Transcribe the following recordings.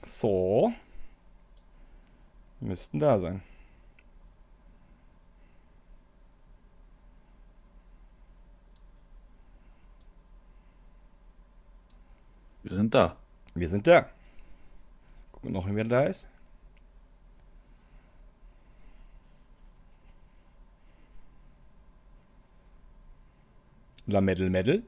So. Müssten da sein. Wir sind da. Wir sind da. Gucken noch, wer da ist. La Medal Medal.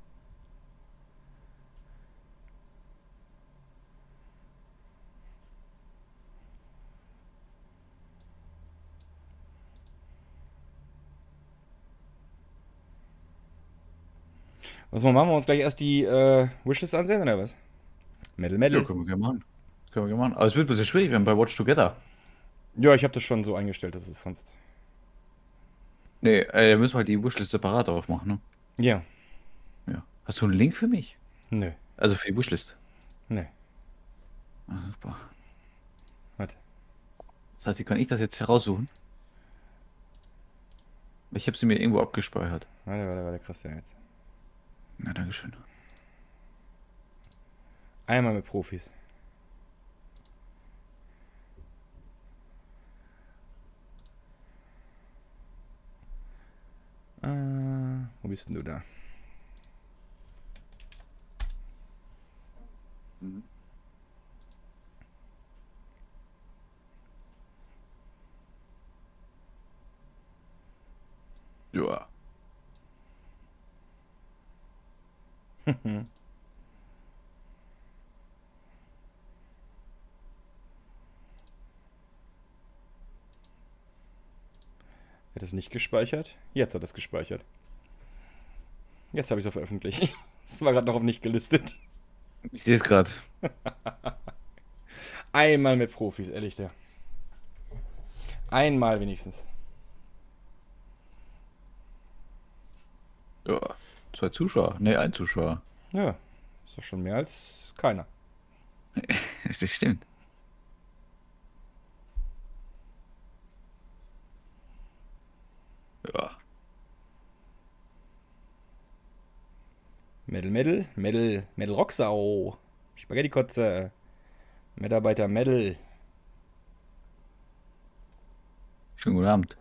Was machen wir? Uns gleich erst die Wishlist ansehen oder was? Medal Ja, Medal. können wir gerne machen. Können wir gerne machen. Aber es wird ein bisschen schwierig werden bei Watch Together. Ja, ich habe das schon so eingestellt, dass es sonst. Nee, müssen wir halt die Wishlist separat aufmachen, ne? Ja. Ja. Hast du einen Link für mich? Nö. Also für die Wishlist. Nö. Ah, super. Warte. Das heißt, wie kann ich das jetzt heraussuchen? Ich habe sie mir irgendwo abgespeichert. Warte, kriegst du ja jetzt. Na, Dankeschön. Einmal mit Profis. Wo bist denn du da? Mhm. Ja. Hat es nicht gespeichert? Jetzt hat es gespeichert. Jetzt habe ich es auf veröffentlicht. Das war gerade noch auf nicht gelistet. Ich sehe es gerade. Einmal mit Profis, ehrlich der. Einmal wenigstens. Ja. 2 Zuschauer. Ne, ein Zuschauer. Ja, ist doch schon mehr als keiner. Das stimmt. Ja. Medal Rocksau. Spaghetti-Kotze. Mitarbeiter Medal. Schönen guten Abend.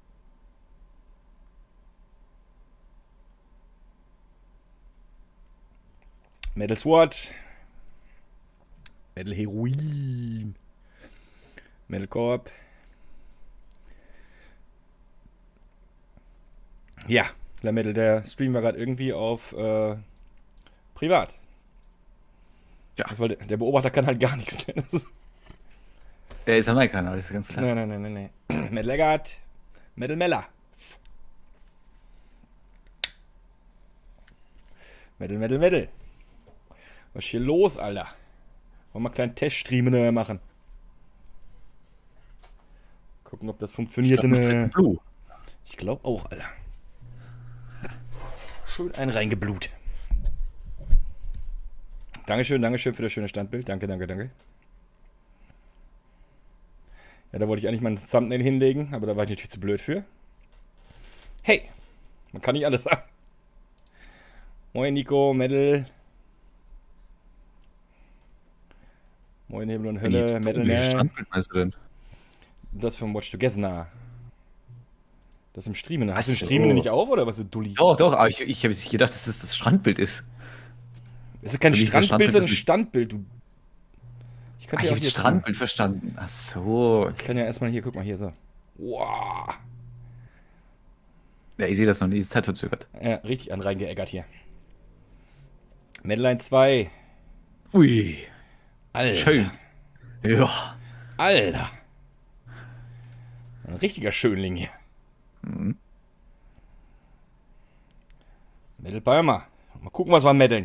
Medal SWAT. Medal Heroin. Medal Corp. Ja, der Medal, der Stream war gerade irgendwie auf privat. Ja. Das, weil der Beobachter kann halt gar nichts. Der ist am Kanal, das ist ganz klar. Nee. Medal Eggert. Medal Meller. Medal. Was ist hier los, Alter? Wollen wir mal einen kleinen Teststream machen? Gucken, ob das funktioniert. Ich glaube auch, Alter. Schön einen reingeblut. Dankeschön für das schöne Standbild. Danke. Ja, da wollte ich eigentlich mal ein Thumbnail hinlegen, aber da war ich natürlich zu blöd für. Hey, man kann nicht alles haben. Moin Nico, Medal. Moin Himmel und Hölle, Medal, Wie Standbild meinst du denn? Das vom Watch Together. Das im Streamen. Hast du den so. Streamen nicht auf oder was, du Dulli? Doch, aber ich habe jetzt nicht gedacht, dass das Strandbild ist. Das ist kein Für mich ist das Strandbild, sondern ein Standbild Standbild. Du. Ich Ich könnte ja auch habe hier. Strandbild verstanden. Ach so. Ich kann ja erstmal hier, guck mal hier so. Wow. Ja, ich sehe das noch nicht, ist zeitverzögert. Ja, richtig an reingeeggert hier. Medline 2. Ui, Alter. schön. Ja. Alter. Ein richtiger Schönling hier. Mhm. Medal Palmer. Mal gucken, was wir meddeln.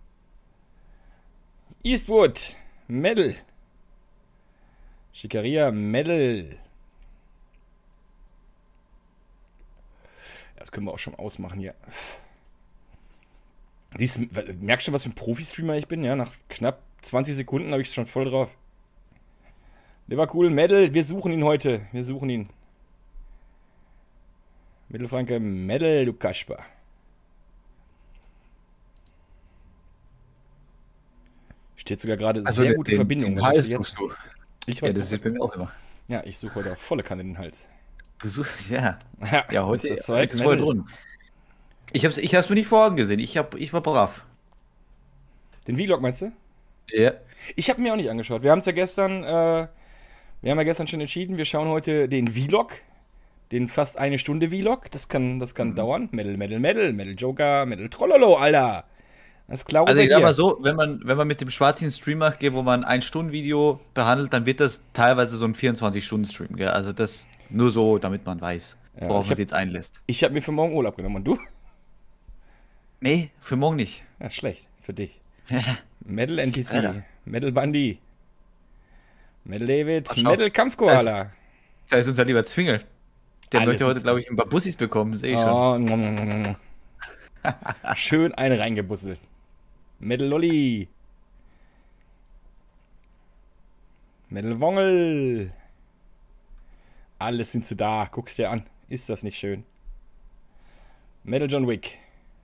Eastwood. Medal. Schikaria. Medal. Das können wir auch schon ausmachen hier. Merkst du, was für ein Profi-Streamer ich bin? Ja, nach knapp 20 Sekunden habe ich es schon voll drauf. Liverpool, Medal, wir suchen ihn heute. Wir suchen ihn. Mittelfranke, Medal, du Kasper. Steht sogar gerade Also sehr gute Verbindung. Den Was Hals ist jetzt? suchst du. Ich Ja, heute das ist bei mir auch immer. ja, ich suche heute auf volle Kanne den Hals. Du suchst, ja. Ja, Ja, heute Mr. Zweig, ist voll Metal. drin. Ich hab's mir nicht vor Augen gesehen. Ich war brav. Den Vlog meinst du? Ja. Ich habe mir auch nicht angeschaut. Wir haben es ja gestern, wir haben ja gestern schon entschieden, wir schauen heute den Vlog. Den fast eine Stunde Vlog. Das kann dauern. Metal Joker, Metal Trollolo, Alter. Das glaube Also bei ich sag dir. mal so, wenn man mit dem Schwarzen Stream macht, gell, wo man ein Stunden-Video behandelt, dann wird das teilweise so ein 24-Stunden-Stream, gell? Also das nur so, damit man weiß, Ja, worauf ich man hab- sich jetzt einlässt. Ich habe mir für morgen Urlaub genommen. Und du? Nee, für morgen nicht. Ja, schlecht. Für dich. Metal NPC. Alter. Metal Bundy. Metal David. Ach, schau. Metal Kampfkoala. Da ist unser lieber Zwingel. Der Alles möchte heute, jetzt- glaube ich, ein paar Bussis bekommen, sehe ich schon. Oh, schön eine reingebusselt. Metal Lolly. Metal Wongel. Alles sind sie da. Guck's dir an. Ist das nicht schön? Metal John Wick.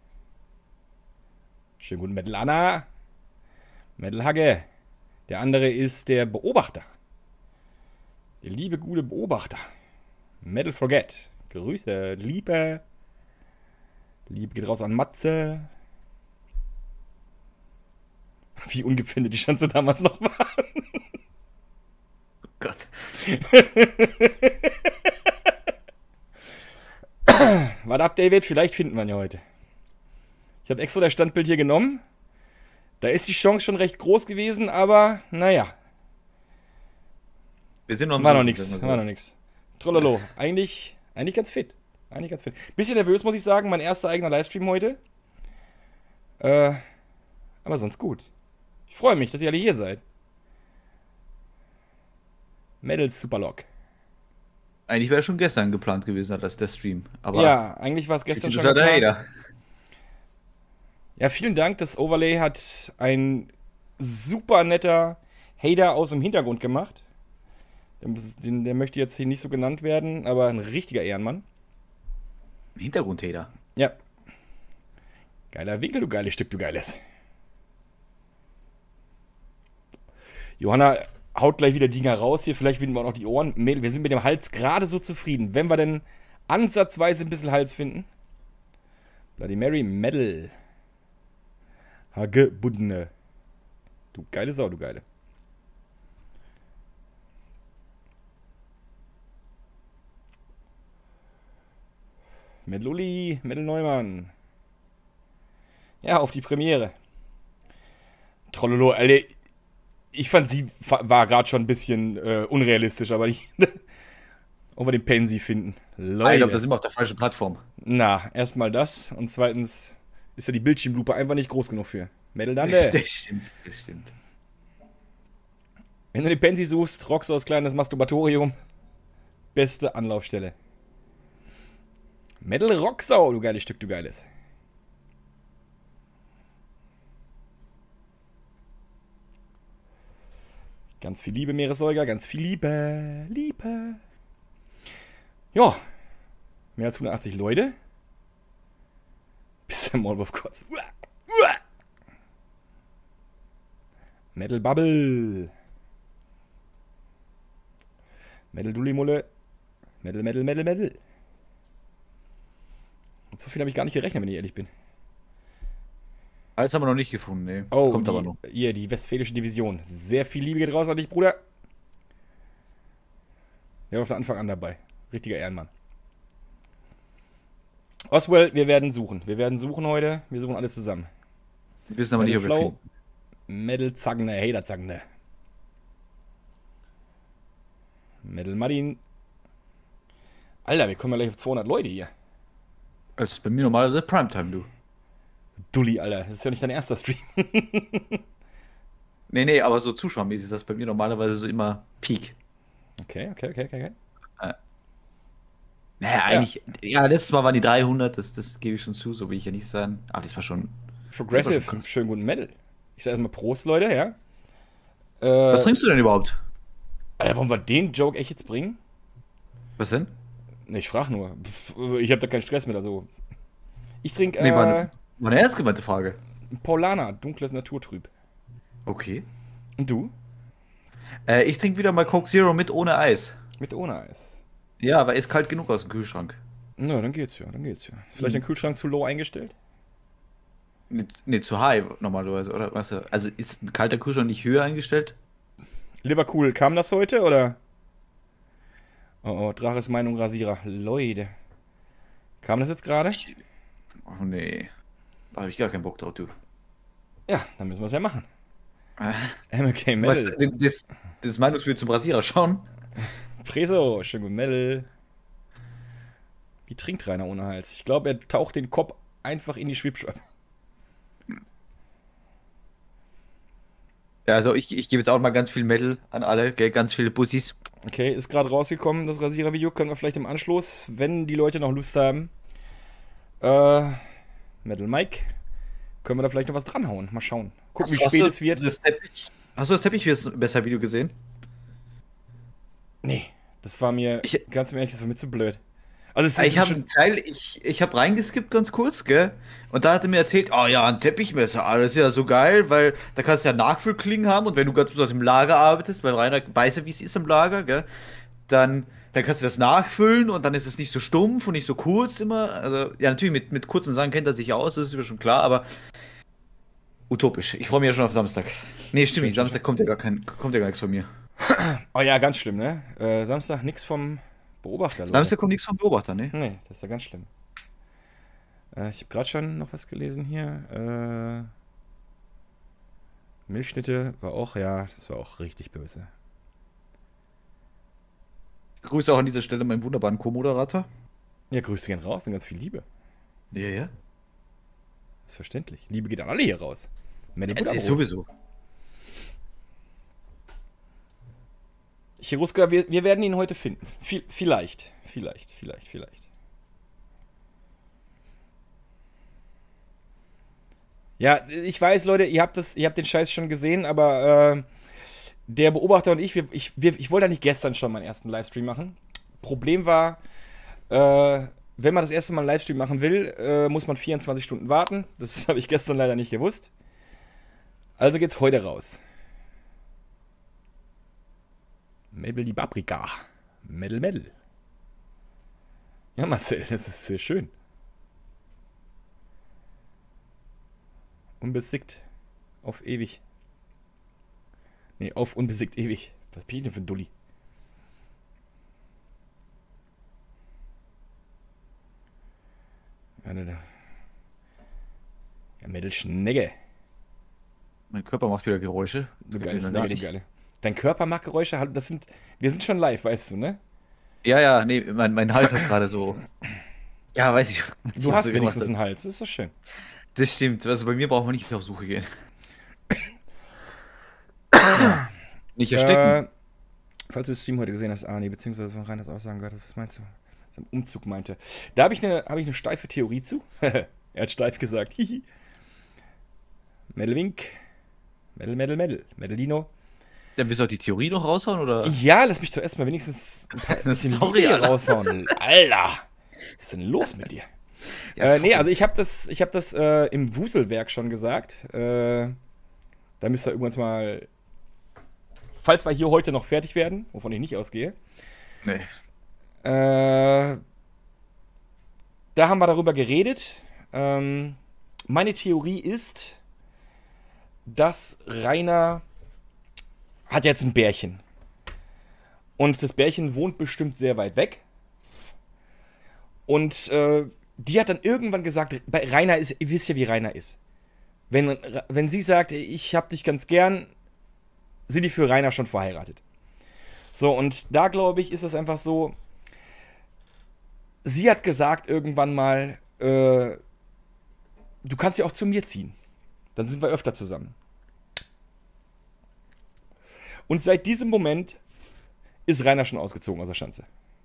Schönen guten Metal Anna. Metal Hagge. Der andere ist der Beobachter. Der liebe, gute Beobachter. Metal Forget. Grüße. Liebe. Liebe geht raus an Matze. Wie ungefährdet die Schanze damals noch war. Oh Gott. Warte ab, David, vielleicht finden wir ihn ja heute. Ich habe extra das Standbild hier genommen. Da ist die Chance schon recht groß gewesen, aber naja, Wir sind noch am war noch Suchen, nichts. sagen wir so. War noch nichts. Trollolo, eigentlich ganz fit. Eigentlich ganz fit. Bisschen nervös, muss ich sagen, mein erster eigener Livestream heute. Aber sonst gut. Ich freue mich, dass ihr alle hier seid. Metal Superlock. Eigentlich wäre schon gestern geplant gewesen, dass der Stream. Aber Ja, eigentlich war es gestern das schon hat der geplant. Hater. Ja, vielen Dank. Das Overlay hat ein super netter Hater aus dem Hintergrund gemacht. Der möchte jetzt hier nicht so genannt werden, aber ein richtiger Ehrenmann. Hintergrundhater. Ja. Geiler Winkel, du geiles Stück, du geiles. Johanna haut gleich wieder Dinger raus hier. Vielleicht finden wir auch noch die Ohren. Mädel, wir sind mit dem Hals gerade so zufrieden. Wenn wir denn ansatzweise ein bisschen Hals finden. Bloody Mary Metal. Hagebundene. Du geile Sau, du geile. Metal Uli, Metal Neumann. Ja, auf die Premiere. Trollolo, Alter. Ich fand, sie war gerade schon ein bisschen unrealistisch, aber nicht. Ob wir den Pansy finden. Ich Leute. glaube, da sind wir auf der falschen Plattform. Na, erstmal das. Und zweitens ist ja die Bildschirmlupe einfach nicht groß genug für. Metal Dante. Das stimmt, das stimmt. Wenn du den Pansy suchst, rockst du aus kleines Masturbatorium. Beste Anlaufstelle. Metal Rocksau, du geiles Stück, du geiles. Ganz viel Liebe, Meeressäuger, ganz viel Liebe, Liebe. Ja, mehr als 180 Leute. Bis der Maulwurf kurz. Uah, uah. Metal Bubble. Metal Dullimulle. Metal, Metal, Metal, Metal. Und so viel habe ich gar nicht gerechnet, wenn ich ehrlich bin. Alles haben wir noch nicht gefunden, nee. Oh, Kommt aber noch. Hier, die Westfälische Division. Sehr viel Liebe geht raus an dich, Bruder. Der war von Anfang an dabei. Richtiger Ehrenmann. Oswald, wir werden suchen. Wir werden suchen heute. Wir suchen alle zusammen. Wir wissen aber nicht, ob wir Flow, finden. Metal Zagne, Hater Zagne. Metal Martin. Alter, wir kommen ja gleich auf 200 Leute hier. Das ist bei mir normalerweise Primetime, du. Dulli, Alter. Das ist ja nicht dein erster Stream. Nee, aber so zuschauermäßig ist das bei mir normalerweise so immer Peak. Okay. Naja, eigentlich, ja, letztes Mal waren die 300, das gebe ich schon zu, so will ich ja nicht sagen. Aber das war schon. Progressive, Das war schon krass. schönen guten Metal. Ich sag erstmal Prost, Leute, ja. Was trinkst du denn überhaupt? Alter, wollen wir den Joke echt jetzt bringen? Was denn? Ne, ich frag nur. Ich habe da keinen Stress mit, also. Ich trinke Nee, war eine ernst gemeinte Frage. Paulaner, dunkles Naturtrüb. Okay. Und du? Ich trinke wieder mal Coke Zero mit ohne Eis. Mit ohne Eis. Ja, aber ist kalt genug aus dem Kühlschrank. Na, dann geht's ja, dann geht's ja. Vielleicht den Kühlschrank zu low eingestellt? Nicht zu high normalerweise, oder was? Also ist ein kalter Kühlschrank nicht höher eingestellt? Liverpool, kam das heute, oder? Oh, Draches Meinung Rasierer. Leute. Kam das jetzt gerade? Oh nee. Da habe ich gar keinen Bock drauf, du. Ja, dann müssen wir es ja machen. Äh, MLK Was, Metal. das Meinungsbild zum Rasierer schauen? Preso, schön gut Metal. Wie trinkt Rainer ohne Hals? Ich glaube, er taucht den Kopf einfach in die Schwibschwapp. Ja, also ich gebe jetzt auch mal ganz viel Metal an alle, gell? Ganz viele Bussis. Okay, ist gerade rausgekommen, das Rasierer-Video. Können wir vielleicht im Anschluss, wenn die Leute noch Lust haben, Metal Mike, können wir da vielleicht noch was dranhauen. Mal schauen. Gucken, wie spät es wird. Hast du das Teppich-Besser-Video gesehen? Nee, das war mir, Ich, ganz ehrlich, das war mir zu blöd. Also es ich ist habe schon, einen Teil, ich habe reingeskippt ganz kurz, gell? Und da hat er mir erzählt, oh ja, ein Teppichmesser, ah, das ist ja so geil, weil da kannst du ja Nachfüllklingen haben und wenn du ganz besonders im Lager arbeitest, weil Rainer weiß ja, wie es ist im Lager, gell? Dann kannst du das nachfüllen und dann ist es nicht so stumpf und nicht so kurz immer. Also, ja, natürlich mit kurzen Sachen kennt er sich aus, das ist mir schon klar, aber utopisch. Ich freue mich ja schon auf Samstag. Nee, stimmt schön, nicht, schön, Samstag kommt ja gar nichts von mir. oh ja, ganz schlimm, ne? Samstag nix vom Beobachter, Leute. Samstag kommt nichts vom Beobachter, ne? Nee, das ist ja ganz schlimm. Ich habe gerade schon noch was gelesen hier. Milchschnitte war auch, ja, das war auch richtig böse. Grüße auch an dieser Stelle meinen wunderbaren Co-Moderator. Ja, Grüße gehen raus und ganz viel Liebe. Ja, ja. Das ist verständlich. Liebe geht an alle hier raus. Melly gut Ist abholen. sowieso. Cheruska, wir werden ihn heute finden. Vielleicht. Ja, ich weiß, Leute, ihr habt den Scheiß schon gesehen, aber der Beobachter und ich wollte ja nicht gestern schon meinen ersten Livestream machen. Problem war, wenn man das erste Mal einen Livestream machen will, muss man 24 Stunden warten. Das habe ich gestern leider nicht gewusst. Also geht's heute raus. Mabel die Paprika. Metal. Ja, Marcel, das ist sehr schön. Unbesiegt. Auf ewig. Nee, auf unbesiegt ewig. Was bin ich denn für ein Dulli? Ja, Metal Schnecke. Mein Körper macht wieder Geräusche. Du geile Snagge, du geile. Dein Körper macht Geräusche, wir sind schon live, weißt du, ne? Ja, ja, nee, mein Hals hat gerade so. Ja, weiß ich. Du hast wenigstens einen Hals, das ist doch schön. Das stimmt, also bei mir braucht man nicht mehr auf Suche gehen. Nicht ersticken. Falls du das Stream heute gesehen hast, Arni, beziehungsweise von Reiners Aussagen gehört hast, was meinst du? Was er im Umzug meinte. Da habe ich eine steife Theorie zu. Er hat steif gesagt. Hihi. Medelwink. Medelino. Dann willst du auch die Theorie noch raushauen, oder? Ja, lass mich doch erstmal wenigstens ein bisschen Sorry, Liebe Alter. raushauen. Alter! Was ist denn los mit dir? Ja, Nee, also ich hab das im Wuselwerk schon gesagt. Da müsst ihr irgendwann mal, falls wir hier heute noch fertig werden, wovon ich nicht ausgehe, Nee. da haben wir darüber geredet. Meine Theorie ist, dass Rainer hat jetzt ein Bärchen. Und das Bärchen wohnt bestimmt sehr weit weg. Und die hat dann irgendwann gesagt, bei Rainer ist, ihr wisst ja, wie Rainer ist. Wenn sie sagt, ich hab dich ganz gern, sind die für Rainer schon verheiratet. So, und da glaube ich, ist es einfach so, sie hat gesagt irgendwann mal, du kannst ja auch zu mir ziehen. Dann sind wir öfter zusammen. Und seit diesem Moment ist Rainer schon ausgezogen aus der Schanze.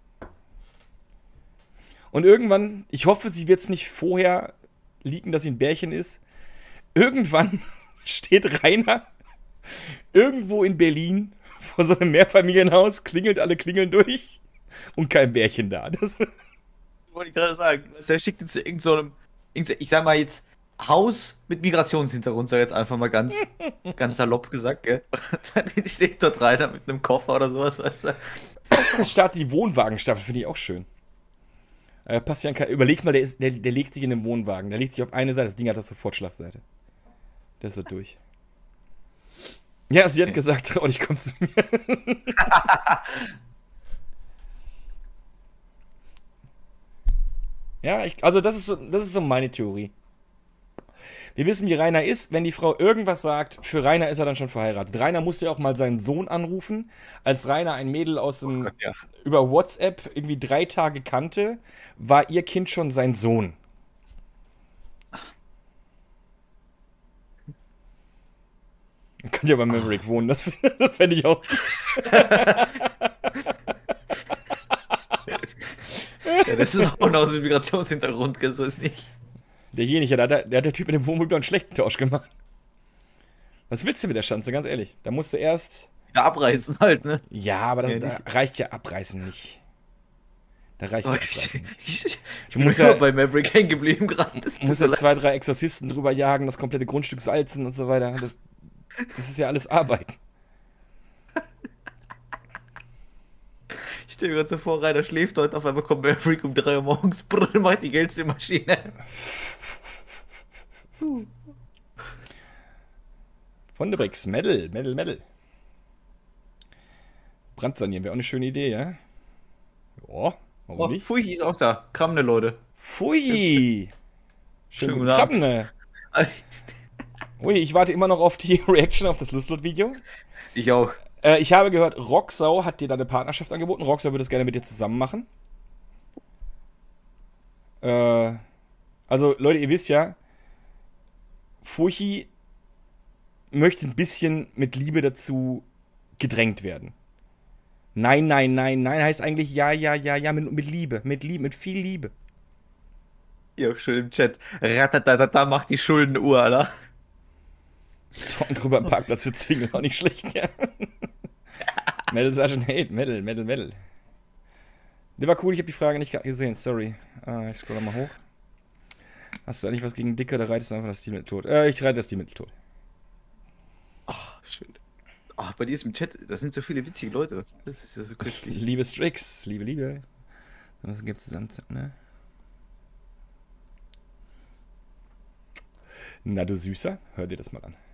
Und irgendwann, ich hoffe, sie wird es nicht vorher liegen, dass sie ein Bärchen ist. Irgendwann steht Rainer irgendwo in Berlin vor so einem Mehrfamilienhaus, klingelt, alle klingeln durch und kein Bärchen da. Das Wollte ich gerade sagen. Der schickt ihn zu irgendeinem, ich sag mal jetzt, Haus mit Migrationshintergrund, sag ich jetzt einfach mal ganz salopp gesagt, gell? Dann steht dort Rainer mit einem Koffer oder sowas, weißt du? Start die Wohnwagenstaffel, finde ich auch schön. Passt ja an überleg mal, der legt sich in den Wohnwagen. Der legt sich auf eine Seite, das Ding hat das sofort Schlagseite. Der ist da durch. Ja, sie hat gesagt, trau dich, komm zu mir. Ja, also das ist so meine Theorie. Wir wissen, wie Rainer ist. Wenn die Frau irgendwas sagt, für Rainer ist er dann schon verheiratet. Rainer musste ja auch mal seinen Sohn anrufen, als Rainer ein Mädel aus dem, Ja. über WhatsApp irgendwie 3 Tage kannte, war ihr Kind schon sein Sohn. Man kann ja bei Maverick wohnen, das fände ich auch. Ja, das ist auch noch so ein Migrationshintergrund, gell? So ist nicht. Derjenige, der hat der Typ mit dem Wohnmobil einen schlechten Tausch gemacht. Was willst du mit der Schanze, ganz ehrlich? Da musst du erst. Ja, abreißen halt, ne? Ja, aber Ja, da reicht ja Abreißen nicht. Da reicht ja Abreißen nicht. Ich Du bin musst ja ja, bei Maverick hängen geblieben gerade. Das musst ja 2, 3 Exorzisten drüber jagen, das komplette Grundstück salzen und so weiter. Das ist ja alles Arbeit. Ich stelle mir gerade so vor, Rainer schläft heute, auf einmal kommt Maverick um 3 Uhr morgens, brrr, macht die Geldmaschine. Von der Bricks. Medal. Brandsanieren wäre auch eine schöne Idee, ja? Ja, warum Oh, nicht? Fui ist auch da. Kramne, Leute. Pfui! Schönen guten guten Abend. Abend. Ne? Ui, ich warte immer noch auf die Reaction auf das Lustlot-Video. Ich auch. Ich habe gehört, Roxau hat dir da eine Partnerschaft angeboten. Roxau würde es gerne mit dir zusammen machen. Also, Leute, ihr wisst ja, Furchi möchte ein bisschen mit Liebe dazu gedrängt werden. Nein heißt eigentlich ja, mit Liebe, mit viel Liebe. Ja, schön im Chat. Ratatatata macht die Schuldenuhr, Alter. Talken drüber am Parkplatz für Zwingel, auch nicht schlecht, ja. Metal Sergeant Hate, Metal. Der war cool, ich habe die Frage nicht gesehen, sorry. Ich scroll mal hoch. Hast du eigentlich was gegen Dicker, da reitest du einfach das Stilmittel tot? Ich reite das Stilmittel tot. Ach, schön. Ach, bei dir ist im Chat, das sind so viele witzige Leute. Das ist ja so köstlich. Liebe Strix, Liebe. Was gibt's zusammen, ne? Na du Süßer, hör dir das mal an.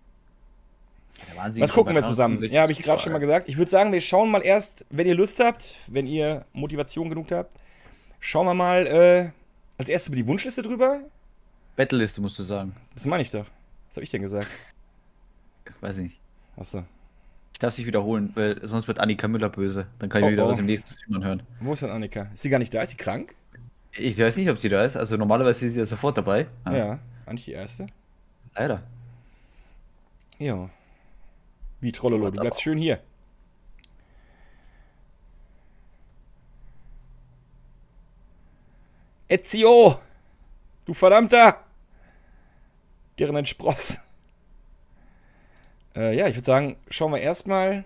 Was gucken wir zusammen? Ja, habe ich gerade schon mal gesagt. Ich würde sagen, wir schauen mal erst, wenn ihr Lust habt, wenn ihr Motivation genug habt, schauen wir mal als erstes über die Wunschliste drüber. Battleliste musst du sagen. Das meine ich doch. Was habe ich denn gesagt? Weiß nicht. Achso. Ich darf es nicht wiederholen, weil sonst wird Annika Müller böse. Dann kann ich wieder was im nächsten Stream hören. Wo ist denn Annika? Ist sie gar nicht da? Ist sie krank? Ich weiß nicht, ob sie da ist. Also normalerweise ist sie ja sofort dabei. Ja, eigentlich die erste. Leider. Ja. Wie Trollolo, du bleibst schön hier. Ezio! Du verdammter! Deren ein Spross. Ja, ich würde sagen, schauen wir erstmal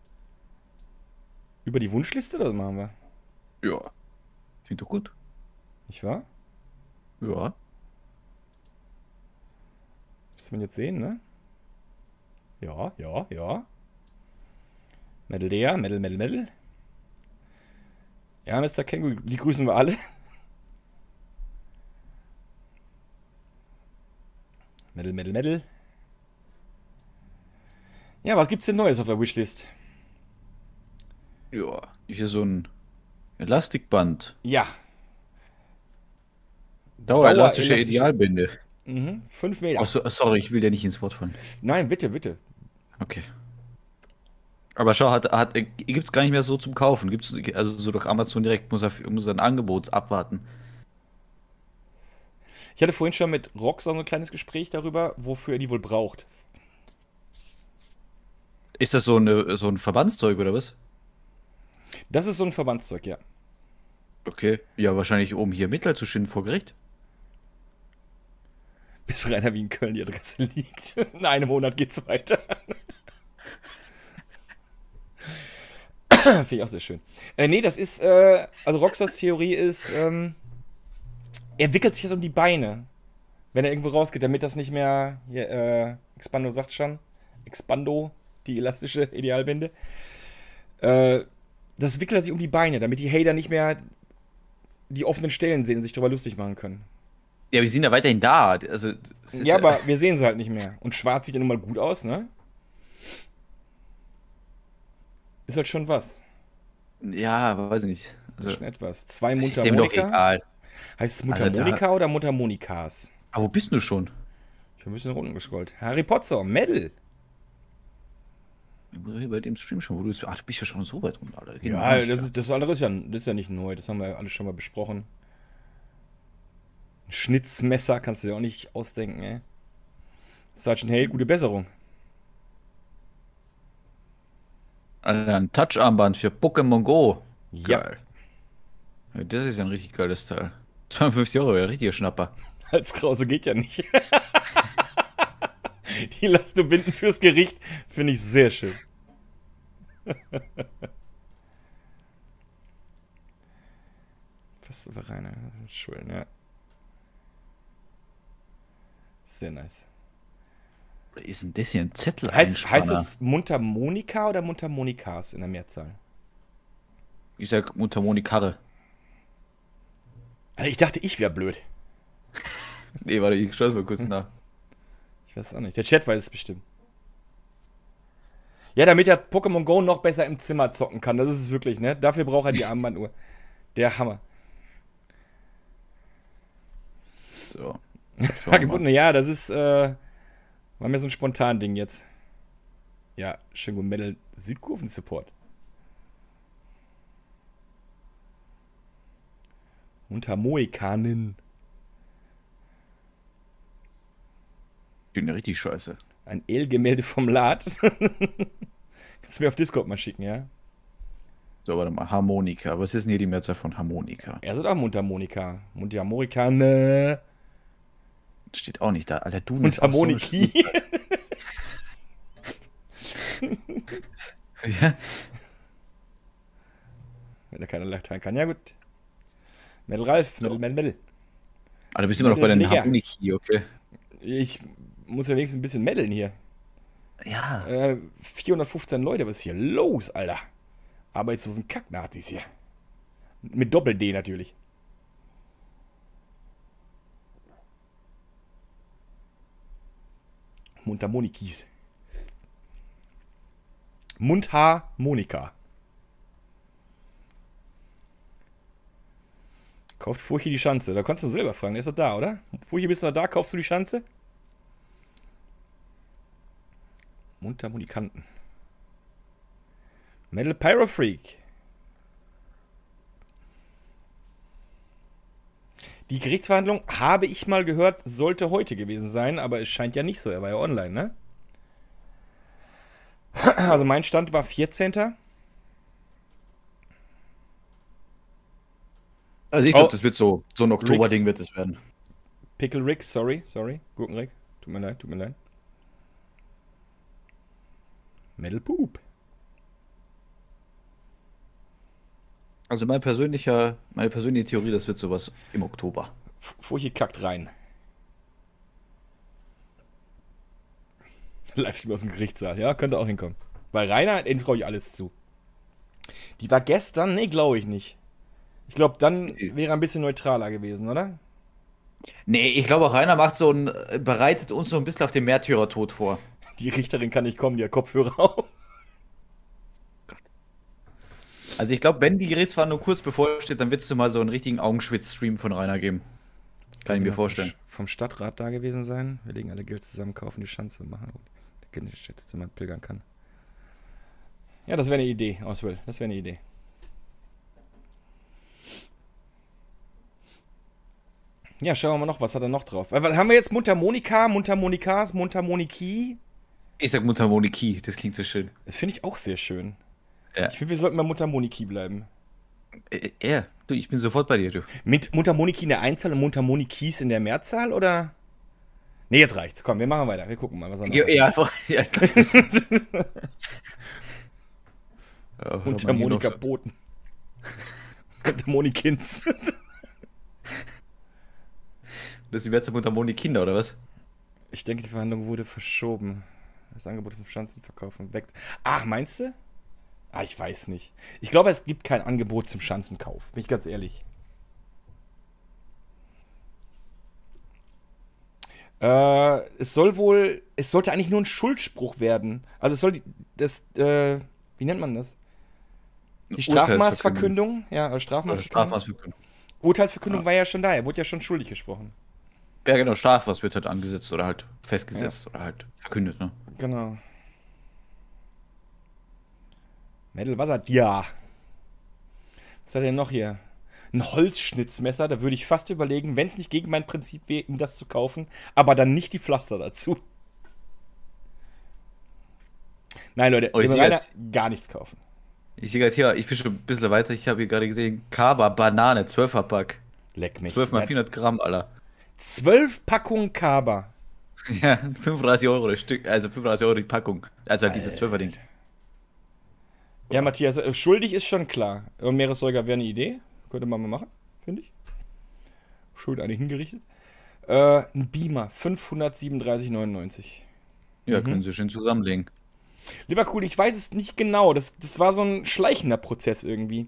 über die Wunschliste, oder was machen wir? Ja. Klingt doch gut. Nicht wahr? Ja. Muss man jetzt sehen, ne? Ja. Metal. Ja, Mr. Känguru, die grüßen wir alle. Metal. Ja, was gibt's denn Neues auf der Wishlist? Ja. Hier so ein Elastikband. Ja. Dauerelastische Dauerelastische- Idealbinde. 5 Meter. Ach so, sorry, ich will dir nicht ins Wort fallen. Nein, bitte. Okay. Aber schau, gibt's gar nicht mehr so zum Kaufen. Gibt's also so durch Amazon direkt, muss ein Angebot abwarten. Ich hatte vorhin schon mit Rox so ein kleines Gespräch darüber, wofür er die wohl braucht. Ist das so ein Verbandszeug oder was? Das ist so ein Verbandszeug, ja. Okay. Ja, wahrscheinlich um hier Mittler zu schinden vor Gericht. Bis Rainer wie in Köln die Adresse liegt. In einem Monat geht's weiter. Finde ich auch sehr schön. Nee, das ist, also Roxas Theorie ist, er wickelt sich das um die Beine. wenn er irgendwo rausgeht, damit das nicht mehr, hier, Expando sagt schon, Expando, die elastische Idealbinde, das wickelt er sich um die Beine, damit die Hater nicht mehr die offenen Stellen sehen und sich darüber lustig machen können. Ja, wir sind ja weiterhin da. Also, das ist Ja, aber wir sehen sie halt nicht mehr. Und schwarz sieht ja nun mal gut aus, ne? Ist halt schon was. ja, weiß ich nicht. Das Also, ist schon etwas. Zwei das ist dem doch Mundharmonika. egal. Heißt es Alter. Mundharmonika oder Mundharmonikas? Aber wo bist du schon? Ich habe ein bisschen runtergescrollt. Harry Potter, Medal. Ich muss hier bei dem Stream schon, wo du bist. Ach, du bist ja schon so weit runter, Alter. Geht Ja, gar nicht, das andere das ist ja nicht neu. Das haben wir ja alles schon mal besprochen. Ein Schnitzmesser kannst du dir auch nicht ausdenken, ey. Sergeant Hale, gute Besserung. Alter, ein Touch-Armband für Pokémon Go. Ja. Geil. Ja, das ist ja ein richtig geiles Teil. 52 Euro, ja, richtiger Schnapper. Als Krause geht ja nicht. Die lässt du binden fürs Gericht. Finde ich sehr schön. Fast souveräner. Schön, ja. Sehr nice. Oder ist denn das hier ein Zettel? Heißt es Mundharmonika oder Mundharmonikas in der Mehrzahl? Ich sag Mundharmonikarre. Also ich dachte, ich wäre blöd. Nee, warte, ich schau mal kurz nach. Ich weiß auch nicht. Der Chat weiß es bestimmt. Ja, damit er Pokémon Go noch besser im Zimmer zocken kann. Das ist es wirklich, ne? Dafür braucht er die Armbanduhr. Der Hammer. So. Gebunden, ja, das ist, war mir so ein spontan Ding jetzt. Ja, schön gut. Metal Südkurven-Support. Mundharmonikanen. Klingt ja richtig scheiße. Ein El-Gemälde vom Lad. Kannst du mir auf Discord mal schicken, ja? So, warte mal. Harmonika. Was ist denn hier die Mehrzahl von Harmonika? Er sagt auch Mundharmonika. Mundharmonikane. Steht auch nicht da. Alter, du Mundharmoniki. Ja. Wenn er keine Latein kann. Ja, gut. Metal Ralf, Metal. Ah, du bist immer noch bei den Digga. Harmoniki, okay. Ich muss ja wenigstens ein bisschen meddeln hier. Ja. 415 Leute, was ist hier los, Alter? Arbeitslosen Kacknazis hier. Mit Doppel-D natürlich. Mundharmonikis. Mundharmonika. Kauft Furchi die Schanze. Da konntest du Silber fragen. Der ist doch da, oder? Furchi, bist du noch da? Kaufst du die Schanze? Mundharmonikanten. Metal Pyro Freak. Die Gerichtsverhandlung, habe ich mal gehört, sollte heute gewesen sein, aber es scheint ja nicht so. Er war ja online, ne? Also mein Stand war 14. Also ich glaube, das wird so ein Oktober-Ding wird es werden. Pickle Rick, sorry. Gurkenrick. Tut mir leid. Metal Poop. Also meine persönliche Theorie, das wird sowas im Oktober. Furchi kackt rein. Livestream aus dem Gerichtssaal. Ja, könnte auch hinkommen. Weil Rainer, den traue ich alles zu. Die war gestern? Nee, glaube ich nicht. Ich glaube, dann wäre er ein bisschen neutraler gewesen, oder? Nee, ich glaube auch Rainer bereitet uns so ein bisschen auf den Märtyrertod vor. Die Richterin kann nicht kommen, die hat Kopfhörer auf. Also ich glaube, wenn die Gerichtsverhandlung kurz bevorsteht, dann wird es mal so einen richtigen Augenschwitz-Stream von Rainer geben. Das kann ich mir vorstellen. Vom Stadtrat da gewesen sein. Wir legen alle Geld zusammen, kaufen die Schanze und machen der Kinderstätte, dass man pilgern kann. Ja, das wäre eine Idee, Oswald. Das wäre eine Idee. Ja, schauen wir mal noch, was hat er noch drauf? Was haben wir jetzt? Mundharmonika, Mundharmonikas, Mundharmoniki? Ich sag Mundharmoniki, das klingt so schön. Das finde ich auch sehr schön. Ja. Ich finde, wir sollten bei Mundharmoniki bleiben. Ja, du, ich bin sofort bei dir, du. Mit Mundharmoniki in der Einzahl und Mundharmonikis in der Mehrzahl, oder? Ne, jetzt reicht's. Komm, wir machen weiter. Wir gucken mal, was er noch Ja, Mundharmonikaboten. Mundharmonikins. Das ist jetzt unter Mond die Kinder, oder was? Ich denke, die Verhandlung wurde verschoben. Das Angebot vom Schanzenverkauf weckt. Ach, meinst du? Ah, ich weiß nicht. Ich glaube, es gibt kein Angebot zum Schanzenkauf. Bin ich ganz ehrlich. Es sollte eigentlich nur ein Schuldspruch werden. Also es soll wie nennt man das? Die Strafmaßverkündung? Ja, also Strafmaßverkündung. Strafmaßverkündung. Urteilsverkündung war ja schon da. Er wurde ja schon schuldig gesprochen. Ja, genau, Strafmaß wird halt angesetzt oder halt festgesetzt oder halt verkündet, ne? Genau. Mädel, was hat ja? Was hat er denn noch hier? Ein Holzschnitzmesser, da würde ich fast überlegen, wenn es nicht gegen mein Prinzip wäre, ihm das zu kaufen, aber dann nicht die Pflaster dazu. Nein, Leute, Oh, ich dem sehe Rainer grad- gar nichts kaufen. ich sehe gerade hier, ich bin schon ein bisschen weiter, ich habe hier gerade gesehen, Kaba Banane, 12er Pack. Leck mich. 12 mal Der hat 400 Gramm, Alter. 12 Packungen Kaba. Ja, 35 Euro das Stück, also 35 Euro die Packung. Also halt dieses 12er Ding. Ja, Matthias, schuldig ist schon klar. Meeressäuger wäre eine Idee. Könnte man mal machen, finde ich. Schön eigentlich hingerichtet. Ein Beamer, 537,99. Ja, können Sie schön zusammenlegen. Lieber cool, ich weiß es nicht genau. Das war so ein schleichender Prozess irgendwie.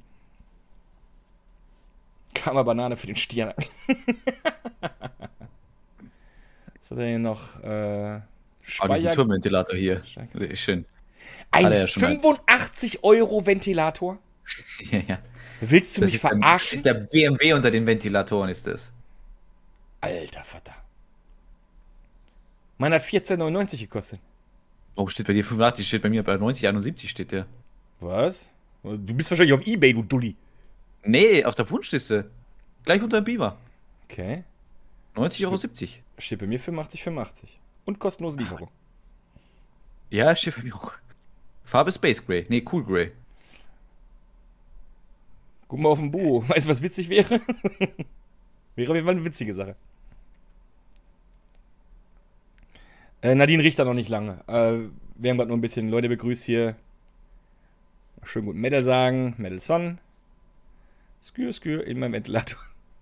Kam Banane für den Stier. Was hat er hier noch? Oh, diesen Speier. Turmventilator hier. Sehr schön. Ein Hat er ja schon mal. 85 Euro Ventilator? Ja, ja. Willst du mich Das verarschen? ist der BMW unter den Ventilatoren, ist das. Alter Vater. Meiner hat 14,99 gekostet. Oh, steht bei dir 85, steht bei mir bei 90, 71 steht der. Was? Du bist wahrscheinlich auf Ebay, du Dulli. Nee, auf der Wunschliste. Gleich unter dem Beamer. Okay. 90,70 Euro. Steht bei mir 85,85. Und kostenlose Lieferung. Ja, steht bei mir auch. Farbe Space Gray. Nee, Cool Gray. Guck mal auf den Buo. Weißt du, was witzig wäre? Wäre auf jeden Fall eine witzige Sache. Nadine riecht da noch nicht lange. Wir haben gerade nur ein bisschen Leute begrüßt hier. Schön gut Metal sagen. Metal Son. Skür in meinem Ventilator.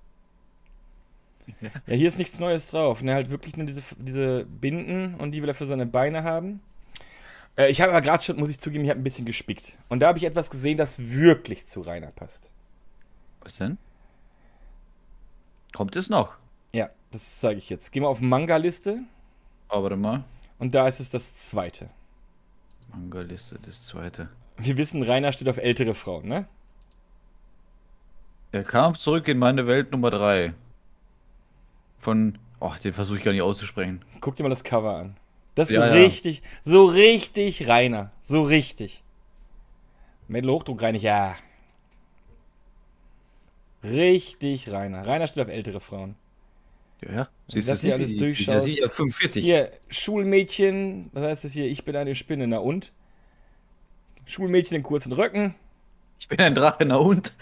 Ja, hier ist nichts Neues drauf. Ne, halt wirklich nur diese Binden und die will er für seine Beine haben. Ich habe aber gerade schon, muss ich zugeben, ich habe ein bisschen gespickt. Und da habe ich etwas gesehen, das wirklich zu Rainer passt. Was denn? Kommt es noch? Ja, das zeige ich jetzt. Gehen wir auf Manga-Liste Oh, warte mal. und da ist es das zweite. Manga-Liste, das zweite. Wir wissen, Rainer steht auf ältere Frauen, ne? Der Kampf zurück in meine Welt Nummer 3. Von. Oh, den versuche ich gar nicht auszusprechen. Guck dir mal das Cover an. Das ist Ja, so ja. richtig, so richtig Rainer. So richtig. Mittelhochdruck reinig, ja. Richtig Rainer. Rainer steht auf ältere Frauen. Ja, ja. Siehst du, hier alles Ist ja durchschaust. sicher 45. Hier, Schulmädchen, was heißt das hier? Ich bin eine Spinne, na und? Schulmädchen in kurzen Röcken. Ich bin ein Drache, na und?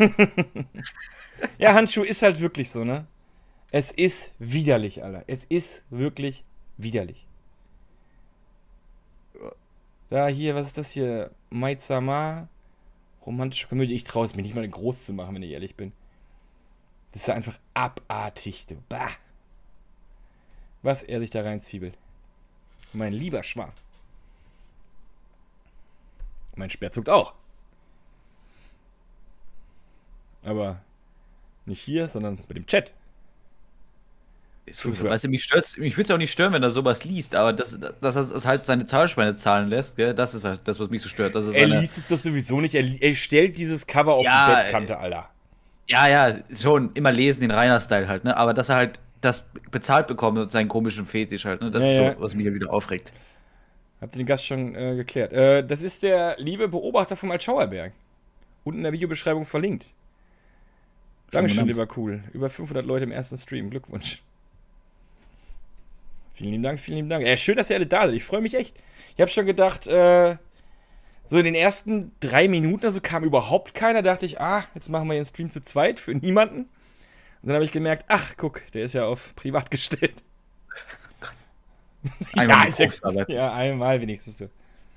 Ja, Handschuh ist halt wirklich so, ne? Es ist widerlich, Alter. Es ist wirklich widerlich. Da, hier, was ist das hier? Maid-sama. Romantische Komödie. Ich traue es mir nicht mal groß zu machen, wenn ich ehrlich bin. Das ist ja einfach abartig, du. Bah. Was er sich da reinzwiebelt. Mein lieber Schwan. Mein Speer zuckt auch. Aber nicht hier, sondern bei dem Chat. Weißt du, mich würde es auch nicht stören, wenn er sowas liest, aber dass er halt seine Zahlspeine zahlen lässt, gell? Das ist halt das, was mich so stört. Das ist Er liest es doch sowieso nicht. Er stellt dieses Cover auf Ja, die Bettkante, Alter. ja, schon immer lesen, den Rainer-Style halt, ne? Aber dass er halt das bezahlt bekommt mit seinen komischen Fetisch halt, ne? Das Ja, ist ja. so, was mich ja wieder aufregt. Habt ihr den Gast schon geklärt? Das ist der liebe Beobachter vom Altschauerberg. Unten in der Videobeschreibung verlinkt. Dankeschön, genannt. lieber cool. Über 500 Leute im ersten Stream. Glückwunsch. Vielen lieben Dank, vielen lieben Dank. Schön, dass ihr alle da seid. Ich freue mich echt. Ich habe schon gedacht, so in den ersten 3 Minuten also kam überhaupt keiner. Da dachte ich, jetzt machen wir den Stream zu zweit für niemanden. Und dann habe ich gemerkt, ach, guck, der ist ja auf privat gestellt. Einmal ist ja, Berufsarbeit. ja, einmal wenigstens. So.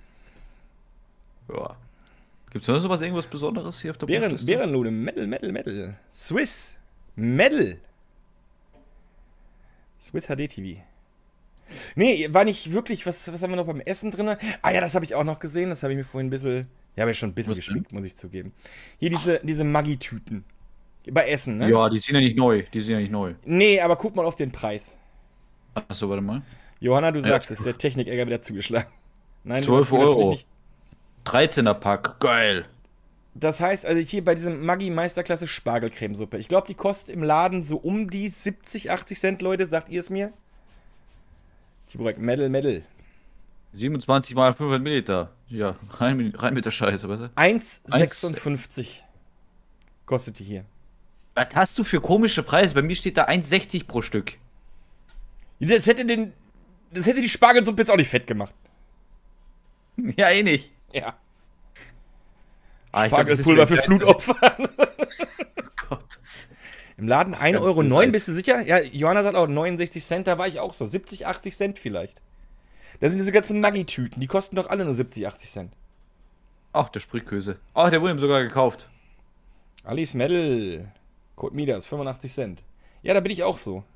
Ja. Gibt's noch sowas, irgendwas Besonderes hier auf der Bärenlode, Metal. Swiss, Metal. Swiss HD TV. Nee, war nicht wirklich. Was haben wir noch beim Essen drin? Ah ja, das habe ich auch noch gesehen. Das habe ich mir vorhin ein bisschen. Ja, habe ich schon ein bisschen Was denn? gespickt, muss ich zugeben. Hier diese Maggi-Tüten. Bei Essen, ne? Ja, die sind ja nicht neu. Die sind ja nicht neu. Nee, aber guck mal auf den Preis. Achso, warte mal. Johanna, du Ja, sagst es, der Technik-Ärger wieder zugeschlagen. Nein, 12 natürlich Euro. nicht. 13er Pack. Geil. Das heißt, also hier bei diesem Maggi Meisterklasse Spargelcremesuppe. Ich glaube, die kostet im Laden so um die 70, 80 Cent, Leute. Sagt ihr es mir? Tiborek, Medal. 27 mal 500 Milliliter. Ja, rein mit der Scheiße, weißt du? 1,56 kostet die hier. Was hast du für komische Preise? Bei mir steht da 1,60 pro Stück. Das hätte die Spargelsuppe jetzt auch nicht fett gemacht. Ja, eh nicht. Ja. Ah, ich glaub, das ist Spargelpulver mir für jetzt- Flutopfer. Oh Gott. Im Laden 1,09 Ganz Euro, präzise. bist du sicher? Ja, Johanna sagt auch 69 Cent, da war ich auch so. 70, 80 Cent vielleicht. Da sind diese ganzen Maggi-Tüten, die kosten doch alle nur 70, 80 Cent. Ach, der Sprichköse. Ach, der wurde ihm sogar gekauft. Alice Medal, Code Midas, 85 Cent. Ja, da bin ich auch so.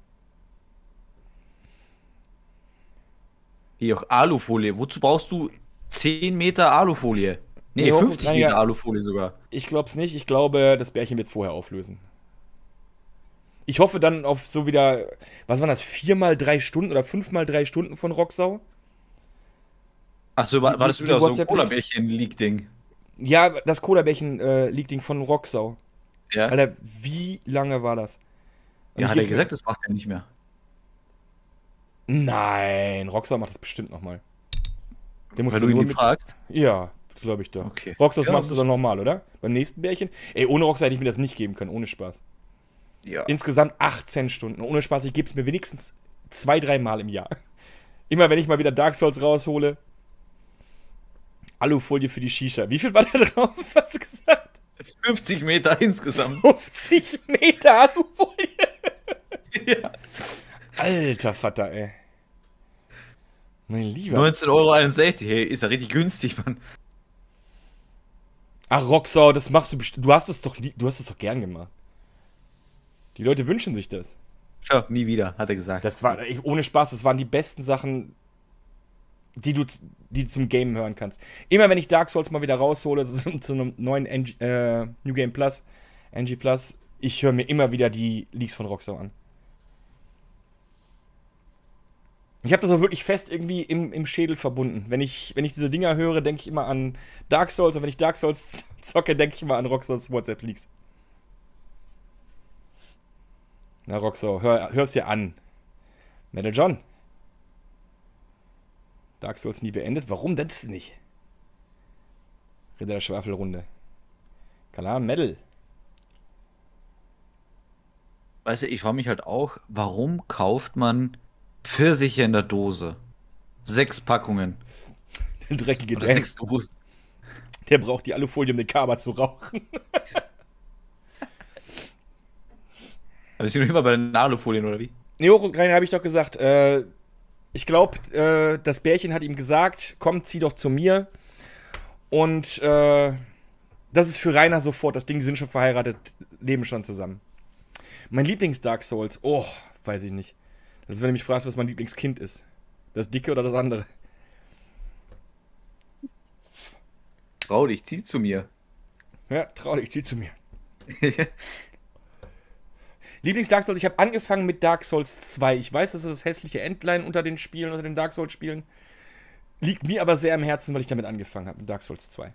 Hier auch Alufolie. Wozu brauchst du 10 Meter Alufolie? Nee, Nee, 50 nein, Meter ja. Alufolie sogar. Ich glaub's nicht, ich glaube, das Bärchen wird's vorher auflösen. Ich hoffe dann auf so wieder, was waren das, 4 mal 3 Stunden oder 5 mal 3 Stunden von Rocksau? Achso, war Die- das die wieder so ein WhatsApp-Links? Cola-Bärchen-Leak-Ding? Ja, das Cola-Bärchen-Leak-Ding von Rocksau. Ja? Alter, wie lange war das? Und Ja, ich hat er geb's mir- gesagt, das macht er nicht mehr. Nein, Rocksau macht das bestimmt nochmal. Der musst Weil du du nur ihn mit. fragst? Ja, glaube ich doch. Okay. Rocksau Ja, machst du das- doch nochmal, oder? Beim nächsten Bärchen? Ey, ohne Rocksau hätte ich mir das nicht geben können, ohne Spaß. Ja. Insgesamt 18 Stunden. Ohne Spaß, ich gebe es mir wenigstens 2, 3 Mal im Jahr. Immer wenn ich mal wieder Dark Souls raushole. Alufolie für die Shisha. Wie viel war da drauf? Hast du gesagt? 50 Meter insgesamt. 50 Meter Alufolie. Ja. Alter Vater, ey. Mein Lieber. 19,61 Euro. Hey, ist ja richtig günstig, Mann. Ach, Rocksau, das machst du bestimmt. Du hast es doch gern gemacht. Die Leute wünschen sich das. Schau, nie wieder, hat er gesagt. Das war, ohne Spaß, das waren die besten Sachen, die du zum Game hören kannst. Immer wenn ich Dark Souls mal wieder raushole, zu einem neuen New Game Plus, NG Plus, ich höre mir immer wieder die Leaks von Rocksau an. Ich habe das auch wirklich fest irgendwie im Schädel verbunden. Wenn ich diese Dinger höre, denke ich immer an Dark Souls, und wenn ich Dark Souls zocke, denke ich immer an Rocksau's WhatsApp-Leaks. Na, Rocksau, hör's dir an. Metal John. Dark Souls nie beendet. Warum das nicht? Ritter der Schwafelrunde. Kalam Metal. Weißt du, ich frage mich halt auch, warum kauft man Pfirsiche in der Dose? 6 Packungen. Der dreckige Oder Dan. 6 Dosen. Der braucht die Alufolie, um den Kaba zu rauchen. Aber ich bin noch immer bei den Alufolien, oder wie? Neorein habe ich doch gesagt, ich glaube, das Bärchen hat ihm gesagt, komm, zieh doch zu mir. Und das ist für Rainer sofort das Ding, die sind schon verheiratet, leben schon zusammen. Mein Lieblings-Dark Souls, oh, weiß ich nicht. Das ist, wenn du mich fragst, was mein Lieblingskind ist. Das dicke oder das andere? Trau dich, zieh zu mir. Ja, trau dich, zieh zu mir. Lieblings-Dark Souls, ich habe angefangen mit Dark Souls 2. Ich weiß, das ist das hässliche Endline unter den Spielen, unter den Dark Souls-Spielen. Liegt mir aber sehr am Herzen, weil ich damit angefangen habe, mit Dark Souls 2.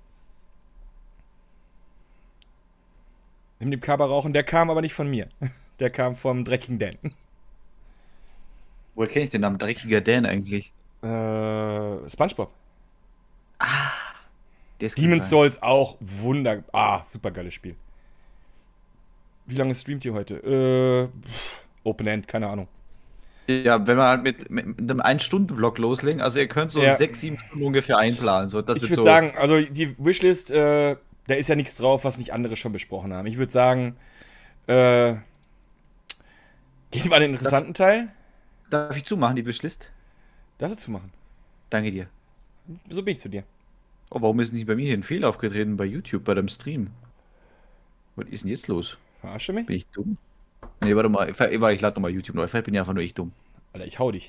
Nimm den Kaba rauchen, der kam aber nicht von mir. Der kam vom dreckigen Dan. Woher kenne ich den Namen? Dreckiger Dan eigentlich. SpongeBob. Der ist Demon's Souls auch super geiles Spiel. Wie lange streamt ihr heute? Open End, keine Ahnung. Ja, wenn wir halt mit einem 1-Stunden-Vlog loslegen, also ihr könnt so Ja. 6, 7 Stunden ungefähr einplanen. So, das Ich wird würde so, sagen, also die Wishlist, da ist ja nichts drauf, was nicht andere schon besprochen haben. Ich würde sagen, gehen wir an den interessanten Teil. Darf ich zumachen, die Wishlist? Darfst du zumachen. Danke dir. So bin ich zu dir. Oh, warum ist nicht bei mir hier ein Fehler aufgetreten bei YouTube, bei dem Stream? Was ist denn jetzt los? Verarsche mich? Bin ich dumm? Nee, warte mal. Ich lade nochmal YouTube neu. Vielleicht bin ich einfach nur ich dumm. Alter, ich hau dich.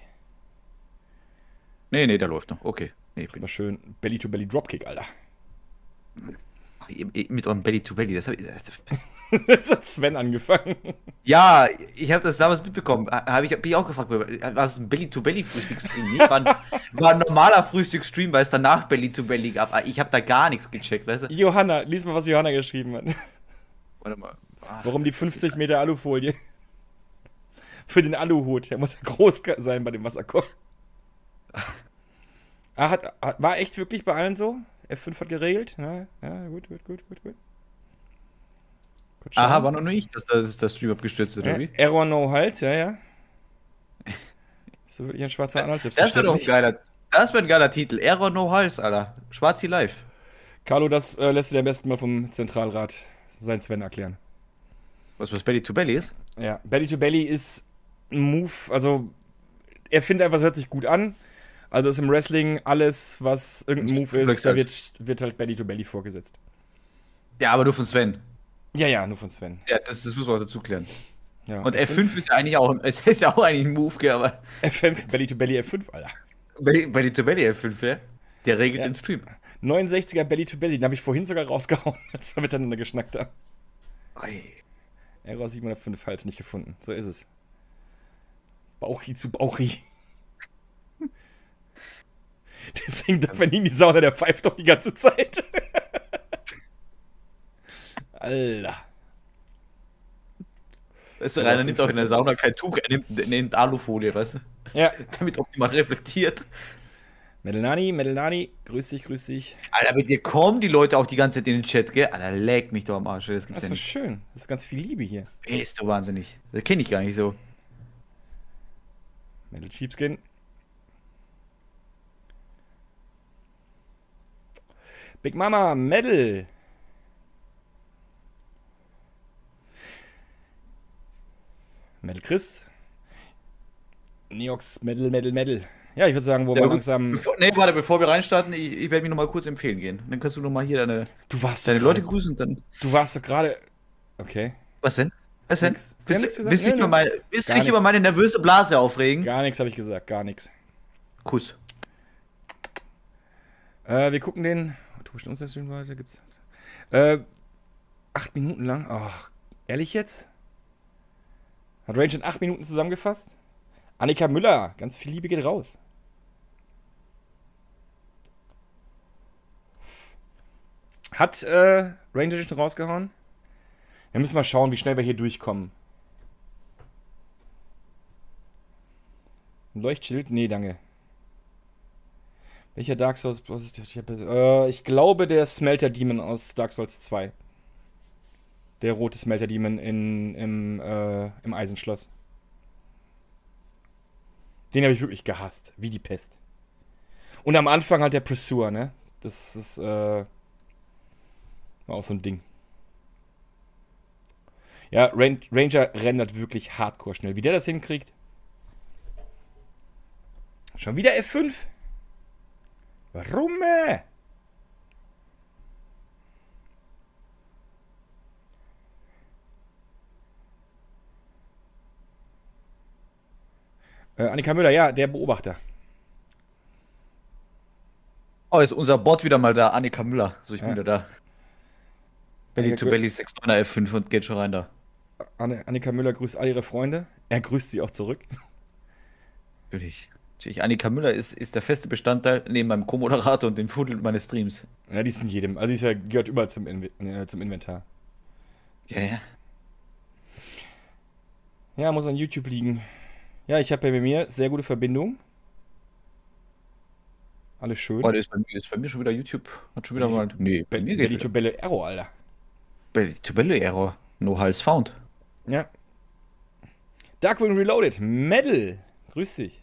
Nee, der läuft noch. Okay. Nee, Das war schön. Belly-to-Belly Dropkick, Alter. mit eurem Belly to Belly. Das hat Sven angefangen. Ja, ich habe das damals mitbekommen. Bin ich auch gefragt, war es ein Belly to Belly Frühstücksstream? Nee, war ein normaler Frühstücksstream, weil es danach Belly to Belly gab. Ich habe da gar nichts gecheckt, weißt du? Johanna, lies mal, was Johanna geschrieben hat. Warte mal. Ach, Warum die 50 Meter Alufolie? Für den Aluhut. Der muss ja groß sein bei dem Wasserkocher. War echt wirklich bei allen so? F5 hat geregelt? Ja, gut. Aha, war noch nicht, dass das Stream abgestürzt ist, oder wie? Error No Halt, ja. So wirklich ein schwarzer Anhalt, Das wäre doch ein geiler. Das wäre ein geiler Titel. Error No Hals, Alter. Schwarzi live. Carlo, das lässt du dir am besten mal vom Zentralrat sein Sven erklären. Was Belly to Belly ist? Ja, Belly to Belly ist ein Move, also er findet einfach, es hört sich gut an. Also ist im Wrestling alles, was irgendein Move ist, da wird halt Belly to Belly vorgesetzt. Ja, aber nur von Sven. Ja, nur von Sven. Ja, das müssen wir auch dazu klären. Ja, und F5 ist ja eigentlich auch, es ist ja auch eigentlich ein Move, gell, aber. F5, Belly to Belly F5, Alter. Belly to Belly F5, ja? Der regelt den Stream. 69er Belly to Belly, den habe ich vorhin sogar rausgehauen, als wir miteinander geschnackt haben. Error 705, Hals nicht gefunden. So ist es. Bauchi zu Bauchi. Deswegen darf er nie in die Sauna, der pfeift doch die ganze Zeit. Alter. Weißt du, Rainer nimmt auch in der Sauna kein Tuch, er nimmt Alufolie, weißt du? Ja. Damit optimal reflektiert. Medelnani, grüß dich. Alter, mit dir kommen die Leute auch die ganze Zeit in den Chat, gell? Alter, leck mich doch am Arsch. Das ist doch schön. Das ist ganz viel Liebe hier. Ist doch wahnsinnig. Das kenne ich gar nicht so. Metal Sheepskin. Big Mama, Metal. Metal Chris. Neox, Metal. Ja, ich würde sagen, wo wir langsam. Bevor wir reinstarten, ich werde mich nochmal kurz empfehlen gehen. Dann kannst du nochmal hier deine Leute grüßen und dann. Du warst doch gerade. Okay. Was denn? Willst du dich über meine nervöse Blase aufregen? Gar nichts habe ich gesagt, gar nichts. Kuss. Wir gucken den. Stream weiter, gibt's. 8 Minuten lang. Ach, ehrlich jetzt? Hat Range in 8 Minuten zusammengefasst? Annika Müller, ganz viel Liebe geht raus. Hat Ranger schon rausgehauen? Wir müssen mal schauen, wie schnell wir hier durchkommen. Ein Leuchtschild? Nee, danke. Welcher Dark Souls Boss ist der? Ich glaube, der Smelter Demon aus Dark Souls 2. Der rote Smelter Demon im Eisenschloss. Den habe ich wirklich gehasst. Wie die Pest. Und am Anfang halt der Pursuer, ne? Das ist, war auch so ein Ding. Ja, Ranger rendert wirklich hardcore schnell. Wie der das hinkriegt. Schon wieder F5? Warum? Annika Müller, ja, der Beobachter. Oh, ist unser Bot wieder mal da, Annika Müller. So, ich bin wieder da. Belly to Belly 6,9er F5 und geht schon rein da. Annika Müller grüßt all ihre Freunde. Er grüßt sie auch zurück. Natürlich. Annika Müller ist der feste Bestandteil neben meinem Co-Moderator und dem Fudel meines Streams. Ja, die ist in jedem. Also die gehört überall zum Inventar. Ja. Ja, muss an YouTube liegen. Ja, ich habe ja bei mir sehr gute Verbindung. Alles schön. Oh, ist bei mir schon wieder YouTube. Hat schon wieder mal. Nee, bei mir geht Belly to Belly Error, Alter. Belly to Belly Error. No Hals found. Ja. Darkwing Reloaded. Metal. Grüß dich.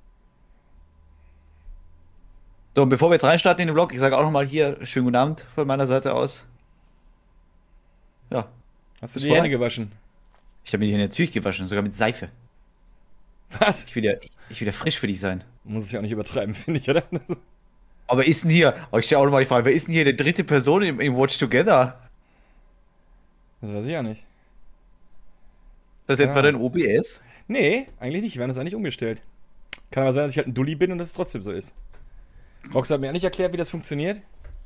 So, und bevor wir jetzt reinstarten in den Vlog, ich sage auch nochmal hier, schönen guten Abend von meiner Seite aus. Ja. Hast du die Hände gewaschen? Ich habe mir die Hände natürlich gewaschen, sogar mit Seife. Was? Ich will ja frisch für dich sein. Muss es ja auch nicht übertreiben, finde ich, oder? Aber ist denn hier, ich stelle auch nochmal die Frage, wer ist denn hier die dritte Person im Watch Together? Das weiß ich ja nicht. Das ist etwa dein OBS? Nee, eigentlich nicht. Wir haben das eigentlich umgestellt. Kann aber sein, dass ich halt ein Dulli bin und dass es trotzdem so ist. Rox hat mir auch nicht erklärt, wie das funktioniert.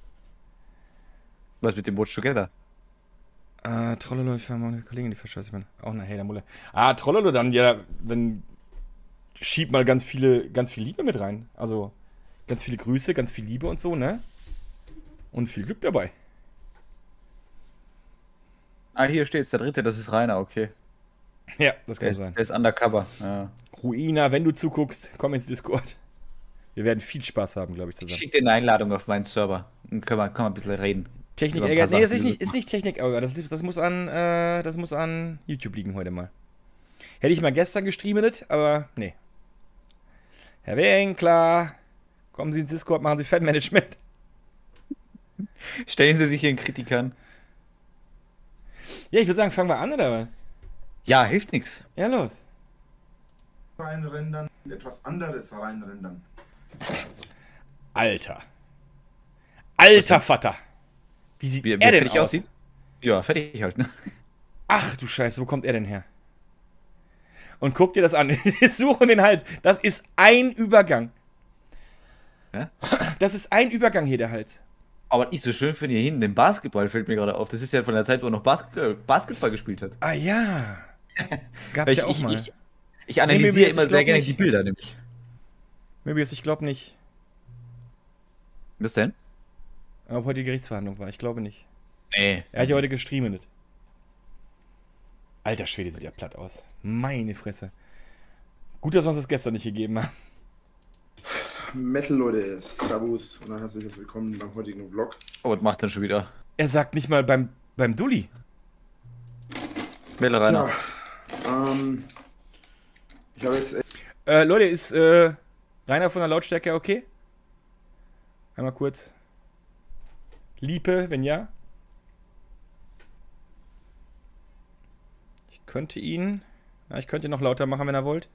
Was mit dem Watch Together? Trollolo, ich war meine Kollegin, die verscheiße bin. Auch eine Hatermulle. Trollolo dann, ja, wenn. Schieb mal ganz viel Liebe mit rein. Also, ganz viele Grüße, ganz viel Liebe und so, ne? Und viel Glück dabei. Hier steht's, der dritte, das ist Rainer, okay. Ja, das kann sein. Der ist undercover, ja. Ruina, wenn du zuguckst, komm ins Discord. Wir werden viel Spaß haben, glaube ich, Ich zusammen. schicke dir eine Einladung auf meinen Server. Dann können wir ein bisschen reden. Technik-Ärger. Nee, das ist nicht Technik-Ärger. Das muss an YouTube liegen heute mal. Hätte ich mal gestern gestreamt, aber nee. Herr Winkler, kommen Sie ins Discord, machen Sie Fanmanagement. Stellen Sie sich Ihren Kritikern. Ja, ich würde sagen, fangen wir an, oder was? Ja, hilft nichts. Ja, los. Reinrendern, etwas anderes reinrendern. Alter. Alter Vater. Wie sieht er denn fertig aus? aussieht? Ja, fertig halt, ne? Ach du Scheiße, wo kommt er denn her? Und guck dir das an. Suchen den Hals. Das ist ein Übergang. Ja? Das ist ein Übergang hier, der Hals. Aber nicht so schön für hier hinten. Den Basketball fällt mir gerade auf. Das ist ja von der Zeit, wo er noch Basketball gespielt hat. Ah ja. Gab's ja auch mal. Ich analysiere immer sehr gerne nicht. die Bilder, nämlich. Möbius, ich glaube nicht. Was denn? Ob heute die Gerichtsverhandlung war, ich glaube nicht. Nee. Er hat ja heute gestreamt. Alter Schwede, sieht ja platt aus. Meine Fresse. Gut, dass wir uns das gestern nicht gegeben haben. Metal, Leute, Servus und herzlich willkommen beim heutigen Vlog. Oh, was macht denn schon wieder? Er sagt nicht mal beim Dulli. Metal Rainer. Ja, ich habe jetzt Leute, ist Rainer von der Lautstärke okay? Einmal kurz. Liepe, wenn ja. Ich könnte ihn noch lauter machen, wenn er wollt.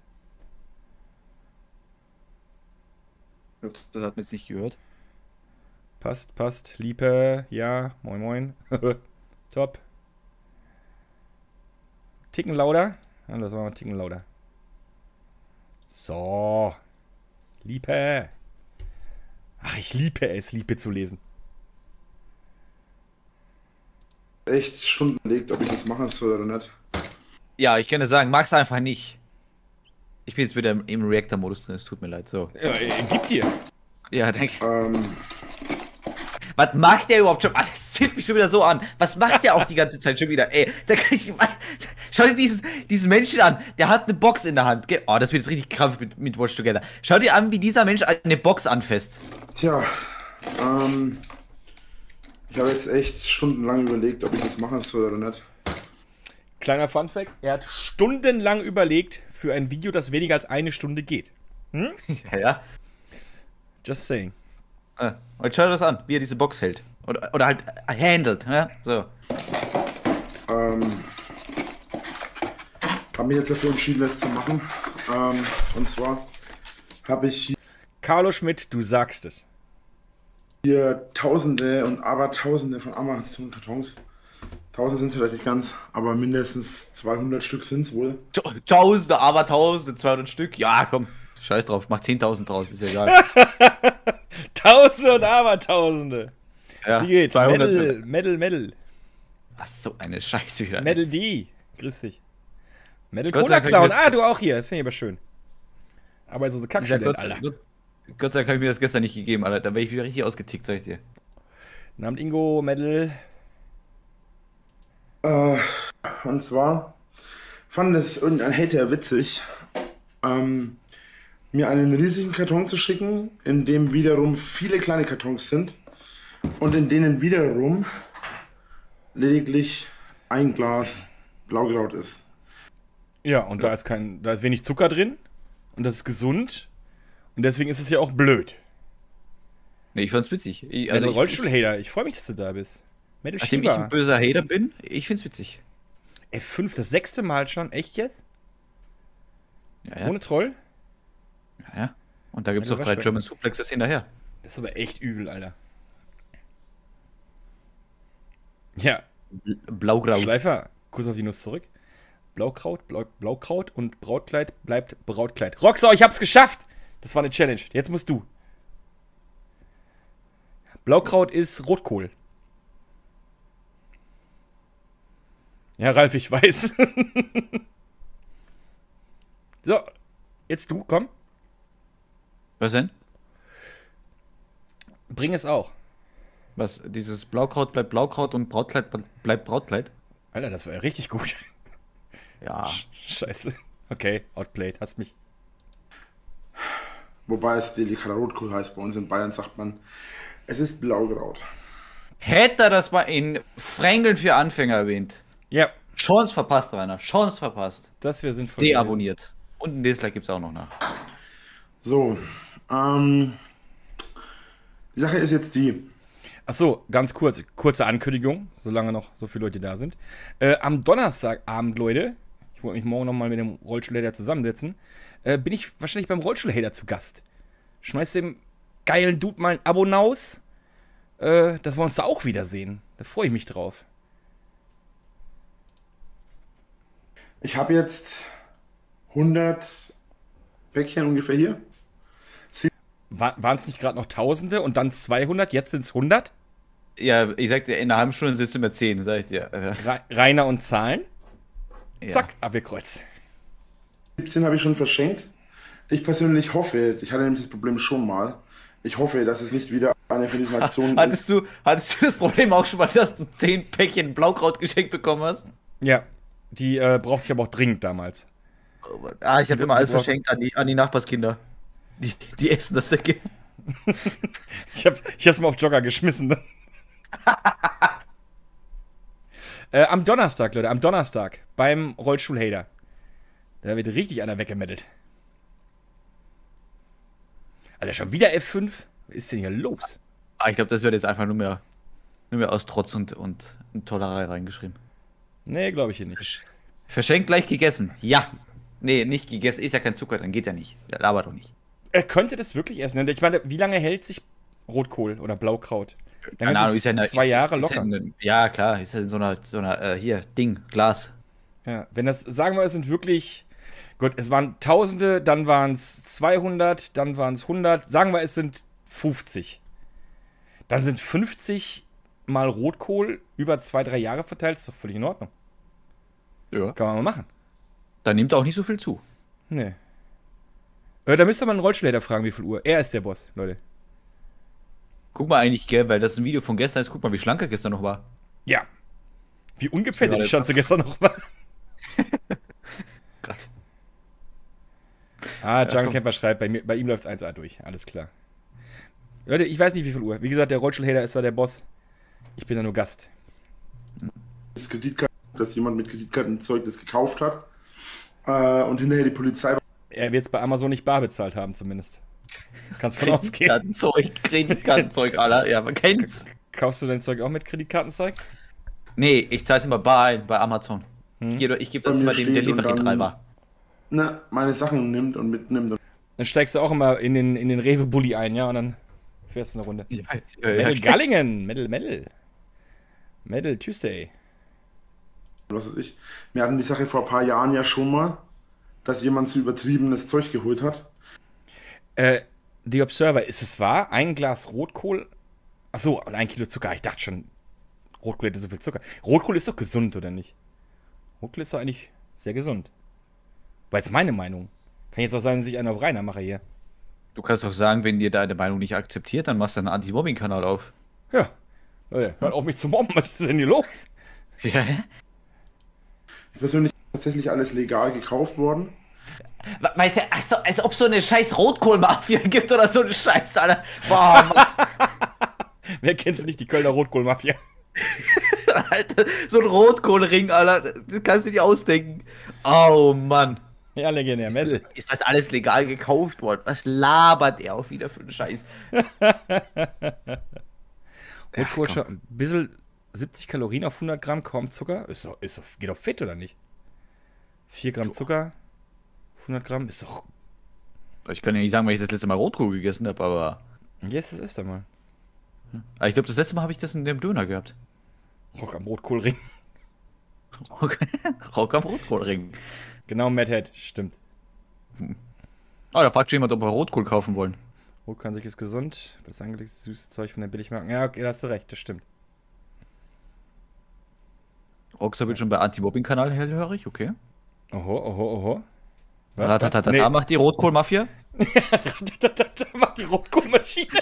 Das hat man jetzt nicht gehört. Passt. Liepe, ja. Moin, moin. Top. Ticken lauter. Ja, das war mal Ticken lauter. So. Liepe. Ach, ich liebe es, Liepe zu lesen. echt schon überlegt, ob ich das machen soll oder nicht. Ja, ich kann dir sagen, mag's einfach nicht. Ich bin jetzt wieder im Reactor-Modus drin, es tut mir leid. So. Ja, gib dir. Ja, danke. Was macht der überhaupt schon? Ah, das zieht mich schon wieder so an. Was macht der auch die ganze Zeit schon wieder? Ey, schau dir diesen Menschen an. Der hat eine Box in der Hand. Oh, das wird jetzt richtig krampf mit Watch Together. Schau dir an, wie dieser Mensch eine Box anfasst. Tja, ich habe jetzt echt stundenlang überlegt, ob ich das machen soll oder nicht. Kleiner Funfact, er hat stundenlang überlegt für ein Video, das weniger als eine Stunde geht. Hm? Ja. Just saying. Und schau dir das an, wie er diese Box hält. Oder halt handelt, ja? So. Habe mich jetzt dafür entschieden, das zu machen. Und zwar habe ich Carlo Schmidt, du sagst es. hier Tausende und Abertausende von Amazon-Kartons. 1000 sind es vielleicht nicht ganz, aber mindestens 200 Stück sind es wohl. Tausende, aber Tausende, 200 Stück. Ja, komm, scheiß drauf, mach 10.000 draus, ist ja egal. Tausende und Abertausende. Ja, Wie geht's? 200. Medal. Ach, so eine Scheiße wieder. Medal D. Grüß dich. Medal Gott Cola sei Dank Clown. hab ich das- Du auch hier. Finde ich aber schön. Aber so eine Ja, Kackstudent, Alter. Gott sei Dank habe ich mir das gestern nicht gegeben, Alter. Da wäre ich wieder richtig ausgetickt, sag ich dir. Guten Abend, Ingo, Medal. Und zwar fand es irgendein Hater witzig, mir einen riesigen Karton zu schicken, in dem wiederum viele kleine Kartons sind und in denen wiederum lediglich ein Glas Blaukraut ist. Ja, und da ist wenig Zucker drin. Und das ist gesund. Und deswegen ist es ja auch blöd. Nee, ich fand's witzig. Also Rollstuhl-Hater, ich freue mich, dass du da bist. Medal Nachdem ich ein Shiba. böser Hater bin, ich find's witzig. F5, das 6. Mal schon. Echt jetzt? Ja, ja. Ohne Troll? Ja. Und da gibt's Wenn noch du 3 Waschbär- German Suplexes hinterher. Das ist aber echt übel, Alter. Ja, Blaugrau. Schleifer, Kuss auf die Nuss zurück. Blaukraut und Brautkleid bleibt Brautkleid. Roxau, ich hab's geschafft! Das war eine Challenge. Jetzt musst du. Blaukraut ist Rotkohl. Ja, Ralf, ich weiß. So, jetzt du, komm. Was denn? Bring es auch. Was, dieses Blaukraut bleibt Blaukraut und Brautkleid bleibt Brautkleid? Alter, das war ja richtig gut. Ja. Scheiße. Okay, outplayed, hast mich. Wobei es delikater Rotkohl heißt. Bei uns in Bayern sagt man, es ist Blaukraut. Hätte er das mal in Frängeln für Anfänger erwähnt. Ja, Chance verpasst, Rainer. Chance verpasst. das wäre sinnvoll. Deabonniert. Und einen Dislike gibt's auch noch nach. So, die Sache ist jetzt die. Achso, ganz kurze Ankündigung, solange noch so viele Leute da sind. Am Donnerstagabend, Leute, ich wollte mich morgen nochmal mit dem Rollstuhlhater zusammensetzen, bin ich wahrscheinlich beim Rollstuhlhater zu Gast. Schmeiß dem geilen Dude mal ein Abo naus, dass wir uns da auch wiedersehen. Da freue ich mich drauf. Ich habe jetzt 100 Päckchen ungefähr hier. Waren es nicht gerade noch Tausende und dann 200, jetzt sind es 100? Ja, ich sag dir, in einer halben Stunde sitzt du mit 10, sag ich dir. Rainer und Zahlen. Ja. Zack, Abwehrkreuz. 17 habe ich schon verschenkt. Ich persönlich hoffe, ich hatte nämlich das Problem schon mal. Ich hoffe, dass es nicht wieder eine von diesen Aktionen ist. Hattest du das Problem auch schon mal, dass du 10 Päckchen Blaukraut geschenkt bekommen hast? Ja, die brauchte ich aber auch dringend damals. Ich habe immer alles verschenkt an die Nachbarskinder. Die essen das sehr gerne. Ich hab's mal auf Jogger geschmissen. Ne? Am Donnerstag, Leute, am Donnerstag beim Rollstuhlhater. Da wird richtig einer weggemettelt. Alter, schon wieder F5? Was ist denn hier los? Ich glaube, das wird jetzt einfach nur mehr aus Trotz und Tollerei reingeschrieben. Nee, glaube ich hier nicht. Verschenkt gleich gegessen. Ja. Nee, nicht gegessen. Ist ja kein Zucker drin. Geht ja nicht. Labert doch nicht. Er könnte das wirklich essen. Ich meine, wie lange hält sich Rotkohl oder Blaukraut? Keine Ahnung, ist ja 2 Jahre locker. Ja, klar. Ist ja in so einer hier, Ding, Glas. Ja, wenn das, sagen wir, es sind wirklich, gut, es waren Tausende, dann waren es 200, dann waren es 100, sagen wir, es sind 50. Dann sind 50 mal Rotkohl über 2-3 Jahre verteilt, ist doch völlig in Ordnung. Ja. Kann man mal machen. Da nimmt auch nicht so viel zu. Nee. Da müsst ihr mal einen Rollstuhlhater fragen, wie viel Uhr. Er ist der Boss, Leute. Guck mal eigentlich, gell, weil das ein Video von gestern ist. Guck mal, wie schlank er gestern noch war. Ja. Wie ungefettet die Schanze gestern noch war. Gott. Jungle Camper schreibt, bei ihm läuft es 1A durch. Alles klar. Leute, ich weiß nicht, wie viel Uhr. Wie gesagt, der Rollstuhlhater ist da der Boss. Ich bin da nur Gast. Das Kreditkarten, dass jemand mit Kreditkartenzeug das gekauft hat und hinterher die Polizei. Er wird es bei Amazon nicht bar bezahlt haben, zumindest. Kannst von ausgehen. Kreditkartenzeug, Alter. Ja, man kennt's. Kaufst du dein Zeug auch mit Kreditkartenzeug? Nee, ich zahl's immer bar bei Amazon. Ich gebe das immer dem Delivery-Treiber. Ne, meine Sachen nimmt und mitnimmt. Dann steigst du auch immer in den Rewe-Bulli ein, ja, und dann fährst du eine Runde. Ja, Metal Gallingen, Metal Tuesday. Was weiß ich. Wir hatten die Sache vor ein paar Jahren ja schon mal, dass jemand zu übertriebenes Zeug geholt hat. The Observer, ist es wahr? Ein Glas Rotkohl? Achso, und 1 Kilo Zucker. Ich dachte schon, Rotkohl hätte so viel Zucker. Rotkohl ist doch gesund, oder nicht? Rotkohl ist doch eigentlich sehr gesund. War jetzt meine Meinung. Kann jetzt auch sein, dass ich einen auf Rainer mache hier. Du kannst doch sagen, wenn dir deine Meinung nicht akzeptiert, dann machst du einen Anti-Mobbing-Kanal auf. Ja. Leute, hört auf mich zu mobben. Was ist denn hier los? Ja. Ich persönlich tatsächlich alles legal gekauft worden. Weißt du, als ob so eine scheiß Rotkohl-Mafia gibt oder so eine Scheiß, Alter. Boah, Mann. Wer kennt's nicht, die Kölner Rotkohl-Mafia? Alter, so ein Rotkohlring, Alter. Das kannst du dir ausdenken. Oh, Mann. Ja, legendär. Metal. Ist das alles legal gekauft worden? Was labert er auch wieder für einen Scheiß? Rotkohl schon ein bisschen 70 Kalorien auf 100 Gramm, kaum Zucker. Geht doch fit, oder nicht? 4 Gramm Zucker, 100 Gramm, ist doch... Ich kann ja nicht sagen, weil ich das letzte Mal Rotkohl gegessen habe, aber... Yes, das ist da mal. Ich glaube, das letzte Mal habe ich das in dem Döner gehabt. Rock am Rotkohlring. Rock am Rotkohlring. Genau, Madhead, stimmt. Oh, da fragt schon jemand, ob wir Rotkohl kaufen wollen. Rotkohl ist gesund. Das angelegte süße Zeug von den Billigmarken. Ja, okay, da hast du recht, das stimmt. Roxa wird schon bei Anti-Mobbing-Kanal hellhörig, okay. Oho, oho, oho. Ratatata Nee. macht die Rotkohl-Mafia. Ratatata macht die Rotkohlmaschine.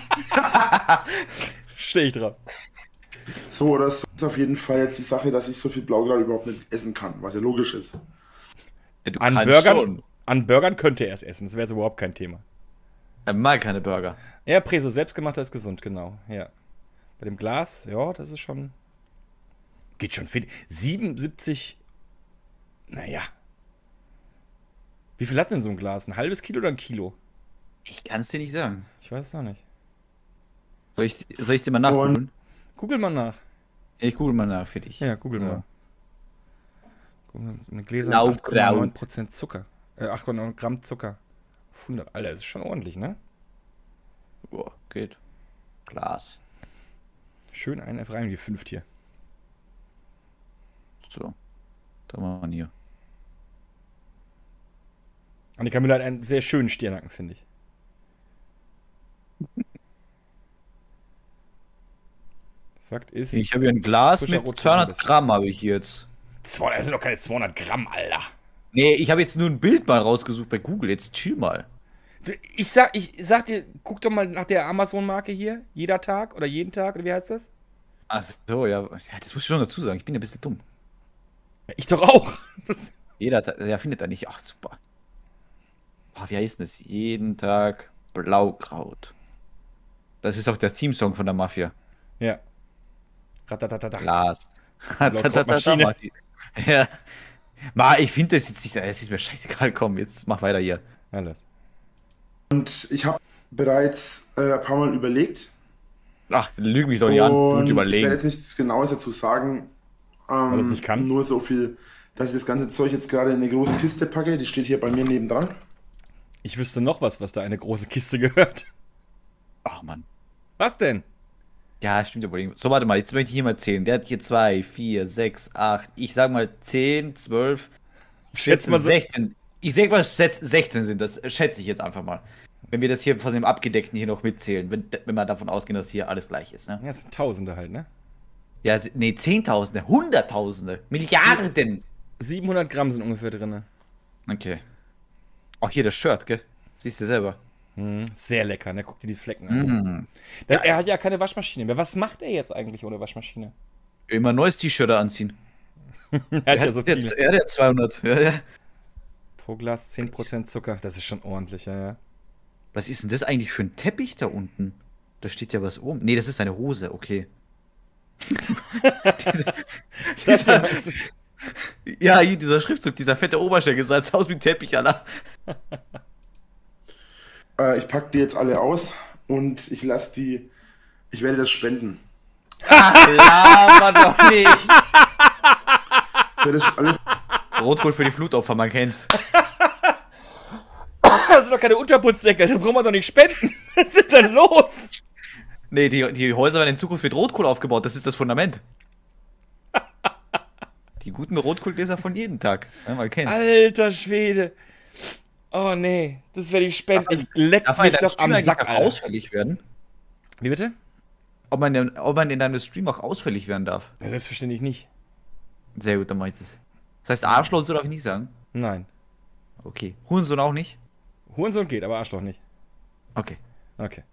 Stehe ich drauf. So, das ist auf jeden Fall jetzt die Sache, dass ich so viel Blaugrad überhaupt nicht essen kann, was ja logisch ist. Ja, du An kannst Burgern könnte er es essen, das wäre so überhaupt kein Thema. Er mag keine Burger. Ja, Preso, selbstgemachter ist gesund, genau. Ja. Bei dem Glas, ja, das ist schon. Geht schon viel. 77. Naja. Wie viel hat denn so ein Glas? Ein halbes Kilo oder ein Kilo? Ich kann es dir nicht sagen. Ich weiß es noch nicht. Soll ich dir mal nachgucken? Google mal nach. Ich google mal nach für dich. Ja, google mal. Guck mal, eine Gläser Laukraut. 8,9% Zucker. 8,9 Gramm Zucker. Auf 100. Alter, das ist schon ordentlich, ne? Boah, geht. Glas. Schön einen F rein, wie 5 hier. So. Da machen wir hier. Annika Müller hat einen sehr schönen Stirnacken, finde ich. Fakt ist. Ich habe hier ein Glas frischer mit Rotkohl 200 bist. Gramm habe ich jetzt. Das sind doch keine 200 Gramm, Alter. Nee, ich habe jetzt nur ein Bild mal rausgesucht bei Google. Jetzt chill mal. Ich sag dir, guck doch mal nach der Amazon-Marke hier. Jeder Tag oder jeden Tag, oder wie heißt das? Ach so, ja. Das muss ich schon dazu sagen. Ich bin ja ein bisschen dumm. Ja, ich doch auch. Ja, findet er nicht. Ach, super. Oh, wie heißt denn das? Jeden Tag Blaukraut. Das ist auch der Theme-Song von der Mafia. Ja. Ratatatata. Glas. Blaukrautmaschine. Ja. Ma, ich finde das jetzt nicht. Es ist mir scheißegal. Komm, jetzt mach weiter hier. Alles. Und ich habe bereits ein paar Mal überlegt. Ach, lüg mich doch nicht an. Und Und ich werde überlegen. jetzt nichts Genaues dazu sagen. Weil es nicht kann? Nur so viel, dass ich das ganze Zeug jetzt gerade in eine große Kiste packe. Die steht hier bei mir nebendran. Ich wüsste noch was da in eine große Kiste gehört. Ach, Mann. Was denn? Ja, stimmt aber irgendwie. So, warte mal, jetzt möchte ich hier mal zählen. Der hat hier 2, 4, 6, 8. Ich sag mal 10, 12, Schätz mal so. 16. Ich sag mal 16 sind das. Schätze ich jetzt einfach mal. Wenn wir das hier von dem Abgedeckten hier noch mitzählen. Wenn wir davon ausgehen, dass hier alles gleich ist, ne? Ja, es sind Tausende halt, ne? Ja, nee, Zehntausende, Hunderttausende, Milliarden. 700 Gramm sind ungefähr drin. Okay. Auch hier das Shirt, gell? Siehst du selber. Sehr lecker, ne? Guck dir die Flecken an. Mhm. Er hat ja keine Waschmaschine mehr. Was macht er jetzt eigentlich ohne Waschmaschine? Immer ein neues T-Shirt anziehen. Er hat ja so viele. Er hat 200. Ja, ja. Pro Glas 10% Zucker. Das ist schon ordentlich, ja. Was ist denn das eigentlich für ein Teppich da unten? Da steht ja was oben. Nee, das ist eine Hose, okay. Das hier meinst du? Ja, hier dieser Schriftzug, dieser fette Oberschenkel, sah jetzt aus wie ein Teppich, Alter. Ich packe die jetzt alle aus und ich werde das spenden. Laber doch nicht. Ich werde das alles Rotkohl für die Flutopfer, man kennt's. Das sind doch keine Unterputzdeckel. Das brauchen wir doch nicht spenden. Was ist denn los? Nee, die Häuser werden in Zukunft mit Rotkohl aufgebaut, das ist das Fundament. Die guten Rotkohlgläser von jeden Tag. Ja, man kennt's. Alter Schwede. Oh nee, das werde ich spenden. Ich leck Darf man mich in deinem doch am Stream Sack, eigentlich auch Alter. ausfällig werden? Wie bitte? Ob man in deinem Stream auch ausfällig werden darf? Ja, selbstverständlich nicht. Sehr gut, dann mach ich das. Das heißt, Arschloch und so darf ich nicht sagen? Nein. Okay. Hurensohn auch nicht? Hurensohn geht, aber Arschloch nicht. Okay. Okay.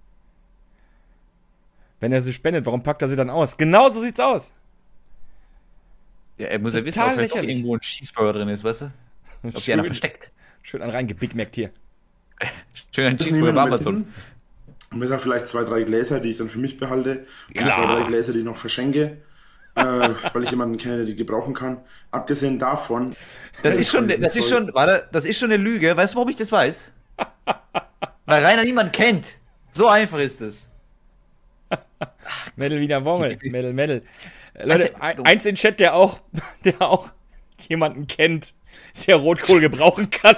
Wenn er sie spendet, warum packt er sie dann aus? Genau so sieht's aus. Ja, er muss ja wissen, Total ob vielleicht auch lächerlich. irgendwo ein Cheeseburger drin ist, weißt du? Ob sie einer versteckt. Schön an reingebigmackt hier. Schön ein nehmen Cheeseburger bei und Amazon. mitnehmen. Und mir sagen vielleicht 2, 3 Gläser, die ich dann für mich behalte. Und Klar. 2, 3 Gläser, die ich noch verschenke. Weil ich jemanden kenne, der die gebrauchen kann. Abgesehen davon. Das ist schon eine Lüge. Weißt du, warum ich das weiß? Weil Rainer niemand kennt. So einfach ist es. Mädel wieder Wommel. Mädel, Mädel. Also, Leute, eins in Chat, der auch jemanden kennt, der Rotkohl gebrauchen kann.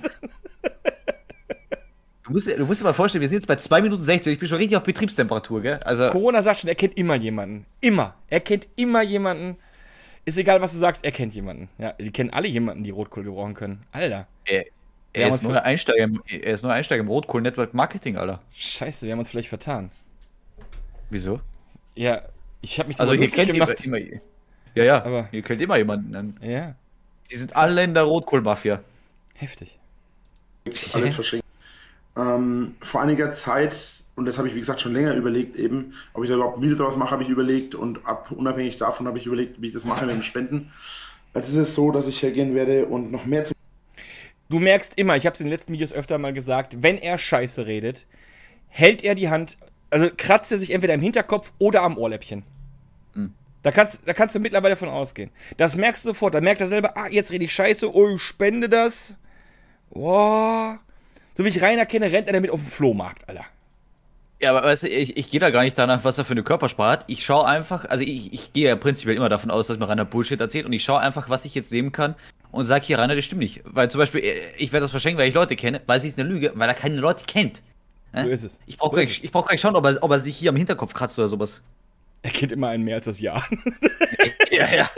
Du musst dir mal vorstellen, wir sind jetzt bei 2 Minuten 60. Ich bin schon richtig auf Betriebstemperatur, gell? Also, Corona sagt schon, er kennt immer jemanden. Immer. Er kennt immer jemanden. Ist egal, was du sagst, er kennt jemanden. Ja, die kennen alle jemanden, die Rotkohl gebrauchen können. Alter. Er ist nur Einsteiger im Rotkohl Network Marketing, Alter. Scheiße, wir haben uns vielleicht vertan. Wieso? Ja, ich habe mich Also drüber ihr kennt gemacht. immer, ja, Aber- ihr kennt immer jemanden. Ja, Die sind alle in der Rotkohl-Mafia. heftig. alles verschenkt. Vor einiger Zeit, und das habe ich wie gesagt schon länger überlegt eben, ob ich da überhaupt ein Video draus mache, habe ich überlegt und unabhängig davon habe ich überlegt, wie ich das mache mit dem Spenden. Jetzt ist es so, dass ich hergehen werde und noch mehr zu... Du merkst immer, ich habe es in den letzten Videos öfter mal gesagt, wenn er Scheiße redet, hält er die Hand, also kratzt er sich entweder im Hinterkopf oder am Ohrläppchen. Da kannst du mittlerweile davon ausgehen. Das merkst du sofort. Da merkt er selber, jetzt rede ich Scheiße, oh, ich spende das. Oh. So wie ich Rainer kenne, rennt er damit auf den Flohmarkt, Alter. Ja, aber weißt du, ich gehe da gar nicht danach, was er für eine Körpersprache hat. Ich schaue einfach, also ich gehe ja prinzipiell immer davon aus, dass mir Rainer Bullshit erzählt und ich schaue einfach, was ich jetzt nehmen kann und sage hier, Rainer, das stimmt nicht. Weil zum Beispiel, ich werde das verschenken, weil ich Leute kenne, weil sie es eine Lüge, weil er keine Leute kennt. So ist es. Ich brauche So ist es. gar nicht schauen, ob er sich hier am Hinterkopf kratzt oder sowas. Er kennt immer einen mehr als das Jahr. Ja.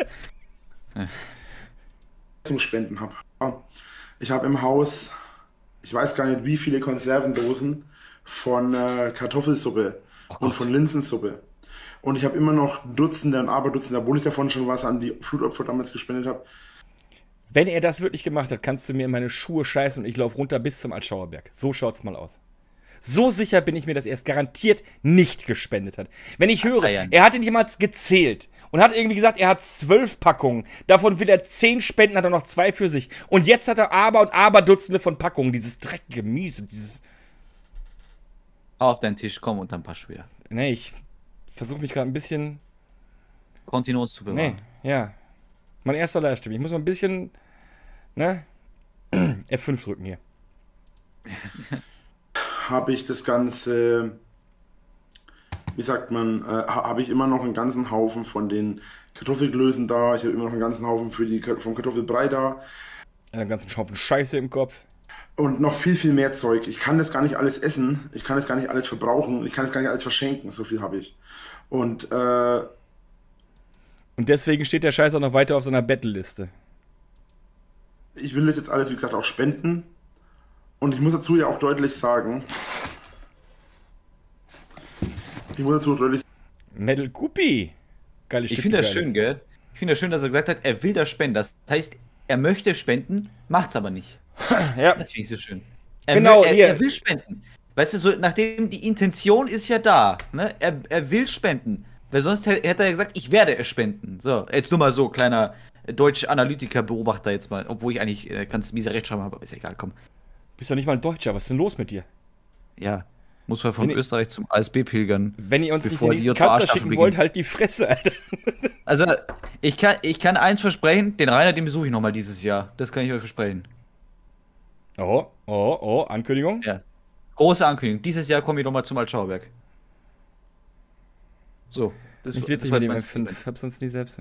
zum Spenden habe. Ich habe im Haus, ich weiß gar nicht wie viele Konservendosen von Kartoffelsuppe und von Linsensuppe. Und ich habe immer noch Dutzende und Aberdutzende, obwohl ich davon schon was an die Flutopfer damals gespendet habe. Wenn er das wirklich gemacht hat, kannst du mir in meine Schuhe scheißen und ich laufe runter bis zum Altschauerberg. So schaut's mal aus. So sicher bin ich mir, dass er es garantiert nicht gespendet hat. Wenn ich höre, er hatte jemals gezählt und hat irgendwie gesagt, er hat 12 Packungen. Davon will er 10 spenden, hat er noch 2 für sich. Und jetzt hat er aber Dutzende von Packungen. Dieses dreckige Miese, dieses... Auf deinen Tisch, komm und dann passt wieder. Nee, ich versuche mich gerade ein bisschen... Kontinuums zu bewahren. Nee, ja. Mein erster Livestream. Ich muss mal ein bisschen... Ne? F5 drücken hier. Habe ich das Ganze, wie sagt man, habe ich immer noch einen ganzen Haufen von den Kartoffelklößen da. Ich habe immer noch einen ganzen Haufen vom Kartoffelbrei da. Einen ganzen Haufen Scheiße im Kopf. Und noch viel, viel mehr Zeug. Ich kann das gar nicht alles essen. Ich kann das gar nicht alles verbrauchen. Ich kann das gar nicht alles verschenken. So viel habe ich. Und deswegen steht der Scheiß auch noch weiter auf seiner Battle-Liste. ich will das jetzt alles, wie gesagt, auch spenden. Und ich muss dazu ja auch deutlich sagen, Metal Guppy. Geile Ich finde das schön, gell? Ich finde das schön, dass er gesagt hat, er will das spenden. Das heißt, er möchte spenden, macht's aber nicht. Ja. Das finde ich so schön. Genau, er will spenden. Weißt du, so nachdem die Intention ist ja da, ne? Er will spenden. Weil sonst hätte er ja gesagt, ich werde es spenden. So, jetzt nur mal so, kleiner deutscher Analytiker-Beobachter jetzt mal. Obwohl ich eigentlich ganz miese Rechtschreibung habe, aber ist egal, komm. Bist doch nicht mal ein Deutscher, was ist denn los mit dir? Ja, muss man von Wenn Österreich zum ASB pilgern. Wenn ihr uns nicht Bevor den nächsten die Kanzler JVA-Staffel schicken wollt, beginnt. halt die Fresse, Alter. Also, ich kann eins versprechen, den Rainer, den besuche ich nochmal dieses Jahr. Das kann ich euch versprechen. Oh, Ankündigung. Ja. Große Ankündigung. Dieses Jahr komme ich nochmal zum Altschauerberg. So. Das Nicht witzig war mit dem jetzt mein F5. Hab sonst nie selbst.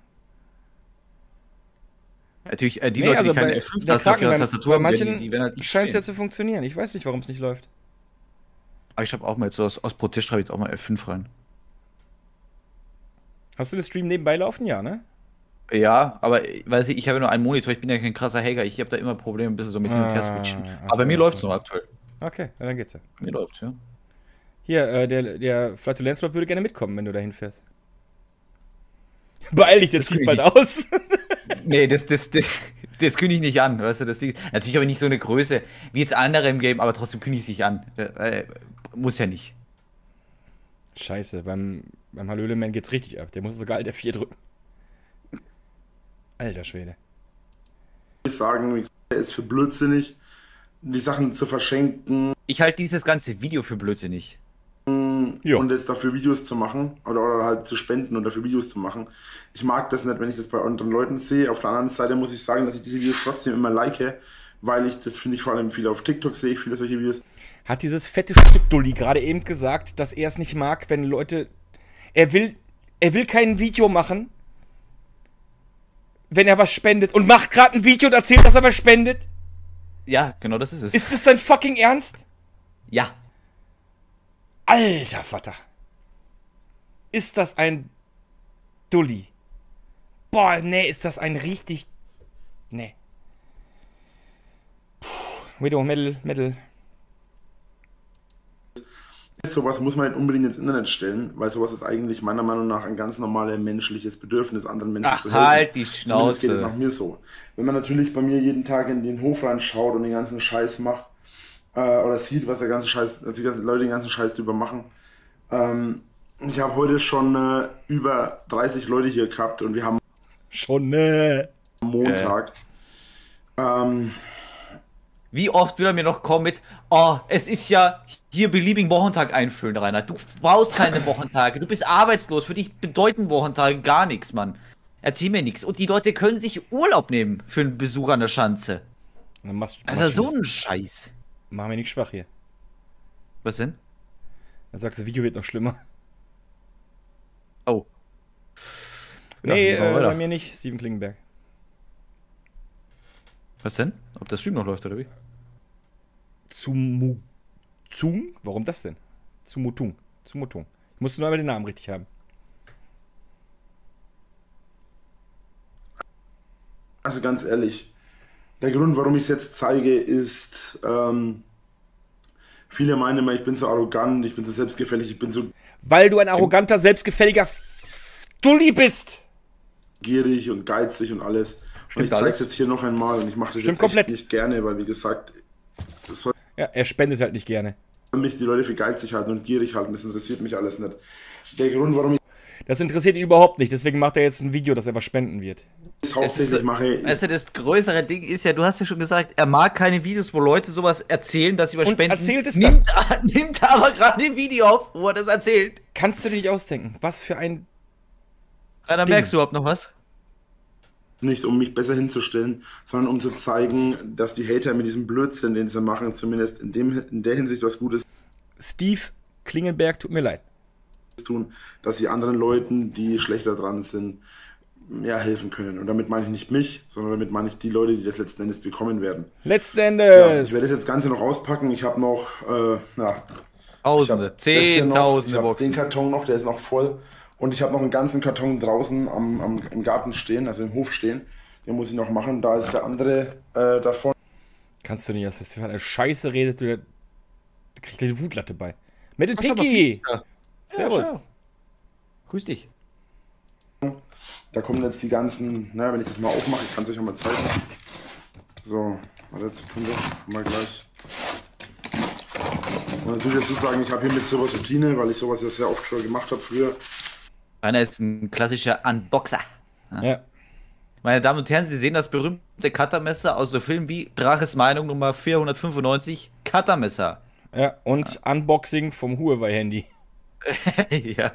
Natürlich, die Nee, Leute, also die keine bei, F5-Taste auf ihrer Tastatur bei haben, manchen die werden halt nicht scheint es ja stehen. zu funktionieren. Ich weiß nicht, warum es nicht läuft. Aber ich schreibe auch mal jetzt so aus Protest schreibe ich jetzt auch mal F5 rein. Hast du den Stream nebenbei laufen? Ja, ne? Ja, aber weiß ich habe ja nur einen Monitor, ich bin ja kein krasser Hacker, ich habe da immer Probleme ein bisschen so mit hin und her switchen. ach Aber bei so, mir ach läuft es so. noch aktuell. Okay, ja, dann geht's ja. Bei mir läuft's, ja. Hier, der Flatulenzlord würde gerne mitkommen, wenn du dahin fährst. Beeil dich, der zieht bald aus. Nee, das kündige ich nicht an, weißt du, natürlich habe ich nicht so eine Größe wie jetzt andere im Game, aber trotzdem kündige ich es nicht an. Muss ja nicht. Scheiße, beim Hallöle-Man geht's richtig ab. Der muss sogar Alt F4 drücken. Alter Schwede. Ich sagen, er ist für blödsinnig, die Sachen zu verschenken Ich halte dieses ganze Video für blödsinnig. Jo. und jetzt dafür Videos zu machen oder halt zu spenden und dafür Videos zu machen. Ich mag das nicht, wenn ich das bei anderen Leuten sehe. Auf der anderen Seite muss ich sagen, dass ich diese Videos trotzdem immer like, weil ich das finde ich vor allem viel auf TikTok sehe ich viele solche Videos. Hat dieses fette Stück Dulli gerade eben gesagt, dass er es nicht mag, wenn Leute... Er will kein Video machen, wenn er was spendet. Und macht gerade ein Video und erzählt, dass er was spendet. Ja, genau das ist es. Ist das sein fucking Ernst? Ja. Alter Vater. Ist das ein Dulli? Boah, nee, ist das ein richtig... Nee. Puh, Widow, Mittel. Sowas muss man nicht unbedingt ins Internet stellen, weil sowas ist eigentlich meiner Meinung nach ein ganz normales menschliches Bedürfnis, anderen Menschen Ach, zu helfen. halt die Zumindest geht es Schnauze. nach mir so. Wenn man natürlich bei mir jeden Tag in den Hof reinschaut und den ganzen Scheiß macht, oder sieht, was der ganze Scheiß, dass die ganzen Leute den ganzen Scheiß drüber machen. Ich habe heute schon über 30 Leute hier gehabt und wir haben Schon, ne. am Montag. Wie oft will er mir noch kommen mit, oh, es ist ja hier beliebigen Wochentag einfüllen, Rainer. Du brauchst keine Wochentage. Du bist arbeitslos. Für dich bedeuten Wochentage gar nichts, Mann. Erzähl mir nichts. Und die Leute können sich Urlaub nehmen für einen Besuch an der Schanze. Dann Also so ein Scheiß. Machen wir nicht schwach hier. Was denn? Dann sagst du, das Video wird noch schlimmer. Oh. Nee, Ja, bei mir nicht. Steven Klingenberg. Was denn? Ob das Stream noch läuft oder wie? Zumutung? Warum das denn? Zumutung. Ich musste nur einmal den Namen richtig haben. Also ganz ehrlich, der Grund, warum ich es jetzt zeige, ist, viele meinen immer, ich bin so arrogant, ich bin so selbstgefällig, ich bin so Weil du ein arroganter, selbstgefälliger Dulli bist. gierig und geizig und alles. Und ich zeige es alles. jetzt hier noch einmal und ich mache das Stimmt jetzt echt komplett. nicht gerne, weil wie gesagt, es soll Ja, er spendet halt nicht gerne. mich die Leute für geizig halten und gierig halten, das interessiert mich alles nicht. Der Grund, warum ich Das interessiert ihn überhaupt nicht, deswegen macht er jetzt ein Video, das er was spenden wird. es hauptsächlich mache, ist Also das größere Ding ist ja, du hast ja schon gesagt, er mag keine Videos, wo Leute sowas erzählen, dass sie was Und spenden. erzählt es nimmt aber gerade ein Video auf, wo er das erzählt. Kannst du dir nicht ausdenken, was für ein... Rainer, Ding. merkst du überhaupt noch was? nicht, um mich besser hinzustellen, sondern um zu zeigen, dass die Hater mit diesem Blödsinn, den sie machen, zumindest in der Hinsicht was Gutes Steve Klingenberg, tut mir leid. tun, dass sie anderen Leuten, die schlechter dran sind, ja, helfen können. Und damit meine ich nicht mich, sondern damit meine ich die Leute, die das letzten Endes bekommen werden. Letzten Ja, Endes! ich werde das jetzt Ganze noch auspacken. Ich habe noch, Tausende, ich hab das hier noch, Zehntausende ich hab Boxen. den Karton noch, der ist noch voll. Und ich habe noch einen ganzen Karton draußen im Garten stehen, also im Hof stehen. Den muss ich noch machen. Da ist der andere davon. Kannst du nicht, was für eine Scheiße redet, du kriegst eine Wutlatte bei. Metal Ach, schau mal, Pinky! Ja, Servus! schau. Grüß dich. Da kommen jetzt die ganzen, naja, wenn ich das mal aufmache, ich kann es euch auch mal zeigen. So, warte, Sekunde, mal gleich. Und natürlich dazu sagen, ich habe hier mit sowas Routine, weil ich sowas ja sehr oft schon gemacht habe früher. Rainer ist ein klassischer Unboxer. Ja. Meine Damen und Herren, Sie sehen das berühmte Cuttermesser aus so Filmen wie Draches Meinung Nummer 495, Cuttermesser. Ja, und Unboxing vom Huawei-Handy. Ja.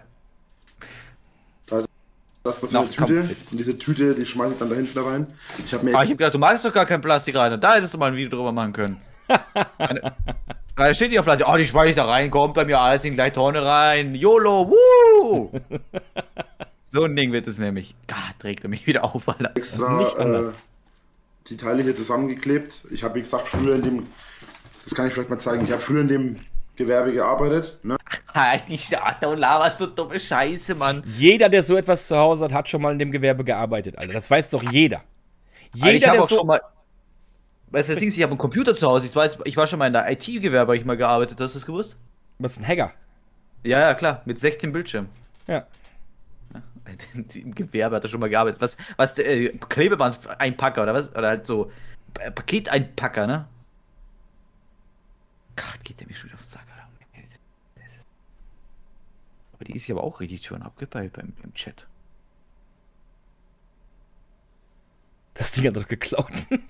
Das wird No, eine Tüte. komplett. Und diese Tüte, die schmeiße ich dann da hinten rein. Ich habe mir Aber ich hab gedacht, du magst doch gar kein Plastik, Rainer. Da hättest du mal ein Video drüber machen können. Da steht hier auf Plastik. Oh, die schmeiß ich da rein, kommt bei mir alles in gleich Tonne rein. YOLO, woo! So ein Ding wird es nämlich. Gott, trägt er mich wieder auf, Alter. extra Nicht anders. die Teile hier zusammengeklebt. Ich habe, wie gesagt, früher in dem, das kann ich vielleicht mal zeigen, ich habe früher in dem Gewerbe gearbeitet. Ne? Halt die Scharte und laberst so dumme Scheiße, Mann. Jeder, der so etwas zu Hause hat, hat schon mal in dem Gewerbe gearbeitet, Alter. Das weiß doch jeder. Alter, ich Jeder, habe der auch so... schon mal. Weißt du, das Ding ist, ich habe einen Computer zu Hause. Ich weiß, ich war schon mal in der IT-Gewerbe, habe ich mal gearbeitet. Hast du das gewusst? Was ist ein Hacker? Ja, ja, klar. Mit 16 Bildschirmen. Ja. Im Gewerbe hat er schon mal gearbeitet. Was Klebeband-Einpacker oder was? Oder halt so Paketeinpacker, ne? Gott, geht der mir schon wieder auf den Sack, Alter. Aber die ist ja aber auch richtig schön abgepeilt im Chat. Das Ding hat er doch geklaut.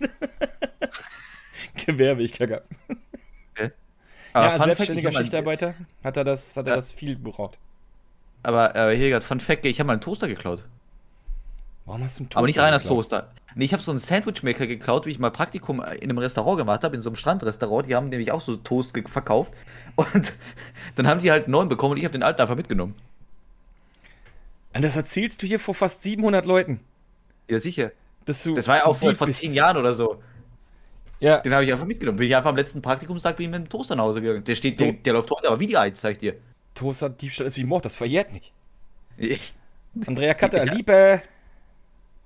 Gewerbe, ich kacke. Ja, als selbstständiger Schichtarbeiter hat er das viel gebraucht. Aber hier gerade, Fun Fact, ich habe mal einen Toaster geklaut. Warum hast du einen Toaster Aber nicht Reiners geklaut? Toaster. Nee, ich habe so einen Sandwichmaker geklaut, wie ich mal Praktikum in einem Restaurant gemacht habe, in so einem Strandrestaurant. Die haben nämlich auch so Toast verkauft. Und dann haben die halt einen neuen bekommen und ich habe den alten einfach mitgenommen. Und das erzählst du hier vor fast 700 Leuten. Ja, sicher. Dass du Das war ja auch ein Dieb vor bist. 10 Jahren oder so. Ja, Den habe ich einfach mitgenommen. Bin ich einfach am letzten Praktikumstag mit dem Toaster nach Hause gegangen. Der läuft heute, aber wie die Eins, sag ich dir. Toaster-Diebstahl ist wie Mord, das verjährt nicht. Andrea Katter, Liebe.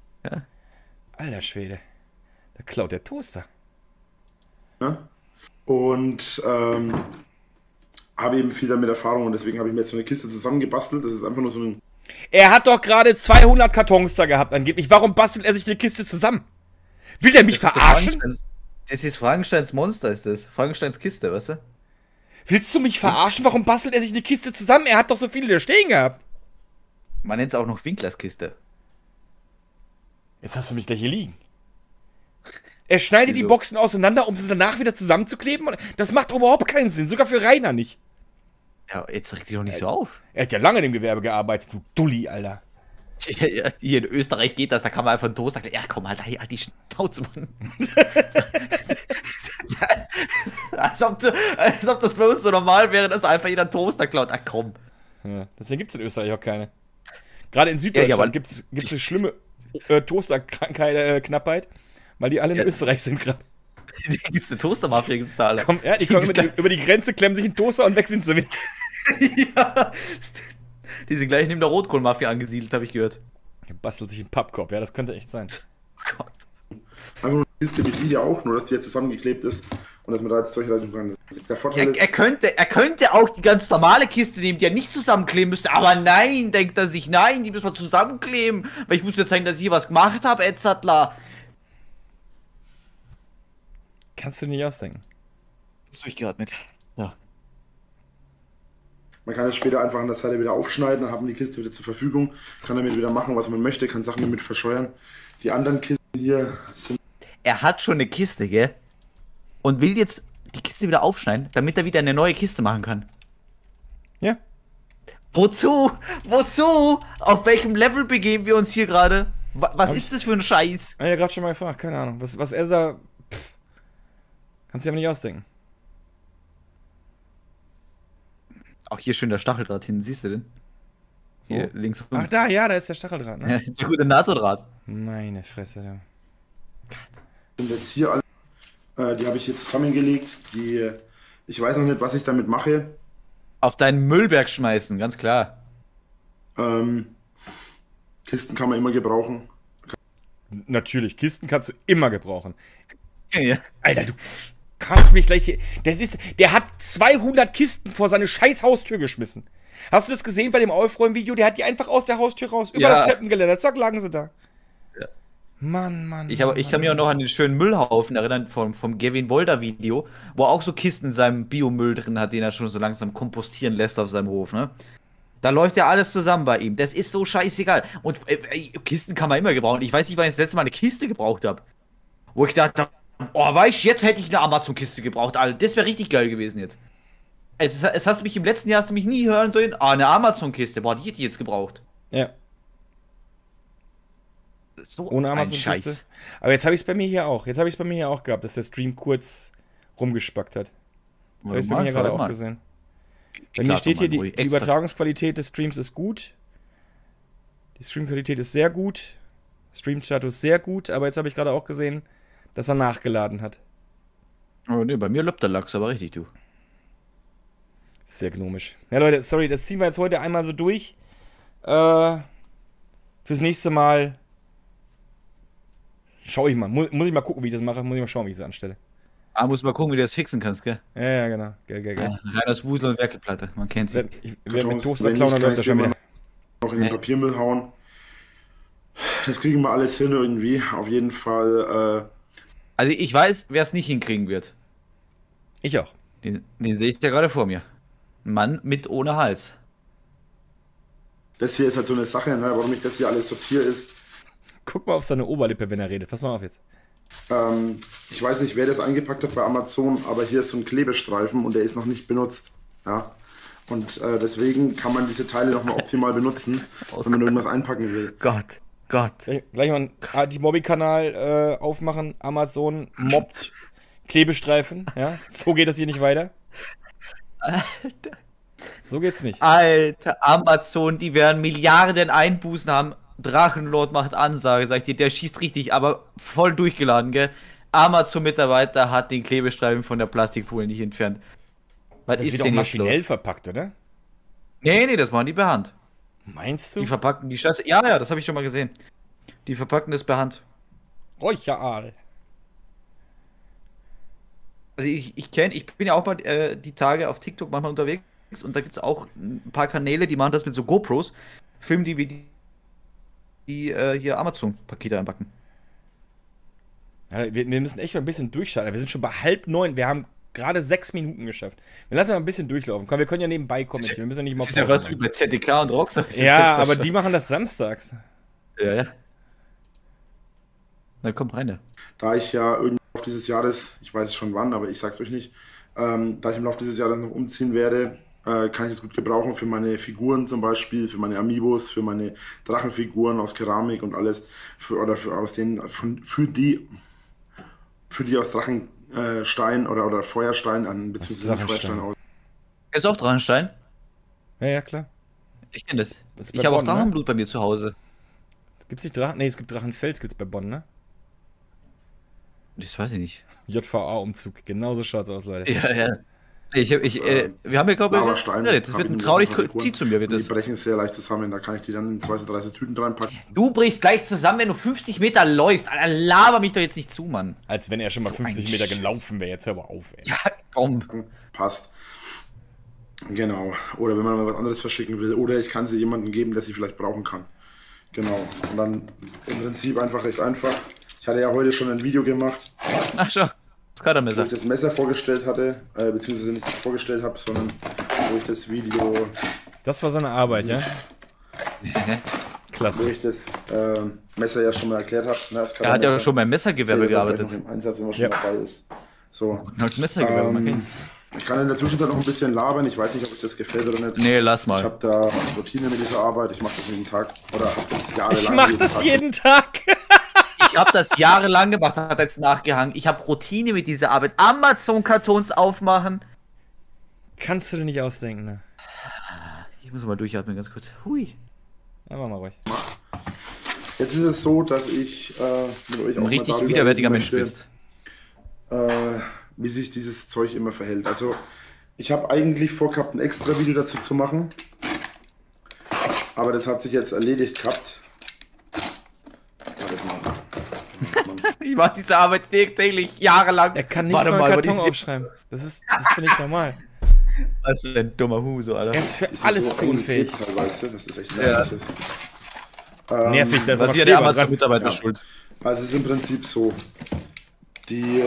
Alter Schwede. Da klaut der Toaster. Ne? Und habe eben viel damit Erfahrung und deswegen habe ich mir jetzt so eine Kiste zusammengebastelt. Das ist einfach nur so ein. Er hat doch gerade 200 Kartons da gehabt angeblich. Warum bastelt er sich eine Kiste zusammen? Will der mich Das ist so verarschen? Das ist Frankensteins Monster, ist das. Frankensteins Kiste, weißt du? Willst du mich verarschen? Warum bastelt er sich eine Kiste zusammen? Er hat doch so viele da stehen gehabt. Man nennt es auch noch Winklers Kiste. Jetzt hast du mich gleich hier liegen. Er schneidet die Wieso? Boxen auseinander, um sie danach wieder zusammenzukleben. Das macht überhaupt keinen Sinn. Sogar für Rainer nicht. Ja, jetzt reg dich doch nicht so auf. Er hat ja lange im Gewerbe gearbeitet, du Dulli, Alter. Ja, hier in Österreich geht das, da kann man einfach einen Toaster. Ja, komm, halt die Schnauze, Mann. als ob das bei uns so normal wäre, dass einfach jeder einen Toaster klaut. Ach komm. Ja, deswegen gibt es in Österreich auch keine. Gerade in Ja, Süddeutschland aber- gibt es eine schlimme Toasterkrankheit, Knappheit, weil die alle in Ja. Österreich sind gerade. Gibt's eine Toastermafia, gibt's da alle. Ja, die kommen über die Grenze, klemmen sich einen Toaster und weg sind sie wieder. Ja. Die sind gleich neben der Rotkohlmafia angesiedelt, habe ich gehört. Er bastelt sich einen Pappkorb, ja, das könnte echt sein. Oh Gott. Einfach nur eine Kiste wie die hier auch, nur dass die jetzt zusammengeklebt ist und dass man da jetzt solche Leute kann. Der Vorteil ist, Er könnte auch die ganz normale Kiste nehmen, die er nicht zusammenkleben müsste, aber nein, denkt er sich, nein, die müssen wir zusammenkleben, weil ich muss jetzt zeigen, dass ich hier was gemacht habe, Edzardler. Kannst du dir nicht ausdenken. Ist durchgeatmet. Ja. man kann es später einfach an der Seite wieder aufschneiden, dann hat man die Kiste wieder zur Verfügung, kann damit wieder machen, was man möchte, kann Sachen damit verscheuern. Die anderen Kisten hier sind. Er hat schon eine Kiste, gell? Und will jetzt die Kiste wieder aufschneiden, damit er wieder eine neue Kiste machen kann. Ja. Wozu? Wozu? Auf welchem Level begeben wir uns hier gerade? Was ist das für ein Scheiß? Hab ich ja gerade schon mal gefragt, keine Ahnung. Was er da. Kannst du dir aber nicht ausdenken. Auch hier schön der Stacheldraht hinten, siehst du den? Hier links Ach da, ja, da ist der Stacheldraht, ne? Der gute NATO-Draht. Meine Fresse, da. Sind jetzt hier alle, die habe ich jetzt zusammengelegt. Ich weiß noch nicht, was ich damit mache. Auf deinen Müllberg schmeißen, ganz klar. Kisten kann man immer gebrauchen. Natürlich, Kisten kannst du immer gebrauchen. Ja. Alter, du kannst mich gleich hier. Der hat 200 Kisten vor seine scheiß Haustür geschmissen. Hast du das gesehen bei dem Aufräumen-Video? Der hat die einfach aus der Haustür raus, über Ja. das Treppengeländer. Zack, lagen sie da. Ja. Mann. Ich kann mich auch noch an den schönen Müllhaufen erinnern vom Gavin Wolder Video, wo er auch so Kisten in seinem Biomüll drin hat, den er schon so langsam kompostieren lässt auf seinem Hof, ne? Da läuft ja alles zusammen bei ihm. Das ist so scheißegal. Und Kisten kann man immer gebrauchen. Ich weiß nicht, wann ich das letzte Mal eine Kiste gebraucht habe. Wo ich dachte, oh, weißt du, jetzt hätte ich eine Amazon-Kiste gebraucht, Alter. Das wäre richtig geil gewesen jetzt. Es hast du mich im letzten Jahr hast du mich nie hören sollen. Ah, eine Amazon-Kiste. Boah, die hätte ich jetzt gebraucht. Ja, So ohne ein Amazon-Kiste. Scheiß. Aber jetzt habe ich es bei mir hier auch. Jetzt habe ich es bei mir hier auch gehabt, dass der Stream kurz rumgespackt hat. Das habe ich bei mir hier gerade auch gesehen. Bei mir steht hier, die Übertragungsqualität des Streams ist gut. Die Streamqualität ist sehr gut. Stream-Status sehr gut. Aber jetzt habe ich gerade auch gesehen, dass er nachgeladen hat. Oh ne, bei mir läuft der Lachs aber richtig, du. Sehr gnomisch. Ja, Leute, sorry, das ziehen wir jetzt heute einmal so durch. Fürs nächste Mal schaue ich mal. Muss ich mal gucken, wie ich das mache. Muss ich mal schauen, wie ich das anstelle. Ah, muss mal gucken, wie du das fixen kannst, gell? Ja, genau. Geil. Ja, Reiners Wusel und Werkelplatte, man kennt sie. Ich werde mit Kartons, Toaster wenn klauen, nicht, dann kann läuft das ich schon sie wieder. Noch in den Papiermüll hauen. Das kriegen wir alles hin irgendwie. Auf jeden Fall. Also ich weiß, wer es nicht hinkriegen wird. Ich auch. Den sehe ich ja gerade vor mir. Ein Mann mit ohne Hals. Das hier ist halt so eine Sache, ne, warum ich das hier alles sortiere, ist. Guck mal auf seine Oberlippe, wenn er redet. Pass mal auf jetzt. Ich weiß nicht, wer das eingepackt hat bei Amazon, aber hier ist so ein Klebestreifen und der ist noch nicht benutzt. Ja. Und deswegen kann man diese Teile nochmal optimal benutzen, wenn man irgendwas einpacken will. Gott. Gleich mal einen Mobby-Kanal aufmachen. Amazon mobbt Klebestreifen. Ja, so geht das hier nicht weiter. So geht's nicht. Alter, Amazon, die werden Milliarden Einbußen haben. Drachenlord macht Ansage, sag ich dir, der schießt richtig, aber voll durchgeladen, gell? Amazon-Mitarbeiter hat den Klebestreifen von der Plastikfolie nicht entfernt. Was Das ist wird auch denn jetzt maschinell los? verpackt, oder? Nee, das machen die per Hand. Meinst du? Die verpacken die Scheiße. Ja, das habe ich schon mal gesehen. Die verpacken das per Hand. Räucheraal. Also ich bin ja auch mal die Tage auf TikTok manchmal unterwegs und da gibt es auch ein paar Kanäle, die machen das mit so GoPros, filmen die, wie die hier Amazon-Pakete einpacken. Ja, wir müssen echt mal ein bisschen durchstarten. Wir sind schon bei 8:30. Wir haben gerade 6 Minuten geschafft. Wir lassen mal ein bisschen durchlaufen. Komm, wir können ja nebenbei kommentieren. Wir müssen ja nicht mal. Das ist ja was wie bei ZDK und Rockstar. Ja, aber die machen das samstags. Ja. Na komm rein da. Da ich ja irgendwie auf dieses Jahres, ich weiß schon wann, aber ich sag's euch nicht, da ich im Laufe dieses Jahres noch umziehen werde, kann ich es gut gebrauchen für meine Figuren zum Beispiel, für meine Amiibos, für meine Drachenfiguren aus Keramik und alles, für die aus Drachenstein oder Feuerstein, beziehungsweise nicht Feuerstein aus. Ist auch Drachenstein? Ja, klar. Ich kenne das. Das ist Ich bei habe auch Bonn, ne? Drachenblut bei mir zu Hause. Gibt's nicht Drachen? Nee, es gibt Drachenfels, gibt's bei Bonn, ne? Das weiß ich nicht. JVA-Umzug. Genauso schaut's aus, Leute. Ja. Wir haben ja gerade Lavastein. das wird ein traurig, zieh zu mir, wird Die das. brechen sehr leicht zusammen, da kann ich die dann in 2 so 30 Tüten reinpacken. Du brichst gleich zusammen, wenn du 50 Meter läufst. Alter, laber mich doch jetzt nicht zu, Mann. Als wenn er schon mal So 50 ein Meter Scheiß. gelaufen wäre. Jetzt hör mal auf, ey. Ja, komm. Passt. Genau. Oder wenn man mal was anderes verschicken will. Oder ich kann sie jemandem geben, der sie vielleicht brauchen kann. Genau. Und dann im Prinzip einfach recht einfach. Ich hatte ja heute schon ein Video gemacht, Ach schon. Das Kadermesser. wo ich das Messer vorgestellt hatte, beziehungsweise nicht vorgestellt habe, sondern wo ich das Video, Das war seine Arbeit, ja? wo Klasse. ich das Messer ja schon mal erklärt habe. Ne, das Er hat ja schon beim Messergewerbe Messergewerbe gearbeitet. Noch im Einsatz, wenn man schon dabei ist. So. Messergewerbe, man kennt's. Ich kann in der Zwischenzeit noch ein bisschen labern. Ich weiß nicht, ob euch das gefällt oder nicht. Nee, lass Ich mal. habe da Routine mit dieser Arbeit. Ich mache das jeden Tag. Oder hab das jahrelang Ich mach das Tag. jeden Tag. Ich habe das jahrelang gemacht, hat jetzt nachgehangen. Ich habe Routine mit dieser Arbeit. Amazon-Kartons aufmachen. Kannst du dir nicht ausdenken, ne? Ich muss mal durchatmen, ganz kurz. Hui. Ja, mach mal ruhig. Jetzt ist es so, dass ich mit euch Ein auch richtig mal darüber widerwärtiger reden Mensch möchte, bist. wie sich dieses Zeug immer verhält. Also, ich habe eigentlich vorgehabt, ein extra Video dazu zu machen. Aber das hat sich jetzt erledigt gehabt. Warte mal. Ich mache diese Arbeit täglich, jahrelang. Er kann nicht Warte mal mal, einen was Karton ist aufschreiben. Das ist doch nicht normal. Was ist ein dummer Huso, Alter. Er ist für Das ist alles so zu unfähig. eingeklebt teilweise, das ist echt Ja. nervig. Nervig, das Was ist hier aber der Kleber dran. Amazon-Mitarbeiter Ja. schuld. Also es ist im Prinzip so, die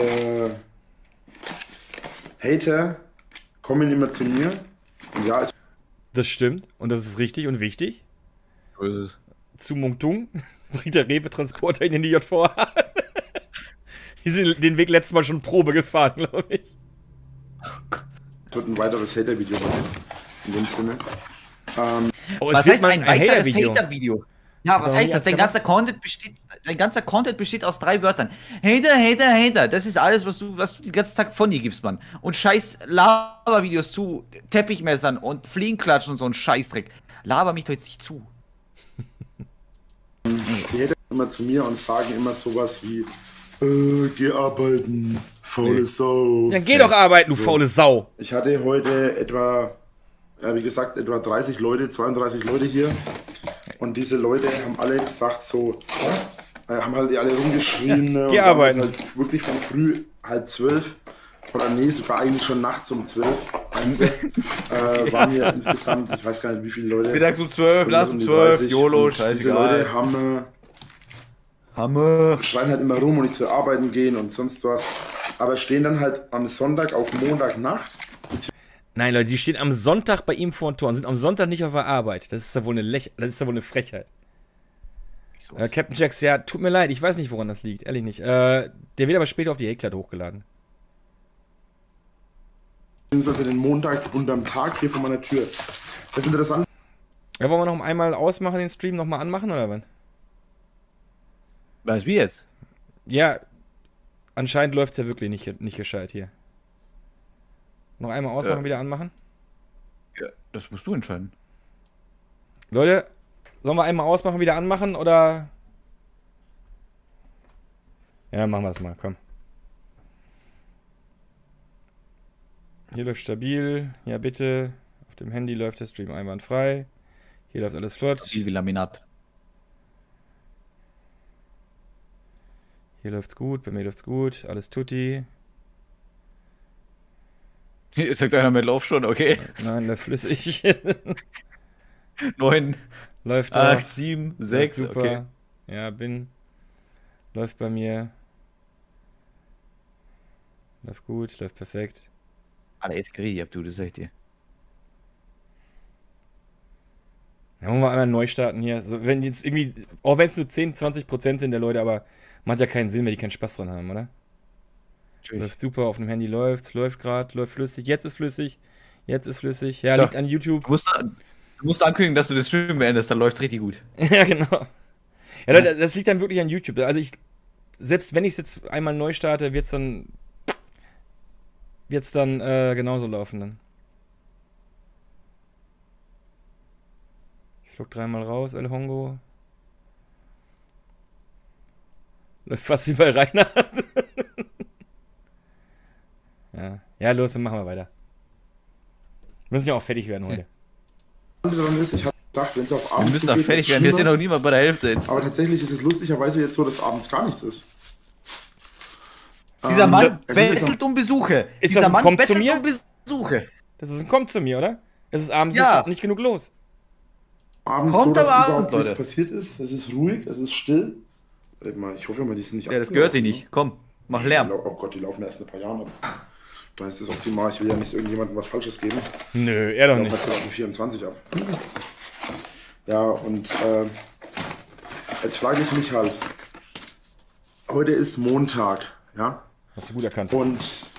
Hater kommen immer zu mir. Und ja, Das stimmt. Und das ist richtig und wichtig. So ist es. Zu Mungtung bringt der Rewe-Transporter ihn in die JVA. Die sind den Weg letztes Mal schon Probe gefahren, glaube ich. es wird ein weiteres Hater-Video machen. In dem Sinne. Oh, es Was wird heißt mal ein weiteres Hater-Video. Hater-Video? Ja, was Warum heißt nie das? eins gemacht? Dein ganzer Content besteht aus 3 Wörtern. Hater, Hater, Hater. Das ist alles, was du den ganzen Tag von dir gibst, Mann. Und scheiß Labervideos zu Teppichmessern und Fliegenklatschen und so ein Scheißdreck. Laber mich doch jetzt nicht zu. Die Hater kommen immer zu mir und sagen immer sowas wie, geh arbeiten, faule Sau. Dann geh doch arbeiten, du faule Sau. Ich hatte heute etwa, wie gesagt, etwa 30 Leute, 32 Leute hier. Und diese Leute haben alle gesagt so, haben halt alle rumgeschrien. Ja, und geh haben arbeiten. Halt wirklich von früh 11:30 oder nee, sogar eigentlich schon nachts um 12. Waren hier insgesamt, ich weiß gar nicht wie viele Leute. Mittags um 12, irgendwas nachts um die 12, 30. YOLO, Und diese scheißegal. Leute haben Hammer. schreien halt immer rum und nicht zur Arbeiten gehen und sonst was. Aber stehen dann halt am Sonntag auf Montagnacht. Nein, Leute, die stehen am Sonntag bei ihm vor dem Tor und sind am Sonntag nicht auf der Arbeit. Das ist ja wohl eine Frechheit. Captain Jacks, ja, tut mir leid, ich weiß nicht, woran das liegt, ehrlich nicht. Der wird aber später auf die Hecklade hochgeladen. Beziehungsweise den Montag unterm Tag hier vor meiner Tür. Das ist interessant. Ja, wollen wir noch einmal ausmachen, den Stream nochmal anmachen, oder was? Was, wie jetzt? Ja, anscheinend läuft es ja wirklich nicht gescheit hier. Noch einmal ausmachen, Ja. wieder anmachen. Ja, das musst du entscheiden. Leute, sollen wir einmal ausmachen, wieder anmachen, oder? Ja, machen wir es mal, komm. Hier läuft stabil. Ja, bitte. Auf dem Handy läuft der Stream einwandfrei. Hier läuft alles flott. Wie Laminat. Hier läuft's gut, bei mir läuft's gut. Alles tutti. Hier sagt einer mit Lauf schon, okay. Nein, läuft flüssig. 9, Läuft doch. 8, 7, Läuft 6, super. okay. Ja, läuft bei mir. Läuft gut, läuft perfekt. Alter, jetzt krieg ich ab, du, das sag ich dir. Ja, wollen wir einmal neu starten hier. So, wenn jetzt irgendwie, auch wenn es nur 10-20% sind der Leute, aber macht ja keinen Sinn, wenn die keinen Spaß dran haben, oder? Läuft super, auf dem Handy läuft gerade, läuft flüssig. Jetzt ist flüssig. Ja, Ja. liegt an YouTube. Du musst ankündigen, dass du das Stream beendest, dann läuft's richtig gut. Ja, genau. Ja, Leute, das liegt dann wirklich an YouTube. Also selbst wenn ich es jetzt einmal neu starte, wird's dann genauso laufen dann. Ich flog dreimal raus, El Hongo. Läuft fast wie bei Rainer. Ja, los, dann machen wir weiter. Wir müssen ja auch fertig werden heute. Ich habe gedacht, wenn es auf Wir Abend müssen doch zugeht, fertig wird's werden, wir sind schlimmer. noch niemand bei der Hälfte jetzt. Aber tatsächlich ist es lustigerweise jetzt so, dass abends gar nichts ist. Dieser Mann es ist- bettelt um Besuche. Ist Dieser das ein Mann Kommt zu bettelt mir? um Besuche. Das ist ein Kommt zu mir, oder? Es ist abends Ja. nicht genug los. abends Kommt so, dass am Abend, überhaupt nichts Leute. passiert ist. Es ist ruhig, es ist still. Warte mal, ich hoffe mal, die sind nicht Ja, das gehört sich nicht. Komm, mach Lärm. Oh Gott, die laufen erst in ein paar Jahren ab. Da ist das optimal. Ich will ja nicht irgendjemandem was Falsches geben. Nö, er doch Die nicht. laufen jetzt auf 24 ab. Ja, und jetzt frage ich mich halt. Heute ist Montag, ja? Hast du gut erkannt. Und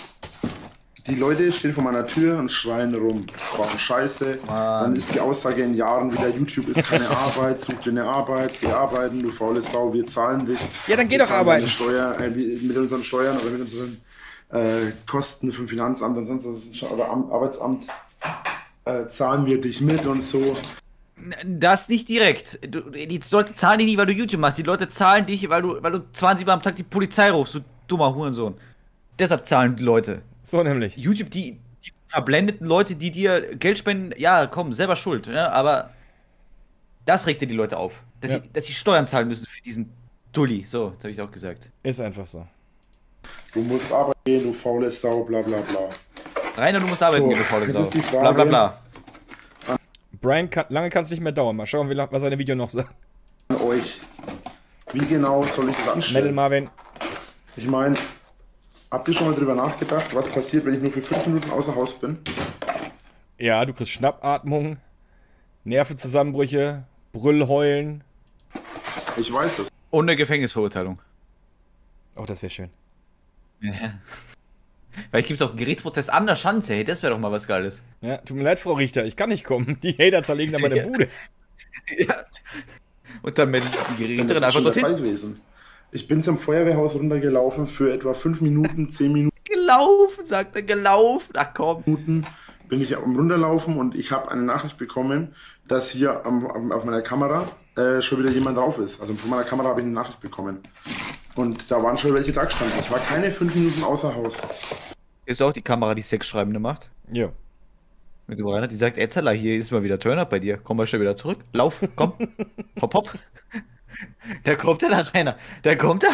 die Leute stehen vor meiner Tür und schreien rum, brauchen Scheiße. Dann ist die Aussage in Jahren wieder, YouTube ist keine Arbeit, such dir eine Arbeit, geh arbeiten, du faule Sau, wir zahlen dich. Ja, dann geh Wir doch zahlen arbeiten. deine Steuer, mit unseren Steuern oder mit unseren Kosten vom Finanzamt und sonst was oder Arbeitsamt zahlen wir dich mit und so. Das nicht direkt. Die Leute zahlen dich nicht, weil du YouTube machst. Die Leute zahlen dich, weil du 20 Mal am Tag die Polizei rufst, du dummer Hurensohn. Deshalb zahlen die Leute. So nämlich. YouTube, die verblendeten Leute, die dir Geld spenden, ja, komm, selber schuld. Ja, aber das regt dir die Leute auf. Ja. Dass sie Steuern zahlen müssen für diesen Dulli. So, das habe ich auch gesagt. Ist einfach so. Du musst arbeiten gehen, du faule Sau, bla bla bla. Rainer, du musst arbeiten So, gehen, du faule jetzt Sau. ist die Bla Frage- bla bla. Brian, lange kann es nicht mehr dauern. Mal schauen, was seine Video noch sagt. An euch. Wie genau soll ich das Metal anstellen? Marvin. Ich meine, habt ihr schon mal drüber nachgedacht, was passiert, wenn ich nur für 5 Minuten außer Haus bin? Ja, du kriegst Schnappatmung, Nervenzusammenbrüche, Brüllheulen. Ich weiß das. Und eine Gefängnisverurteilung. Oh, das wäre schön. Ja. Vielleicht gibt es auch einen Gerichtsprozess an der Schanze. Hey, das wäre doch mal was Geiles. Ja, tut mir leid, Frau Richter, ich kann nicht kommen. Die Hater zerlegen dann meine Ja. Bude. Ja. Und dann meldet die Das Gerichterin ist einfach schon der dorthin. Fall gewesen. Ich bin zum Feuerwehrhaus runtergelaufen für etwa 5 Minuten, 10 Gelaufen, sagt er, gelaufen. Ach komm. Minuten bin ich am Runterlaufen und ich habe eine Nachricht bekommen, dass hier auf meiner Kamera schon wieder jemand drauf ist. Also von meiner Kamera habe ich eine Nachricht bekommen. Und da waren schon welche da gestanden. Ich war keine 5 Minuten außer Haus. Ist auch die Kamera, die Sexschreibende macht. Ja. Mit dem Rainer, die sagt, Etzela, hier ist mal wieder Turn-Up bei dir. Komm mal schnell wieder zurück. Lauf, komm. Hopp, hopp. Da kommt er, der Rainer. Da kommt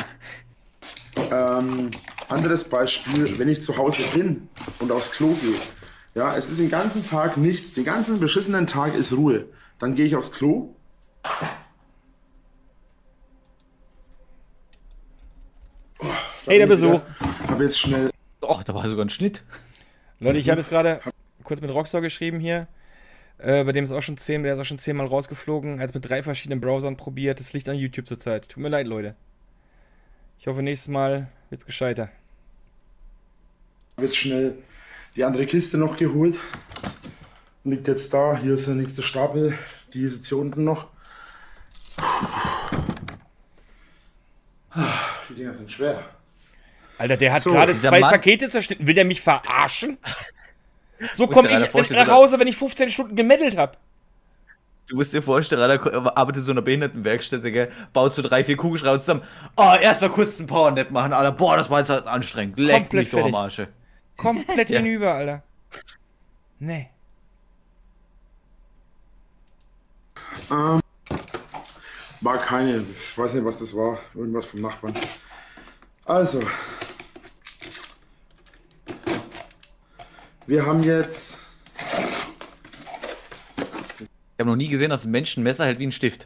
er. Anderes Beispiel, wenn ich zu Hause bin und aufs Klo gehe. Ja, es ist den ganzen Tag nichts, den ganzen beschissenen Tag ist Ruhe. Dann gehe ich aufs Klo. Hey, der Besuch. Habe jetzt schnell. Oh, da war sogar ein Schnitt. Leute, ich habe jetzt gerade kurz mit Rockstar geschrieben hier. Bei dem ist auch schon 10, der ist auch schon 10 Mal rausgeflogen. Er hat mit 3 verschiedenen Browsern probiert. Das liegt an YouTube zurzeit. Tut mir leid, Leute. Ich hoffe, nächstes Mal wird's gescheiter. Habe jetzt schnell die andere Kiste noch geholt. Liegt jetzt da. Hier ist der nächste Stapel. Die ist jetzt hier unten noch. Die Dinger sind schwer. Alter, der hat So, gerade dieser 2 Mann- Pakete zerschnitten. Will der mich verarschen? So Muss komme dir einer ich vorstellen, nach oder? Hause, wenn ich 15 Stunden gemeddelt habe. Du musst dir vorstellen, Rainer arbeitet in so einer Behindertenwerkstatt, gell? Baut so 3, 4 Kugelschreiber zusammen. Oh, erstmal kurz einen Powernap machen, Alter. Boah, das war jetzt halt anstrengend. Leck Komplett mich doch am fertig. Arsche. Komplett Ja. hinüber, Alter. Nee. War keine. Ich weiß nicht, was das war. Irgendwas vom Nachbarn. Also, wir haben jetzt. Ich habe noch nie gesehen, dass ein Mensch ein Messer hält wie ein Stift.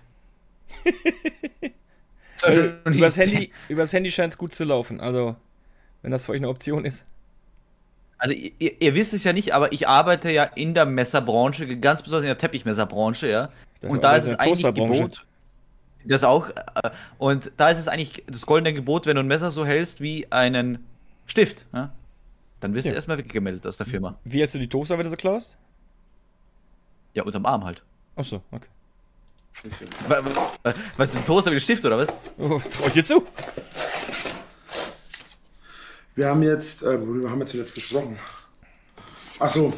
Übers Handy scheint es gut zu laufen. Also, wenn das für euch eine Option ist. Also ihr wisst es ja nicht, aber ich arbeite ja in der Messerbranche, ganz besonders in der Teppichmesserbranche, ja. Und da ist es eigentlich Gebot. Das auch. Und da ist es eigentlich das goldene Gebot, wenn du ein Messer so hältst wie einen Stift, ja, dann wirst du erstmal weggemeldet aus der Firma. Wie hältst du die Toaster, wenn du so klaust? Ja, unterm Arm halt. Ach so, okay. Was ist ein Toaster wie ein Stift, oder was? Oh, trau ich dir zu. Wir haben jetzt, worüber haben wir zuletzt gesprochen? Achso,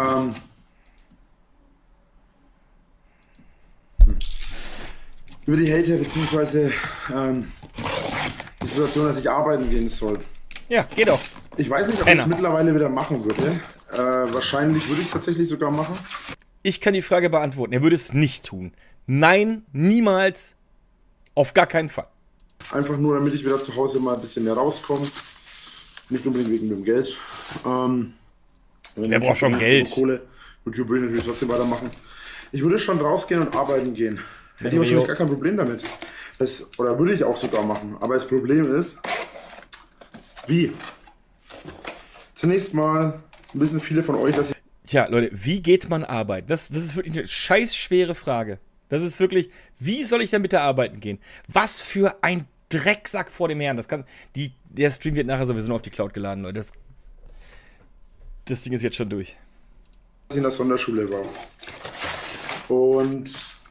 über die Hater, beziehungsweise die Situation, dass ich arbeiten gehen soll. Ja, geht doch. Ich weiß nicht, ob ich es mittlerweile wieder machen würde. Wahrscheinlich würde ich es tatsächlich sogar machen. Ich kann die Frage beantworten. Er würde es nicht tun. Nein, niemals. Auf gar keinen Fall. Einfach nur, damit ich wieder zu Hause mal ein bisschen mehr rauskomme. Nicht unbedingt wegen dem Geld. Wer braucht schon Geld? Kohle. YouTube würde ich natürlich trotzdem weitermachen. Ich würde schon rausgehen und arbeiten gehen. Hätte ich wahrscheinlich gar kein Problem damit. Oder würde ich auch sogar machen. Aber das Problem ist, wie? Zunächst mal wissen viele von euch, dass ich... Tja, Leute, wie geht man arbeiten? Das ist wirklich eine scheiß schwere Frage. Das ist wirklich, wie soll ich denn bitte arbeiten gehen? Was für ein Drecksack vor dem Herrn. Der Stream wird nachher sowieso noch auf die Cloud geladen, Leute. Das Ding ist jetzt schon durch. Ich in der Sonderschule war. Und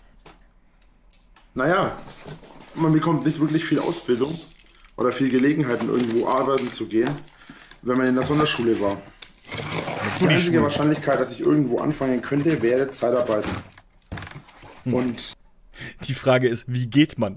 naja, man bekommt nicht wirklich viel Ausbildung oder viel Gelegenheiten, irgendwo arbeiten zu gehen, wenn man in der Sonderschule war. Die einzige Wahrscheinlichkeit, dass ich irgendwo anfangen könnte, wäre Zeitarbeiten. Und die Frage ist, wie geht man?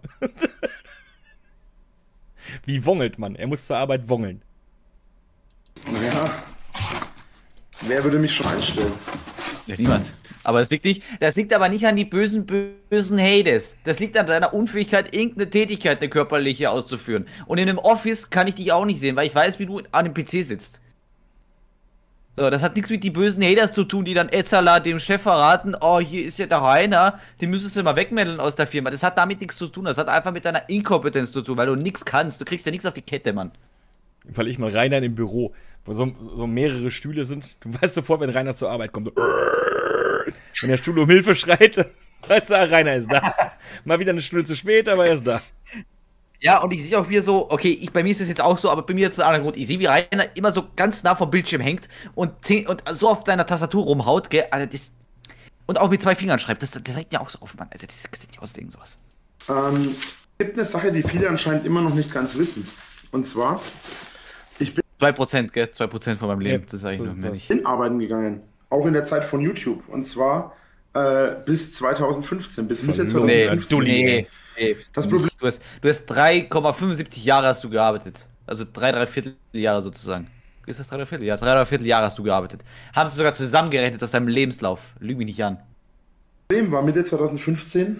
Wie wongelt man? Er muss zur Arbeit wongeln. Naja, wer würde mich schon einstellen? Ja, niemand. Aber das liegt aber nicht an die bösen Hades. Das liegt an deiner Unfähigkeit, irgendeine Tätigkeit, eine körperliche auszuführen. Und in einem Office kann ich dich auch nicht sehen, weil ich weiß, wie du an dem PC sitzt. So, das hat nichts mit die bösen Haters zu tun, die dann Etzala dem Chef verraten, oh, hier ist ja der Rainer, den müsstest du mal wegmelden aus der Firma. Das hat damit nichts zu tun, das hat einfach mit deiner Inkompetenz zu tun, weil du nichts kannst. Du kriegst ja nichts auf die Kette, Mann. Weil ich mal Rainer im Büro, wo so mehrere Stühle sind, du weißt sofort, wenn Rainer zur Arbeit kommt. So, wenn der Stuhl um Hilfe schreit, weißt du, Rainer ist da. Mal wieder eine Stunde zu spät, aber er ist da. Ja, und ich sehe auch wieder so, okay, bei mir ist es jetzt auch so, aber bei mir jetzt ein anderer Grund. Ich sehe, wie Rainer immer so ganz nah vom Bildschirm hängt und so auf deiner Tastatur rumhaut, gell, Alter, und auch mit 2 Fingern schreibt. Das regt mir auch so auf, Mann. Also, das sieht nicht aus, sowas. Es gibt eine Sache, die viele anscheinend immer noch nicht ganz wissen. Und zwar, ich bin 2%, gell, 2% von meinem Leben, das ist eigentlich noch mehr nicht. Ich bin arbeiten gegangen, auch in der Zeit von YouTube. Und zwar bis 2015, bis Mitte 2015. Nee. Das Problem, Du hast 3,75 Jahre hast du gearbeitet. Also 3,75 Jahre sozusagen. Ist das 3,75? Ja, 3,75 Jahre hast du gearbeitet. Haben sie sogar zusammengerechnet aus deinem Lebenslauf. Lüg mich nicht an. Problem war Mitte 2015,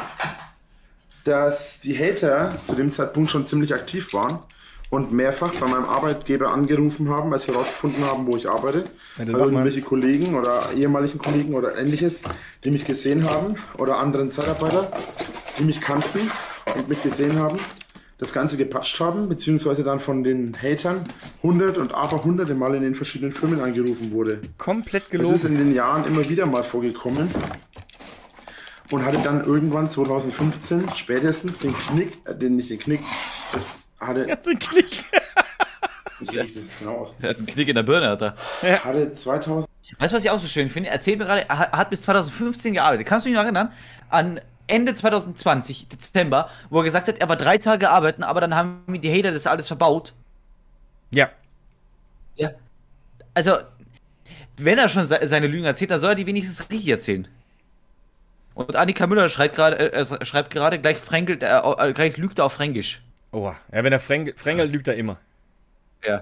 dass die Hater zu dem Zeitpunkt schon ziemlich aktiv waren und mehrfach bei meinem Arbeitgeber angerufen haben, als sie herausgefunden haben, wo ich arbeite. Also irgendwelche Kollegen oder ehemaligen Kollegen oder ähnliches, die mich gesehen haben, oder anderen Zeitarbeiter, die mich kannten und mich gesehen haben, das Ganze gepatscht haben, beziehungsweise dann von den Hatern hunderte Mal in den verschiedenen Firmen angerufen wurde. Komplett gelogen. Das ist in den Jahren immer wieder mal vorgekommen und hatte dann irgendwann 2015 spätestens den Knick, nicht den Knick, das hatte... Ja, den Knick. Das sieht jetzt genau aus. Er hat einen Knick in der Birne, hat er. Ja. Hatte 2000... Weißt du, was ich auch so schön finde? Erzähl mir gerade, er hat bis 2015 gearbeitet. Kannst du dich noch erinnern? An Ende 2020, Dezember, wo er gesagt hat, er war 3 Tage arbeiten, aber dann haben mir die Hater das alles verbaut. Ja. Ja. Also, wenn er schon seine Lügen erzählt, dann soll er die wenigstens richtig erzählen. Und Annika Müller schreibt gerade, gleich lügt er auf Fränkisch. Oh, ja, wenn er Frängel lügt er immer. Ja.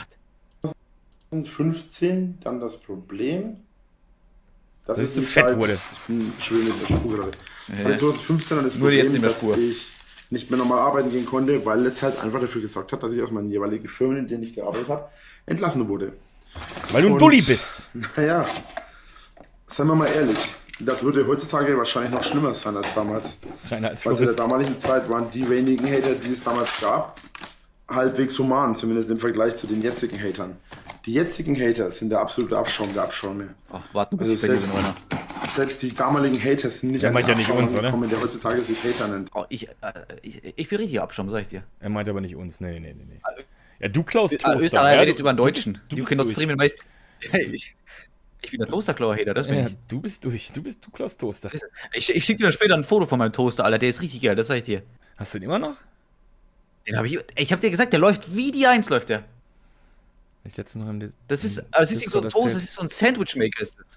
2015 dann das Problem, dass es zu fett wurde. Ich bin schön mit der Spur gerade. Ja. 2015 dann das Nur jetzt Problem, nicht mehr dass Spur. ich nicht mehr normal arbeiten gehen konnte, weil es halt einfach dafür gesorgt hat, dass ich aus meinen jeweiligen Firmen, in denen ich gearbeitet habe, entlassen wurde. Weil du ein Dulli bist. Naja, seien wir mal ehrlich, das würde heutzutage wahrscheinlich noch schlimmer sein als damals. Rainer als Weil zu der Florist. damaligen Zeit waren die wenigen Hater, die es damals gab, halbwegs human, zumindest im Vergleich zu den jetzigen Hatern. Die jetzigen Hater sind der absolute Abschaum der Abschäume. Ach, warte, bis Also ich bei dir bin, Rainer. selbst die damaligen Hater sind nicht Der an meint den ja nicht Abschaum uns, oder? angekommen, der heutzutage sich Hater nennt. Oh, ich bin richtig Abschaum, sag ich dir. Er meint aber nicht uns. Nee. Ja, du klaust Ah, Toaster. Österreicher ja, redet über einen Deutschen. Du Die bist können uns durch. streamen meist. Ich bin der Toasterklauer-Hater, das bin Ja, ich. du bist durch. Du klaust Toaster. Ich schicke dir später ein Foto von meinem Toaster, Alter. Der ist richtig geil, das sag ich dir. Hast du den immer noch? Den habe ich hab dir gesagt, der läuft wie die 1 läuft der. Ich letztens noch im Das ist nicht so ein Toast, das ist so ein Sandwich-Maker ist das.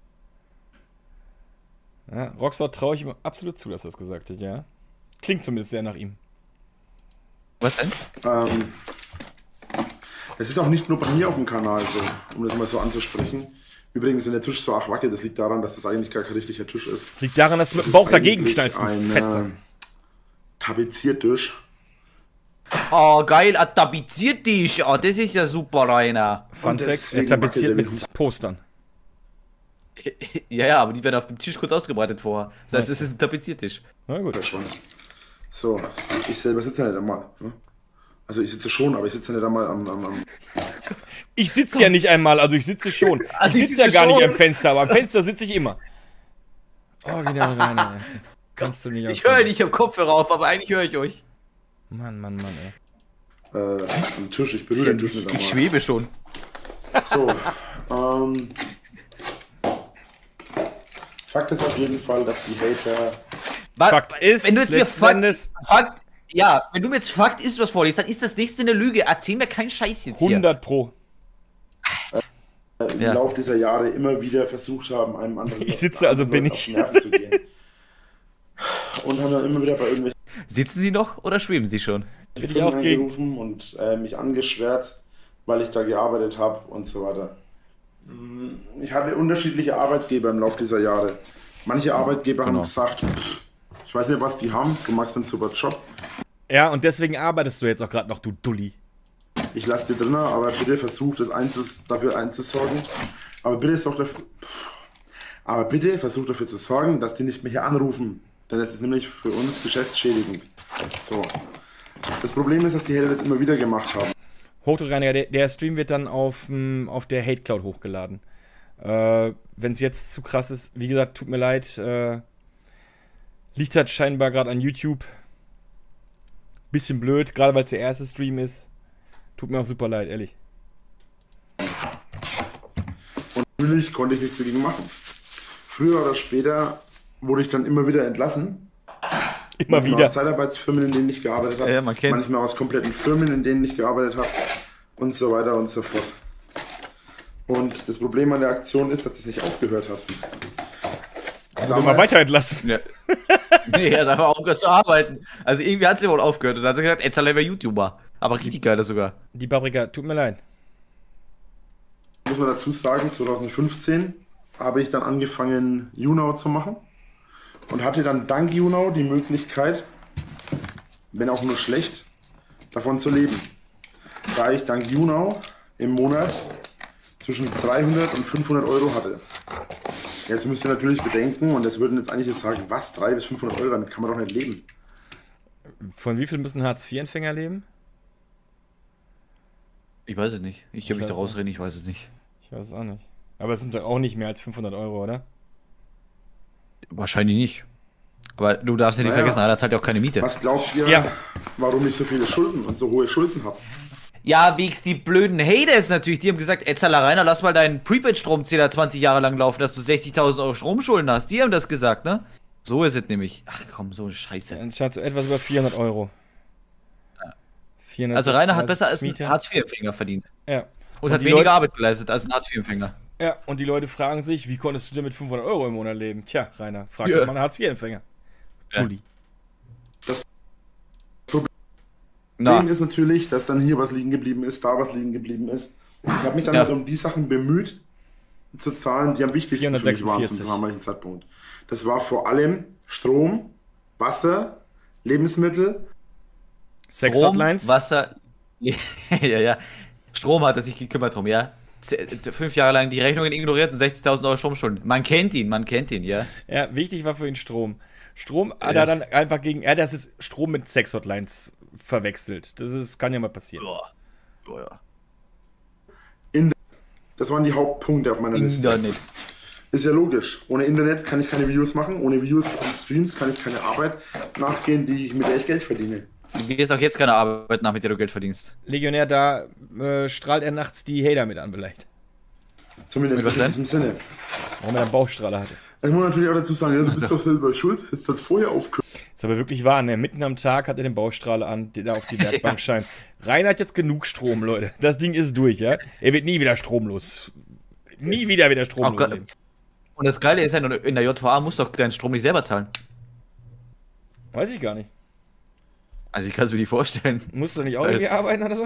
Ja, Rockstar traue ich ihm absolut zu, dass er das gesagt hat, ja. Klingt zumindest sehr nach ihm. Was denn? Es ist auch nicht nur bei mir auf dem Kanal so, um das mal so anzusprechen. Übrigens, wenn der Tisch so arg wackelt, das liegt daran, dass das eigentlich gar kein richtiger Tisch ist. Das liegt daran, dass du mit dem Das Bauch ist dagegen eigentlich knallst, du ein Fetzer. Tapeziertisch. Oh, geil, tapeziert dich. Oh, das ist ja super, Rainer. Fun Und Fact, er deswegen tapeziert wackelt er mit Postern. Ja, aber die werden auf dem Tisch kurz ausgebreitet vorher. Das heißt, es ist ein Tapeziertisch. Na gut. Der Schwanz. So, ich selber sitze ja nicht einmal. Ne? Also ich sitze schon, aber ich sitze ja nicht einmal am Ich sitze ja nicht einmal, also ich sitze schon. Also Ich ich sitze ja sitze gar nicht schon. am Fenster, aber am Fenster sitze ich immer. Original Rainer, ey. Das kannst du nicht Ich höre aussagen. nicht, ich habe Kopfhörer auf, aber eigentlich höre ich euch. Mann, ey. am Tisch. Ich berühre den Tisch nicht Ich einmal. schwebe schon. So, Fakt ist auf jeden Fall, dass die Hater... Fakt ist, wenn du jetzt mir letzten Fakt, Endes Fakt, ja, wenn du mir jetzt Fakt ist, was vorliest, dann ist das nächste eine Lüge. Erzähl mir keinen Scheiß jetzt hier. 100 Pro. im Ja. Laufe dieser Jahre immer wieder versucht haben, einem anderen Ich sitze, also bin Leuten auf ich. die Nerven zu gehen. Und haben dann immer wieder bei irgendwelchen Sitzen Sie noch oder schweben Sie schon? Bin ich Firmen auch gegen. angerufen und mich angeschwärzt, weil ich da gearbeitet habe und so weiter. Ich hatte unterschiedliche Arbeitgeber im Laufe dieser Jahre. Manche Arbeitgeber haben Genau. gesagt, ich weiß nicht, was die haben, du machst einen super Job, Ja, und deswegen arbeitest du jetzt auch gerade noch, du Dulli. ich lasse dir drinnen, aber bitte versuch dafür einzusorgen. Aber bitte versuch dafür zu sorgen, dass die nicht mehr hier anrufen. Denn es ist nämlich für uns geschäftsschädigend. So. Das Problem ist, dass die Hater das immer wieder gemacht haben. Hochreiniger, der Stream wird dann auf der Hate Cloud hochgeladen. Wenn es jetzt zu krass ist, wie gesagt, tut mir leid. Liegt halt scheinbar gerade an YouTube. Bisschen blöd, gerade weil es der erste Stream ist. Tut mir auch super leid, ehrlich. Und natürlich konnte ich nichts dagegen machen. Früher oder später wurde ich dann immer wieder entlassen. Immer Manchmal wieder. aus Zeitarbeitsfirmen, in denen ich gearbeitet habe. Ja, man kennt's. Manchmal aus kompletten Firmen, in denen ich gearbeitet habe. Und so weiter und so fort. Und das Problem an der Aktion ist, dass das nicht aufgehört hat. Immer weiter entlassen. Ja. Nee, er hat einfach aufgehört zu arbeiten. Also irgendwie hat sie wohl aufgehört und dann hat sie gesagt, jetzt soll er YouTuber. Aber richtig geil das sogar. Die Paprika, tut mir leid. Muss man dazu sagen, 2015 habe ich dann angefangen, YouNow zu machen. Und hatte dann dank YouNow die Möglichkeit, wenn auch nur schlecht, davon zu leben. Da ich dank YouNow im Monat zwischen 300 und 500 Euro hatte. Jetzt müsst ihr natürlich bedenken, und das würden jetzt einige sagen, was, 300 bis 500 Euro, damit kann man doch nicht leben. Von wie viel müssen Hartz-IV-Empfänger leben? Ich weiß es nicht. Ich kann mich da weiß rausreden, ich weiß es nicht. Ich weiß es auch nicht. Aber es sind doch auch nicht mehr als 500 Euro, oder? Wahrscheinlich nicht. Aber du darfst ja nicht Naja. vergessen, er zahlt ja auch keine Miete. Was glaubt ihr, Ja. warum ich so viele Schulden und so hohe Schulden habe? Ja, wegs die blöden Haters natürlich. Die haben gesagt, ey Rainer, lass mal deinen Prepaid-Stromzähler 20 Jahre lang laufen, dass du 60.000 Euro Stromschulden hast. Die haben das gesagt, ne? So ist es nämlich. Ach komm, so eine Scheiße. Anstatt so etwas über 400 Euro. 400 Also Rainer hat besser als ein Miete. Hartz-IV-Empfänger verdient. Ja. Und hat die weniger Leute- Arbeit geleistet als ein Hartz-IV-Empfänger. Ja, und die Leute fragen sich, wie konntest du denn mit 500 Euro im Monat leben? Tja, Rainer, frag Ja. doch mal einen Hartz-IV-Empfänger. Ja. Dulli. Problem ist natürlich, dass dann hier was liegen geblieben ist, da was liegen geblieben ist. Ich habe mich dann Ja. halt um die Sachen bemüht, zu zahlen, die am wichtigsten für mich waren 446. zum damaligen Zeitpunkt. Das war vor allem Strom, Wasser, Lebensmittel, Strom, Sex-Hotlines. Wasser. Ja, ja. Strom hat er sich gekümmert drum, ja. 5 Jahre lang die Rechnungen ignoriert und 60.000 Euro Stromschulden. Man kennt ihn, ja. Ja, wichtig war für ihn Strom. Strom hat er dann einfach er hat das jetzt Strom mit Sex-Hotlines verwechselt. Kann ja mal passieren. Ja. das waren die Hauptpunkte auf meiner Liste. Internet. Ist ja logisch. Ohne Internet kann ich keine Videos machen. Ohne Videos und Streams kann ich keine Arbeit nachgehen, mit der ich Geld verdiene. Du gehst auch jetzt keine Arbeit nach, mit der du Geld verdienst. Legionär, da strahlt er nachts die Hater mit an, vielleicht. Zumindest Mit was in diesem Sinne. Warum er einen Bauchstrahler hatte. Ich muss natürlich auch dazu sagen, ja, du bist doch selber schuld. Hättest das vorher aufgehört. Ist aber wirklich wahr, ne? Mitten am Tag hat er den Baustrahler an, der da auf die Werkbank scheint. Rainer hat jetzt genug Strom, Leute. Das Ding ist durch, ja? Er wird nie wieder stromlos. Nie wieder stromlos leben. Und das Geile ist ja, in der JVA musst du doch deinen Strom nicht selber zahlen. Weiß ich gar nicht. Also ich kann es mir nicht vorstellen. Musst du nicht auch irgendwie arbeiten oder so?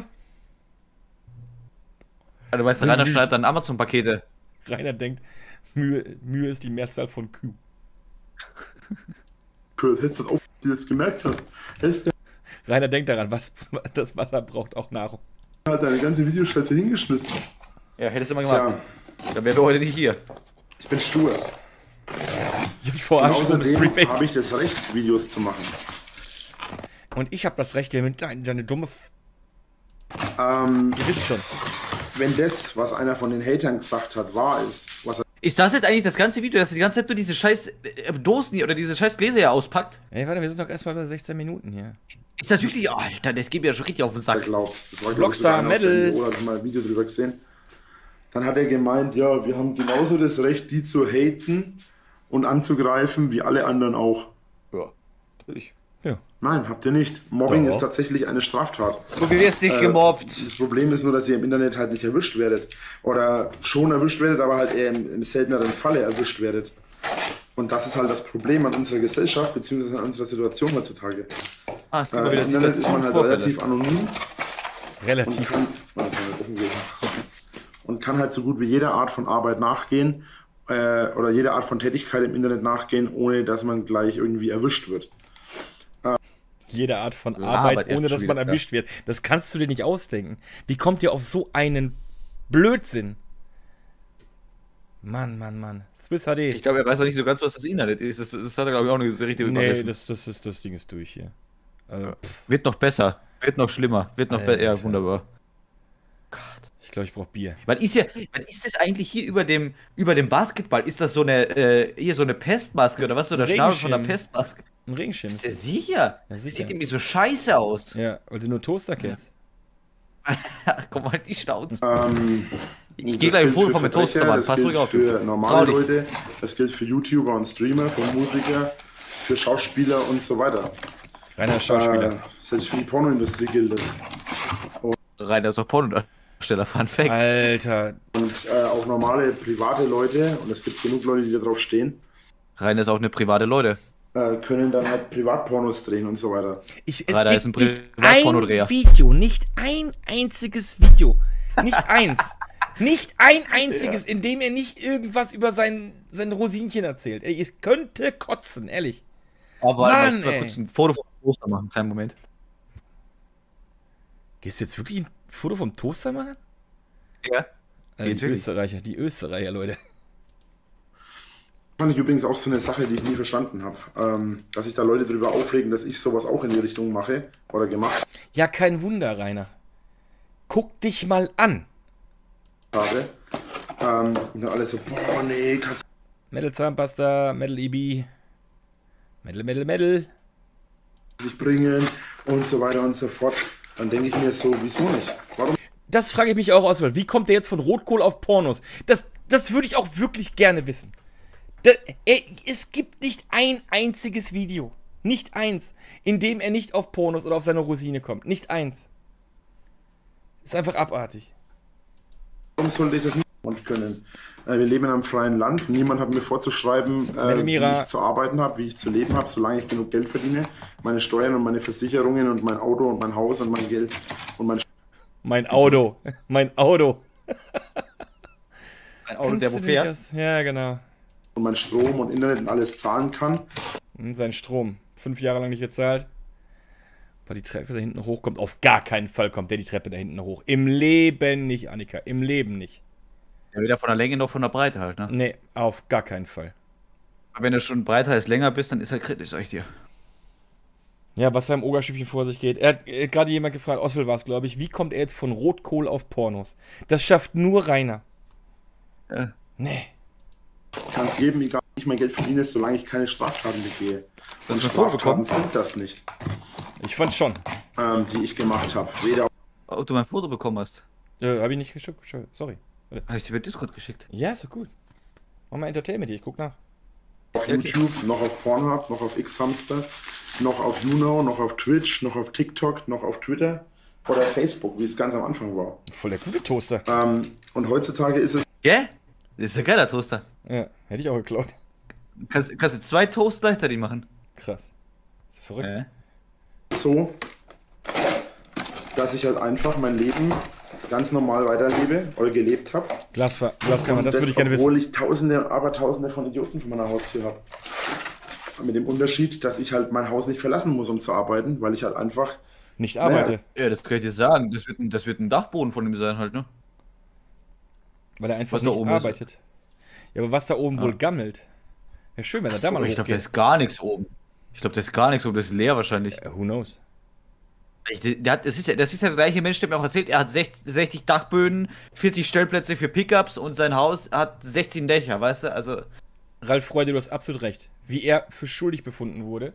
Also, du weißt, Rainer schneidet dann Amazon-Pakete. Rainer denkt, Mühe ist die Mehrzahl von Kühe. Hättest du das auch jetzt gemerkt hast. Hättest du Rainer denkt daran, das Wasser braucht auch Nahrung. deine ganze Videoscheiße hingeschmissen. Ja, hättest du mal gemacht. Tja, Dann wären wir heute nicht hier. ich bin stur. Ich hab vor Und Arsch das außerdem Prepaid. habe ich das Recht, Videos zu machen. Und ich habe das Recht, hier mit deine dumme. Ähm, Ihr wisst schon. wenn das, was einer von den Hatern gesagt hat, wahr ist, was er Ist das jetzt eigentlich das ganze Video, dass er die ganze Zeit nur diese scheiß Dosen hier oder diese scheiß Gläser hier auspackt? Ey, warte, wir sind doch erstmal bei 16 Minuten hier. Ist das wirklich. Alter, das geht mir ja schon richtig auf den Sack. glaubt. Das war, Blockstar sogar einer auf Metal. der Video, da hab ich mal ein Video drüber gesehen. Dann hat er gemeint, ja, wir haben genauso das Recht, die zu haten und anzugreifen, wie alle anderen auch. Ja, natürlich. Ja. Nein, habt ihr nicht. Mobbing Doch. ist tatsächlich eine Straftat. Du wirst nicht gemobbt. Das Problem ist nur, dass ihr im Internet halt nicht erwischt werdet. Oder schon erwischt werdet, aber halt eher im selteneren Falle erwischt werdet. Und das ist halt das Problem an unserer Gesellschaft, beziehungsweise an unserer Situation heutzutage. Ah, Im Internet ist man halt relativ anonym und Relativ. kann, und kann halt so gut wie jeder Art von Arbeit nachgehen oder jede Art von Tätigkeit im Internet nachgehen, ohne dass man gleich irgendwie erwischt wird. Jede Art von Ja, Arbeit, aber ohne dass man wieder, erwischt wird. Das kannst du dir nicht ausdenken. Wie kommt ihr auf so einen Blödsinn? Mann. Swiss HD. Ich glaube, er weiß auch nicht so ganz, was das Internet ist. Das hat er, glaube ich, auch nicht so richtig Nee, überrissen. das Ding ist durch hier. Also, Wird noch besser. Wird noch schlimmer. Wird noch besser. Ja, Alter. wunderbar. ich glaube, ich brauche Bier. Was ist das eigentlich hier über dem Basketball? Ist das so eine, hier so eine Pestmaske oder was? So der Schnabel von einer Regenschirm. Pestmaske? Ein Regenschirm. Ist Ist der das. sicher? Ja, Das sicher. sieht irgendwie so scheiße aus. Ja, weil du nur Toaster kennst. Komm mal, die Schnauze. Ich das gehe gleich gilt vor für von mit Verbrecher, Toaster, Mann. das Pass gilt ruhig auf. für Trau normale dich. Leute, das gilt für YouTuber und Streamer, für Musiker, für Schauspieler und so weiter. Reiner Schauspieler. Selbst für die Pornoindustrie gilt das. Rainer ist doch Pornodarsteller. Fun Fact. Alter. Und auch normale private Leute, und es gibt genug Leute, die da drauf stehen, Rainer ist auch eine private Leute. können dann halt Privatpornos drehen und so weiter. Es Rainer gibt ist ein nicht Privatpornodreher. ein Video, nicht ein einziges Video. Nicht eins. Nicht ein einziges, in dem er nicht irgendwas über sein Rosinchen erzählt. Ey, ich könnte kotzen, ehrlich. Aber Mann, ich mal ey. kurz ein Foto vom Poster machen. Kleinen Moment. Gehst du jetzt wirklich ein Foto vom Toaster machen? Ja. Die Österreicher, Leute. Fand ich übrigens auch so eine Sache, die ich nie verstanden habe. Dass sich da Leute darüber aufregen, dass ich sowas auch in die Richtung mache oder gemacht Ja, kein Wunder, Rainer. Guck dich mal an. habe. Und dann alle so, boah, nee, kannst Metal Zahnpasta, Metal EB, Metal. du nicht bringen und so weiter und so fort. Dann denke ich mir so, wieso nicht? Warum? Das frage ich mich auch aus. Wie kommt der jetzt von Rotkohl auf Pornos? Das würde ich auch wirklich gerne wissen. Es gibt nicht ein einziges Video. Nicht eins, in dem er nicht auf Pornos oder auf seine Rosine kommt. Nicht eins. Ist einfach abartig. Warum sollte ich das nicht machen können? Wir leben in einem freien Land. Niemand hat mir vorzuschreiben, wie Mira. ich zu arbeiten habe, wie ich zu leben habe, solange ich genug Geld verdiene. Meine Steuern und meine Versicherungen und mein Auto und mein Haus und mein Geld und Mein Auto. Mein Auto. Ein Auto, der wo fährt. Ja, genau. mein Strom und Internet und alles zahlen kann. Und sein Strom. 5 Jahre lang nicht gezahlt. Weil die Treppe da hinten hochkommt. Auf gar keinen Fall kommt der die Treppe da hinten hoch. Im Leben nicht, Annika. Im Leben nicht. Ja, weder von der Länge noch von der Breite halt, ne? Nee, auf gar keinen Fall. Aber wenn du schon breiter als länger bist, dann ist halt kritisch, sag ich dir. Ja, was da im Ogerstübchen vor sich geht. Er hat gerade jemand gefragt, Oswald war es, glaube ich, wie kommt er jetzt von Rotkohl auf Pornos? Das schafft nur Rainer. Ja. Nee. Ich kann es jedem, egal wie ich mein Geld verdiene, solange ich keine Straftaten begehe. Und Hast du ein Foto Straftaten bekommen? sind das nicht, Ich fand schon. die ich gemacht habe. Weder Ob du mein Foto bekommen hast. Hab ich nicht geschickt. Sorry. Habe ich dir bei Discord geschickt. Ja, ist doch gut. Mach mal Entertainment hier, ich guck nach. auf Ja, okay. YouTube, noch auf Pornhub, noch auf Xhamster, noch auf YouNow, noch auf Twitch, noch auf TikTok, noch auf Twitter oder Facebook, wie es ganz am Anfang war. Voll der gute Toaster. Und heutzutage ist es Gell? Das ist ein geiler Toaster. Ja, hätte ich auch geklaut. Kannst du 2 Toast gleichzeitig machen. Krass. Ist verrückt. so, dass ich halt einfach mein Leben ganz normal weiterlebe oder gelebt habe. Glaskammer, das würde ich gerne wissen. Obwohl ich Tausende von Idioten vor meiner Haustür habe. Mit dem Unterschied, dass ich halt mein Haus nicht verlassen muss, um zu arbeiten, weil ich halt einfach... Nicht arbeite, Ja, das kann ich dir sagen. Das wird ein Dachboden von ihm sein halt, ne? weil er einfach Was da nicht oben ist. arbeitet. Ja, aber was da oben wohl gammelt. Ja, schön, wenn er da mal ich glaube, da hochgeht. ist gar nichts oben. Ich glaube, da ist gar nichts oben. Das ist leer wahrscheinlich. Who knows? Das ist ja der gleiche Mensch, der mir auch erzählt, er hat 60 Dachböden, 40 Stellplätze für Pickups und sein Haus hat 16 Dächer, weißt du? Also, Ralf Freude, du hast absolut recht. Wie er für schuldig befunden wurde,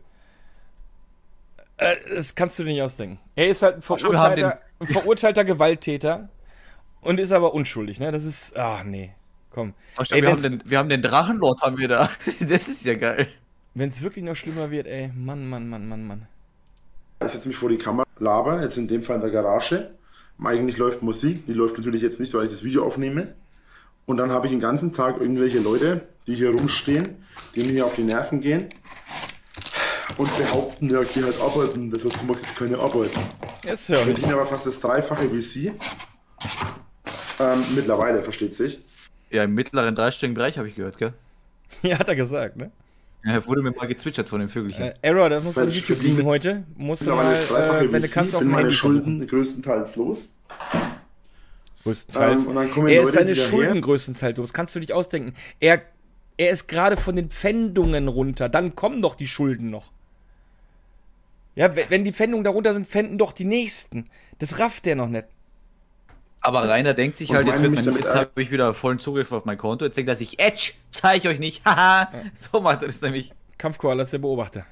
das kannst du dir nicht ausdenken. Er ist halt ein verurteilter Gewalttäter und ist aber unschuldig, ne? Das ist, nee, komm. Ey, wir haben den Drachenlord haben wir da. Das ist ja geil. wenn es wirklich noch schlimmer wird, ey, Mann. Ich setze mich vor die Kamera, laber, jetzt in dem Fall in der Garage. Eigentlich läuft Musik, die läuft natürlich jetzt nicht, weil ich das Video aufnehme. Und dann habe ich den ganzen Tag irgendwelche Leute, die hier rumstehen, die mir hier auf die Nerven gehen und behaupten, ja, ich gehe halt arbeiten, das was du machst, ist keine Arbeit. Ist ja Ich nicht. verdiene aber fast das Dreifache wie sie. Mittlerweile, versteht sich. Ja, im mittleren dreistelligen Bereich habe ich gehört, gell? Ja, hat er gesagt, ne? Ja, wurde mir mal gezwitschert von den Vögelchen. Error, das muss Weil auf ich YouTube verdiene liegen heute. Musst du Mittlerweile mal, das Dreifache wie wenn du sie, kannst, auf bin dem meine Handy versuchen. Schulden größtenteils los. Größtenteils. Und dann kommen Er Leute ist seine wieder Schulden her. größtenteils los. Kannst du dich ausdenken. Er ist gerade von den Pfändungen runter. Dann kommen doch die Schulden noch. Ja, wenn die Pfändungen darunter sind, pfänden doch die nächsten. Das rafft der noch nicht. Aber Rainer denkt sich Und halt, meine mich damit jetzt habe ich wieder vollen Zugriff auf mein Konto. Jetzt denkt er sich, zeige ich euch nicht. Haha. So macht er das nämlich. Kampfkoala ist der Beobachter.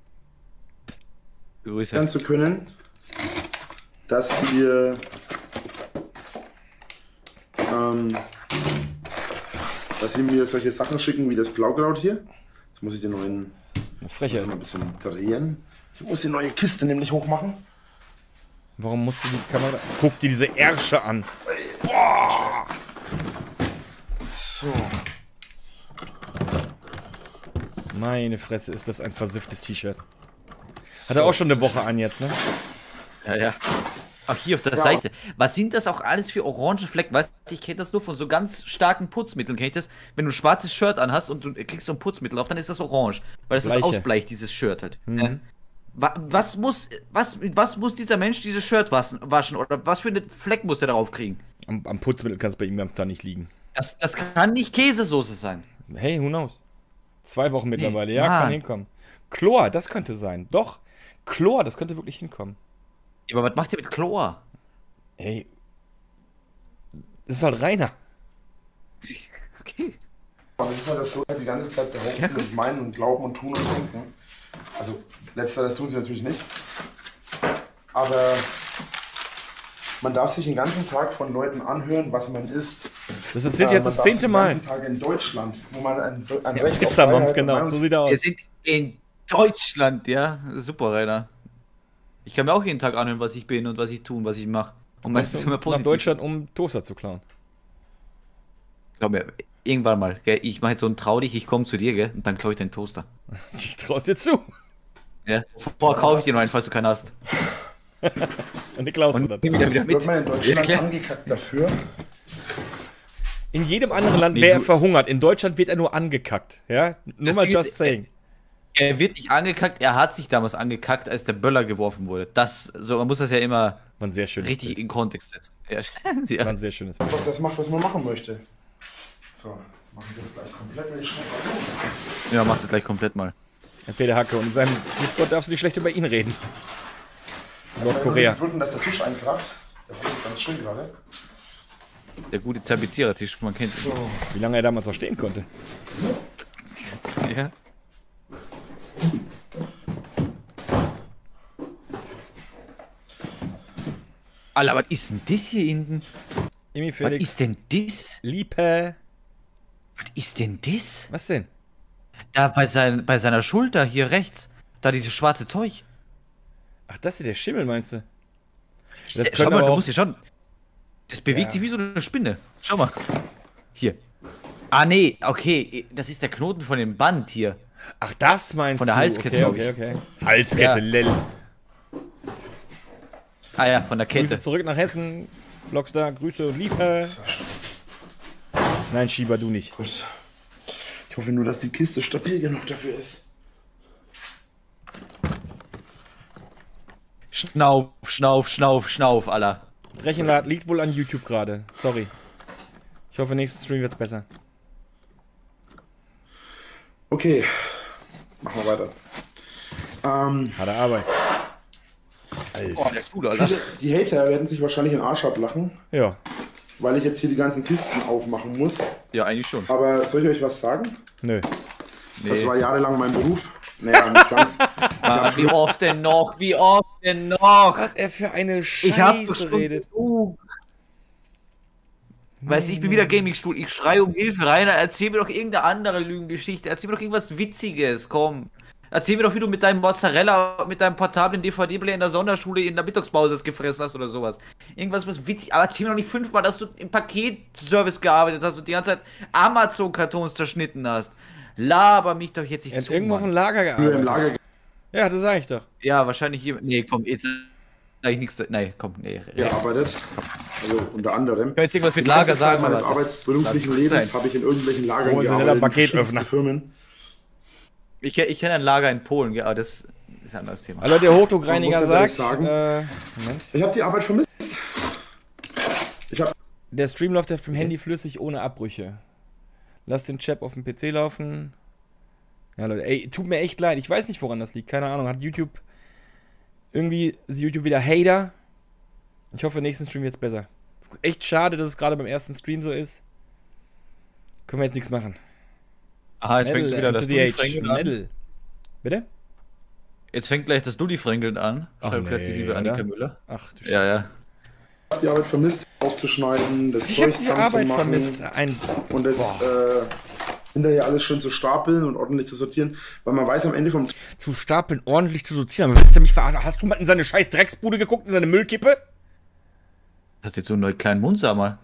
Grüße. Zu können, dass wir dass sie mir solche Sachen schicken wie das Blaukraut hier. Jetzt muss ich den neuen Eine Frechheit. mal ein bisschen drehen. Ich muss die neue Kiste nämlich hochmachen. Warum musst du die Kamera... Guck dir diese Ärsche an. Boah! So. Meine Fresse, ist das ein versifftes T-Shirt. Hat er auch schon eine Woche an jetzt, ne? Ja. Auch hier auf der Ja. Seite. Was sind das auch alles für orange Flecken? Weißt du, ich kenne das nur von so ganz starken Putzmitteln. Kenn ich das? Wenn du ein schwarzes Shirt anhast und du kriegst so ein Putzmittel auf, dann ist das orange. Weil das Bleiche. ausbleicht, dieses Shirt halt. Ja. Was muss dieser Mensch dieses Shirt waschen? Oder was für eine Fleck muss der darauf kriegen? Am Putzmittel kann es bei ihm ganz klar nicht liegen. Das kann nicht Käsesoße sein. Hey, who knows? 2 Wochen mittlerweile, ja, Mann. kann hinkommen. Chlor, das könnte sein. Doch, Chlor, das könnte wirklich hinkommen. Ja, aber was macht ihr mit Chlor? Ey, das ist halt Rainer. Okay. Und es ist halt das so, die ganze Zeit behaupten und meinen und glauben und tun und denken. Also, letzteres tun sie natürlich nicht. Aber man darf sich den ganzen Tag von Leuten anhören, was man isst. Das erzählt jetzt Man das darf 10. sich den Mal. ganzen Tag in Deutschland, wo man ein Ja, Recht auf Pizzamampf, Freiheit genau, und so sieht er Wir aus. sind in Deutschland, ja? Super, Rainer. Ich kann mir auch jeden Tag anhören, was ich bin und was ich tue und was ich mache. Und meistens immer Nach positiv. Deutschland, um Toaster zu klauen. Glaub mir, irgendwann mal, gell? Ich mache jetzt so ein Trau dich, ich komme zu dir, gell? Und dann klaue ich deinen Toaster. Ich trau's dir zu. Ja? Vorher kaufe ich dir noch einen, falls du keinen hast. Und die klaust du Und dann. nimm ihn dann wieder Wird mit. man in Deutschland Ja, klar. angekackt dafür? In jedem anderen Land Nee, wäre er du- verhungert. In Deutschland wird er nur angekackt. Ja? Nur Das mal Ding just ist, saying. Er wird nicht angekackt, er hat sich damals angekackt, als der Böller geworfen wurde. Man muss das ja immer War ein sehr schönes richtig Bild. in Kontext setzen. Ja. War ein sehr schönes Bild. Einfach das macht, was man machen möchte. So, jetzt mache ich das gleich komplett, wenn ich schnell Ja, mach das gleich komplett mal. Herr Peter Hacke, und in seinem Discord darfst du nicht schlecht über ihn reden. Nordkorea. Ich habe gefunden, dass der Tisch einkracht. Der war ganz schön gerade. Der gute Tapezierertisch, man kennt ihn. So. Wie lange er damals noch stehen konnte. Ja. Alter, was ist denn das hier hinten? Emi Was Felix. ist denn das? Liebe. Was ist denn das? Was denn? Da bei seiner Schulter hier rechts. Da dieses schwarze Zeug. Ach, das ist der Schimmel, meinst du? Schau können mal, aber du auch- musst hier schon. Das bewegt Ja. sich wie so eine Spinne. Schau mal. Hier. Ah, nee, okay. Das ist der Knoten von dem Band hier. Ach, das meinst Von der du? Halskette, Okay. Halskette, Ja. lel. Ah ja, von der Grüße Kette. zurück nach Hessen. Blockstar, Grüße und Liebe. Nein, Schieber, du nicht. Gut. Ich hoffe nur, dass die Kiste stabil genug dafür ist. Schnauf, schnauf, schnauf, schnauf, Alter. Drechenlad liegt wohl an YouTube gerade. Sorry. Ich hoffe, nächsten Stream wird's besser. Okay, machen wir weiter. Harte Arbeit. Alter. Oh, der Stuhl, Alter. Die Hater werden sich wahrscheinlich den Arsch ablachen, Ja. weil ich jetzt hier die ganzen Kisten aufmachen muss. Ja, eigentlich schon. Aber soll ich euch was sagen? Nö. Das war jahrelang mein Beruf. Naja, nicht ganz. Wie oft denn noch? Wie oft denn noch? Was er für eine Ich hab doch Scheiße schon redet. Weißt du, ich bin wieder Gaming-Stuhl. Ich schreie um Hilfe. Rainer, erzähl mir doch irgendeine andere Lügengeschichte. Erzähl mir doch irgendwas Witziges. Komm. Erzähl mir doch, wie du mit deinem Mozzarella, mit deinem portablen DVD-Player in der Sonderschule in der Mittagspause es gefressen hast oder sowas. Irgendwas, was witzig. Aber erzähl mir doch nicht 5-mal, dass du im Paketservice gearbeitet hast und die ganze Zeit Amazon-Kartons zerschnitten hast. Laber mich doch jetzt nicht Er hat zu, irgendwo auf dem Mann. Lager Nur im gearbeitet. Lager. Ja, das sag ich doch. Ja, wahrscheinlich hier. Nee, komm, jetzt sag ich nichts. Nee, komm, nee. gearbeitet. Also unter anderem. Jetzt irgendwas mit Die Lager meiste Zeit sagen, meines aber das- arbeitsberuflichen lass es Lebens sein. habe ich in irgendwelchen Lagern Professioneller gearbeitet. in Paketöffner. verschiedensten Firmen. Ich kenne ein Lager in Polen, ja, aber das ist ein anderes Thema. Also der Hochdruckreiniger Man muss ganz sagt, ehrlich Moment. Ich habe die Arbeit vermisst. Ich habe Der Stream läuft auf dem Handy flüssig ohne Abbrüche. Lass den Chat auf dem PC laufen. Ja, Leute, ey, tut mir echt leid. Ich weiß nicht, woran das liegt. Keine Ahnung. Hat YouTube. Irgendwie ist YouTube wieder Hater. Ich hoffe, nächsten Stream wird's besser. Echt schade, dass es gerade beim ersten Stream so ist. Können wir jetzt nichts machen. Aha, jetzt fängt wieder das to the age. Dulli-Fränkeln an. Metal. Bitte? Jetzt fängt gleich das Dulli-Fränkeln an. Ach Schreibt gerade die nee, liebe oder? Annika Müller. Ach du Ja, ja. die Arbeit vermisst, aufzuschneiden, das Ich habe Zeug die Arbeit zusammenzumachen vermisst. Ein und das hinterher alles schön zu stapeln und ordentlich zu sortieren, weil man weiß am Ende vom zu stapeln, ordentlich zu sortieren. Aber willst du mich verarschen? Hast du mal in seine scheiß Drecksbude geguckt, in seine Müllkippe? Hat jetzt so einen kleinen Mund, sag mal.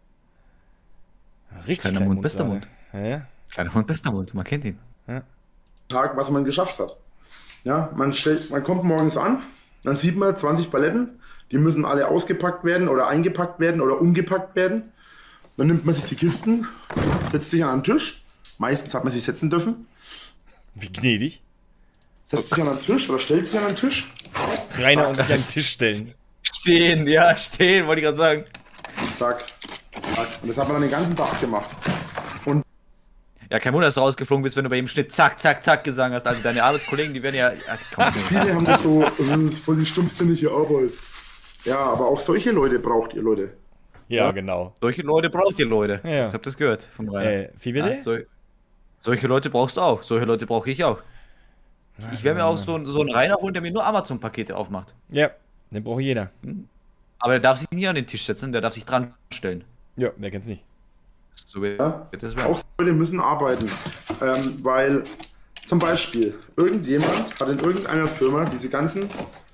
Richtig Kleiner kleinen Mund, bester Alter. Mund. Ja, ja. Kleiner Mund, bester Mund, man kennt ihn. Tag, was man geschafft hat. Ja, man kommt morgens an, dann sieht man 20 Paletten, die müssen alle ausgepackt werden oder eingepackt werden oder umgepackt werden. Dann nimmt man sich die Kisten, setzt sich an einen Tisch. Meistens hat man sich setzen dürfen. Wie gnädig. Setzt sich an einen Tisch oder stellt sich an einen Tisch. Rainer und sich an den Tisch stellen. Stehen, ja, stehen, wollte ich gerade sagen. Zack, zack. Und das hat man dann den ganzen Tag gemacht. Und Ja, kein Wunder, dass du rausgeflogen bist, wenn du bei jedem Schnitt zack, zack, zack gesagt hast. Also deine Arbeitskollegen, die werden ja. Ach, komm, viele haben das so, das ist voll die stumpfsinnige Arbeit. Ja, aber auch solche Leute braucht ihr, Leute. Ja, genau. solche Leute braucht ihr, Leute. Ja. Ich hab das gehört vom Rainer. Wie bitte? Ja, solche Leute brauchst du auch. Solche Leute brauche ich auch. Ich werde mir auch so einen Rainer holen, der mir nur Amazon-Pakete aufmacht. Ja, den braucht jeder. Aber der darf sich nie an den Tisch setzen, der darf sich dran stellen. Ja, wer kennt's nicht. So wird Ja? das Auch werden. so Leute müssen arbeiten. Weil zum Beispiel irgendjemand hat in irgendeiner Firma diese ganzen.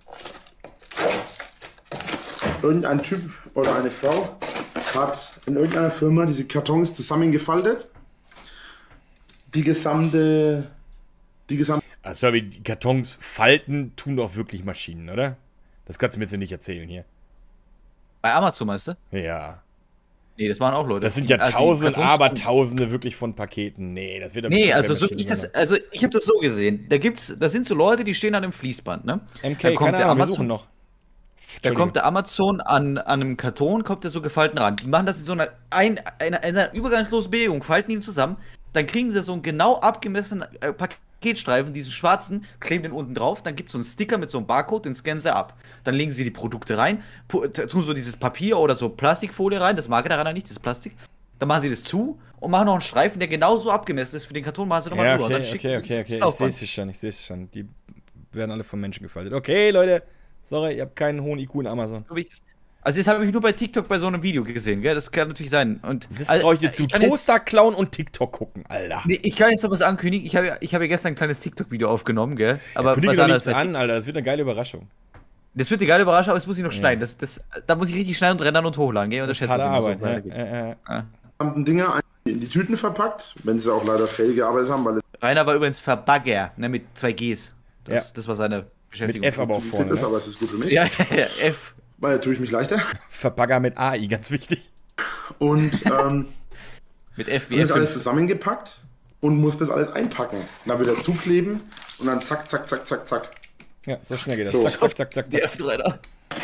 Irgendein Typ oder eine Frau hat in irgendeiner Firma diese Kartons zusammengefaltet. Die gesamte. Also, sorry, die Kartons falten tun doch wirklich Maschinen, oder? Das kannst du mir jetzt nicht erzählen hier. Bei Amazon, meinst du? Ja. Nee, das waren auch Leute. Das sind ja Also die Tausende, Kartons- Abertausende wirklich von Paketen. Nee, das wird doch Nee, bestimmt also per so, Maschine ich habe das so gesehen. Das sind so Leute, die stehen an einem Fließband, ne? MK, Dann kommt keine der Ahnung, wir Amazon, suchen noch. da kommt der Amazon an einem Karton, kommt der so gefalten ran. Die machen das in so einer übergangslosen Bewegung, falten ihn zusammen, dann kriegen sie so einen genau abgemessenen Paketstreifen, diesen schwarzen, kleben den unten drauf, dann gibt es so einen Sticker mit so einem Barcode, den scannen sie ab. Dann legen sie die Produkte rein, tun so dieses Papier oder so Plastikfolie rein, das mag er daran nicht, dieses Plastik. Dann machen sie das zu und machen noch einen Streifen, der genauso abgemessen ist für den Karton, machen sie nochmal Ja, drüber. Und okay, dann schicken sie okay. das Ich Laufband. sehe es schon. Die werden alle von Menschen gefaltet. Okay, Leute. Sorry, ihr habt keinen hohen IQ in Amazon. Also das habe ich nur bei TikTok bei so einem Video gesehen, gell? Das kann natürlich sein. Und Das also, traue ich dir zu. ich kann jetzt- Toaster klauen und TikTok gucken, Alter. Nee, ich kann jetzt noch was ankündigen. Ich habe ja gestern ein kleines TikTok-Video aufgenommen, gell? Aber Kündige was doch anderes nichts als- an, Alter. Das wird eine geile Überraschung. Das wird eine geile Überraschung, aber das muss ich noch Ja. schneiden. Da muss ich richtig schneiden und rendern und hochladen, gell? Und Das ist schätzt harte immer Arbeit. so, weiter geht's. Dinger in die Tüten verpackt, wenn sie auch leider fail gearbeitet haben, weil Rainer war übrigens Verbagger, ne? Mit 2 Gs. Das, Ja. das war seine Mit Beschäftigung. F aber auch es fit vorne. ist, Ne? aber es ist gut für mich. Ja, F. Weil tue ich mich leichter. Verbagger mit AI, ganz wichtig. Und Mit F wie dann ist alles F5. zusammengepackt und muss das alles einpacken. Dann wieder zukleben und dann zack, zack, zack, zack, zack. Ja, so schnell geht das. So. Zack. Die F, Rainer.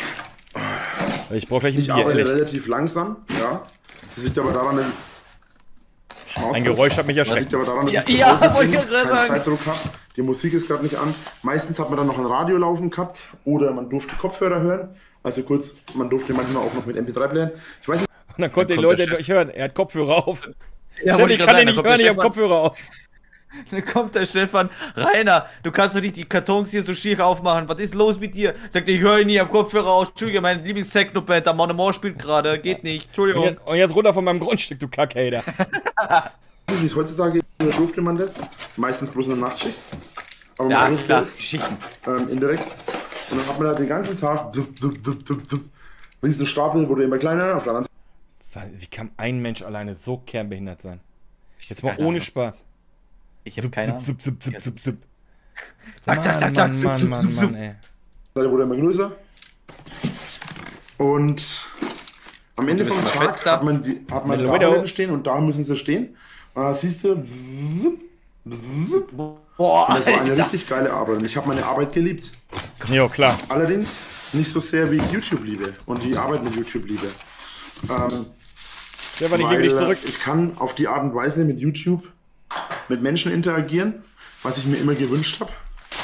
Ich brauche gleich ein Ich Bier, arbeite ehrlich. relativ langsam, ja. Das liegt aber daran, dass Schnauze. Ein Geräusch hat mich Das erschreckt. liegt aber daran, dass Ja, ich zu ja, Hause wollte bin, ich gerade keinen sagen. Zeitdruck habe. Die Musik ist gerade nicht an. Meistens hat man dann noch ein Radio laufen gehabt oder man durfte Kopfhörer hören. Also kurz, man durfte manchmal auch noch mit MP3 lernen. Ich weiß nicht, Und dann konnten die kommt der Leute Chef. nicht hören. Er hat Kopfhörer auf. Ja, Chef, wollte ich ich kann gerade den sagen, nicht hören, ich habe Kopf. Kopfhörer auf. Dann kommt der Stefan, Rainer, du kannst doch nicht die Kartons hier so schier aufmachen. Was ist los mit dir? Sagt er, ich höre ihn nie am Kopfhörer aus. Entschuldigung, meine Lieblings-Techno-Band, der Monomore spielt gerade. Geht nicht. Entschuldigung. Und jetzt runter von meinem Grundstück, du Kackhater. wie es heutzutage ist, durfte man das. Meistens bloß in der Nachtschicht. Aber Ja, man durfte klar, das Geschichten. indirekt. Und dann hat man da den ganzen Tag wenn es ein Stapel wurde immer kleiner, auf der anderen Wie kann ein Mensch alleine so kernbehindert sein? Jetzt mal Keine ohne Ahnung. Spaß. Ich habe keine Ahnung. Zup. Zack, zack, zack, zack, zup, zup, zup, zup. ey. Seite wurde immer größer. Und am Ende vom müssen wir Tag fett da. hat man Little da Widow. hinten stehen und da müssen sie stehen. Und da siehst du, Boah, das war eine Alter. richtig geile Arbeit und ich habe meine Arbeit geliebt. Jo, klar. Allerdings nicht so sehr wie ich YouTube liebe und die Arbeit mit YouTube liebe. Stefan, ich gebe dich zurück. Ich kann auf die Art und Weise mit YouTube mit Menschen interagieren, was ich mir immer gewünscht habe.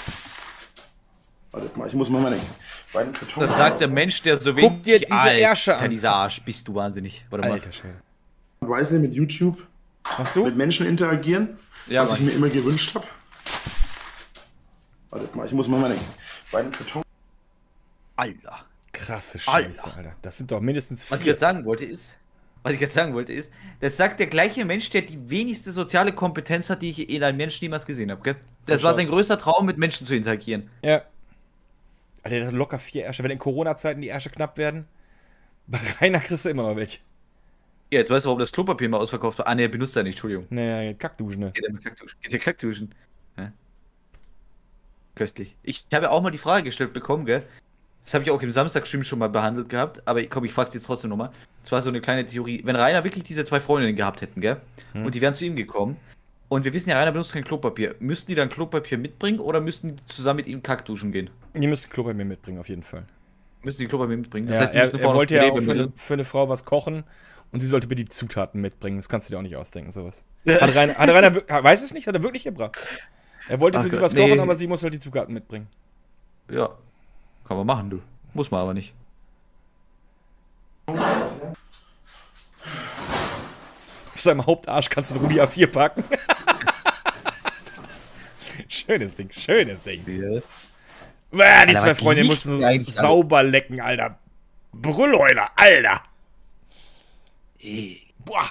Warte mal, ich muss mal meine beiden Kartons. Das sagt der Mensch, der so Guck dir diese Alter, Ärsche an. dieser Arsch, bist du wahnsinnig. Warte mal. Alter Schwede. Weise mit YouTube Machst du? mit Menschen interagieren, Ja, was ich Mann. mir immer gewünscht habe. Warte mal, ich muss mal meine beiden Kartons. Alter. Krasse Alter. Scheiße, Alter. Das sind doch mindestens Was ich 4. jetzt sagen wollte ist, das sagt der gleiche Mensch, der die wenigste soziale Kompetenz hat, die ich in einem Menschen niemals gesehen habe, gell? Das So war sein schaut's. größter Traum, mit Menschen zu interagieren. Ja. Alter, der hat locker 4 Ärsche. Wenn in Corona-Zeiten die Ärsche knapp werden, bei Rainer kriegst du immer noch welche. Ja, jetzt weißt du, warum das Klopapier mal ausverkauft war. Ah, ne, benutzt er nicht, Entschuldigung. Naja, Kackduschen, ne? Geht ja Kackduschen. Ja. Köstlich. Ich habe ja auch mal die Frage gestellt bekommen, gell? Das habe ich auch im Samstagstream schon mal behandelt gehabt, aber komm, ich frage jetzt trotzdem nochmal. Es war so eine kleine Theorie. Wenn Rainer wirklich diese 2 Freundinnen gehabt hätten, gell? Und die wären zu ihm gekommen und wir wissen ja, Rainer benutzt kein Klopapier. Müssten die dann Klopapier mitbringen oder müssten die zusammen mit ihm Kackduschen gehen? Ihr müsst Klo bei mir mitbringen, auf jeden Fall. Müssen die Klopapier mitbringen? Ja, die er müssen vorne wollte auf ja die auch Rewe für mit- für eine Frau was kochen und sie sollte bitte die Zutaten mitbringen. Das kannst du dir auch nicht ausdenken, sowas. Hat Rainer weiß es nicht? Hat er wirklich gebracht? Er wollte Ach für sie Gott, was kochen, nee. aber sie muss halt die Zutaten mitbringen. Ja. Kann man machen, du. Muss man aber nicht. Auf seinem Hauptarsch kannst du einen Rudi A4 packen. Schönes Ding, schönes Ding. Die Alter, zwei was Freundinnen liegt mussten hier eigentlich es sauber lecken, Alter. Brüllheuler, Alter. Boah.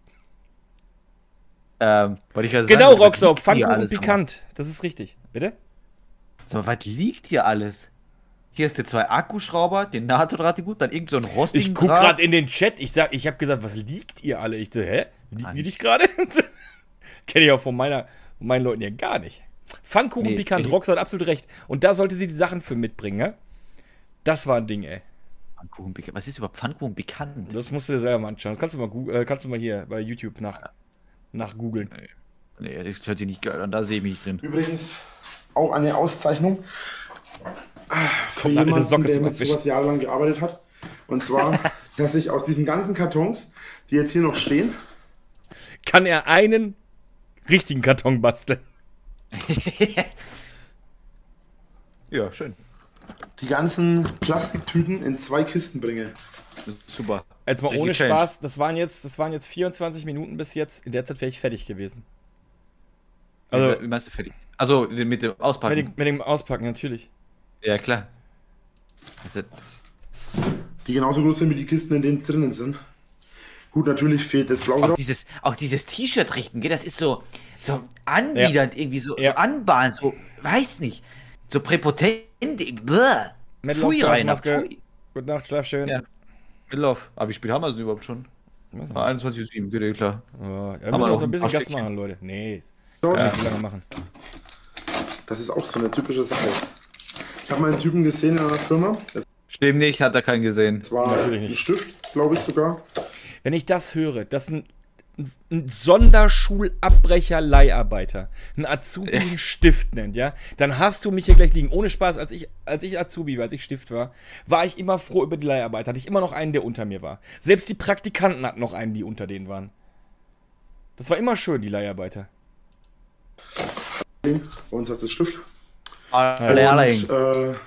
Wollte ich gerade Genau, sagen, was Roxau, liegt hier Pfannkuchen alles, pikant. Das ist richtig. Bitte? Sag mal, was liegt hier alles? Hier ist der 2 Akkuschrauber, den NATO-Draht, gut, dann irgend so ein rostigen Ich guck Draht. gerade in den Chat. Ich habe gesagt, was liegt ihr alle? Ich dachte, hä? Liegen die dich gerade? Kenne ich auch von meinen Leuten ja gar nicht. Pfannkuchen Nee, pikant. ich- Rox hat absolut recht. Und da sollte sie die Sachen für mitbringen, ne? Das war ein Ding, ey. Was ist über Pfannkuchen bekannt? Das musst du dir selber mal anschauen. Das kannst du mal hier bei YouTube nach googeln. Nee, das hört sich nicht geil an, da sehe ich mich drin. Übrigens auch eine Auszeichnung für Kommt eine jemanden, Socke der zum mit Abwischen. sowas jahrelang gearbeitet hat. Und zwar, dass ich aus diesen ganzen Kartons, die jetzt hier noch stehen, Kann er einen richtigen Karton basteln? Ja, schön. die ganzen Plastiktüten in 2 Kisten bringe. Super. Jetzt mal Richtig ohne Challenge. Spaß, das waren jetzt 24 Minuten bis jetzt. In der Zeit wäre ich fertig gewesen. Also, Wie meinst du fertig? Also mit dem Auspacken. mit dem Auspacken, natürlich. Ja, klar. Also, Die genauso groß sind wie die Kisten, in denen es drinnen sind. Gut, natürlich fehlt das Blau drauf. auch dieses T-Shirt richten, gell? Das ist so anwidernd, irgendwie so anbahn, so, weiß nicht. So präpotent. Bäh. Metal Pfui, auf Rainer. Gasmaske. Pfui. Gute Nacht, schlaf schön. Ja. Mittelauf. Aber wie spät haben wir es denn überhaupt schon? Was denn? 21:07, geht ja klar. Ja, wir Aber müssen noch auch so ein bisschen ein paar Gas Stückchen. machen, Leute. Nee, So, nicht so lange machen. Das ist auch so eine typische Sache. Ich habe mal einen Typen gesehen in einer Firma. Das Stimmt nicht, hat er keinen gesehen. war Natürlich nicht. ein Stift, glaube ich sogar. Wenn ich das höre, dass ein Sonderschulabbrecher Leiharbeiter ein Azubi einen Stift nennt, ja, dann hast du mich hier gleich liegen. Ohne Spaß, als ich Azubi war, als ich Stift war ich immer froh über die Leiharbeiter. Hatte ich immer noch einen, der unter mir war. Selbst die Praktikanten hatten noch einen, die unter denen waren. Das war immer schön, die Leiharbeiter. Bei uns hast du das Stift. Lehrling. Und,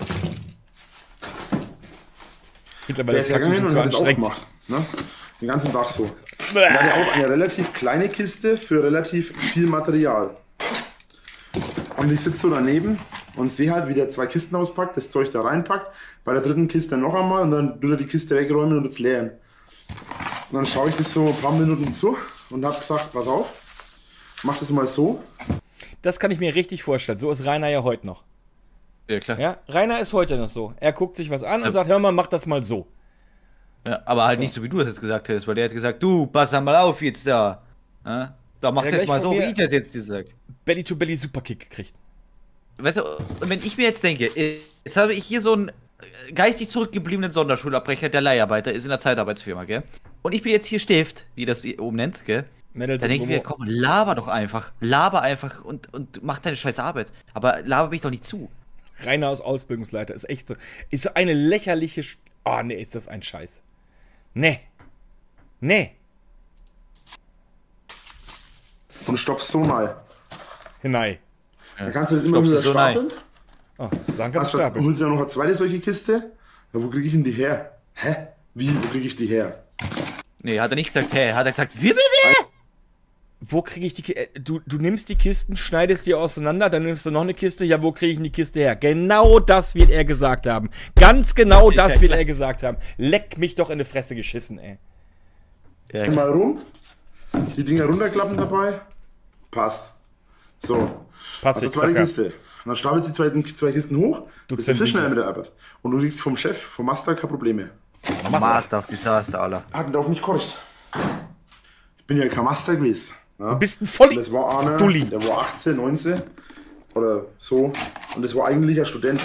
Mittlerweile der ist ist es hergegangen zu und hat das auch anstrengend. gemacht. Ne? Den ganzen Tag so. Er hatte auch eine relativ kleine Kiste für relativ viel Material. Und ich sitze so daneben und sehe halt, wie der 2 Kisten auspackt, das Zeug da reinpackt, bei der 3. Kiste noch einmal und dann würde er die Kiste wegräumen und jetzt leeren. Und dann schaue ich das so ein paar Minuten zu und habe gesagt, pass auf, mach das mal so. Das kann ich mir richtig vorstellen. So ist Rainer ja heute noch. Ja, klar. Ja, Rainer ist heute noch so. Er guckt sich was an und sagt, hör mal, mach das mal so. Ja, aber halt nicht so, wie du das jetzt gesagt hättest, weil der hat gesagt, du, pass mal auf jetzt da. Ja? Da mach Ja, das gleich mal von so, wie mir- ich das jetzt dir sag. Belly-to-Belly Superkick gekriegt. Weißt du, und wenn ich mir jetzt denke, jetzt habe ich hier so einen geistig zurückgebliebenen Sonderschulabbrecher, der Leiharbeiter ist in der Zeitarbeitsfirma, gell? Und ich bin jetzt hier Stift, wie das ihr oben nennt, gell? Mädels Dann denke ich mir, komm, laber einfach und mach deine scheiß Arbeit. Aber laber mich doch nicht zu. Rainer aus Ausbildungsleiter ist echt so. Ist so eine lächerliche. Oh, nee, ist das ein Scheiß. Nee. Nee. Und stoppst so mal. Hinein. Dann kannst du das immer Stoppst wieder du so rein. stapeln. Oh, sagen kannst Also, du stapeln. holst du ja noch eine zweite solche Kiste. Ja, wo kriege ich denn die her? Hä? Wie? Wo kriege ich die her? Nee, hat er nicht gesagt, hä? Hat er gesagt, wie? Wo kriege ich die Kiste? Du nimmst die Kisten, schneidest die auseinander, dann nimmst du noch eine Kiste. Ja, wo kriege ich denn die Kiste her? Genau das wird er gesagt haben. Ganz genau das Ja, wird klar. er gesagt haben. Leck mich doch in die Fresse geschissen, ey. Ja, Mal rum. Die Dinger runterklappen dabei. Passt. So. Passt Also nicht, zweite Sacker. Kiste. Und dann stapelst du die 2 Kisten hoch. Du Bist du Zentner. schnell mit der Arbeit. Und du kriegst vom Chef, vom Master, keine Probleme. Master of Disaster, Alter. Hat ihn auf mich korrekt. Ich bin ja kein Master gewesen. Ja? Du bist ein Volli. Und das war einer, Dulli. der war 18, 19 oder so. Und das war eigentlich ein Student.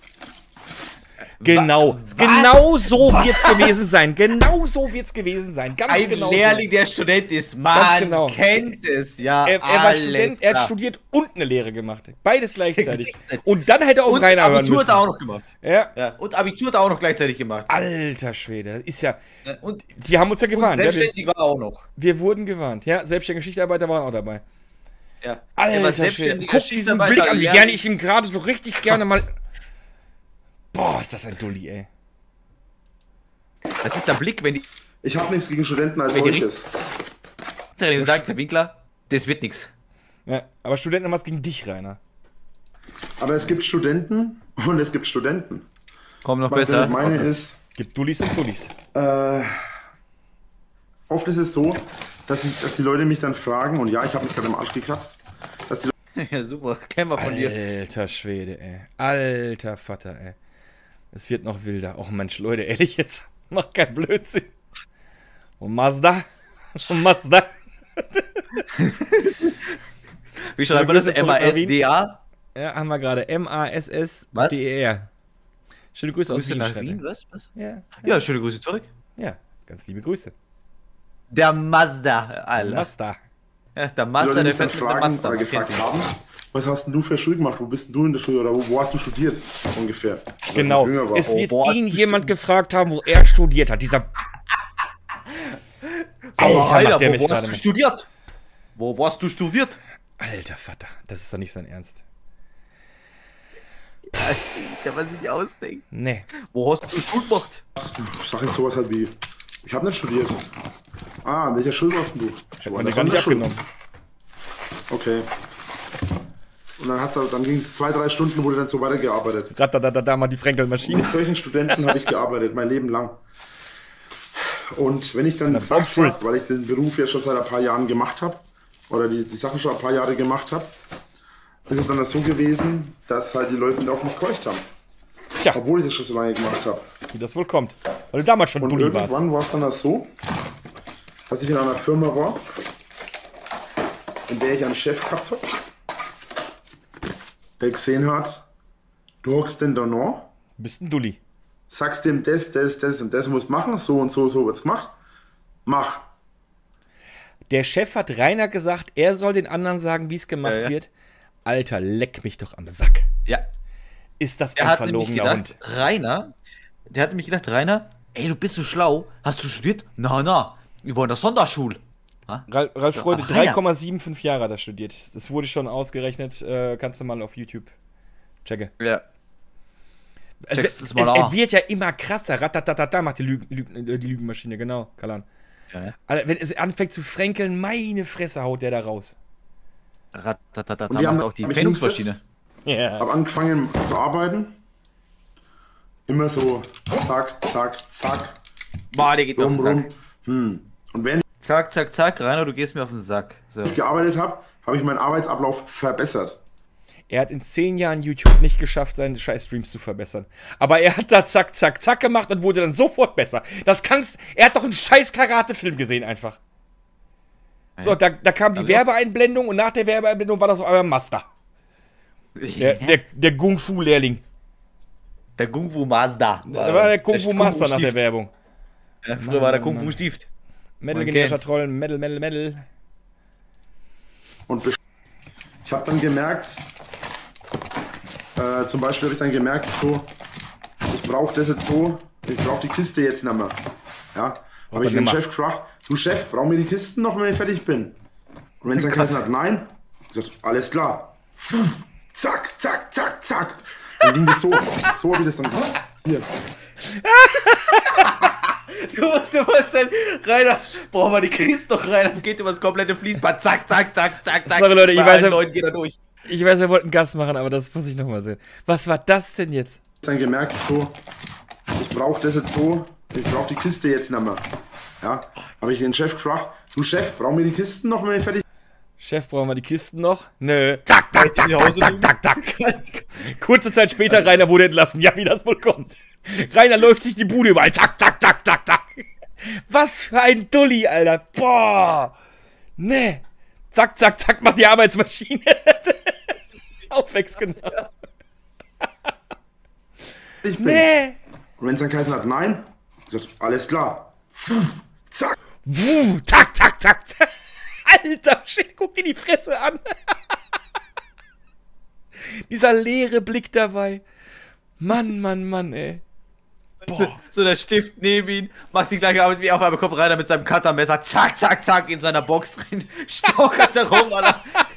Genau. Genau so wird's gewesen sein. Genau so wird's gewesen sein. Ganz Ein genau Lehrling, der Student ist, man Ganz genau. kennt es, ja. Er war alles Student, er hat klar. studiert und eine Lehre gemacht. Beides gleichzeitig. Und dann hätte er auf Und Rainer hören Abitur müssen. hat er auch noch gemacht. Ja. Ja, und Abitur hat er auch noch gleichzeitig gemacht. Alter Schwede, das ist ja. Und, Die haben uns ja gewarnt. Ja, selbstständig war er auch noch. wir wurden gewarnt. Ja, selbstständige Schichtarbeiter waren auch dabei. Ja. Er war Alter Schwede. selbstständiger Guck diesen Schichtarbeiter, Blick an, wie Lehrling. gerne ich ihm gerade so richtig gerne mal. Boah, ist das ein Dulli, ey. Das ist der Blick, wenn die Ich habe nichts gegen Studenten als Wenn die solches. Richterin sagt, Herr Winkler, das wird nix. Ja, aber Studenten haben was gegen dich, Rainer. Aber es gibt Studenten und es gibt Studenten. Komm, noch Was ich besser. damit meine Das- ist, Gibt Dullis und Dullis. oft ist es so, dass die Leute mich dann fragen, und ja, ich habe mich gerade im Arsch gekratzt, dass die Ja, super. Kennen wir von dir. Alter Schwede, ey. Alter Vater, ey. Es wird noch wilder. Och Mensch, Leute, ehrlich jetzt. Mach keinen Blödsinn. Und Mazda? Schon Mazda? Wie schreibt man das? Grüße zurück, MASDA? Ja, haben wir gerade. M-A-S-S-D-E-R. Schöne Grüße aus Grüße Wien, nach schreibt er. Wien, was? Ja, Ja, schöne Grüße zurück. ja, ganz liebe Grüße. Der Mazda, Alter. Mazda. Ja, der Die Mazda, Leute der mich dann fährt mit dem fragen, Mazda. oder man kennt gefragt ihn. haben, was hast denn du für Schule gemacht? Wo bist denn du in der Schule? Oder wo hast du studiert? Ungefähr. Als ich Genau. jünger war. Es wird wo hast ihn du jemand gefragt haben, wo er studiert hat. Dieser. Aber Alter, macht der Alter, mich wo gerade hast du mit. studiert? Wo hast du studiert? Alter Vater, das ist doch nicht sein Ernst. Kann man sich ausdenken. Nee. Wo hast du Schule gemacht? Ich sag jetzt sowas halt wie, ich habe nicht studiert. Ah, in welcher Schule warst denn du? Ich war Hat in mir der gar nicht Sonderschule. abgenommen. Okay. Und dann ging es 2-3 Stunden, wurde dann so weitergearbeitet. Ratadadada, mal die Fränkelmaschine. Mit solchen Studenten habe ich gearbeitet, mein Leben lang. Und wenn ich dann gesagt Baumschule. habe, weil ich den Beruf ja schon seit ein paar Jahren gemacht habe, oder die Sachen schon ein paar Jahre gemacht habe, ist es dann so gewesen, dass halt die Leute auf mich gehorcht haben. Tja, Obwohl ich das schon so lange gemacht habe. wie das wohl kommt. Weil du damals schon Und Bulli warst. irgendwann war es dann so, dass ich in einer Firma war, in der ich einen Chef gehabt habe, der gesehen hat, du hockst denn da noch, Du bist ein Dulli. sagst dem das und das musst machen, so und so wird's gemacht, mach. Der Chef hat Rainer gesagt, er soll den anderen sagen, wie es gemacht Ja. wird. Alter, leck mich doch am Sack. Ja. Ist das Er ein hat nämlich verlogener gedacht, Hund? Rainer, der hat nämlich gedacht, Rainer, ey, du bist so schlau. Hast du studiert? Na, wir wollen der Sonderschule. Ha? Ralf Freude, Ach, Rainer. 3,75 Jahre hat er studiert. Das wurde schon ausgerechnet. Kannst du mal auf YouTube checken. Ja. Es, Checkst es, es mal es an. wird ja immer krasser. Ratatatata macht die Lügenmaschine, genau, Kalan. Ja. Alter, wenn es anfängt zu fränkeln, meine Fresse haut der da raus. Ratatata, Und die haben macht auch die hab ich Trennungsmaschine. hingesetzt, Ja. Hab angefangen zu arbeiten, immer so zack, zack, zack, Boah, der geht mir auf rum, den rum. Sack. Und während Zack, zack, zack, Rainer, du gehst mir auf den Sack. So. ich gearbeitet habe, habe ich meinen Arbeitsablauf verbessert. Er hat in 10 Jahren YouTube nicht geschafft, seine scheiß Streams zu verbessern. Aber er hat da zack, zack, zack gemacht und wurde dann sofort besser. Er hat doch einen scheiß Karate-Film gesehen einfach. So, da kam die Werbeeinblendung und nach der Werbeeinblendung war das auf einmal Master. Der Kung Fu-Lehrling. Der Kung Fu Mazda. Da war der Kung Fu Kung Master Fu nach der Stift. Werbung. Ja, früher war der Kung Fu Stift. Metal Man generischer kennt's. Trollen, Metal. Und ich habe dann gemerkt, zum Beispiel habe ich dann gemerkt, so, ich brauche das jetzt so, ich brauche die Kiste jetzt nicht mehr. Ja, habe ich den nimmer. Chef gefragt, du Chef, brauchen wir die Kisten noch, wenn ich fertig bin? Und wenn es dann geheißen hat, nein, ich sag, alles klar. Zack, zack, zack, zack. Dann ging das so. So habe ich das dann gemacht. Hier. Du musst dir vorstellen, Rainer, brauchen wir die Kiste doch rein, geht über das komplette Fließband, zack, zack, zack, zack, zack. Sorry, Leute, ich Bei weiß allen ja- Leuten geht er durch. Ich weiß, wir wollten Gas machen, aber das muss ich nochmal sehen. Was war das denn jetzt? Dann gemerkt, so, ich brauche das jetzt so, ich brauche die Kiste jetzt nicht mehr. Ja, habe ich den Chef gefragt, du Chef, brauchen wir die Kisten noch, wenn ich fertig Chef, brauchen wir die Kisten noch? Nö. Zack, zack, zack, Nach zack, Hause zack, nehmen? zack, zack. Kurze Zeit später, Rainer wurde entlassen. Ja, wie das wohl kommt. Rainer läuft sich die Bude überall. Zack, zack, zack, zack, zack. Was für ein Dulli, Alter. Boah. Ne. Zack, zack, zack, macht die Arbeitsmaschine. Aufwächst, genau. bin? Ne. Und wenn es dann geheißen hat, nein, ich sag, alles klar. Zack. Zack, zack, zack, zack. Alter, shit, guck dir die Fresse an. Dieser leere Blick dabei. Mann, ey. Boah. So der Stift neben ihn, macht die gleiche Arbeit wie auf einmal kommt Rainer mit seinem Cuttermesser, zack, zack, zack, in seiner Box drin, stockert er rum, Alter.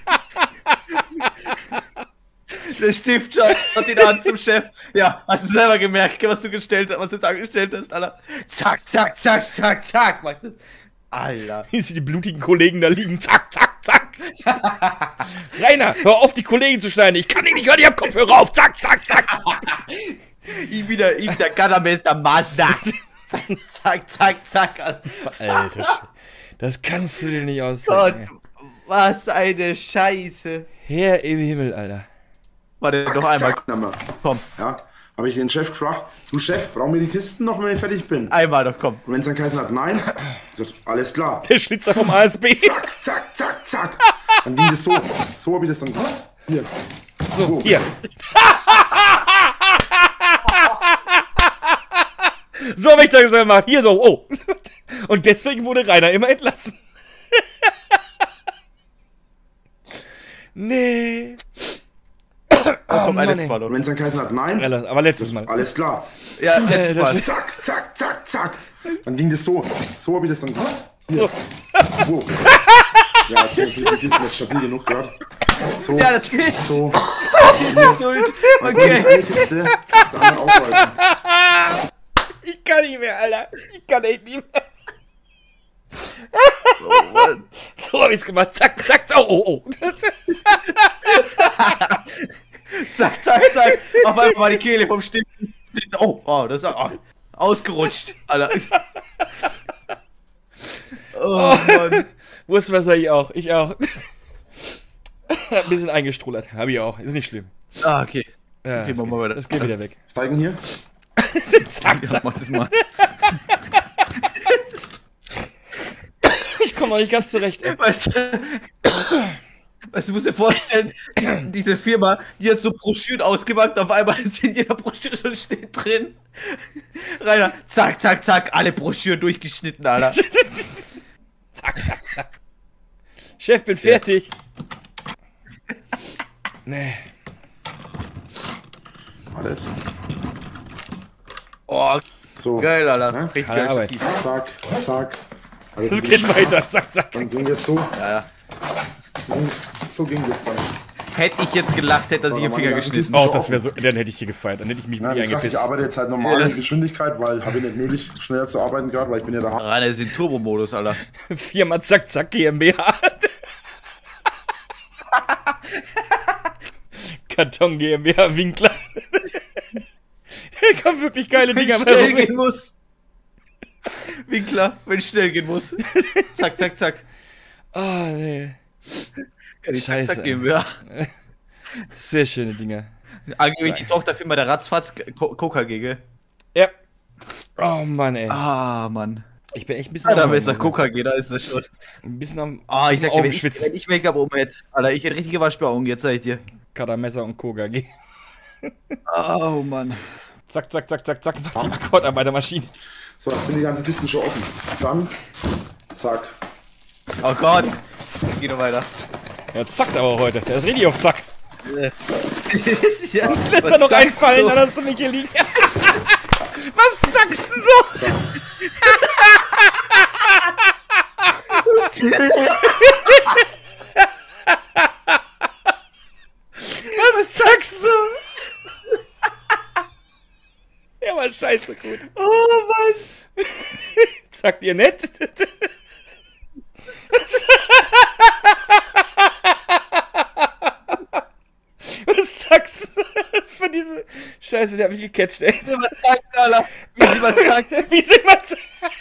Der Stift schaut ihn an zum Chef. Ja, hast du selber gemerkt, was du jetzt angestellt hast, Alter. Zack, zack, zack, zack, zack, macht das. Alter. Wie sie die blutigen Kollegen da liegen. Zack, zack, zack. Rainer, hör auf, die Kollegen zu schneiden. Ich kann dich nicht hören, ich hab Kopfhörer auf. Zack, zack, zack. Ihm wieder Cuttermesser Mazda. Zack, zack, zack, Alter. Alter, das kannst du dir nicht ausdenken. Gott, was eine Scheiße. Herr im Himmel, Alter. Warte, noch einmal, Zack, nicht mehr. komm. Ja, habe ich den Chef gefragt, du Chef, brauchen wir die Kisten noch, wenn ich fertig bin? Einmal noch, komm. Und wenn es dann geheißen hat, nein, ich sag, alles klar. Der Schlitzer vom ASB. Zack, zack, zack, zack. Dann ging das so. So habe ich das dann gemacht. Hier. So, hier. So habe ich das gemacht. Hier so, oh. Und deswegen wurde Rainer immer entlassen. Nee. Komm, Mann, alles ey. Mal, Und wenn es dann geheißen hat, nein, Aber letztes Mal. alles klar. Ja, letztes Mal. Zack, zack, zack, zack. Dann ging das so. So habe ich das dann gemacht. So. Wow. Ja, okay, die ist nicht stabil genug, ja. So. Ja, natürlich. So. Die ist schuld. Okay. Okay. Der andere aufhalten. Ich kann nicht mehr, Alter. Ich kann echt nicht mehr. Oh, Mann. So habe ich es gemacht. Zack, zack, oh. Zack, zack, zack. Auf einmal war die Kehle vom Stinken. Oh, das ist ausgerutscht, Alter. Oh, Mann. Wurstwasser ich auch. Ich auch. Ein bisschen eingestrullert. Habe ich auch. Ist nicht schlimm. Ah, okay. Ja, Okay, das, machen wir weiter. das geht wieder weg. Steigen hier. Zack, Ja, zack. mach das mal. Ich komme noch nicht ganz zurecht, ey. Weißt du, musst dir vorstellen, diese Firma, die hat so Broschüren ausgepackt, auf einmal ist in jeder Broschüre schon steht drin. Rainer, zack, zack, zack, alle Broschüren durchgeschnitten, Alter. Zack, zack, zack. Chef, bin fertig. Nee. Alles. Oh, So. geil, Alter. Ja? Richtig Harte geil. Arbeit. Stativ. Zack, zack. Also Das geht weiter. Zack, zack. Dann ging das so. Ja, ja. So ging das dann. Hätte ich jetzt gelacht, hätte er sich Oh, den Finger meine geschnitten. ganzen Oh, das wäre so. Dann hätte ich hier gefeiert. Dann hätte ich mich Ja, wirklich wie gesagt, ich eingepisst. arbeite jetzt halt normal in Geschwindigkeit, weil habe ich nicht nötig, schneller zu arbeiten gerade, weil ich bin ja da. Rainer ist in Turbo-Modus, Alter. Firma Zack, zack, GmbH. Karton GmbH Winkler. Hier kommen wirklich geile Wenn Dinger schnell mehr. gehen muss. Winkler, wenn schnell gehen muss. Zack, zack, zack. Oh, nee. Ja, die Scheiße. Zack, zack GmbH. Sehr schöne Dinger. Angeblich die Tochterfirma der Ratzfatz KKG, gell? Ja. Oh Mann, ey. Ah, Mann. Ich bin echt ein bisschen Alter, am- besser KKG, da ist das schon. Ein bisschen am Ah, ich sag dir, wenn ich, Augenschwitzen. wenn ich Make-up um hätte. Alter, ich hätte richtige Waschbauung, jetzt sag ich dir. Katamesser und Koga-G. Oh, Mann. Zack, zack, zack, zack, zack. Mach die Akkordarbeitermaschine. So, jetzt sind die ganzen Kisten schon offen. Dann, zack. Oh Gott. Geh doch weiter. Er zackt aber auch heute. Der ist richtig auf Zack. Ja, Lässt er noch einfallen, dann hast du mich hier liegen. Was zackst du so? Was zackst du? Der war scheiße gut. Oh Mann. Zackt ihr nett? Was zackst du? Für diese Scheiße, der hat mich gecatcht, ey. Wie sie mal zackt, Alter. Wie sie mal zackt. Wie sind wir z-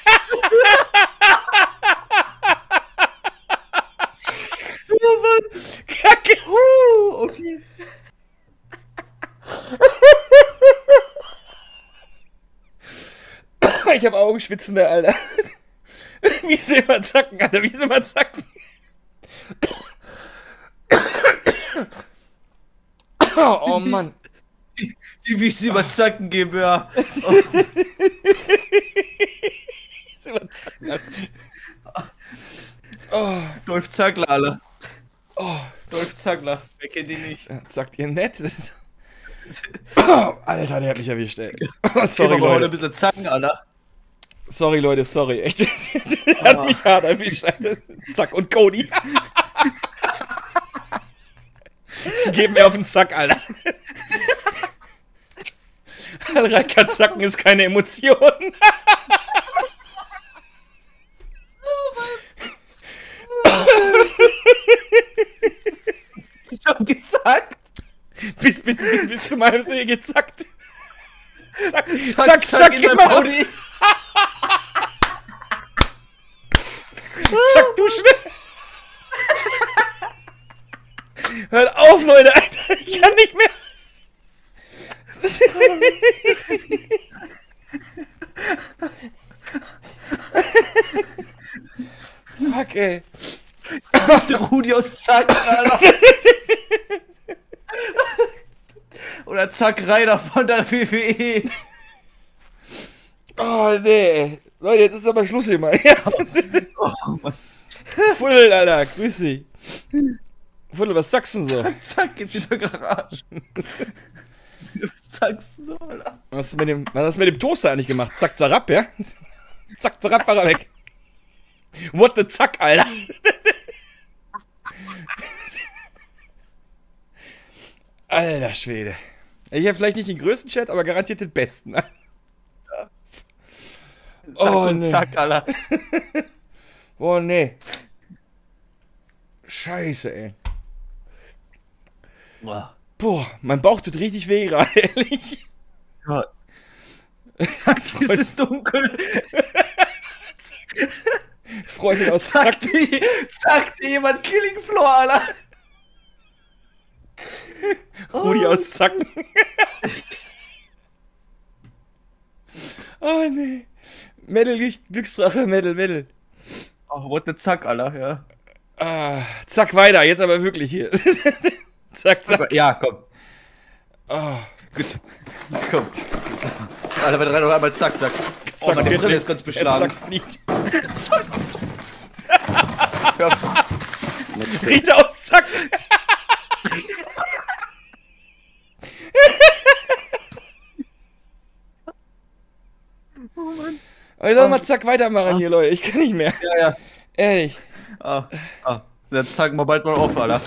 Oh Mann. Kacke. Okay. Ich hab Augenschwitzen, der Alter. Wie sie immer zacken, Alter. Wie sie immer zacken. Oh Mann. Die wie sie mal zacken GmbH. Wie sie immer zacken, Alter. Oh, Dolph Zackler, Alter. oh. Dolph Zackler. Wer kennt ihn nicht? Zackt ihr nett? Oh, Alter, der hat mich erwischt, ey. Oh, sorry, Gehen wir mal heute ein Leute. bisschen zacken, Alter. Sorry, Leute, sorry. Echt. Der hat mich hart erwischt, Alter. Zack und Cody. Geben mir auf den Zack, Alter. Reika zacken ist keine Emotion. Schon gezackt. Bis zu meinem See gezackt. Zack, Zack, zack, zack, in der immer. Body. Zack, du schnell. Hört auf, Leute, Alter. Ich kann nicht mehr. Fuck, ey. Bist du Rudi aus Zack, Alter. Oder Zack Reiner von der WWE. Oh, Oh, nee. Leute, jetzt ist aber Schluss hier mal. Oh, Mann. Fuddel, Alter, grüß dich. Fuddel, was sagst du denn so? Zack, geht's in der Garage. Was sagst du so, Alter? Was hast du mit dem Toaster eigentlich gemacht? Zack, zarab, ja? Zack, zarab, war er weg. What the Zack, Alter? Alter Schwede. Ich habe vielleicht nicht den größten Chat, aber garantiert den besten. Ne? Zack Oh, und nee. zack, Alter. Oh, nee. Scheiße, ey. Boah. Boah, mein Bauch tut richtig weh gerade, ehrlich. Ja. Es ist dunkel. Freundin aus Zack. Sagt dir jemand Killing Floor, Alter. Rudi aus Zack. Oh, nee. Metal, Glücksdrache, Metal. Oh, what the Zack, Alter, ja. Ah, zack, weiter, jetzt aber wirklich hier. Zack, zack. Ja, komm. Oh, Gut. Komm. Alter, wir noch einmal zack, zack. Oh, zack, meine jetzt- Brille ist ganz jetzt beschlagen. Zack, fliegt. Zack. Hör auf. Rita aus Zack. Oh Mann. Ich soll mal zack weitermachen hier, Leute. Ich kann nicht mehr. Ja, ja. Ehrlich. Dann zeigen wir bald mal auf, Alter.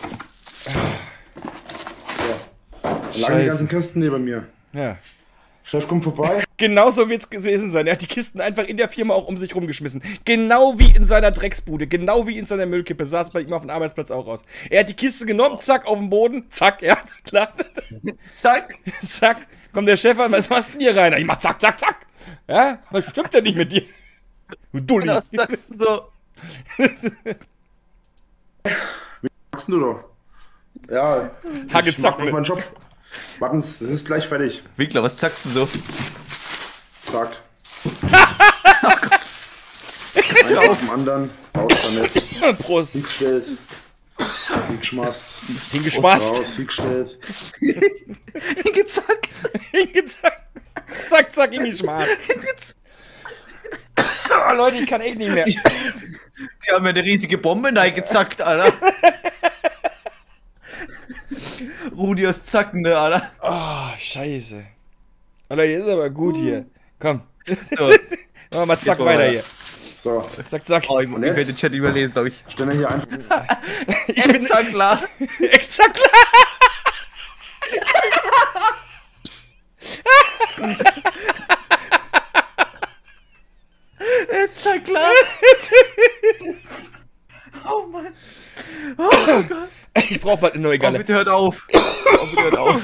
Da lagen die Scheiße. ganzen Kisten neben mir. Ja. Chef kommt vorbei. Genauso wird's gewesen sein. Er hat die Kisten einfach in der Firma auch um sich rumgeschmissen. Genau wie in seiner Drecksbude. Genau wie in seiner Müllkippe. So sah es bei ihm auf dem Arbeitsplatz auch aus. Er hat die Kiste genommen, zack, auf den Boden. Zack, ja, klar. Zack. Zack. Kommt der Chef an, was machst du denn hier rein? Ich mach zack, zack, zack. Ja, was stimmt denn nicht mit dir? Du Dulli. Was sagst du so? Machst du doch? Ja, Hacke ich mach zack. noch meinen Job. Warten, es ist gleich fertig. Winkler, was sagst du so? Zack. Einer auf dem anderen. Raus damit. Prost. Hingestellt. Hingeschmast. Hingeschmast. Raus, hingestellt. Hingezackt. Hingezackt. Zack, zack, hingeschmast. Oh, Leute, ich kann echt nicht mehr. Die haben mir eine riesige Bombe reingezackt, Alter. Rudi aus Zacken, ne, Alter. Oh, scheiße. Oh, Leute, ist aber gut hier. Komm. So. Machen wir mal zack Jetzt mal weiter weiter. hier. So, Zack, zack. Oh, ich Und werde jetzt? den Chat überlesen, glaube ich. stellen wir hier einfach. Ich bin Zack, klar. exakt klar. Zack, klar. Oh Mann. Oh Gott. Ich brauch bald eine neue Oh, Galle. bitte hört auf. Oh, bitte hört auf.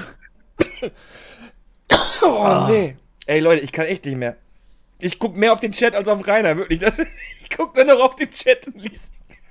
Oh, nee. Ey, Leute, ich kann echt nicht mehr. Ich guck mehr auf den Chat als auf Rainer, wirklich. Ich guck nur noch auf den Chat und lies.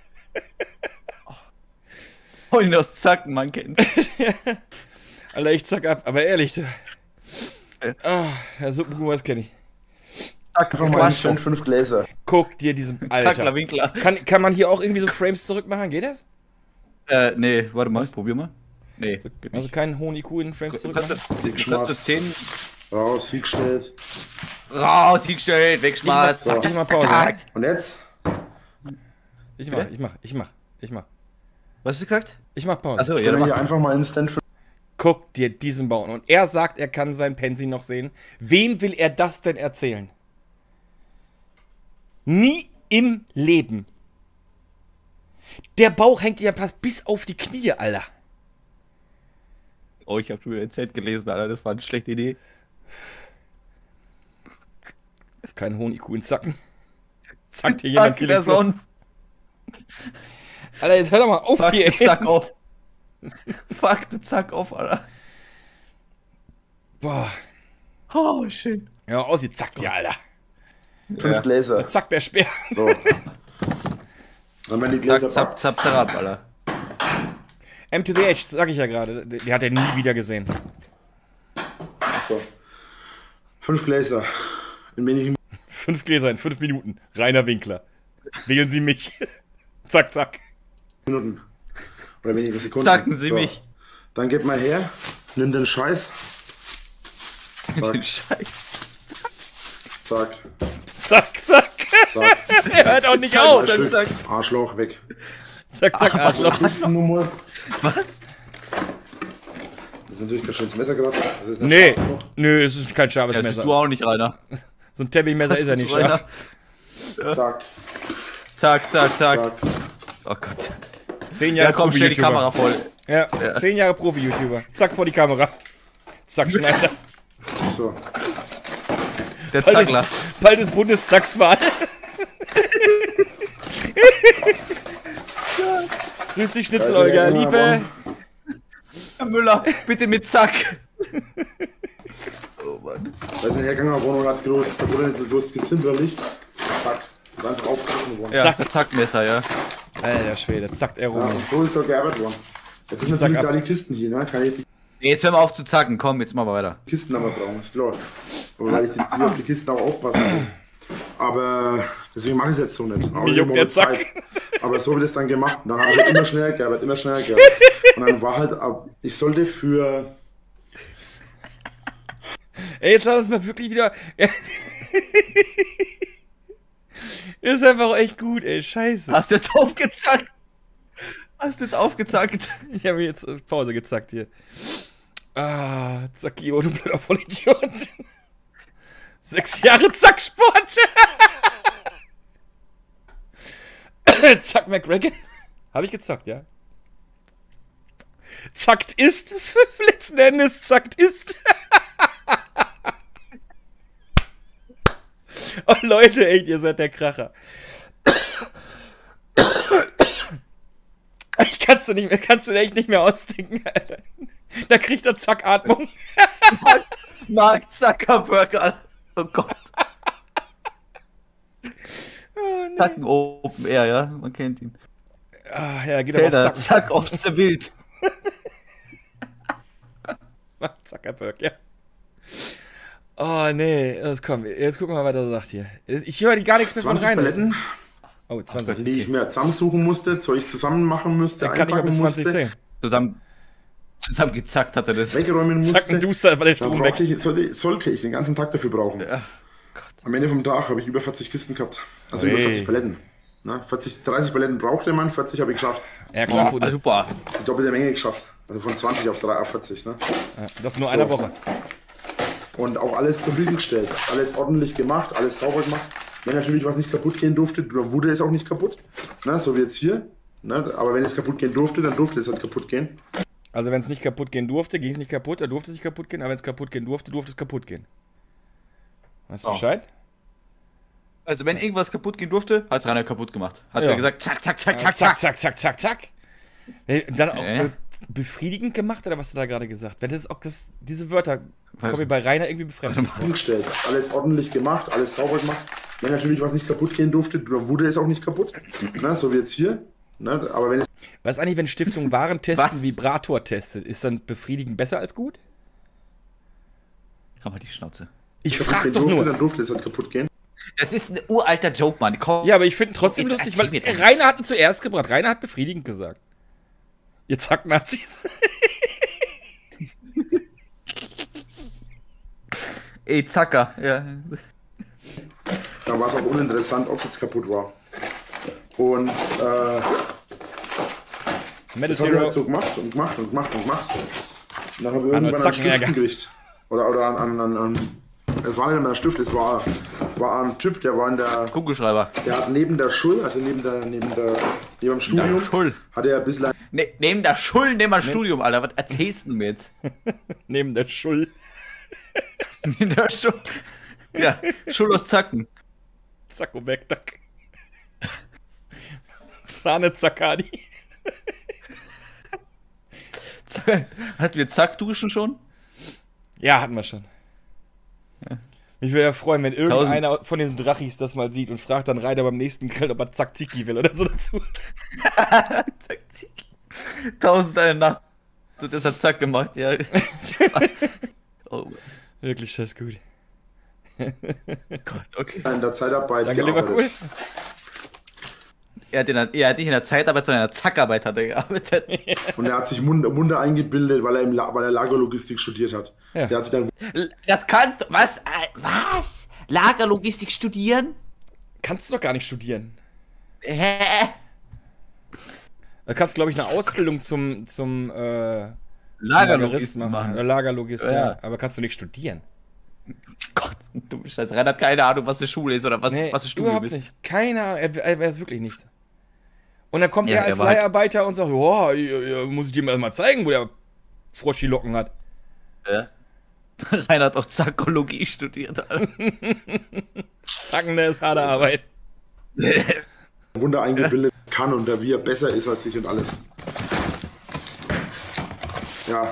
Freunde aus Zacken, man kennt. Alter, ich zack ab. Aber ehrlich, du. Ja. Ah, ja, Suppenkuchen, was kenn ich. Zack, Einfach mal Quatsch. hinstellen, 5 Gläser. Guck dir diesen. Zackler, Alter. Winkler. Kann man hier auch irgendwie so Frames zurück machen? Geht das? Nee, warte mal, probier mal. Nee, geht Also nicht. keinen hohen IQ in Frames zurück machen? Kannst du 10 Raus, hingestellt. raus, hingestellt, wegschmeißt. So. Ich mach Pause. Zack. Und jetzt? Ich mach. Was hast du gesagt? Ich mach Pause. Achso, ja, Stellen wir hier mach. einfach mal instant 5. Guck dir diesen Bauen. Und er sagt, er kann sein Pensi noch sehen. Wem will er das denn erzählen? Nie im Leben. Der Bauch hängt ja fast bis auf die Knie, Alter. Oh, ich hab schon wieder ein Zelt gelesen, Alter, das war eine schlechte Idee. Kein hohen IQ in Zacken. Zackt hier jemand Fuck, wer Killing Floor. sonst? Alter, jetzt hör doch mal auf Fuck, hier. zack auf. Fuck, zack auf, Alter. Boah. Oh, schön. Ja, ausgezackt hier, Alter. 5 Ja. Gläser. Zack, der Speer. So. Dann werden die Gläser Zack, ab. zap, zap, zap, Alter. M to the Edge, sag ich ja gerade. Die hat er nie wieder gesehen. So. 5 Gläser. In wenigen 5 Gläser in 5 Minuten. Rainer Winkler. Wählen Sie mich. Zack, zack. Minuten. Oder wenigen Sekunden. Zacken Sie mich. Dann geht mal her. Nimm den Scheiß. Den Zack, Scheiß. Zack. Zack, zack. Zack. Er hört auch nicht Zack, auf. Stück. zack. Arschloch weg. Zack, zack, Arschloch. Kistennummer. Was? Das ist natürlich kein schönes Messer gerade. Das ist ein Nee, Arschloch. nö, es ist kein scharfes Ja, das bist Messer. du auch nicht, Rainer. So ein Teppichmesser ist ja nicht scharf. Zack. Zack, zack, zack. Zack. Oh Gott. 10 Jahre Ja, komm, stell die Kamera voll. Ja, 10 Jahre Profi-YouTuber. Zack, vor die Kamera. Zack, Schneider. So. Der Bald Zackler. ist, bald ist Bundestagswahl. Grüß dich, Schnitzel, Olga. Liebe. Herr Müller, bitte mit Zack. Oh Mann. Da ist ein Herganger Wohnung hat groß. Da wurde nicht bloß gezimperlicht. Zack. Ist einfach aufgerissen worden. Ja, Zack. der Zackmesser, ja. Alter Schwede, zackt er Ja, rum. und so ist doch gearbeitet worden. Jetzt sind Zack natürlich ab. da die Kisten hier, ne? Kann ich die Jetzt hör mal auf zu zacken. Komm, jetzt machen wir weiter. Kisten aber brauchen, ist klar. Aber weil ich die auf die Kisten auch aufpassen will. Aber deswegen mache ich es jetzt so nicht. Aber Mir ich juckt hab der mal Zack. Zeit. Aber so wird es dann gemacht. Und dann habe ich halt immer schneller gearbeitet, immer schneller gearbeitet. Und dann war halt, ich sollte für. Ey, jetzt lass uns mal wirklich wieder. Ist einfach echt gut, ey. Scheiße. Hast du jetzt aufgezackt? Hast du jetzt aufgezackt? Ich habe jetzt Pause gezackt hier. Ah, Zackio, du blöder Vollidiot. 6 Jahre Zacksport. Zack McGregor. Habe ich gezockt, ja. Zackt ist. Letzten Endes zackt ist. Oh Leute, echt, ihr seid der Kracher. Ich kannst du dir echt nicht mehr ausdenken, Alter. Da kriegt er Zackatmung. Mark Zuckerberg, Alter. Oh Gott. Oh, nee. Zacken Open Air, ja? Man kennt ihn. Ah, ja, geht aber Felder, auf zack, aufs der Bild. Zuckerberg, ja. Oh, nee, komm, jetzt gucken wir mal, was er sagt hier. Ich höre gar nichts mehr von 20 rein. Paletten, Oh, 20. die ich mir zusammensuchen musste, Zeug zusammen machen müsste, Dann kann ich auch bis 20 zählen. Zusammen gezackt hat er das. wegräumen Zack, ein musste. Duster, war der Dann Strom weg. sollte ich den ganzen Tag dafür brauchen. Ja. Am Ende vom Tag habe ich über 40 Kisten gehabt. Also Ui. über 40 Paletten. Na, 30 Paletten brauchte man, 40 habe ich geschafft. Ja, klar, Ah, Fude. super. Die doppelte Menge geschafft. Also von 20 auf 40. Ne? Ja, das nur einer Woche. Und auch alles zufriedengestellt. Alles ordentlich gemacht, alles sauber gemacht. Wenn natürlich was nicht kaputt gehen durfte, dann wurde es auch nicht kaputt. Ne? So wie jetzt hier. Ne? Aber wenn es kaputt gehen durfte, dann durfte es halt kaputt gehen. Also wenn es nicht kaputt gehen durfte, ging es nicht kaputt, er durfte es nicht kaputt gehen, aber wenn es kaputt gehen durfte, durfte es kaputt gehen. Weißt du Oh. Bescheid? Also wenn irgendwas kaputt gehen durfte, hat es Rainer kaputt gemacht. Hat Ja. er gesagt, zack, zack, zack, Zack, zack, zack, zack, zack, zack. Dann auch Ja. befriedigend gemacht, oder was du da gerade gesagt hast? Wenn das auch diese Wörter kommen mir bei Rainer irgendwie befremdlich vor. Umgestellt. Alles ordentlich gemacht, alles sauber gemacht. Wenn natürlich was nicht kaputt gehen durfte, dann wurde es auch nicht kaputt. Ne? So wie jetzt hier. Ne? Aber wenn es Was eigentlich, wenn Stiftung Waren testen, Was? Vibrator testet, ist dann befriedigend besser als gut? Komm mal die Schnauze. Ich kaputt frag gehen doch durfte, nur. dann durfte es halt kaputt gehen. Das ist ein uralter Joke, Mann. Komm. Ja, aber ich finde trotzdem Jetzt lustig, erzähl weil mir das. Rainer hat ihn zuerst gebracht. Rainer hat befriedigend gesagt. Ihr zackt Nazis. Ey, Zacker. Ja. Da war es auch uninteressant, ob es jetzt kaputt war. Und Metal das habe ich Zero. halt so gemacht und gemacht und gemacht und gemacht. Und dann habe ich An irgendwann einen Zackenärger. Stift gekriegt. Oder an es war nicht mehr ein Stift, es war ein Typ, der war in der, Kugelschreiber. der hat neben der Schule, also neben dem Studium, Schul. hat er bislang Neben der Schul, neben dem Studium, Alter. Was erzählst du mir jetzt? Neben der Schul. Neben der Schul. Ja, Schul aus Zacken. Zacko Backduck. Sahne Zackadi. Hatten wir Zackduschen schon? Ja, hatten wir schon. Mich würde ja freuen, wenn irgendeiner von diesen Drachis das mal sieht und fragt dann Rainer beim nächsten Grill, ob er Zack-Ziki will oder so dazu. 1000 eine Nacht. So, das hat Zack gemacht, ja. Oh Wirklich scheiß gut. Gott, okay. in der Zeitarbeit Danke, Liverpool. Er hat nicht in der Zeitarbeit, sondern in der Zackarbeit hat er gearbeitet. Und er hat sich Munde eingebildet, weil er Lagerlogistik studiert hat. Ja. Der hat sich dann Das kannst du. Was? Was? Lagerlogistik studieren? Kannst du doch gar nicht studieren. Hä? Da kannst du, glaube ich, eine Ausbildung zum Lagerlogist machen. machen. Oder Lagerlogist, Ja. ja. Aber kannst du nicht studieren. Gott, du Scheiß. Ren hat keine Ahnung, was eine Schule ist oder was das Studium überhaupt ist. nicht. Keine Ahnung, er weiß wirklich nichts. Und dann kommt Ja, er als er war halt- Leiharbeiter und sagt, oh, muss ich dir mal zeigen, wo der Frosch die Locken hat. Ja. Rainer hat auch Zackologie studiert. Alter. Zacken, das ist harte Arbeit. Wunder eingebildet kann und wie er besser ist als ich und alles. Ja.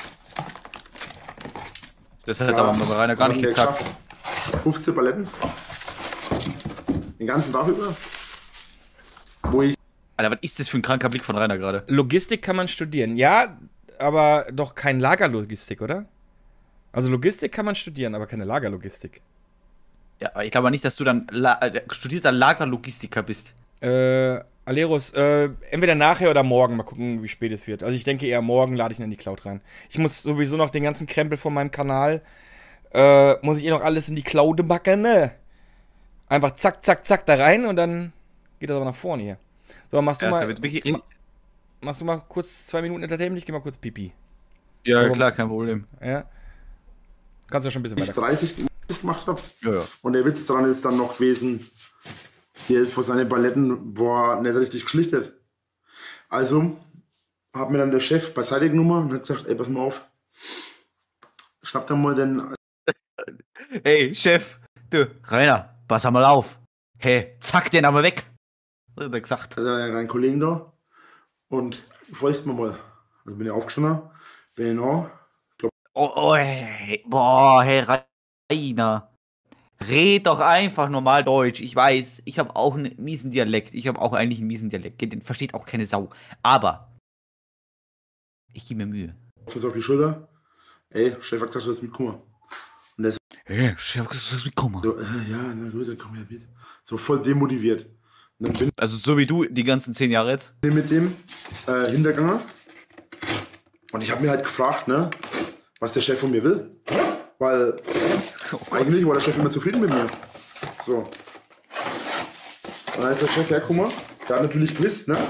Das hat aber bei Rainer gar nicht hat er gezackt. geschafft. 15 Paletten. Den ganzen Tag über. Wo ich Alter, was ist das für ein kranker Blick von Rainer gerade? Logistik kann man studieren. Ja, aber doch kein Lagerlogistik, oder? Also Logistik kann man studieren, aber keine Lagerlogistik. Ja, aber ich glaube nicht, dass du dann studierter Lagerlogistiker bist. Aleros, entweder nachher oder morgen. Mal gucken, wie spät es wird. Also ich denke eher morgen lade ich ihn in die Cloud rein. Ich muss sowieso noch den ganzen Krempel von meinem Kanal, muss ich noch alles in die Cloud backen, ne? Einfach zack, zack, zack da rein und dann geht das aber nach vorne hier. So, machst du mal kurz 2 Minuten Entertainment? Ich geh mal kurz Pipi. Ja, Warum? klar, kein Problem. Ja? Kannst ja schon ein bisschen weiter. 30 gemacht habe. Ja, ja. Und der Witz dran ist dann noch gewesen, hier vor seine Paletten war nicht richtig geschlichtet. Also hat mir dann der Chef beiseite genommen und hat gesagt, ey, pass mal auf, schnapp da mal den Hey, Chef, du, Rainer, pass mal auf. Hey, zack den aber weg. Was hat er gesagt? einen Kollegen da und folgst mir mal. Also bin ich aufgestanden, bin ich nach, Oh, hey, boah, hey, Rainer. Red doch einfach normal Deutsch. Ich weiß, ich habe auch einen miesen Dialekt. Ich habe auch eigentlich einen miesen Dialekt. Den versteht auch keine Sau. Aber ich gebe mir Mühe. Fuß auf die Schulter. Ey, Chef hat gesagt, du hast mitgekommen. Und der Hey, Chef, was ist mitkommen? so, ja, na gut, dann komm her mit. So voll demotiviert. Und dann bin Also so wie du die ganzen 10 Jahre jetzt. ich mit dem hintergegangen. Und ich habe mir halt gefragt, ne, was der Chef von mir will. Weil eigentlich war der Chef immer zufrieden mit mir. So. Und dann ist der Chef hergekommen. Der hat natürlich gewusst, ne?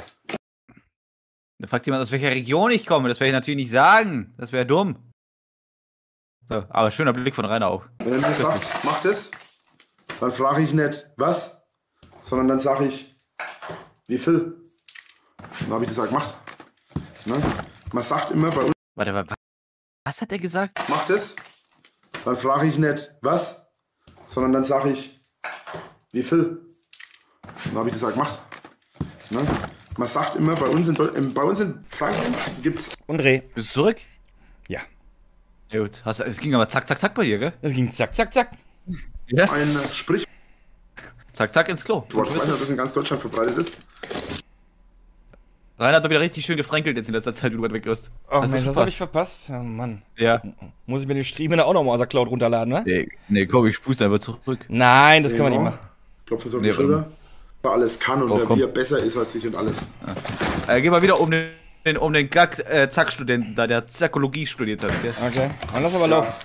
Da fragt jemand, aus welcher Region ich komme. Das werde ich natürlich nicht sagen. Das wäre dumm. So, aber schöner Blick von Rainer auch. Wenn er mir sagt, mach das, dann frage ich nicht, was, sondern dann sage ich, wie viel. Dann habe ich das halt gemacht. Ne? Man sagt immer bei uns, Warte, was hat er gesagt? mach das, dann frage ich nicht, was, sondern dann sage ich, wie viel. Dann habe ich das halt gemacht. Ne? Man sagt immer, bei uns in Franken gibt es Und Reh. Bist du zurück? Ja. Ja gut. Es ging aber zack, zack, zack bei dir, gell? Das ging zack, zack, zack. Ja. ein Sprichwort, Zack, zack ins Klo. ich weiß nicht, ob das in ganz Deutschland verbreitet ist. Rainer hat mal wieder richtig schön gefränkelt jetzt in letzter Zeit, wie du weit weg wirst. Oh Hast du Mensch, das verpasst? habe ich verpasst. Oh Mann. Ja. Muss ich mir den Stream auch nochmal aus der Cloud runterladen, ne? Nee, komm, ich spuste einfach zurück. Nein, das können wir nicht machen. Klopf uns auf Nee, die Schulter. Der alles kann und Oh, der komm. wie er besser ist als ich und alles. Geh mal wieder um den Zack-Studenten da, der Zackologie studiert hat. Gell? Okay, dann lass aber laufen.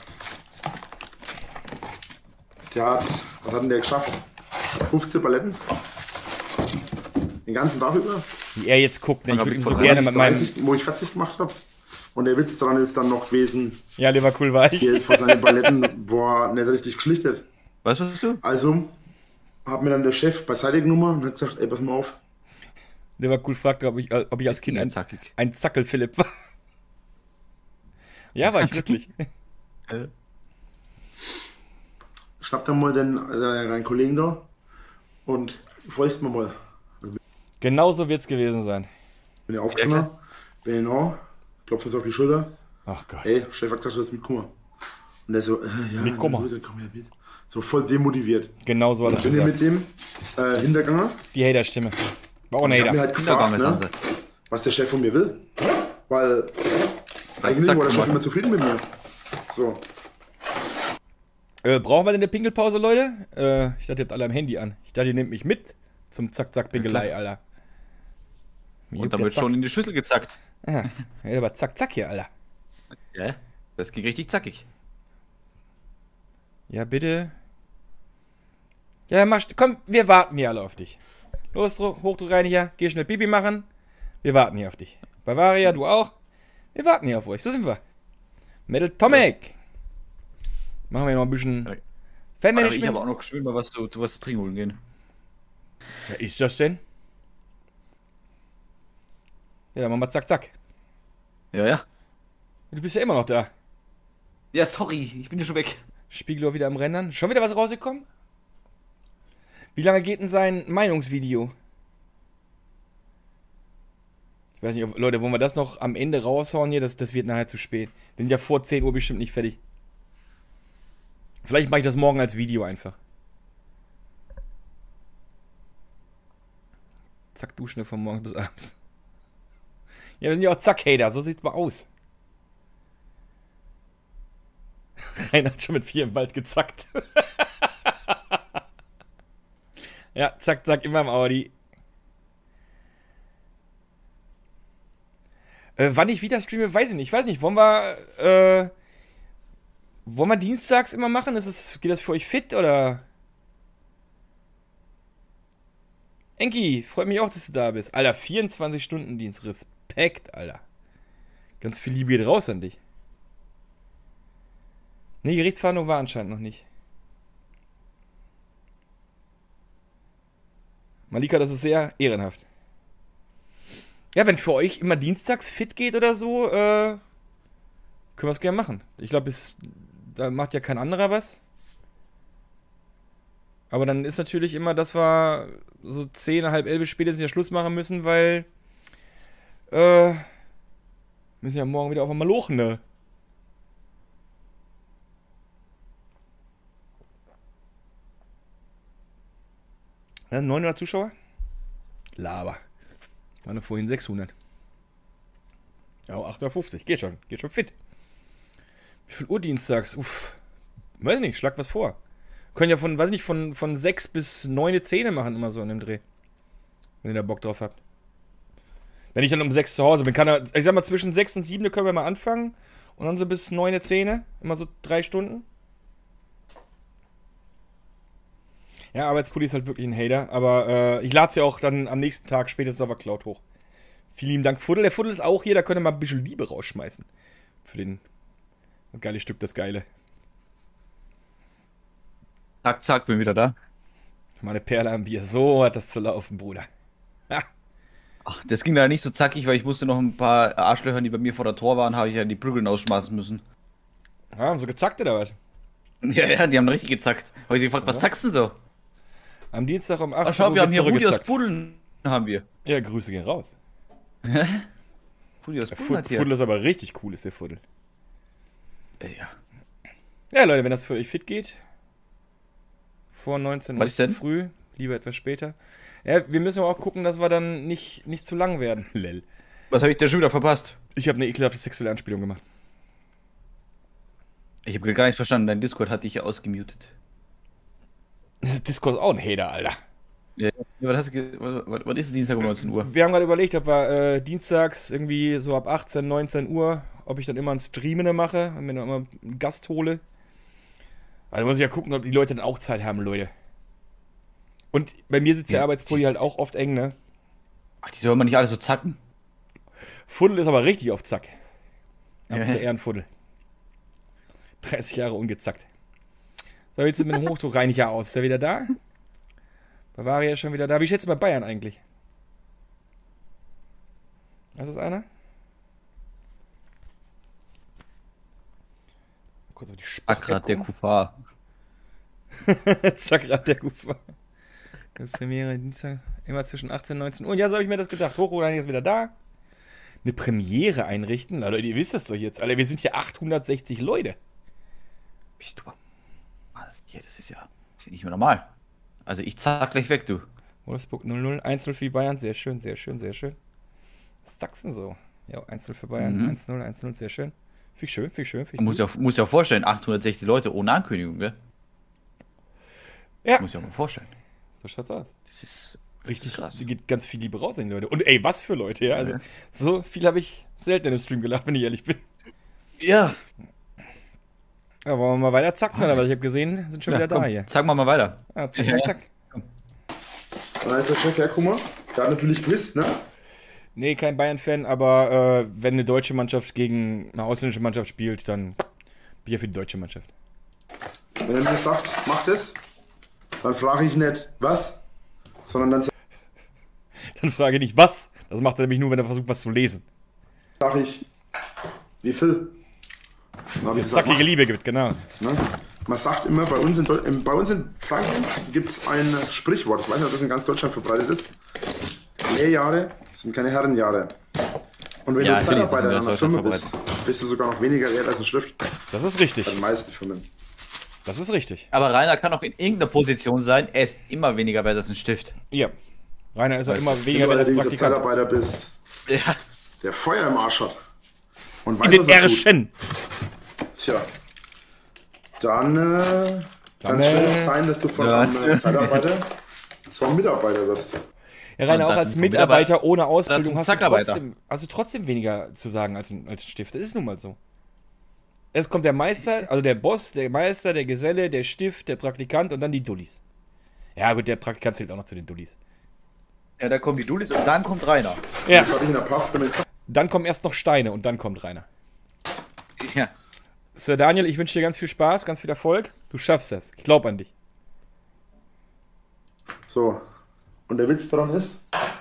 Der hat, was hat denn der geschafft? 15 Paletten. Den ganzen Tag über. Wie er jetzt guckt, ne? Ich würde ihm so Von gerne mit meinem 30, wo ich 40 gemacht habe. Und der Witz dran ist dann noch gewesen, Ja, Leverkuhl war ich. hier vor seinen Paletten war nicht richtig geschlichtet. Weißt du, was du? Also hat mir dann der Chef beiseite genommen und hat gesagt, ey, pass mal auf. Leverkuhl fragte, ob ich als Kind zackig. ein Zackel-Philipp war. Ja, war ich wirklich. Schnapp dann mal deinen Kollegen da und folgst mir mal. Genauso wird's gewesen sein. Bin ich aufgestanden, bin ich nach, klopf uns auf die Schulter. Ach Gott. Ey, Chef hat gesagt, du hast mitgekommen. Und der so, ja, Mitkommen. na gut, dann komm her mit. So voll demotiviert. Genau so hat er Bin ich gesagt. mit dem hintergegangen. Die Hater-Stimme. War auch ein Ich hab mir Hater. halt Kindergarten gefragt, ist ne, Hanse. was der Chef von mir will. Weil eigentlich zack war der Chef gemacht. immer zufrieden mit mir. So. Brauchen wir denn eine Pinkelpause, Leute? Ich dachte, ihr habt alle am Handy an. Ich dachte, ihr nehmt mich mit Zum Zack-Zack-Bingelei, Alter. Mir Und juckt dann der wird Zack. schon in die Schüssel gezackt. Ja, aber Zack-Zack hier, Alter. Ja, das ging richtig zackig. Ja, bitte. Ja, mach, komm, wir warten hier alle auf dich. Los, Hochdruckreiniger, geh schnell Pipi machen. Wir warten hier auf dich. Bavaria, du auch. Wir warten hier auf euch, so sind wir. Metal Tomek. Machen wir noch ein bisschen Aber ich Fanmanagement. habe auch noch geschwind mal was zu trinken holen gehen. Ja, ist das denn? Ja, dann machen wir zack, zack. Ja, ja. Du bist ja immer noch da. Ja, sorry, ich bin ja schon weg. Spiegelohr wieder am Rendern. Schon wieder was rausgekommen? Wie lange geht denn sein Meinungsvideo? Ich weiß nicht, Leute, wollen wir das noch am Ende raushauen hier? Das wird nachher zu spät. Wir sind ja vor 10 Uhr bestimmt nicht fertig. Vielleicht mache ich das morgen als Video einfach. Zack, duschen von morgens bis abends. Ja, wir sind ja auch Zack-Hater, so sieht's mal aus. Rainer hat schon mit 4 im Wald gezackt. Ja, zack, zack, immer im Audi. Wann ich wieder streame, weiß ich nicht. Ich weiß nicht, wollen wir dienstags immer machen? Geht das für euch fit, oder? Enki, freut mich auch, dass du da bist. Alter, 24-Stunden-Dienst. Respekt, Alter. Ganz viel Liebe geht raus an dich. Ne, Gerichtsverhandlung war anscheinend noch nicht. Malika, das ist sehr ehrenhaft. Ja, wenn für euch immer dienstags fit geht oder so, können wir es gerne machen. Ich glaube, da macht ja kein anderer was. Aber dann ist natürlich immer, dass wir so 10, halb 11 spätestens ja Schluss machen müssen, weil müssen ja morgen wieder auf einmal lochen, ne? Ja, 900 Zuschauer? Laber. Waren vorhin 600. Ja, 850. Geht schon fit. Wie viel Uhr dienstags? Uff. Weiß nicht, schlag was vor. Können ja von 6 bis 9, 10 machen, immer so in dem Dreh. Wenn ihr da Bock drauf habt. Wenn ich dann um 6 zu Hause bin, ich sag mal, zwischen 6 und 7 können wir mal anfangen. Und dann so bis 9, 10. Immer so 3 Stunden. Ja, Arbeitspulli ist halt wirklich ein Hater, aber ich lade es ja auch dann am nächsten Tag spätestens auf der Cloud hoch. Vielen lieben Dank, Fuddel. Der Fuddel ist auch hier, da könnt ihr mal ein bisschen Liebe rausschmeißen. Für das geile Stück, das Geile. Zack, zack, bin wieder da. Meine Perle am Bier, so hat das zu laufen, Bruder. Ha. Ach, das ging leider nicht so zackig, weil ich musste noch ein paar Arschlöchern, die bei mir vor der Tor waren, habe ich ja die Prügeln ausschmeißen müssen. Ja, haben sie gezackt oder was? Ja, ja, die haben richtig gezackt. Habe ich sie gefragt, was zackst du so? Am Dienstag um 8 Ach, schau, wir haben hier Rudi aus zurückgezackt. Buddeln, haben wir. Ja, Grüße gehen raus. Rudi aus Der Buddeln hat hier. Fuddel ist aber richtig cool, ist der Fuddel. Ja. Ja, Leute, wenn das für euch fit geht, vor 19 Uhr Was ist denn? früh, lieber etwas später. Ja, wir müssen aber auch gucken, dass wir dann nicht zu lang werden. Lel. Was habe ich denn schon wieder verpasst? Ich habe eine ekelhafte sexuelle Anspielung gemacht. Ich habe gar nicht verstanden, dein Discord hat dich ja ausgemutet. Discord ist auch ein Hater, Alter. Ja, was ist Dienstag um 19 Uhr? Wir haben gerade überlegt, ob wir dienstags irgendwie so ab 18, 19 Uhr, ob ich dann immer ein Streamende mache und mir dann immer einen Gast hole. Also muss ich ja gucken, ob die Leute dann auch Zeit haben, Leute. Und bei mir sitzt der Ja, Arbeitspulli halt auch oft eng, ne? Ach, die soll man nicht alle so zacken. Fuddel ist aber richtig auf Zack. Ja. Absoluter Ehrenfuddel. 30 Jahre ungezackt. So, wie sieht es mit dem Hochdruckreiniger aus? Ist der wieder da? Bavaria ist schon wieder da. Wie schätzt du bei Bayern eigentlich? Was ist einer? Kurz auf die Akkurat der Kufa. Kupar. Zackrat der Kufa. Premiere Dienstag. Immer zwischen 18 und 19 Uhr. Und ja, so habe ich mir das gedacht. Hochdruckreiniger ist wieder da. Eine Premiere einrichten? Na, Leute, ihr wisst das doch jetzt. Alter, wir sind hier 860 Leute. Bist du. Das ist ja nicht mehr normal. Also ich zack gleich weg, du. Wolfsburg 0-0, 1-0 für die Bayern, sehr schön, sehr schön, sehr schön. Was sagst du denn so? Ja, 1-0 für Bayern, 1-0, 1-0, sehr schön. Finde ich schön, finde ich schön, finde ich gut. Muss ja vorstellen, 860 Leute ohne Ankündigung, gell? Ja. Muss ja mal vorstellen. So schaut's aus. Das ist Richtig krass. krass. Geht ganz viel Liebe raus an die Leute. Und ey, was für Leute, ja? Also, so viel habe ich selten im Stream gelacht, wenn ich ehrlich bin. Ja. Ja, wollen wir mal weiter zacken, oder was? Ich habe gesehen, sind schon wieder da hier. Zack mal weiter. Ah, zack, zack, zack. Und dann ist der Chef, ja, guck mal, der hat natürlich gewusst, ne? Nee, kein Bayern-Fan, aber wenn eine deutsche Mannschaft gegen eine ausländische Mannschaft spielt, dann Bier für die deutsche Mannschaft. Wenn er mir sagt, mach das, dann frage ich nicht, was, sondern dann Dann frage ich nicht, was? Das macht er nämlich nur, wenn er versucht, was zu lesen. sage ich, wie viel? Dann hab ich gesagt, Zackige mach. Liebe gibt, genau. Ne? Man sagt immer, bei uns in Franken gibt es ein Sprichwort, ich weiß nicht, ob das in ganz Deutschland verbreitet ist. Lehrjahre sind keine Herrenjahre. Und wenn Ja, du natürlich ist das in Zeitarbeiter in einer Deutschland Firma bist, bist du sogar noch weniger wert als ein Stift. Das ist richtig. Bei den meisten Firmen. Das ist richtig. Aber Rainer kann auch in irgendeiner Position sein, er ist immer weniger wert als ein Stift. Ja. Rainer ist auch immer Wenn weniger du wert als allerdings ein Praktikant. Zeitarbeiter bist, Ja. der Feuer im Arsch hat und In weiß, den was er tut, Ärschen. tja, dann kann es schnell sein, dass du von einem Zeitarbeiter zum Mitarbeiter wirst. Ja, Rainer, Und auch dann als vom Mitarbeiter ohne zum Ausbildung Zackarbeiter. hast du trotzdem weniger zu sagen als ein Stift. Das ist nun mal so. Es kommt der Meister, also der Boss, der Meister, der Geselle, der Stift, der Praktikant und dann die Dullis. Ja gut, der Praktikant zählt auch noch zu den Dullis. Ja, da kommen die Dullis und dann kommt Rainer. Ja, Das hatte ich in der Puff damit. dann kommen erst noch Steine und dann kommt Rainer. Ja. Sir Daniel, ich wünsche dir ganz viel Spaß, ganz viel Erfolg. Du schaffst das. Ich glaube an dich. So. Und der Witz daran ist,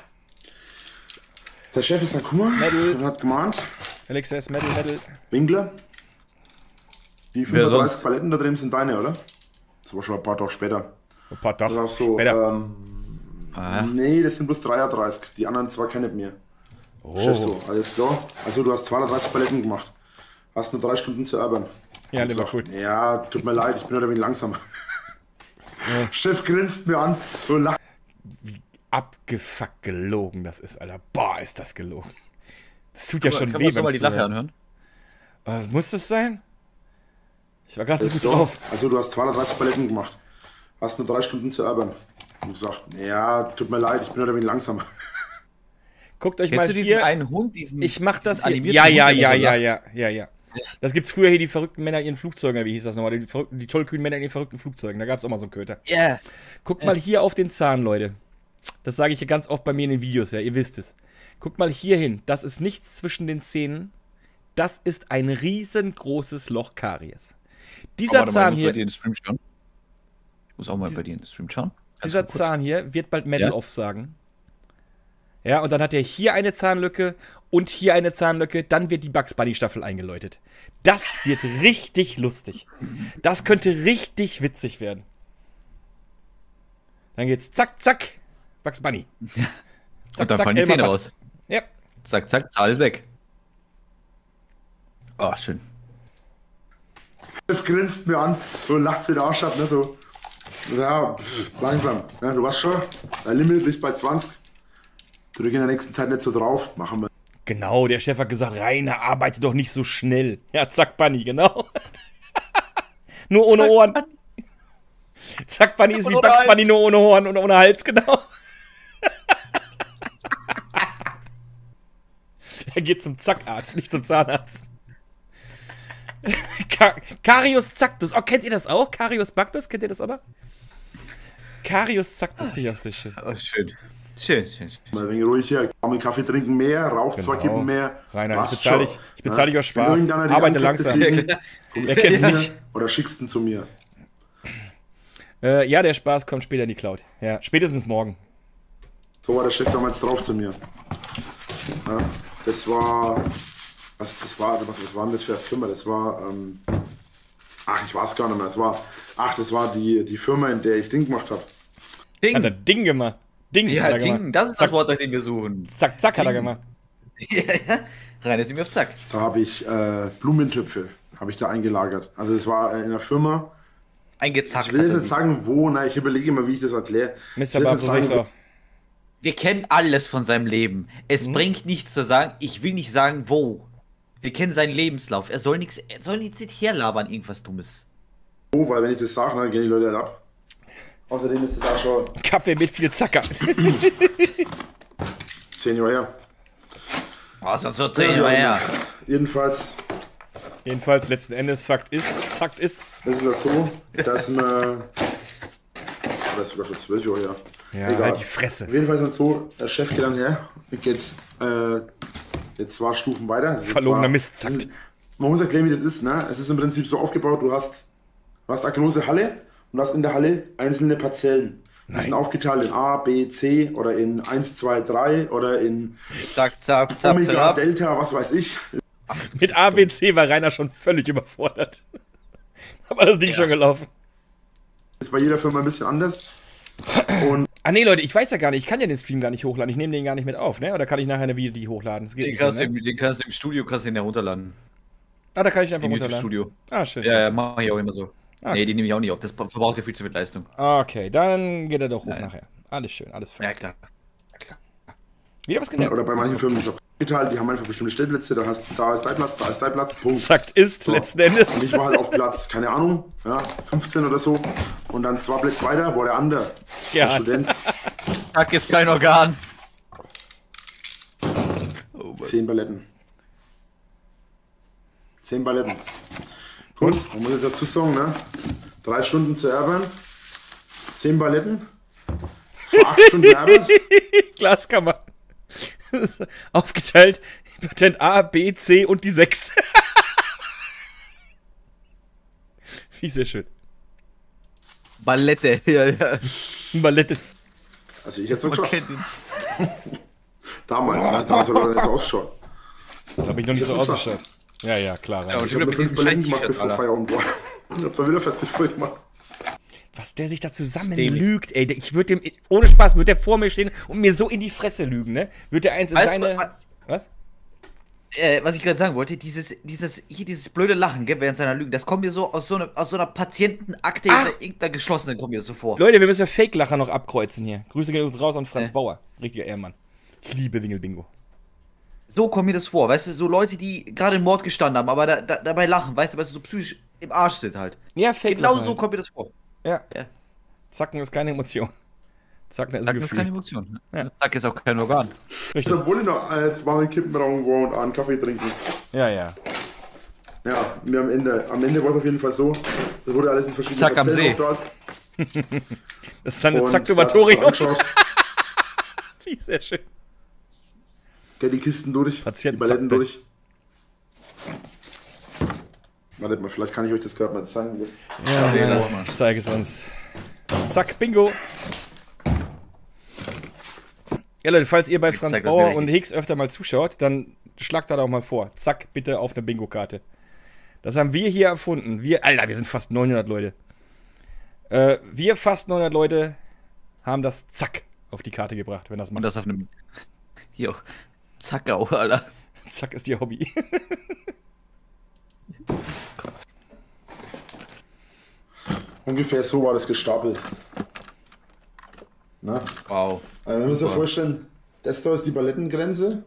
der Chef ist ein Kummer Mädel. und hat gemahnt, Alexis, Metal. Winkler, die Wer 35 sonst? Paletten da drin sind deine, oder? Das war schon ein paar Tage später. Ein paar Tage Das ist auch so, später. nee, das sind bloß 33, die anderen zwei kennen mehr. Chef so, alles klar. Also du hast 230 Paletten gemacht. Hast nur 3 Stunden zu arbeiten. Ja, Ich lieber sag, cool. ja, tut mir leid, ich bin halt ein wenig langsam. Chef grinst mir an, so lacht. Abgefuckt gelogen das ist, Alter. Boah, ist das gelogen. Das tut ja schon Können wir weh uns doch mal beim die Lache Zuhören. anhören? Was muss das sein? Ich war gerade so Alles gut klar. drauf. Also du hast 230 Paletten gemacht. Hast nur 3 Stunden zu arbeiten. Und ich sag, ja, tut mir leid, ich bin halt ein wenig langsam. Guckt euch Kennst mal du diesen hier. einen Hund, diesen Ich mach das diesen hier. animierten Ja, Hund, der so lacht? ja. Das gibt's früher hier, die verrückten Männer in ihren Flugzeugen, wie hieß das nochmal? Die tollkühnen Männer in ihren verrückten Flugzeugen. Da gab's auch mal so einen Köter. Ja. Guckt mal hier auf den Zahn, Leute. Das sage ich hier ganz oft bei mir in den Videos, ja, ihr wisst es. Guckt mal hier hin. Das ist nichts zwischen den Zähnen. Das ist ein riesengroßes Loch Karies. Dieser Warte mal, Zahn ich muss hier, bei dir in den Stream schauen. Ich muss auch mal bei dir in den Stream schauen. dieser Kannst du kurz- Zahn hier wird bald Metal Ja? Off sagen. Ja, und dann hat er hier eine Zahnlücke und hier eine Zahnlücke. Dann wird die Bugs Bunny Staffel eingeläutet. Das wird richtig lustig. Das könnte richtig witzig werden. Dann geht's zack, zack, Bugs Bunny. Zack, Und dann fallen die Elmar Zähne Fatz. raus. Ja, Zack, zack, Zahl ist weg. Oh, schön. Chef grinst mir an, so lacht sie den Arsch ab, ne, so. Ja, langsam. Ja, du warst schon, der Limit liegt bei 20. Drück in der nächsten Zeit nicht so drauf, machen wir. genau, der Chef hat gesagt, Rainer, arbeite doch nicht so schnell. Ja, zack, Bunny, genau. Nur ohne Zack, Ohren. Bunny. Zack, Bunny ist wie ohne Bugs Hals. Bunny, nur ohne Ohren und ohne Hals, genau. Er geht zum Zackarzt, nicht zum Zahnarzt. Carius Zactus. Oh, kennt ihr das auch? Carius Bactus, kennt ihr das auch noch? Carius Zactus finde ich auch sehr schön. Oh, schön. Schön, schön. Mal ein wenig ruhig hier, mit Kaffee trinken mehr, raucht 2 Genau. Kippen mehr. Rainer, passt ich bezahle schon. dich aus Wenn Spaß. irgendeiner dich Arbeite anklickt, langsam. deswegen, kommst Wer du kennt's zu mir nicht? Oder schickst ihn zu mir. Ja, der Spaß kommt später in die Cloud. Ja, spätestens morgen. So war der Chef damals drauf zu mir. Ja, das war. Was war denn das für eine Firma? Das war. Ich weiß gar nicht mehr. Das war die Firma, in der ich Ding gemacht habe. Hat er Ding. Ding gemacht. Ding hat Ja, er Ding, gemacht. das ist zack, das Wort, nach dem wir suchen. Zack, zack hat er Ding. gemacht. Ja, ja. Rainer ist mir auf Zack. Da habe ich Blumentöpfe habe ich da eingelagert. Also es war in einer Firma. Eingezackt. Ich will hat jetzt er nicht sie. sagen, wo. Na, ich überlege mal, wie ich das erkläre. Mr. Babs, so ich's auch. Wir kennen alles von seinem Leben. Es Mhm. bringt nichts zu sagen. Ich will nicht sagen, wo. Wir kennen seinen Lebenslauf. Er soll jetzt nicht herlabern, irgendwas Dummes. Wo, weil wenn ich das sage, dann gehen die Leute ab. Außerdem ist es auch schon Kaffee mit viel Zacker. 10 Jahre her. Was, das wird 10 Jahre her. Jedenfalls Letzten Endes, Fakt ist, Zakt ist. ist es das so, dass man. Das ist sogar schon 12 Jahre her. Ja, Egal. halt die Fresse. Auf jeden Fall ist es so, der Chef geht dann her, geht 2 Stufen weiter. Das ist Verlogener zwar- Mist, das Zakt. ist- Man muss erklären, wie das ist. Ne? Es ist im Prinzip so aufgebaut, du hast eine große Halle und hast in der Halle einzelne Parzellen. Die sind aufgeteilt in A, B, C oder in 1, 2, 3 oder in Zack, zack, zack, Omega, zack. Delta, was weiß ich. Mit ABC war Rainer schon völlig überfordert. Aber das Ding schon gelaufen. Ist bei jeder Firma ein bisschen anders. Und Ah nee, Leute, ich weiß ja gar nicht, ich kann ja den Stream gar nicht hochladen. Ich nehme den gar nicht mit auf, ne? Oder kann ich nachher eine Video die hochladen? Das geht Den nicht, kannst, ne? den kannst du im Studio herunterladen. Ah, da kann ich einfach Im runterladen. YouTube-Studio. Ah, schön. Ja, ja, mache ich auch immer so. Ah, Nee, die nehme ich auch nicht auf. Das verbraucht ja viel zu viel Leistung. Okay, dann geht er doch hoch Nein. nachher. Alles schön, alles Ja, fein. klar. Ja, klar. Wieder was gelernt. oder bei manchen Firmen ist es auch geteilt, die haben einfach bestimmte Stellplätze, da ist dein Platz, Punkt. Zakt ist, So. letzten Und Endes. ich war halt auf Platz, keine Ahnung, ja, 15 oder so. Und dann 2 Plätze weiter war der andere. Ja. Der Student, Zack ist kein Organ. 10 Balletten. 10 Balletten. Gut, man muss jetzt dazu sagen, ne? 3 Stunden zu erben, 10 Balletten. Für 8 Stunden Arbeit. Glaskammer. Aufgeteilt. Patent A, B, C und die 6. Wie sehr schön. Ballette. Ja, ja. Ballette. Also ich hätte so Man geschafft. kennt ihn. Damals, ne? Damals hat er jetzt ausschaut. Da habe ich noch nicht so Ich hab's ausgeschaut. Ja, ja, klar. Ja, Rainer. und Ich habe mir 5 diesem Balletten gemacht, Scheiß-T-Shirt, bevor Alter. Feierabend war. Ich habe da wieder 40 voll gemacht. Was der sich da zusammenlügt, ey. Ich würde dem, ohne Spaß, würde der vor mir stehen und mir so in die Fresse lügen, ne? Würde der eins in Weißt du, seine... Was? Was ich gerade sagen wollte, dieses blöde Lachen, gell, während seiner Lügen, das kommt mir so aus so einer Patientenakte, Ach. irgendeiner geschlossenen, kommt mir das so vor. Leute, wir müssen ja Fake-Lacher noch abkreuzen hier. Grüße gehen uns raus an Franz Ja. Bauer. Richtiger Ehrenmann. Ich liebe Wingelbingo. So kommt mir das vor, weißt du, so Leute, die gerade im Mord gestanden haben, aber dabei lachen, weißt du, so psychisch im Arsch sind halt. Ja, Fake-Lacher. Genau so kommt mir das vor. Ja. Ja. Zacken ist keine Emotion. Zacken ist ein Zack ist keine Gefühl. Emotion. Ja. Ne? Zack ist auch kein Organ. Richtig. Obwohl ich noch 2 Kippen rauchen war und einen Kaffee trinken. Ja, ja. Ja, mir am Ende war es auf jeden Fall so, das wurde alles in verschiedenen Zack am Parzellen See. aufgeteilt. Das ist eine Und Zacktomatorium. da hast du angeschaut, Wie sehr schön. gell, die Kisten durch, Patienten die Balletten zackte. durch. Wartet mal, vielleicht kann ich euch das gerade mal zeigen. Wie das Ja, nee, Rainer, lass mal. zeig es uns. Zack, Bingo. Ja, Leute, falls ihr bei Franz zeig das Bauer mir und richtig. Hicks öfter mal zuschaut, dann schlagt da doch mal vor. Zack, bitte auf eine Bingo-Karte. Das haben wir hier erfunden. Alter, wir sind fast 900 Leute. Wir fast 900 Leute haben das Zack auf die Karte gebracht, wenn das Und macht. das auf einem. Hier auch. Zackau, Alter. Zack ist ihr Hobby. Ungefähr so war das gestapelt. Na? Wow. Also, wir müssen uns Super. vorstellen, das da ist die Ballettengrenze.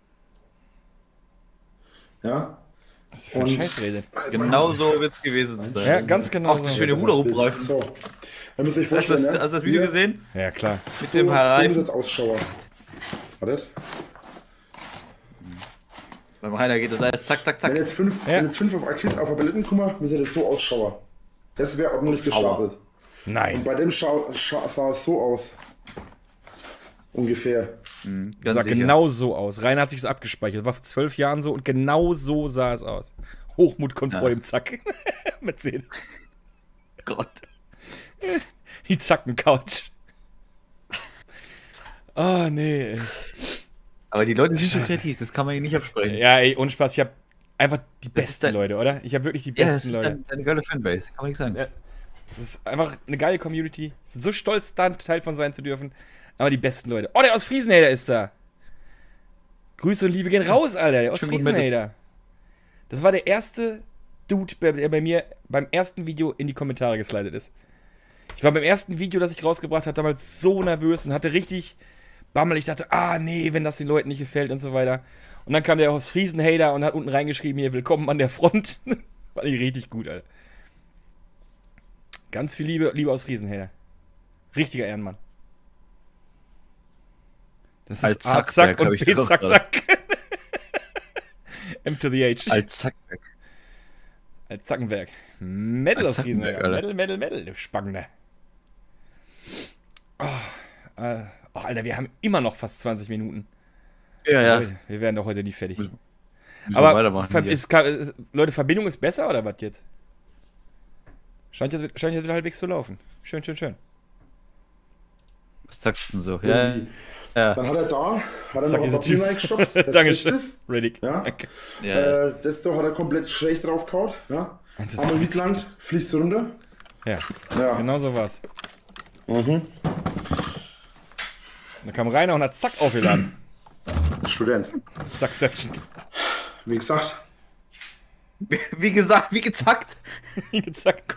Ja. Das ist für eine Und- Scheißrede. Genau so wird's gewesen sein. Ja, ganz genau Auch die so. schöne Hula-Hoop-Reifen. So. Dann müsst ihr euch Hast du vorstellen, das, ne? hast du das Video Hier, gesehen? Ja, klar. Mit So, dem so Reifen? sieht's Ausschauer. Wartet. Beim Rainer geht das alles zack, zack, zack. Wenn jetzt 5 Ja. auf der Balletten kommen, müsst ihr das so ausschauen. Das wäre ordentlich Schauer. gestapelt. Und Nein. bei dem sah es so aus. Ungefähr. Ganz Sah sicher. genau so aus. Rainer hat sich das abgespeichert. War vor 12 Jahren so und genau so sah es aus. Hochmut kommt vor dem Zack. Mit 10. Gott. Die Zacken-Couch. Oh, nee. Ey. Aber die Leute sind so Scheiße. kreativ, das kann man ihnen nicht absprechen. Ja, ey, ohne Spaß. Ich habe einfach die Das ist besten dein- Leute, oder? Ich habe wirklich die Ja, das besten ist Leute. deine geile Fanbase, kann man nicht sagen. Ja. Das ist einfach eine geile Community. Ich bin so stolz, da ein Teil von sein zu dürfen. Aber die besten Leute. Oh, der aus Friesenhader ist da. Grüße und Liebe gehen raus, Alter. Der aus Schönen guten Mittag. Friesenhader. Das war der erste Dude, der bei mir beim ersten Video in die Kommentare geslidet ist. Ich war beim ersten Video, das ich rausgebracht habe, damals so nervös und hatte richtig Bammel. Ich dachte, nee, wenn das den Leuten nicht gefällt und so weiter. Und dann kam der aus Friesenhader und hat unten reingeschrieben, hier, willkommen an der Front. Fand ich richtig gut, Alter. Ganz viel Liebe aus Friesenhader. Richtiger Ehrenmann. Das Als ist A, Zack Zackberg hab und ich B, doch Zack, gerade. Zack. M to the H. Als Zackberg. Als Zackenberg. Metal Als aus Zackenberg, Riesenberg. Alter. Metal, du Spannender. Oh, Alter, wir haben immer noch fast 20 Minuten. Ja. Leute, wir werden doch heute nie fertig. Müssen wir Aber weitermachen hier. Leute, Verbindung ist besser oder was jetzt? Scheint jetzt wieder halbwegs zu laufen. Schön. Was sagst du denn so? Ja. Irgendwie. Ja. Dann hat er noch Sag ein diese Papier Typ. reingestopft. Das Dankeschön. ist es. Riddick. Ja. Danke. Ja. Das da hat er komplett schräg drauf gehauen. Ja. Das ist Einmal witzig. mitgelangt, fliegt runter. Ja, Ja. genau so war's. Mhm. Da kam Rainer und hat zack aufgeladen. Student. Succession. Wie gesagt, Wie gesagt, wie gezackt. zack.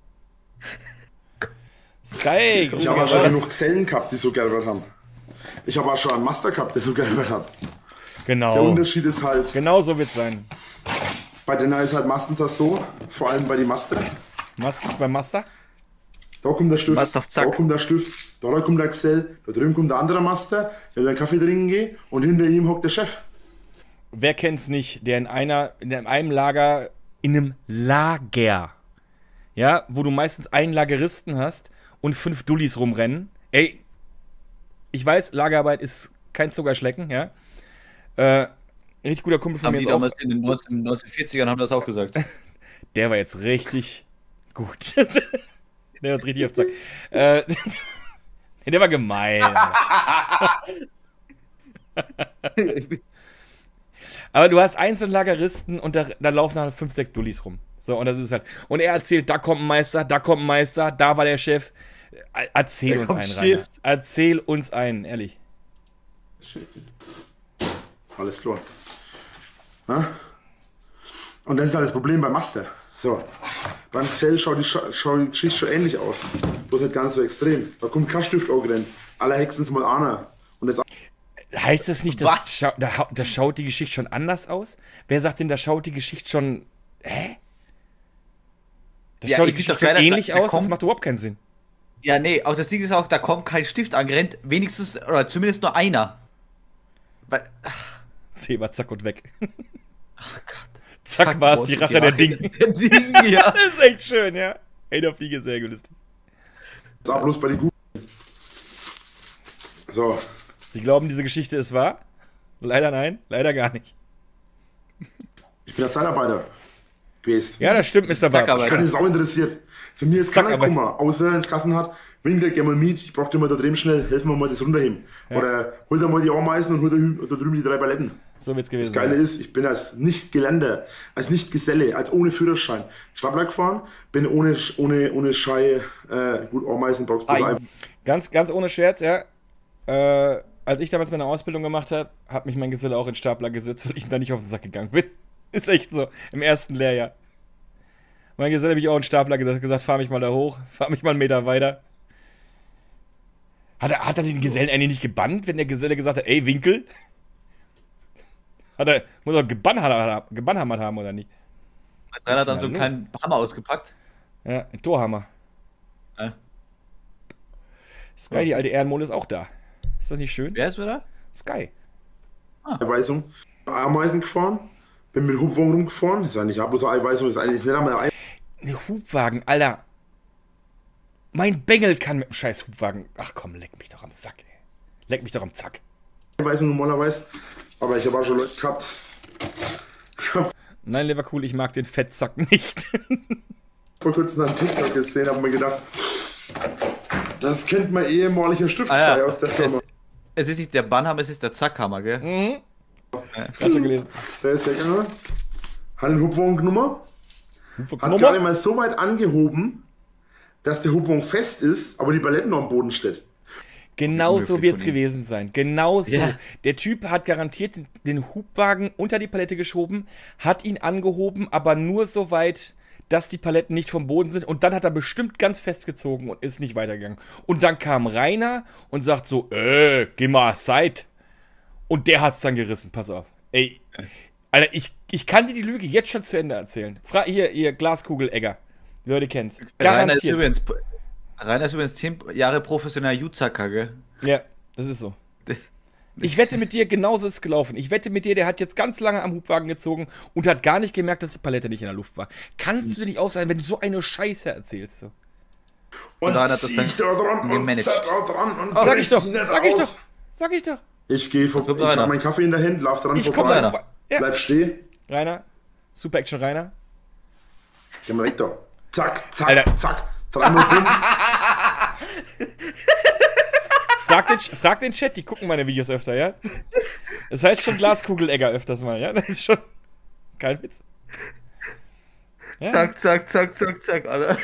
Sky, ich habe auch schon grüße genug Gesellen gehabt, die so gerbert haben. Ich habe auch schon einen Master gehabt, der so gerbert hat. Der Genau. Unterschied ist halt, Genau so wird's sein. bei denen ist halt meistens das so, vor allem bei den Master. Masters beim Master? Da kommt der Stift, Master, zack. da kommt der Stift, da kommt der Gesell, da drüben kommt der andere Master, der will einen Kaffee trinken gehen und hinter ihm hockt der Chef. Wer kennt's nicht, der in einem Lager, in einem Lager, ja, wo du meistens einen Lageristen hast und 5 Dullis rumrennen. Ey, ich weiß, Lagerarbeit ist kein Zuckerschlecken, ja. Richtig guter Kumpel von Haben mir die ist auch, damals in den 1940ern haben das auch gesagt. der war jetzt richtig gut. Der hat richtig auf Zack. Der war gemein. Aber du hast einzelne Lageristen und da laufen halt 5, 6 Dullis rum. So, und das ist halt. Und er erzählt, da kommt ein Meister, da war der Chef. Erzähl Da uns kommt einen, Stift. Rainer. Erzähl uns einen, ehrlich. Alles klar. Ja? Und das ist halt das Problem beim Master. So. Beim Gesell schaut die Geschichte schon ähnlich aus. Bloß nicht ganz so extrem. Da kommt kein Stift angerannt. Aller Hexens mal einer. Und jetzt Heißt das nicht, dass da schaut die Geschichte schon anders aus? Wer sagt denn, da schaut die Geschichte schon. Hä? Das Ja, schaut die ich find Geschichte doch geil, schon dass ähnlich da aus? Das kommt- macht überhaupt keinen Sinn. Ja, nee, auch das Ding ist auch, da kommt kein Stift angerannt, wenigstens, oder zumindest nur einer. Weil, Zebra, zack und weg. ach Gott. Zack war es, die Rache der Ding. Der Ding, ja. Das ist echt schön, ja. Ey, der Fliege, sehr lustig. auch bloß bei den Guten. So. Sie glauben, diese Geschichte ist wahr? Leider nein, leider gar nicht. Ich bin ja Zeitarbeiter gewesen. Ja, das stimmt, Mr. Zack, Barb. aber- Ich kann es auch interessiert. Zu mir ist keiner aber- gekommen, außer ins Kassen hat, Winkel, geh mal mit, ich brauch dir mal da drüben schnell, helfen wir mal das runterheben. Oder hol dir mal die Ameisen und hol da drüben die 3 Paletten. So wird's gewesen Das Geile sein. ist, ich bin als Nicht-Gelände, als Nicht-Geselle, als ohne Führerschein Stapler gefahren, bin ohne Schei, gut, Ameisen brauchst du Ei. Ganz ohne Scherz, ja. Als ich damals meine Ausbildung gemacht habe, hat mich mein Geselle auch in Stapler gesetzt, weil ich da nicht auf den Sack gegangen bin. Ist echt so. Im ersten Lehrjahr. Mein Geselle habe ich auch in Stapler gesagt, fahr mich mal da hoch, fahr mich mal einen Meter weiter. Hat er den Gesellen eigentlich nicht gebannt, wenn der Geselle gesagt hat, ey, Winkel? Muss er gebannhammert haben, oder nicht? Rainer hat dann ist so denn einen da kleinen Hammer ausgepackt. Ja, ein Torhammer. Ja. Sky, die alte Ehrenmond, ist auch da. Ist das nicht schön? Wer ist wieder? Sky. Einweisung. Ameisen gefahren, bin mit Hubwagen rumgefahren, ist ja nicht bloß eine Einweisung, ist eigentlich nicht einmal eine Ein Hubwagen, Alter. Mein Bengel kann mit dem scheiß Hubwagen. Ach komm, leck mich doch am Sack, ey. Leck mich doch am Zack. Einweisung normalerweise, aber ich habe auch schon Leute gehabt. Nein, Leverkuhl, ich mag den Fettsack nicht. Vor kurzem einen TikTok gesehen, habe mir gedacht, das kennt mein ehemaliger Stiftschreiber aus der Firma. Es ist nicht der Bannhammer, es ist der Zackhammer, gell? Hat schon gelesen. Der ist ja genau. Hat den Hubwagen genommen, hat Nummer? gerade mal so weit angehoben, dass der Hubwagen fest ist, aber die Paletten noch am Boden steht. Genau so wird es von ihm. gewesen sein. Genau so. Ja. Der Typ hat garantiert den Hubwagen unter die Palette geschoben, hat ihn angehoben, aber nur so weit, dass die Paletten nicht vom Boden sind. Und dann hat er bestimmt ganz festgezogen und ist nicht weitergegangen. Und dann kam Rainer und sagt so, geh mal Zeit. Und der hat's dann gerissen. Pass auf. Ey, Alter, ich kann dir die Lüge jetzt schon zu Ende erzählen. Hier, ihr Glaskugel-Egger. Die Leute kennt's. Rainer ist Garantiert. übrigens, Rainer ist übrigens 10 Jahre professioneller Jutzacker, gell? Ja, das ist so. Ich wette mit dir, genauso ist es gelaufen. Ich wette mit dir, der hat jetzt ganz lange am Hubwagen gezogen und hat gar nicht gemerkt, dass die Palette nicht in der Luft war. Kannst du dir nicht aussagen, wenn du so eine Scheiße erzählst? So. Und dann hat das dann zieh da dran und gemanagt. zerrt da dran und Sag ich doch, bricht nicht sag ich aus. doch, sag ich doch. Ich gehe vorbei, kommt ich Rainer. hab meinen Kaffee in der Hand, lauf dran Ich komm vorbei. da vorbei. Ja. Bleib stehen, Rainer, Super Action Rainer. geh mal weg da. Zack, zack, Alter. zack. Dreimal bumm. Frag den Chat, die gucken meine Videos öfter, ja? Das heißt schon Glaskugelegger öfters mal, ja? Das ist schon kein Witz. Ja, Zack, zack, zack, zack, zack, Alter.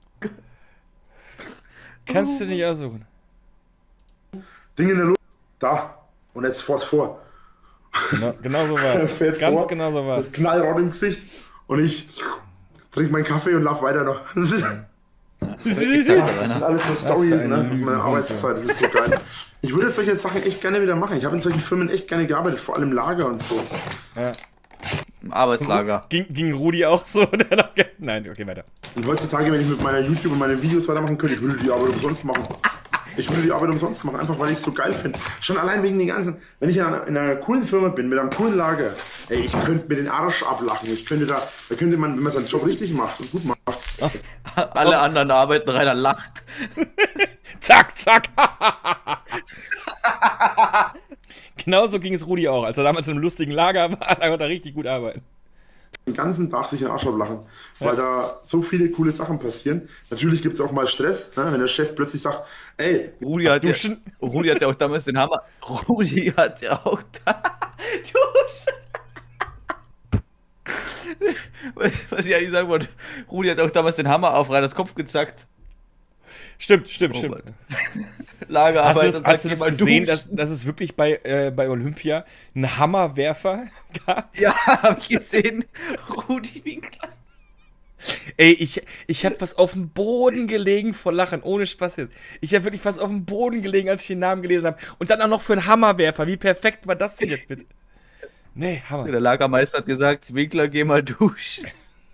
kannst du nicht aussuchen. Ding in der Luft. Da. Und jetzt vor's vor. Genau so Er war's. fährt Ganz vor, genau so war's. das Knallrot im Gesicht und ich trinke meinen Kaffee und lauf weiter noch. Das ist alles nur Storys, für ne? eine Das ist meine Lüge. Arbeitszeit, das ist so geil. Ich würde solche Sachen echt gerne wieder machen. Ich habe in solchen Firmen echt gerne gearbeitet, vor allem im Lager und so. Ja. Im Arbeitslager. Ging Rudi auch so? Der noch Nein, okay, weiter. Und heutzutage, wenn ich mit meiner YouTube und meinen Videos weitermachen könnte, ich würde die Arbeit umsonst machen. Ich würde die Arbeit umsonst machen, einfach weil ich es so geil finde. Schon allein wegen den ganzen, wenn ich in einer coolen Firma bin, mit einem coolen Lager, ey, ich könnte mir den Arsch ablachen. Ich könnte da könnte man, wenn man seinen Job richtig macht und gut macht, Alle anderen arbeiten, Rainer lacht. Zack, zack. Genauso ging es Rudi auch. Als er damals in einem lustigen Lager war, da konnte er richtig gut arbeiten. den ganzen Tag sich den Arsch ablachen, weil da so viele coole Sachen passieren. Natürlich gibt es auch mal Stress, ne? Wenn der Chef plötzlich sagt, ey, Rudi hat ja auch damals den Hammer. Rudi hat ja auch was ich eigentlich sagen wollte, Rudi hat auch damals den Hammer auf Reiners Kopf gezackt. Stimmt. Mann. Lagerarbeit. Hast du das gesehen, dass es wirklich bei Olympia einen Hammerwerfer gab? Ja, hab ich gesehen. Rudi Winkler. Ey, ich hab was auf dem Boden gelegen vor Lachen, ohne Spaß jetzt. Ich hab wirklich was auf dem Boden gelegen, als ich den Namen gelesen habe. Und dann auch noch für einen Hammerwerfer. Wie perfekt war das denn jetzt bitte? Nee, Hammer. Der Lagermeister hat gesagt, Winkler, geh mal duschen.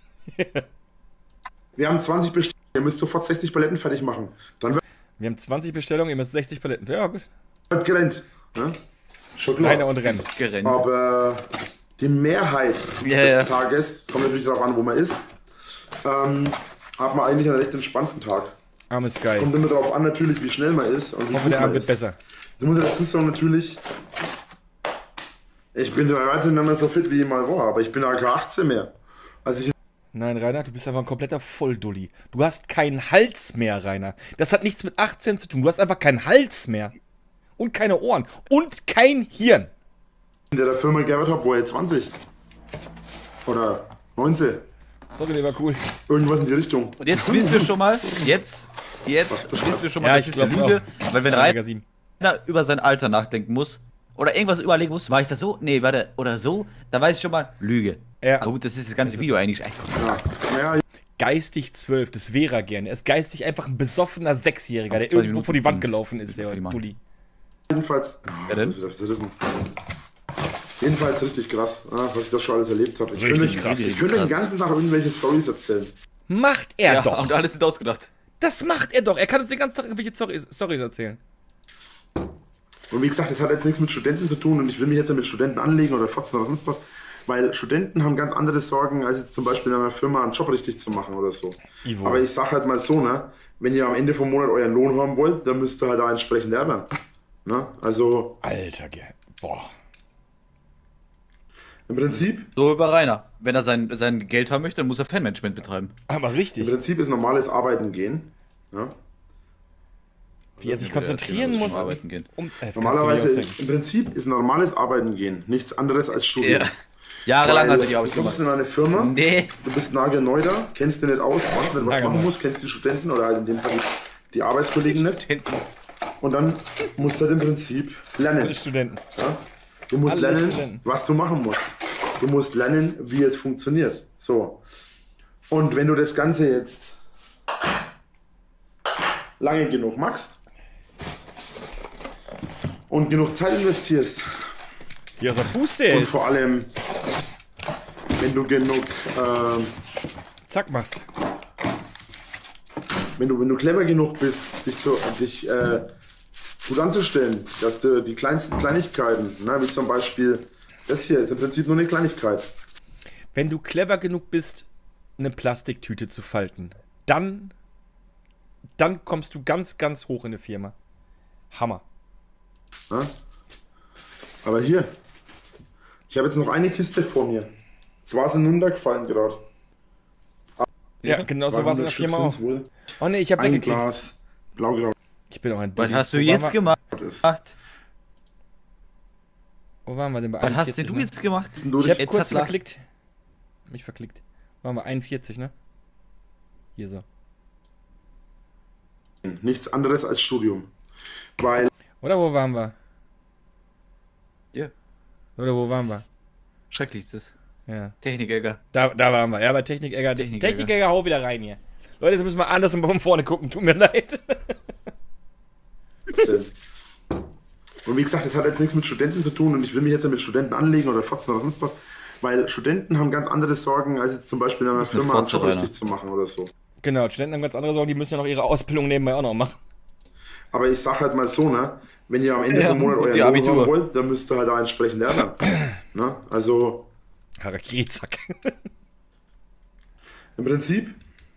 wir haben 20 bestellt, ihr müsst sofort 60 Paletten fertig machen. Dann Wir haben 20 Bestellungen, ihr müsst 60 Paletten. Ja, gut. wird gerannt. Ne? Schon klar. Reiner und Rennen. Gerannt. Aber die Mehrheit Ja. des Tages, kommt natürlich darauf an, wo man ist, hat man eigentlich einen recht entspannten Tag. Armes Sky. Kommt immer darauf an, natürlich, wie schnell man ist und wie Ich hoffe, gut der man Abend wird ist. besser. Du musst ja dazu sagen, natürlich, ich bin heute nicht mehr so fit, wie ich mal war, aber ich bin ja gar 18 mehr. Also ich Nein, Rainer, du bist einfach ein kompletter Volldulli. Du hast keinen Hals mehr, Rainer. Das hat nichts mit 18 zu tun. Du hast einfach keinen Hals mehr. Und keine Ohren. Und kein Hirn. in der Firma gearbeitet habe, war ich 20. Oder 19. Sorry, der war cool. Irgendwas in die Richtung. Und jetzt wissen wir schon mal, jetzt wissen wir schon mal, Ja, das ich ist eine glaub's Lüge, weil wenn Rainer Magazin. über sein Alter nachdenken muss oder irgendwas überlegen muss, war ich das so? Nee, warte, oder so, da weiß ich schon mal, Lüge. Ja. Aber gut, das ist das ganze Das ist Video so. eigentlich. Ja, Geistig 12, das wäre er gerne. Er ist geistig einfach ein besoffener Sechsjähriger, der 20 irgendwo Minuten vor die Wand fünf. gelaufen ist, der Prima. Dulli. jedenfalls. Wer denn? Das ist jedenfalls richtig krass, was ich das schon alles erlebt habe. Ich Richtig könnte, krass. ich könnte den ganzen Tag irgendwelche Storys erzählen. Macht er Ja, doch. und alles ist ausgedacht. Das macht er doch. Er kann uns den ganzen Tag irgendwelche Storys erzählen. Und wie gesagt, das hat jetzt nichts mit Studenten zu tun und ich will mich jetzt ja mit Studenten anlegen oder fotzen oder sonst was, weil Studenten haben ganz andere Sorgen, als jetzt zum Beispiel in einer Firma einen Job richtig zu machen oder so. Ivo. Aber ich sag halt mal so, ne, wenn ihr am Ende vom Monat euren Lohn haben wollt, dann müsst ihr halt da entsprechend erben. Ne? Also Alter, boah. im Prinzip, So über Rainer. Wenn er sein Geld haben möchte, dann muss er Fanmanagement betreiben. Aber im richtig. Prinzip ist normales Arbeiten gehen. Ja? Wie er sich konzentrieren muss. Arbeiten gehen. Das kannst du dir Normalerweise, ausdenken. im Prinzip ist normales Arbeiten gehen nichts anderes als Studium. Ja. Jahrelang hat er die Du Arbeit kommst gemacht. in eine Firma, Nee. du bist nagelneu da, kennst dich nicht aus, weißt nicht, was Nagelneu. machen musst, kennst die Studenten oder halt in dem Fall die Arbeitskollegen nicht. Und dann musst du halt im Prinzip lernen. Alle Studenten. Ja? Du musst Alle lernen, Studenten. was du machen musst. Du musst lernen, wie es funktioniert. So. Und wenn du das Ganze jetzt lange genug machst und genug Zeit investierst Wie aus der Puste er und ist. vor allem, wenn du genug, Zack, machst. wenn du clever genug bist, dich gut anzustellen, dass du die kleinsten Kleinigkeiten, ne, wie zum Beispiel das hier, ist im Prinzip nur eine Kleinigkeit. Wenn du clever genug bist, eine Plastiktüte zu falten, dann kommst du ganz, ganz hoch in der Firma. Hammer. Ne? Aber hier, ich habe jetzt noch eine Kiste vor mir. Zwar sind runtergefallen gerade. Ja, genau so war es in der Firma auch. Wohl. Oh ne, ich habe Ein weggeklickt. Glas Blaugrau. Ich bin auch ein Was Dulli. hast du Wo jetzt waren gemacht? ist. Wo waren wir denn bei Was hast 41, denn du ne? jetzt gemacht? Ich habe Jetzt kurz hat's la- verklickt. Mich verklickt. Waren wir 41, ne? Hier so. Nichts anderes als Studium. Weil Oder wo waren wir? Ja, Oder wo waren wir? schrecklich ist das. Ja. Technik-Egger. Da waren wir. Ja, bei Technik-Egger. Technik-Egger. Technik-Egger, hau wieder rein hier. Leute, jetzt müssen wir anders und von vorne gucken. Tut mir leid. Und wie gesagt, das hat jetzt nichts mit Studenten zu tun und ich will mich jetzt ja mit Studenten anlegen oder fotzen oder sonst was, weil Studenten haben ganz andere Sorgen, als jetzt zum Beispiel in einer ist eine Firma einen Fotze, Job richtig Rainer. zu machen oder so. Genau, Studenten haben ganz andere Sorgen. Die müssen ja noch ihre Ausbildung nebenbei auch noch machen. Aber ich sag halt mal so, ne, wenn ihr am Ende Ja, vom Monat und euer die Lohn Abitur. haben wollt, dann müsst ihr halt da entsprechend lernen. Ne? Also Harakiri, zack. im Prinzip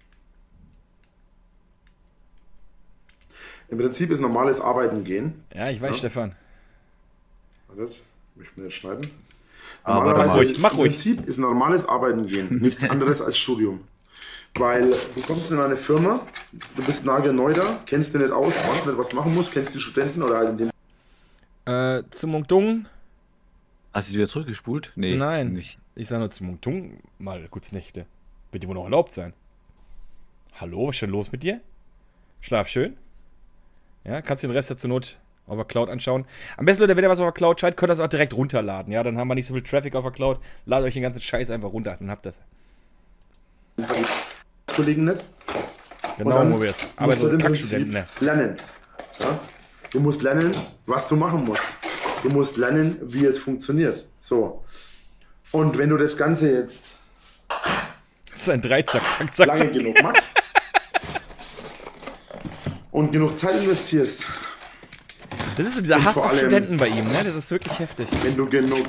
ist normales Arbeiten gehen. Ja, ich weiß, Ja. Stefan. Wartet, muss ich mir jetzt schneiden. Aber Normalerweise mach ruhig, mach im ruhig. Prinzip ist normales Arbeiten gehen nichts anderes als Studium. Weil du kommst in eine Firma, du bist nagelneu da, kennst dich nicht aus, weißt nicht, was machen musst, kennst die Studenten oder halt in dem Zu Mungtung. Hast du es wieder zurückgespult? Nee, Nein. nicht. Ich sag nur zu Mungtung mal Nächte. Wird dir wohl noch erlaubt sein. Hallo, was ist denn los mit dir? Schlaf schön. Ja, kannst du den Rest ja zur Not auf der Cloud anschauen. Am besten, Leute, wenn ihr was auf der Cloud scheint, könnt ihr das auch direkt runterladen. Ja, dann haben wir nicht so viel Traffic auf der Cloud. Ladet euch den ganzen Scheiß einfach runter, dann habt ihr das. Kollegen nicht. Genau, dann wo wir es. Aber musst du so im Kackstudenten, ne? Prinzip lernen. Ja? Du musst lernen, was du machen musst. Du musst lernen, wie es funktioniert. So. Und wenn du das Ganze jetzt Das ist ein Dreizack, zack, zack, lange zack. genug machst und genug Zeit investierst, Das ist so dieser Und Hass vor auf allem- Studenten bei ihm, ne? Das ist wirklich heftig. wenn du genug,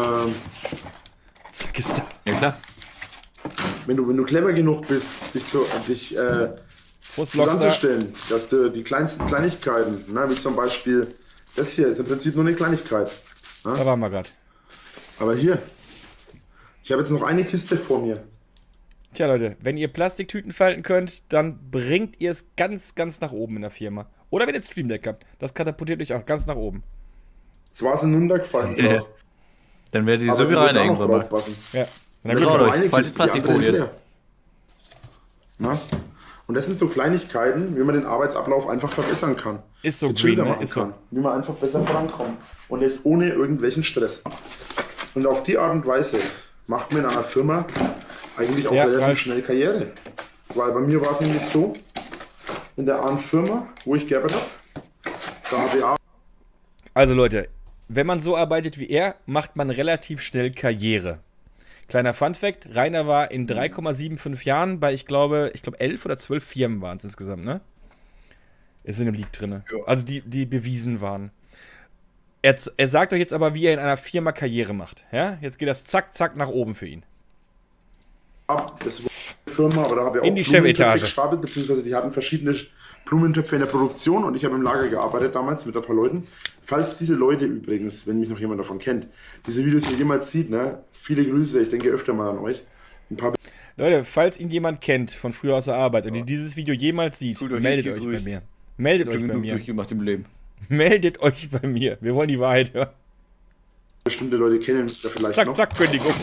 Zack ist da. Ja, klar. wenn du clever genug bist, dich Prost, gut Blockstar. anzustellen, dass du die kleinsten Kleinigkeiten, ne, wie zum Beispiel das hier, ist im Prinzip nur eine Kleinigkeit. Da waren wir gerade. Aber hier, ich habe jetzt noch eine Kiste vor mir. Tja, Leute, wenn ihr Plastiktüten falten könnt, dann bringt ihr es ganz, ganz nach oben in der Firma. Oder wenn ihr Stream Deck habt. Das katapultiert euch auch ganz nach oben. Zwar sind runtergefallen, Ja. gerade, Dann werdet ihr aber so wie wir müssen Rainer auch noch irgendwann mal. draufpassen. Ja. Na Das gut, ist Leute, nur eine falls Kiste, die andere ist Plastikfolie. leer. Na? Und das sind so Kleinigkeiten, wie man den Arbeitsablauf einfach verbessern kann. ist so Gechillter green, ne? machen Ist so. kann, wie man einfach besser vorankommt. Und das ohne irgendwelchen Stress. Und auf die Art und Weise macht man in einer Firma eigentlich auch Ja, relativ Ralf. schnell Karriere. Weil bei mir war es nämlich so, in der einen Firma, wo ich gearbeitet habe, da habe ich auch Also Leute, wenn man so arbeitet wie er, macht man relativ schnell Karriere. Kleiner Funfact, Rainer war in 3,75 Jahren bei, ich glaube 11 oder 12 Firmen waren es insgesamt, ne? Ist in dem League drin. Ja. Also die bewiesen waren. Er sagt euch jetzt aber, wie er in einer Firma Karriere macht. Ja? Jetzt geht das zack, zack nach oben für ihn. ab, das war eine Firma, aber da habe ich auch In die Blumentöpfe Chefetage. gestapelt, beziehungsweise die hatten verschiedene Blumentöpfe in der Produktion und ich habe im Lager gearbeitet damals mit ein paar Leuten. Falls diese Leute übrigens, wenn mich noch jemand davon kennt, diese Videos hier jemals sieht, ne, viele Grüße, ich denke öfter mal an euch. Ein paar Leute, falls ihn jemand kennt von früher aus der Arbeit und ihr dieses Video jemals sieht, Fühlt euch meldet nicht euch bei gegrüßt. mir. Meldet euch bei Genug mir. durchgemacht im Leben. Meldet euch bei mir. Wir wollen die Wahrheit hören. bestimmte Leute kennen mich da vielleicht Zack, noch. zack, Kündigung.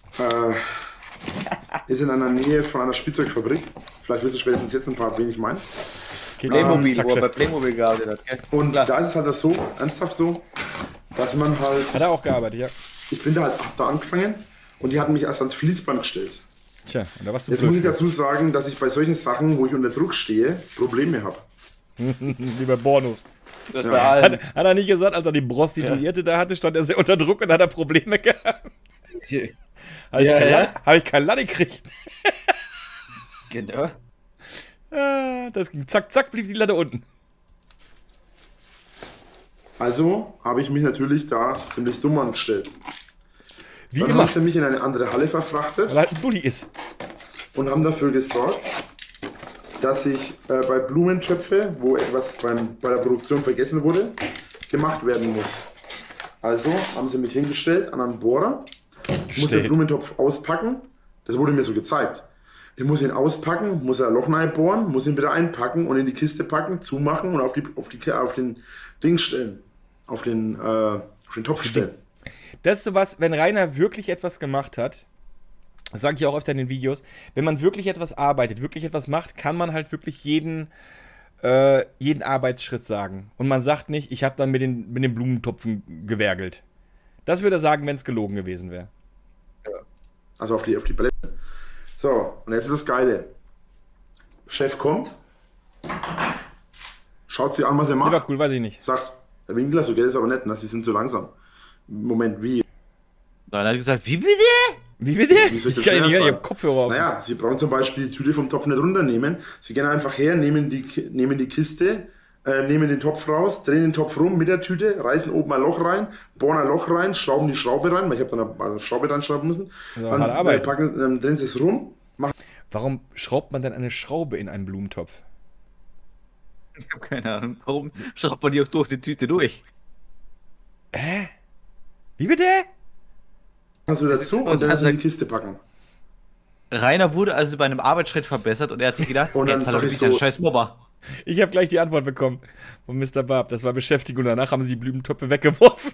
Ist in einer Nähe von einer Spielzeugfabrik. Vielleicht wisst ihr spätestens jetzt ein paar, wen ich meine. Geht Playmobil, zack, wo er bei Chef. Playmobil gearbeitet hat, gell? Und Klar. da ist es halt so, ernsthaft so, dass man halt, Hat er auch gearbeitet, ja. ich bin da halt da angefangen und die hatten mich erst ans Fließband gestellt. Tja, und da warst du Jetzt muss ich blöd. dazu sagen, dass ich bei solchen Sachen, wo ich unter Druck stehe, Probleme habe. Wie bei Bornos. Das bei allen. Hat er nicht gesagt, als er die Prostituierte da hatte, stand er sehr unter Druck und hat er Probleme gehabt? Habe ich, Ja, ja. hab ich kein Latte gekriegt. Genau. Das ging zack, zack, blieb die Latte unten. Also habe ich mich natürlich da ziemlich dumm angestellt. Wie Dann immer, haben sie mich in eine andere Halle verfrachtet weil er halt ein Bulli ist. und haben dafür gesorgt, dass ich bei Blumentöpfe, wo etwas bei der Produktion vergessen wurde, gemacht werden muss. Also haben sie mich hingestellt an einen Bohrer. Ich muss den Gestellt. Blumentopf auspacken. Das wurde mir so gezeigt. Ich muss ihn auspacken, muss ein Loch bohren, muss ihn wieder einpacken und in die Kiste packen, zumachen und auf den Ding stellen. Auf den Topf stellen. Das ist sowas, wenn Rainer wirklich etwas gemacht hat, das sage ich auch öfter in den Videos, wenn man wirklich etwas arbeitet, wirklich etwas macht, kann man halt wirklich jeden Arbeitsschritt sagen. Und man sagt nicht, ich habe dann mit den Blumentopfen gewerkelt. Das würde er sagen, wenn es gelogen gewesen wäre. Also auf die Paletten. So, und jetzt ist das Geile. Chef kommt, schaut sie an, was er macht, Liverpool, weiß ich nicht. sagt, Herr Winkler, so geht es aber nicht, ne? Sie sind zu langsam. Moment, wie? Dann hat er gesagt, wie bitte? Wie bitte? Wie soll ich das Ich kann ihn nicht schneller hören, ich sagen? habe Kopfhörer auf. Naja, Sie brauchen zum Beispiel die Tüte vom Topf nicht runternehmen. Sie gehen einfach her, nehmen die Kiste, nehmen den Topf raus, drehen den Topf rum mit der Tüte, reißen oben ein Loch rein, bohren ein Loch rein, schrauben die Schraube rein, weil ich habe dann eine Schraube reinschrauben müssen. Also Dann harte Arbeit. drehen Sie es rum, machen Warum schraubt man denn eine Schraube in einen Blumentopf? Ich habe keine Ahnung. Warum schraubt man die auch durch die Tüte durch? Wie bitte? Sie das zu und dann also- in die Kiste packen. Rainer wurde also bei einem Arbeitsschritt verbessert und er hat sich gedacht, Und dann jetzt hat sag er ich wieder einen so- scheiß Mobber. Ich habe gleich die Antwort bekommen von Mr. Barb. Das war Beschäftigung. Danach haben sie die Blumentöpfe weggeworfen.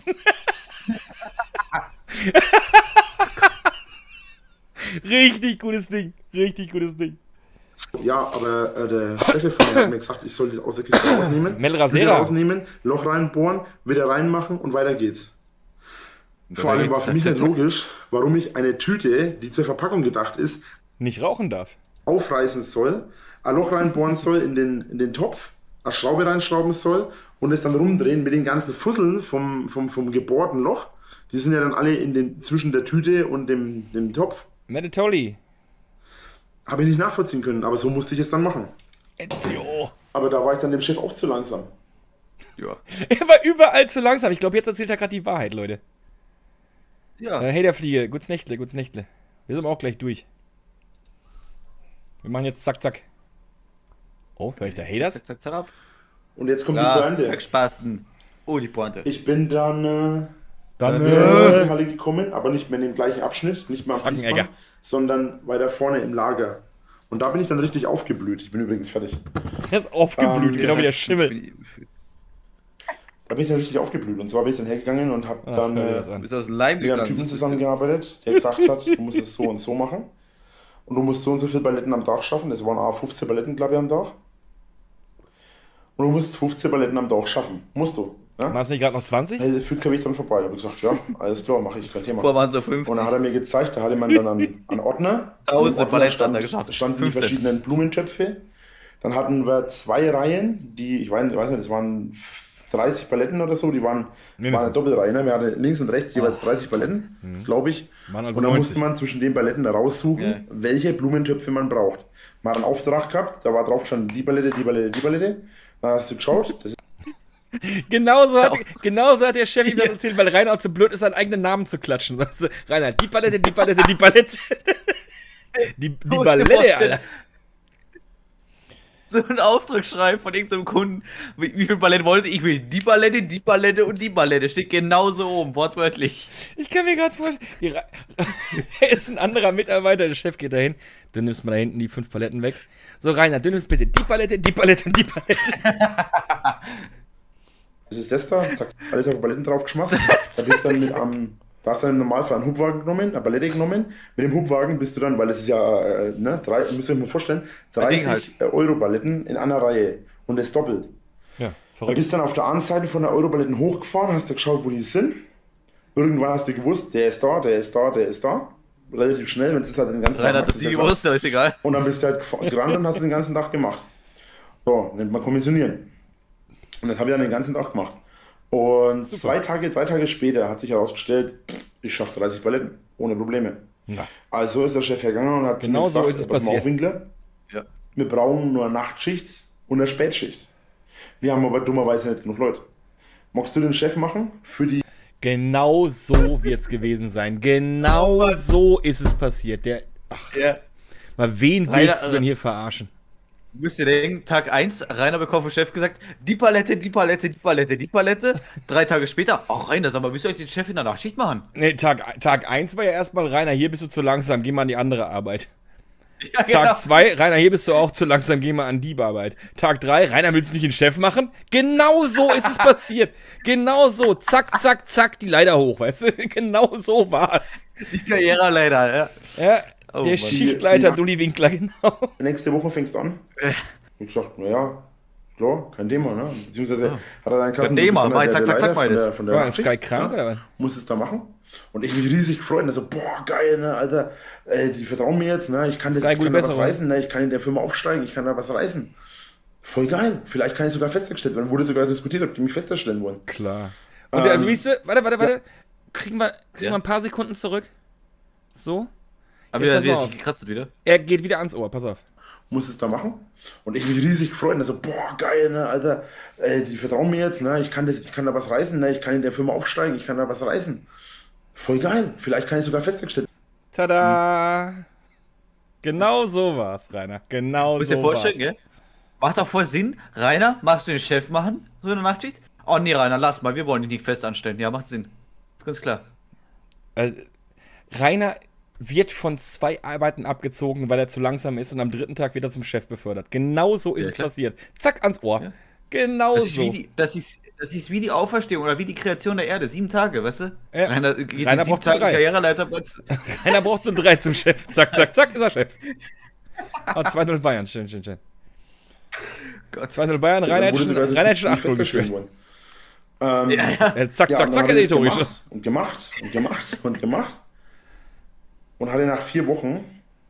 Richtig gutes Ding. Richtig gutes Ding. Ja, aber der Chef von mir hat mir gesagt, ich soll das aus der Kiste rausnehmen, Mel Tüte Rasera. rausnehmen, Loch reinbohren, wieder reinmachen und weiter geht's. Vor allem war für mich nicht logisch, warum ich eine Tüte, die zur Verpackung gedacht ist, Nicht rauchen darf. aufreißen soll, ein Loch reinbohren soll in den Topf, eine Schraube reinschrauben soll und es dann rumdrehen mit den ganzen Fusseln vom gebohrten Loch. Die sind ja dann alle zwischen der Tüte und dem Topf. Meditoli. Habe ich nicht nachvollziehen können, aber so musste ich es dann machen. Ezio. Aber da war ich dann dem Chef auch zu langsam. Ja. Er war überall zu langsam. Ich glaube, jetzt erzählt er gerade die Wahrheit, Leute. Ja. Hey, der Fliege. Gutes Nächtle, gutes Nächtle. Wir sind auch gleich durch. Wir machen jetzt zack, zack. Oh, hör ich da Haters? Zack, zack, zack ab. Und jetzt kommt Ja, die Pointe. wegspasten. Oh, die Pointe. Ich bin dann Dann, in die Halle gekommen, aber nicht mehr in dem gleichen Abschnitt, nicht mehr am Zackenegger. Fließband, sondern weiter vorne im Lager. Und da bin ich dann richtig aufgeblüht. Ich bin übrigens fertig. der ist aufgeblüht, genau wie der Schimmel. Da bin ich dann richtig aufgeblüht. Und zwar bin ich dann hergegangen und habe Ach, dann hör dir das an. Bist aus dem Leim mit einem gegangen. Typen zusammengearbeitet, der gesagt hat, du musst es so und so machen. Und du musst so und so viele Paletten am Tag schaffen. Das waren auch 15 Paletten, glaube ich, am Tag. Und du musst 15 Paletten am Tag schaffen. Musst du. Ja? Warst du nicht gerade noch 20? Also, führt kein Weg dran vorbei. Da habe ich gesagt, ja, alles klar, mache ich, kein Thema. Vorher waren es so Und 50. dann hat er mir gezeigt, da hatte man dann einen Ordner. Tausende Im Ordner Paletten hat er geschafft. standen die 15. verschiedenen Blumentöpfe. Dann hatten wir 2 Reihen, ich weiß nicht, das waren 30 Paletten oder so, die waren eine Mindestens. Doppelreihe. Ne? Wir hatten links und rechts jeweils 30 Paletten, glaube ich. Waren also und dann 90. musste man zwischen den Paletten raussuchen, Ja. welche Blumentöpfe man braucht. Man hat einen Auftrag gehabt, da war drauf gestanden, die Palette, die Palette, die Palette. Dann hast du geschaut, das Genauso hat der Chef ihm das erzählt, weil Rainer auch zu blöd ist, seinen eigenen Namen zu klatschen. Sagst du, Rainer, die Palette, die Palette, die Palette. Die Palette, Alter. So ein Auftragsschreiben von irgendeinem Kunden. Wie viel Palette wollte ich? Will die Palette und die Palette. Steht genauso oben, wortwörtlich. Ich kann mir gerade vorstellen, er ist ein anderer Mitarbeiter, der Chef geht dahin, du nimmst mal da hinten die 5 Paletten weg. So, Rainer, du nimmst bitte die Palette, die Palette und die Palette. ist das da, zack, alles auf die Paletten draufgeschmissen. Da bist dann da hast du dann im Normalfall einen Hubwagen genommen, eine Palette genommen. Mit dem Hubwagen bist du dann, weil es ist ja, müsst ihr euch mal vorstellen, 30 halt. Euro Paletten in einer Reihe und das doppelt. Ja, Du verrückt. bist dann auf der anderen Seite von der Europaletten hochgefahren, hast du geschaut, wo die sind. Irgendwann hast du gewusst, der ist da, der ist da, der ist da. Relativ schnell, wenn es halt den ganzen Rainer Tag hat das machst, nie ist ja klar. gewusst, aber ist egal. Und dann bist du halt gerannt und hast es den ganzen Tag gemacht. So, nennt man kommissionieren. Und das habe ich dann den ganzen Tag gemacht. Und Super. 3 Tage später hat sich herausgestellt, ich schaffe 30 Paletten, ohne Probleme. Ja. Also ist der Chef hergegangen und hat zu Genau mir so gesagt, ist es pass mal passiert. auf, Winkler, Ja. wir brauchen nur eine Nachtschicht und eine Spätschicht. Wir haben aber dummerweise nicht genug Leute. Magst du den Chef machen für die... Genau so wird es gewesen sein. Genau so ist es passiert. Ja. Mal wen willst du denn hier verarschen? Du musst dir denken, Tag 1, Rainer bekommt vom Chef gesagt, die Palette, die Palette, die Palette, die Palette. 3 Tage später, ach Rainer, sag mal, willst du euch den Chef in der Nachtschicht machen? Nee, Tag 1 war ja erstmal, Rainer, hier bist du zu langsam, geh mal an die andere Arbeit. Ja, Tag 2, Rainer, hier bist du auch zu langsam, geh mal an die Arbeit. Tag 3, Rainer, willst du nicht den Chef machen? Genau so ist es passiert. Genau so. Zack, zack, zack, die Leiter hoch, weißt du? Genau so war's. Die Karriereleiter, ja. Ja, Oh, der Mann. Schichtleiter Dulli Winkler, genau. Nächste Woche fängst du an. Und ich dachte, naja, klar, kein Thema, ne? Beziehungsweise hat er seinen Kassen... Kein Thema, mach ich zack, zack, zack, beides. Von der War Sky Nachtschicht, krank, ja, oder was? muss es da machen. Und ich mich riesig gefreut. Also, boah, geil, ne, Alter. Die vertrauen mir jetzt, ne? Ich kann, Sky, ich gute kann da was Besserung. reißen, ne? Ich kann in der Firma aufsteigen, ich kann da was reißen. Voll geil. Vielleicht kann ich sogar festergestellt werden. Wurde sogar diskutiert, ob die mich festerstellen wollen. Klar. Und also, wie ist warte. Kriegen wir Ja. ein paar Sekunden zurück? So? Aber Jetzt das pass mal wird auf. sich gekratzt wieder. Er geht wieder ans Ohr, pass auf. Muss es da machen. Und ich mich riesig gefreut. Also, boah, geil, ne, Alter. Die vertrauen mir jetzt, ne? Ich kann da was reißen, ne? Ich kann in der Firma aufsteigen, ich kann da was reißen. Voll geil. Vielleicht kann ich sogar festergestellt. Tada! Genau so war's, Rainer. Genau Du musst so dir vorstellen, war's. gell? Macht doch voll Sinn. Rainer, magst du den Chef machen? So eine Nachtschicht? Oh nee, Rainer, lass mal, wir wollen dich nicht fest anstellen. Ja, macht Sinn. Ist ganz klar. Rainer wird von 2 Arbeiten abgezogen, weil er zu langsam ist und am 3. Tag wird er zum Chef befördert. Genau so ist Ja, es klar. passiert. Zack, ans Ohr. Ja. Genau Das ist, so. das ist wie die Auferstehung oder wie die Kreation der Erde. 7 Tage, weißt du? Ja. Rainer geht Rainer in 7 braucht nur Tage 3. Karriereleiterplatz. Rainer braucht nur 3 zum Chef. Zack, zack, zack, ist er Chef. Ah, 2-0 Bayern, schön. 2-0 Bayern, Rainer hätte schon 8-0 geführt. Ja, ja. Zack, Ja, zack, und dann zack, hat ist er er Tor das geschossen. gemacht. Und hatte nach 4 Wochen,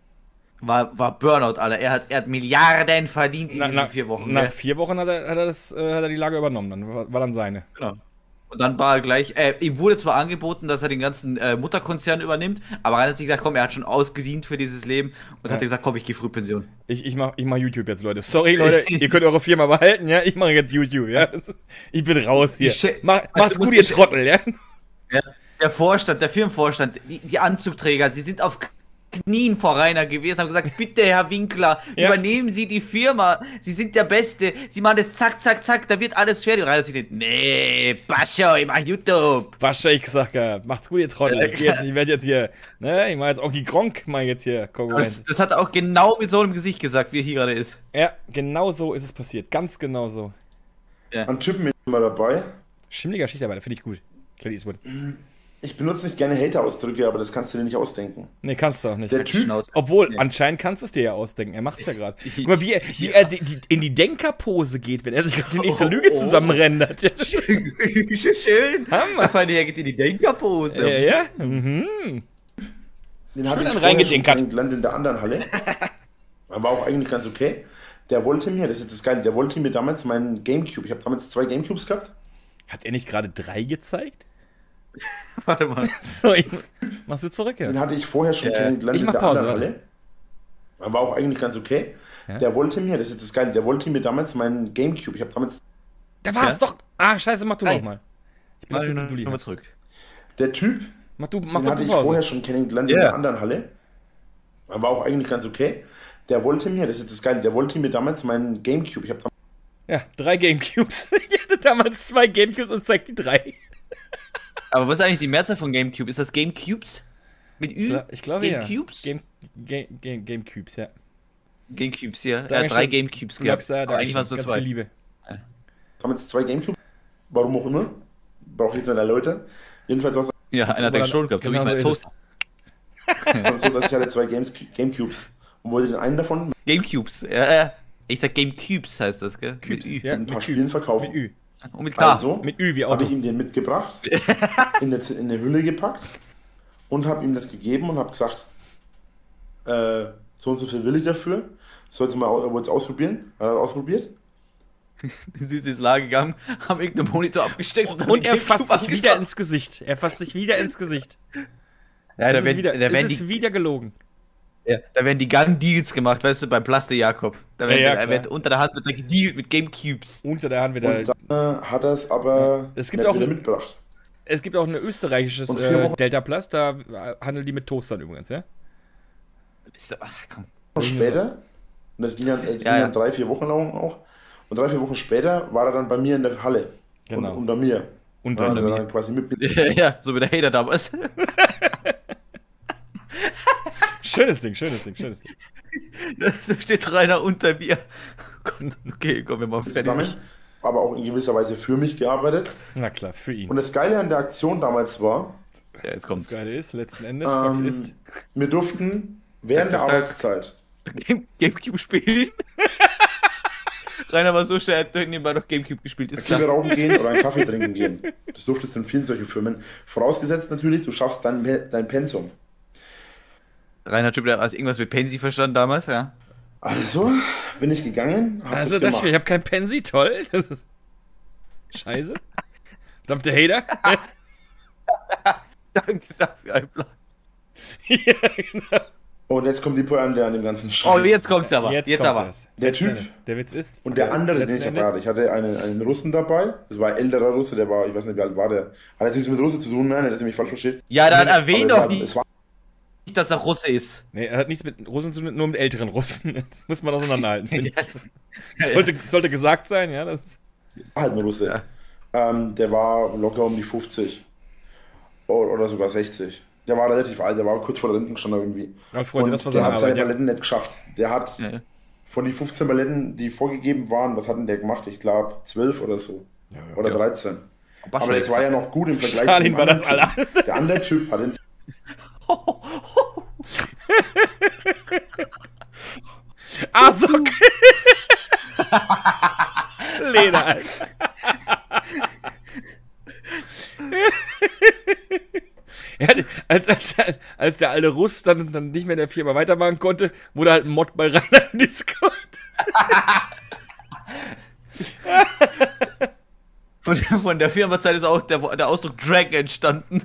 War Burnout, Alter. Er hat Milliarden verdient in diesen 4 Wochen. Nach gell? 4 Wochen hat er die Lage übernommen. Dann war dann seine. Genau. Und dann war er gleich, ihm wurde zwar angeboten, dass er den ganzen Mutterkonzern übernimmt, aber Rainer hat sich gedacht, komm, er hat schon ausgedient für dieses Leben und hat gesagt, komm, ich gehe Frühpension. Ich mach YouTube jetzt, Leute. Sorry, Leute, ihr könnt eure Firma behalten, ja? Ich mache jetzt YouTube, ja? Ich bin raus hier. Macht's Also, gut, musst ihr die Trottel, ja? Ja. Der Firmenvorstand, die Anzugträger, sie sind auf Knien vor Rainer gewesen, haben gesagt, bitte, Herr Winkler, Ja. übernehmen Sie die Firma, Sie sind der Beste, Sie machen das zack, zack, zack, da wird alles fertig. Und Rainer sagt, nee, Bascho, ich mach YouTube. Ich sag ja, macht's gut, ihr Trottel. Ich werde jetzt hier, ne? Ich mach jetzt Onky Gronk, mach jetzt hier Konkurrenz. Das hat er auch genau mit so einem Gesicht gesagt, wie er hier gerade ist. Ja, genau so ist es passiert. Ganz genau so. an Typen immer dabei. Schimmliger Schichtarbeiter, finde ich gut. Clint Eastwood. Ich benutze nicht gerne Hater-Ausdrücke, aber das kannst du dir nicht ausdenken. Nee, kannst du auch nicht. Der Typ, Schnauze. Obwohl, Nee. anscheinend kannst du es dir ja ausdenken. Er macht's ja gerade. Guck mal, wie er in die Denkerpose geht, wenn er sich gerade die nächste Lüge zusammenrendert. Ja, Schön. Hammer. Vor allem, er geht in die Denkerpose. ja. Mhm. den habe Schön ich dann vorher schon reingedenkert. kennengelernt in der anderen Halle. War auch eigentlich ganz okay. Der wollte mir, das ist jetzt das Geile, der wollte mir damals meinen Gamecube, ich habe damals 2 Gamecubes gehabt. Hat er nicht gerade 3 gezeigt? Warte mal. So, machst du zurück, ja? Den hatte ich vorher schon kennengelernt Ich in mach der Pause, anderen Halle. War auch eigentlich ganz okay. Ja. Der wollte mir, das ist jetzt das Geile, der wollte mir damals meinen Gamecube, ich habe damals, Da war's Ja? doch. Ah, scheiße, mach du Nein. nochmal. Ich bin viel zu dulli. Nochmal zurück. der Typ, Mach du den doch hatte ich Pause. vorher schon kennengelernt in Ja. der anderen Halle. War auch eigentlich ganz okay. Der wollte mir, das ist jetzt das Geile, der wollte mir damals meinen Gamecube, ich habe damals, Ja, 3 Gamecubes. Ich hatte damals 2 Gamecubes und zeig die 3. Aber was ist eigentlich die Mehrzahl von Gamecube? Ist das Gamecubes? Mit Ü? Ich glaube ja. Gamecubes? Gamecubes, ja. Gamecubes, ja. Er Dankeschön. hat 3 Gamecubes Du gehabt. magst da, Aber eigentlich waren es nur ganz 2. viel Liebe. damals 2 Gamecubes, warum auch immer, brauche ich jetzt nicht erläutern. Jedenfalls war es Ja, einer hat den schon gehabt, so wie Genau mein so ist Toaster. dann so, dass ich hatte 2 Gamecubes und wollte den einen davon Gamecubes. Ja. Ich sag Gamecubes heißt das, gell? Cubes, Mit Ü. ja, ein paar mit Spielen Ü. verkaufen. Mit Ü. Und mit K. Also Mit Ü wie habe Auto. ich ihm den mitgebracht, in eine Hülle gepackt und habe ihm das gegeben und habe gesagt, so und so viel will ich dafür. Sollst du mal ausprobieren? Hat er ausprobiert? Sie ist ins Lager gegangen, haben irgendeinen Monitor abgesteckt dann Und er den fasst Gamecube sich wieder angeschlossen. ins Gesicht. Er fasst sich wieder ins Gesicht. Ja, Es ist wieder gelogen. Ja, da werden die Gang-Deals gemacht, weißt du, beim Plaste Jakob. Da Ja, ja, wird, klar. unter der Hand wird da gedealt mit Gamecubes. Unter der Hand wieder. Und dann hat er es aber Es gibt nicht auch wieder ein- mitgebracht. Es gibt auch ein österreichisches Und 4 Wochen- Delta Plus, da handeln die mit Toastern übrigens, ja? Ach, komm. Später, und das ging dann, Ja. 3, 4 Wochen lang auch, und 3, 4 Wochen später war er dann bei mir in der Halle. Genau. Und unter mir. Unter Also mir. dann quasi mit. Ja, so wie der Hater damals. Schönes Ding, schönes Ding, schönes Ding. Da steht Rainer unter mir. Oh Gott, okay, komm, wir machen zusammen, fertig. aber auch in gewisser Weise für mich gearbeitet. Na klar, für ihn. Und das Geile an der Aktion damals war, Ja, jetzt Das kommt's. Geile ist, letzten Endes, Fakt ist, wir durften während der Tag. Arbeitszeit, Gamecube spielen. Rainer war so schnell, er hat nebenbei noch Gamecube gespielt, ist Kippe klar. rauchen gehen oder einen Kaffee trinken gehen. Das durftest du in vielen solchen Firmen. Vorausgesetzt natürlich, du schaffst dein Pensum. Rainer hat schon wieder irgendwas mit Pensi verstanden damals, ja. Also bin ich gegangen, hab also das das, ich gemacht. habe kein Pensi, toll. Das ist scheiße. Verdammte Hater. Danke dafür, ein Plan. Ja, genau. Und jetzt kommt die Pointe an dem ganzen Scheiß. Oh, jetzt kommt's aber. Jetzt kommt's aber. erst. Der Letzten Typ Endes. Der Witz ist. Und der andere, den ich letzten dabei hatte, ich hatte einen Russen dabei, das war ein älterer Russe, der war, ich weiß nicht, wie alt war der. Hat jetzt nichts mit Russe zu tun, nein, dass ihr mich falsch versteht. Ja, dann Aber erwähn es doch war- nicht, es war dass er Russe ist. Nee, er hat nichts mit Russen zu tun, nur mit älteren Russen. Das muss man auseinanderhalten, finde ich. Ja. Sollte gesagt sein, ja. Das halt ein Russe. Der war locker um die 50. Oder sogar 60. Der war relativ alt, der war kurz vor der Rentenstand irgendwie. Ja, Freunde, Und das war der seine hat seine Arbeit, ja. Balletten nicht geschafft. Der hat Ja. von den 15 Balletten, die vorgegeben waren, was hat denn der gemacht? Ich glaube 12 oder so. Oder Ja. 13. War Aber schon das war ja gesagt. noch gut im Vergleich Stalin zum war das anderen Typ. Der andere Typ hat den Asok! Leder, Alter. Ja, als der alte Russ dann nicht mehr in der Firma weitermachen konnte, wurde halt ein Mod bei Rainer im Discord. Von der Firmenzeit ist auch der Ausdruck Drag entstanden.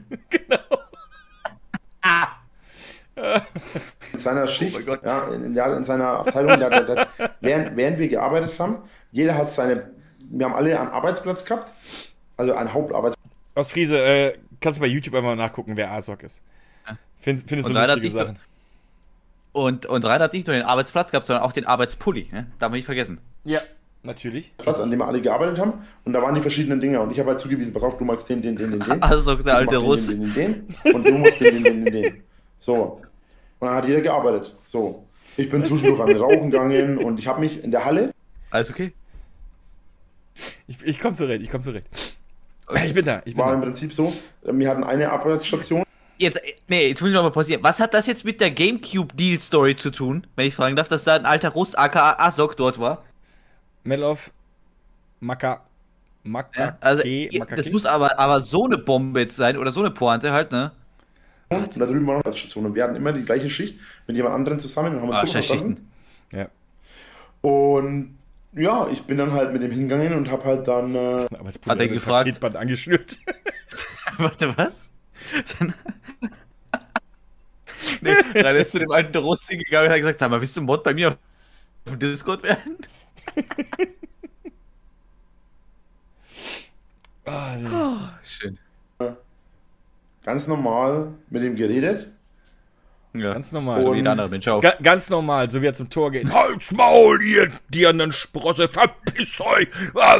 in seiner Schicht, mein Gott. ja, in seiner Abteilung, während wir gearbeitet haben, jeder hat wir haben alle einen Arbeitsplatz gehabt, also einen Hauptarbeitsplatz. Aus Friese, kannst du bei YouTube einfach mal nachgucken, wer Asok ist. Findest du Und Rainer lustige hat dich Sachen. Und Rainer hat nicht nur den Arbeitsplatz gehabt, sondern auch den Arbeitspulli. Ne? Darf man nicht vergessen. Ja, natürlich. An dem wir alle gearbeitet haben und da waren die verschiedenen Dinge und ich habe halt zugewiesen, pass auf, du magst den. Also der Ich alte mach Russ. den und du machst den. So. Und dann hat jeder gearbeitet. So. Ich bin zwischendurch an den Rauchen gegangen und ich habe mich in der Halle. Alles okay? Ich komm zurecht, ich komm zurecht. Okay. Ich bin da, ich bin War im da. Prinzip so, wir hatten eine Arbeitsstation. Jetzt muss ich noch mal pausieren. Was hat das jetzt mit der Gamecube-Deal-Story zu tun, wenn ich fragen darf, dass da ein alter Russ aka Asok dort war? Melov, Maka, Ja, also, Makake. das muss aber so eine Bombe jetzt sein oder so eine Pointe halt, ne? Und da drüben war noch eine Station und wir hatten immer die gleiche Schicht mit jemand anderem zusammen und haben uns so verstanden. Schichten. Ja. Und ja, ich bin dann halt mit dem hingegangen und habe halt dann Arbeitspulver Hat er mit gefragt? Paketband angeschnürt. Warte, was? Nee, dann ist zu dem alten Russ hingegangen und hat gesagt, sag mal, willst du Mod bei mir auf dem Discord werden? Schön. ganz normal mit ihm geredet. Ja. Ganz normal. So Und- wie der andere Mensch auch. Ganz normal, so wie er zum Tor geht. Halt's Maul, ihr dirnen Sprosse, verpisst euch!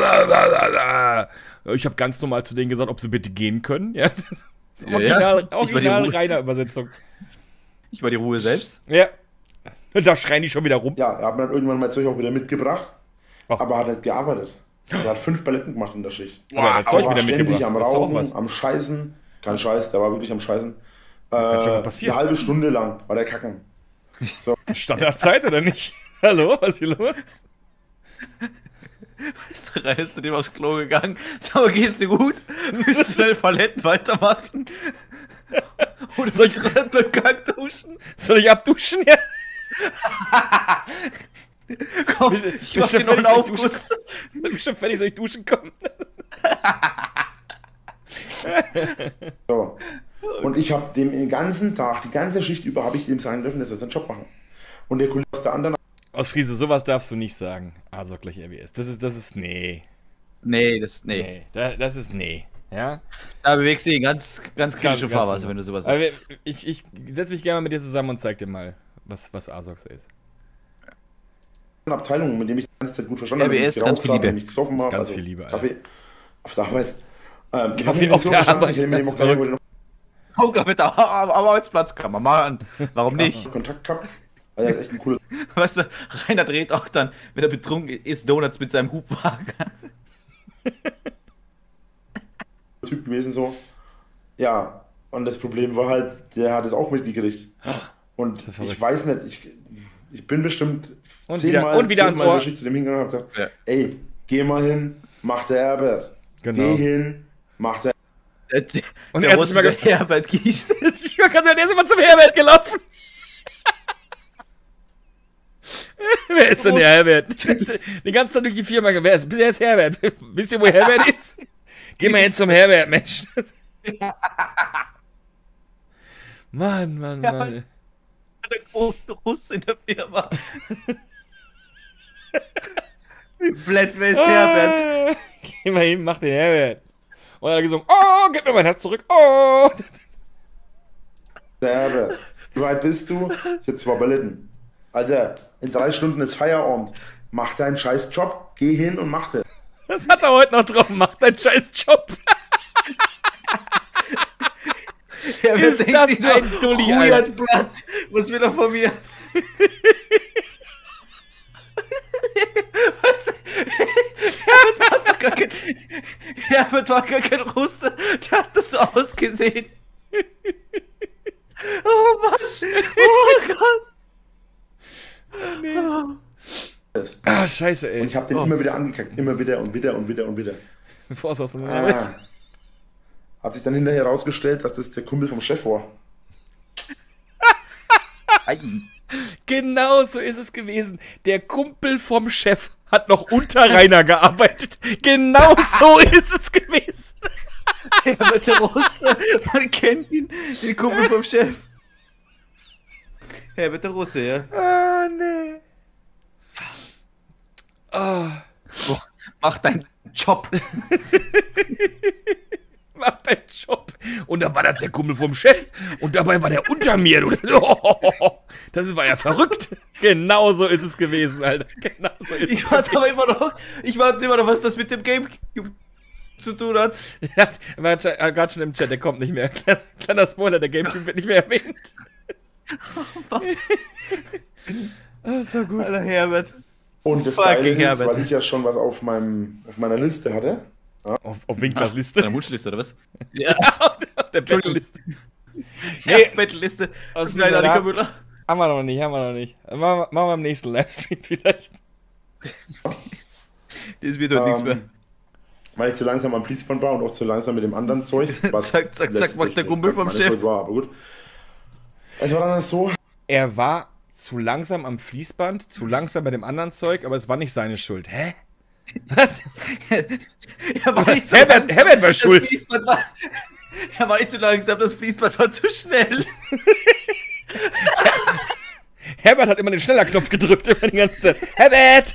Ich habe ganz normal zu denen gesagt, ob sie bitte gehen können. Ja, das ist Ja, ja. original Ich war die reiner Übersetzung. Ich war die Ruhe selbst. Ja. Da schreien die schon wieder rum. Ja, er hat mir dann irgendwann mal Zeug auch wieder mitgebracht, Ach. aber hat nicht gearbeitet. Er hat 5 Balletten gemacht in der Schicht. Aber er hat Zeug war wieder ständig mitgebracht. am Das ist doch auch Rauchen, was. am Scheißen. Kein Scheiß, der war wirklich am Scheißen. Kann schon mal passieren. Eine halbe Stunde lang war der kacken. Standardzeit oder nicht? Hallo, was ist hier los? Ist du rein, ist zu dem aufs Klo gegangen. Sag mal, geht's dir gut? Willst du deine Paletten weitermachen? Oder Soll ich- sollst du gerade beim Gang duschen? Soll ich abduschen? Ja. Komm, Bist- ich bist mach du dir noch einen fertig, soll ich Aufguss. Bin ich schon fertig, soll ich duschen kommen? So. Und ich habe dem den ganzen Tag, die ganze Schicht über, habe ich dem sagen dürfen, der soll seinen Job machen. Und der Kollege aus der anderen... Aus Friese, sowas darfst du nicht sagen. Also gleich RWS. Das ist, nee. Nee. Nee, das ist, nee. Ja? Da bewegst du dich in ganz kritische Ganz Fahrwasser, genau. wenn du sowas Aber sagst. ich setze mich gerne mal mit dir zusammen und zeig dir mal, was ASOX ist. Abteilung, mit dem ich die ganze Zeit gut verstanden habe, RWS, ich ganz viel geraucht habe, Liebe. mich gesoffen habe, Ganz viel Liebe, Alter. Kaffee auf der Arbeit. Kaffee auf der Arbeit, Ich hätte mit dem das auch ist gerne noch Poker mit am Arbeitsplatz kann man machen. Warum nicht? Kontakt gehabt. Also, das ist echt ein cooler Weißt du, Rainer dreht auch dann, wenn er betrunken ist, Donuts mit seinem Hubwagen. Typ gewesen, so. Ja, und das Problem war halt, der hat es auch mitgekriegt. Und ist ja verrückt. ich weiß nicht, ich bin bestimmt Und zehnmal wieder ans in der Ohr. Schicht zu dem hingegangen und habe gesagt, Ja. ey, geh mal hin, mach der Herbert. Genau. Geh hin, mach der Und der er hat Russe, sich mal der Herbert gießt. Der ist immer zum Herbert gelaufen. Wer ist denn der Herbert? Die ganze Zeit durch die Firma gewährt. Wer ist Herbert? Wisst ihr, wo Herbert ist? Geh mal hin zum Herbert, Mensch. Mann. Der große Russe in der Firma. Wie blöd, wer ist Herbert? Geh mal hin, mach den Herbert. Und er hat gesungen, oh, gib mir mein Herz zurück, oh. Herbert. Wie weit bist du? Ich hab 2 Balletten. Alter, in 3 Stunden ist Feierabend. Mach deinen scheiß Job, geh hin und mach das. Das hat er heute noch drauf, mach deinen scheiß Job. Herbert Ist denkt das sich nur, ein Dulli, Alter? Blatt, was will er von mir? Was? Herbert war gar kein Russe, der hat das so ausgesehen. Oh Mann, oh Gott. Ah, scheiße, ey. Und ich hab den immer wieder angekackt, immer wieder und wieder und wieder und wieder. Bevor es auseinander. Ah. Hat sich dann hinterher herausgestellt, dass das der Kumpel vom Chef war. Genau so ist es gewesen. Der Kumpel vom Chef hat noch unter Rainer gearbeitet. Genau so ist es gewesen. Herbert der Russe, man kennt ihn, den Kumpel vom Chef. Herbert der Russe, ja. Ah, nee. Ah, Mach deinen Job. mach deinen Job. Und dann war das der Kumpel vom Chef. Und dabei war der unter mir. Das war ja verrückt. Genau so ist es gewesen, Alter. Genau so ist es Ich warte aber immer noch, was das mit dem Game zu tun hat. Er war gerade schon im Chat, der kommt nicht mehr. Kleiner Spoiler, der Gamecube wird nicht mehr erwähnt. Das ist so gut. Alter Herbert. Und das Fucking Geile ist, Herbert. weil ich ja schon was auf meiner Liste hatte. Auf Winklers Liste. Deine Wunschliste, oder was? Ja, Auf der Battle-Liste. nee, Battle-Liste. Aus Zum kleinen Annika Liste. Müller. Haben wir noch nicht. Machen wir im nächsten Livestream vielleicht. Das wird doch nichts mehr. Weil ich zu langsam am Fließband war und auch zu langsam mit dem anderen Zeug. Was Zack, zack, zack, letztlich macht der nicht Kumpel ganz vom meine Chef. Schuld war, aber gut. Es war dann so, Er war zu langsam am Fließband, zu langsam bei dem anderen Zeug, aber es war nicht seine Schuld. Hä? Er war nicht Herbert war das schuld. Fließband war, er war nicht zu langsam, das Fließband war zu schnell. Herbert hat immer den Schneller-Knopf gedrückt, immer die ganze Zeit. Herbert!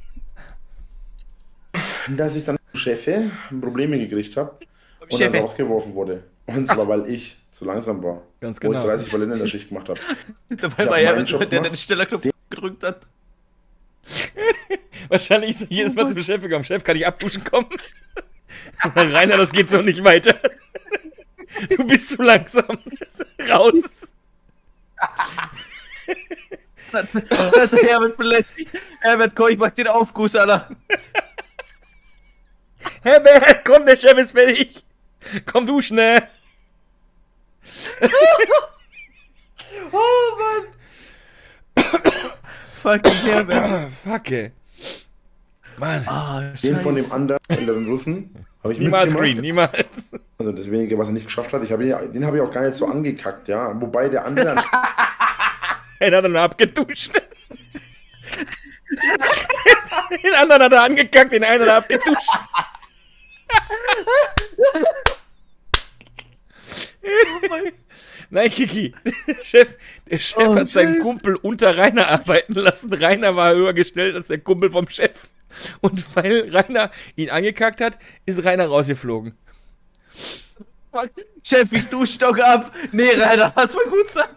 dass ich dann vom Chefe Probleme gekriegt habe und dann Chefe. rausgeworfen wurde. Und zwar, weil ich zu langsam war. Ganz Wo genau. ich 30 Ballen in der Schicht gemacht habe. Dabei hab war meinen Herbert, Job der gemacht. den Stellerknopf gedrückt hat. Wahrscheinlich so jedes Mal zum Chef gekommen. Chef, kann ich abduschen kommen? Rainer, das geht so nicht weiter. Du bist zu langsam. Raus. Hat Herbert belästigt. Herbert, komm, ich mach den Aufguss, Alter. Herbert, komm, der Chef ist fertig. Komm duschen, ne? Oh, Mann. Fucking Herbert. Fuck, ey. Mann. Ah, Den von Scheiße. dem anderen Russen habe ich Niemals mitgemacht. Green, niemals. Also das wenige, was er nicht geschafft hat. Den habe ich auch gar nicht so angekackt, ja. Wobei der andere Den hat er nur abgeduscht. Den anderen hat er angekackt, den einen hat er abgeduscht. Nein, Kiki. Der Chef hat seinen Kumpel unter Rainer arbeiten lassen. Rainer war höher gestellt als der Kumpel vom Chef. Und weil Rainer ihn angekackt hat, ist Rainer rausgeflogen. Chef, ich dusche doch ab. Nee, Rainer, lass mal gut sein.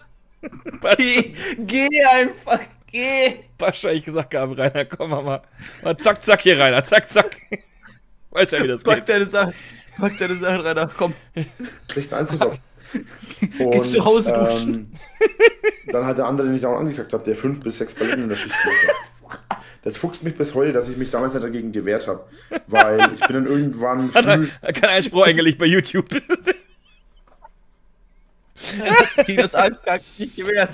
Geh einfach, geh. Wahrscheinlich gesagt gehabt, Rainer, komm mal. Zack, zack hier, Rainer, zack, zack. Weiß ja, wie das geht. Pack deine Sachen, Rainer, komm. Schlechten Einfluss auf. Geh zu Hause duschen. Dann hat der andere, den ich auch angekackt habe, der 5 bis 6 Paletten in der Schicht gemacht hat. Das fuchst mich bis heute, dass ich mich damals nicht dagegen gewehrt habe. Weil ich bin dann irgendwann früh... Kein Einspruch eingelegt bei YouTube. Gegen das Ankacken nicht gewehrt.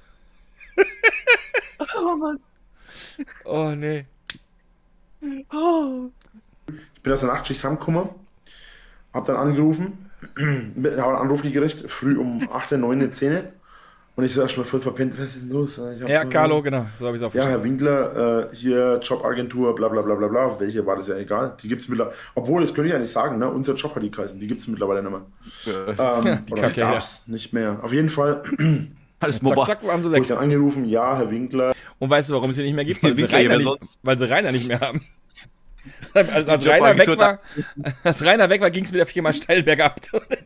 Oh Mann. Oh nee. Oh. Ich bin aus der Nachtschicht heimgekommen, hab dann angerufen, habe einen Anruf gekriegt, früh um 8, 9, 10. Und ich so erstmal voll verpennt, was ist denn los? Ja, Carlo, genau, so habe ich es Ja, aufgeschrieben. Herr Winkler, hier Jobagentur, bla bla bla bla bla, welche war das ja egal. Die gibt's mittlerweile, obwohl, das könnte ich ja nicht sagen, ne? Unser Job hat die geheißen, die gibt's mittlerweile nicht mehr. die Oder Kacke, gab's nicht mehr. Auf jeden Fall, Alles Zack, Mobber. zack, waren sie wurde weg. ich dann angerufen, ja, Herr Winkler. Und weißt du, warum es sie nicht mehr gibt? Weil sie Winkler, Rainer wer nicht, sonst? weil sie Rainer nicht mehr haben. Als Rainer weg war, ging es mit der Firma steil bergab.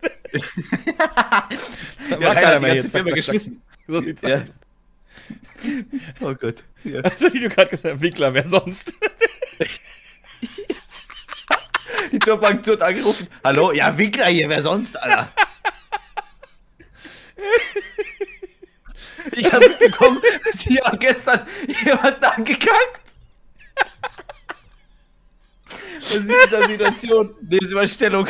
Ja, Rainer hat die ganze Firma geschmissen. So sieht's Ja. aus. Oh Gott. Ja. Also wie du gerade gesagt hast, Winkler, wer sonst? Die Jobagentur hat angerufen. Hallo? Ja, Winkler hier, wer sonst, Alter? Ich habe mitbekommen, dass hier gestern jemand angekackt. Was ist in der Situation? Nehmen Sie mal Stellung.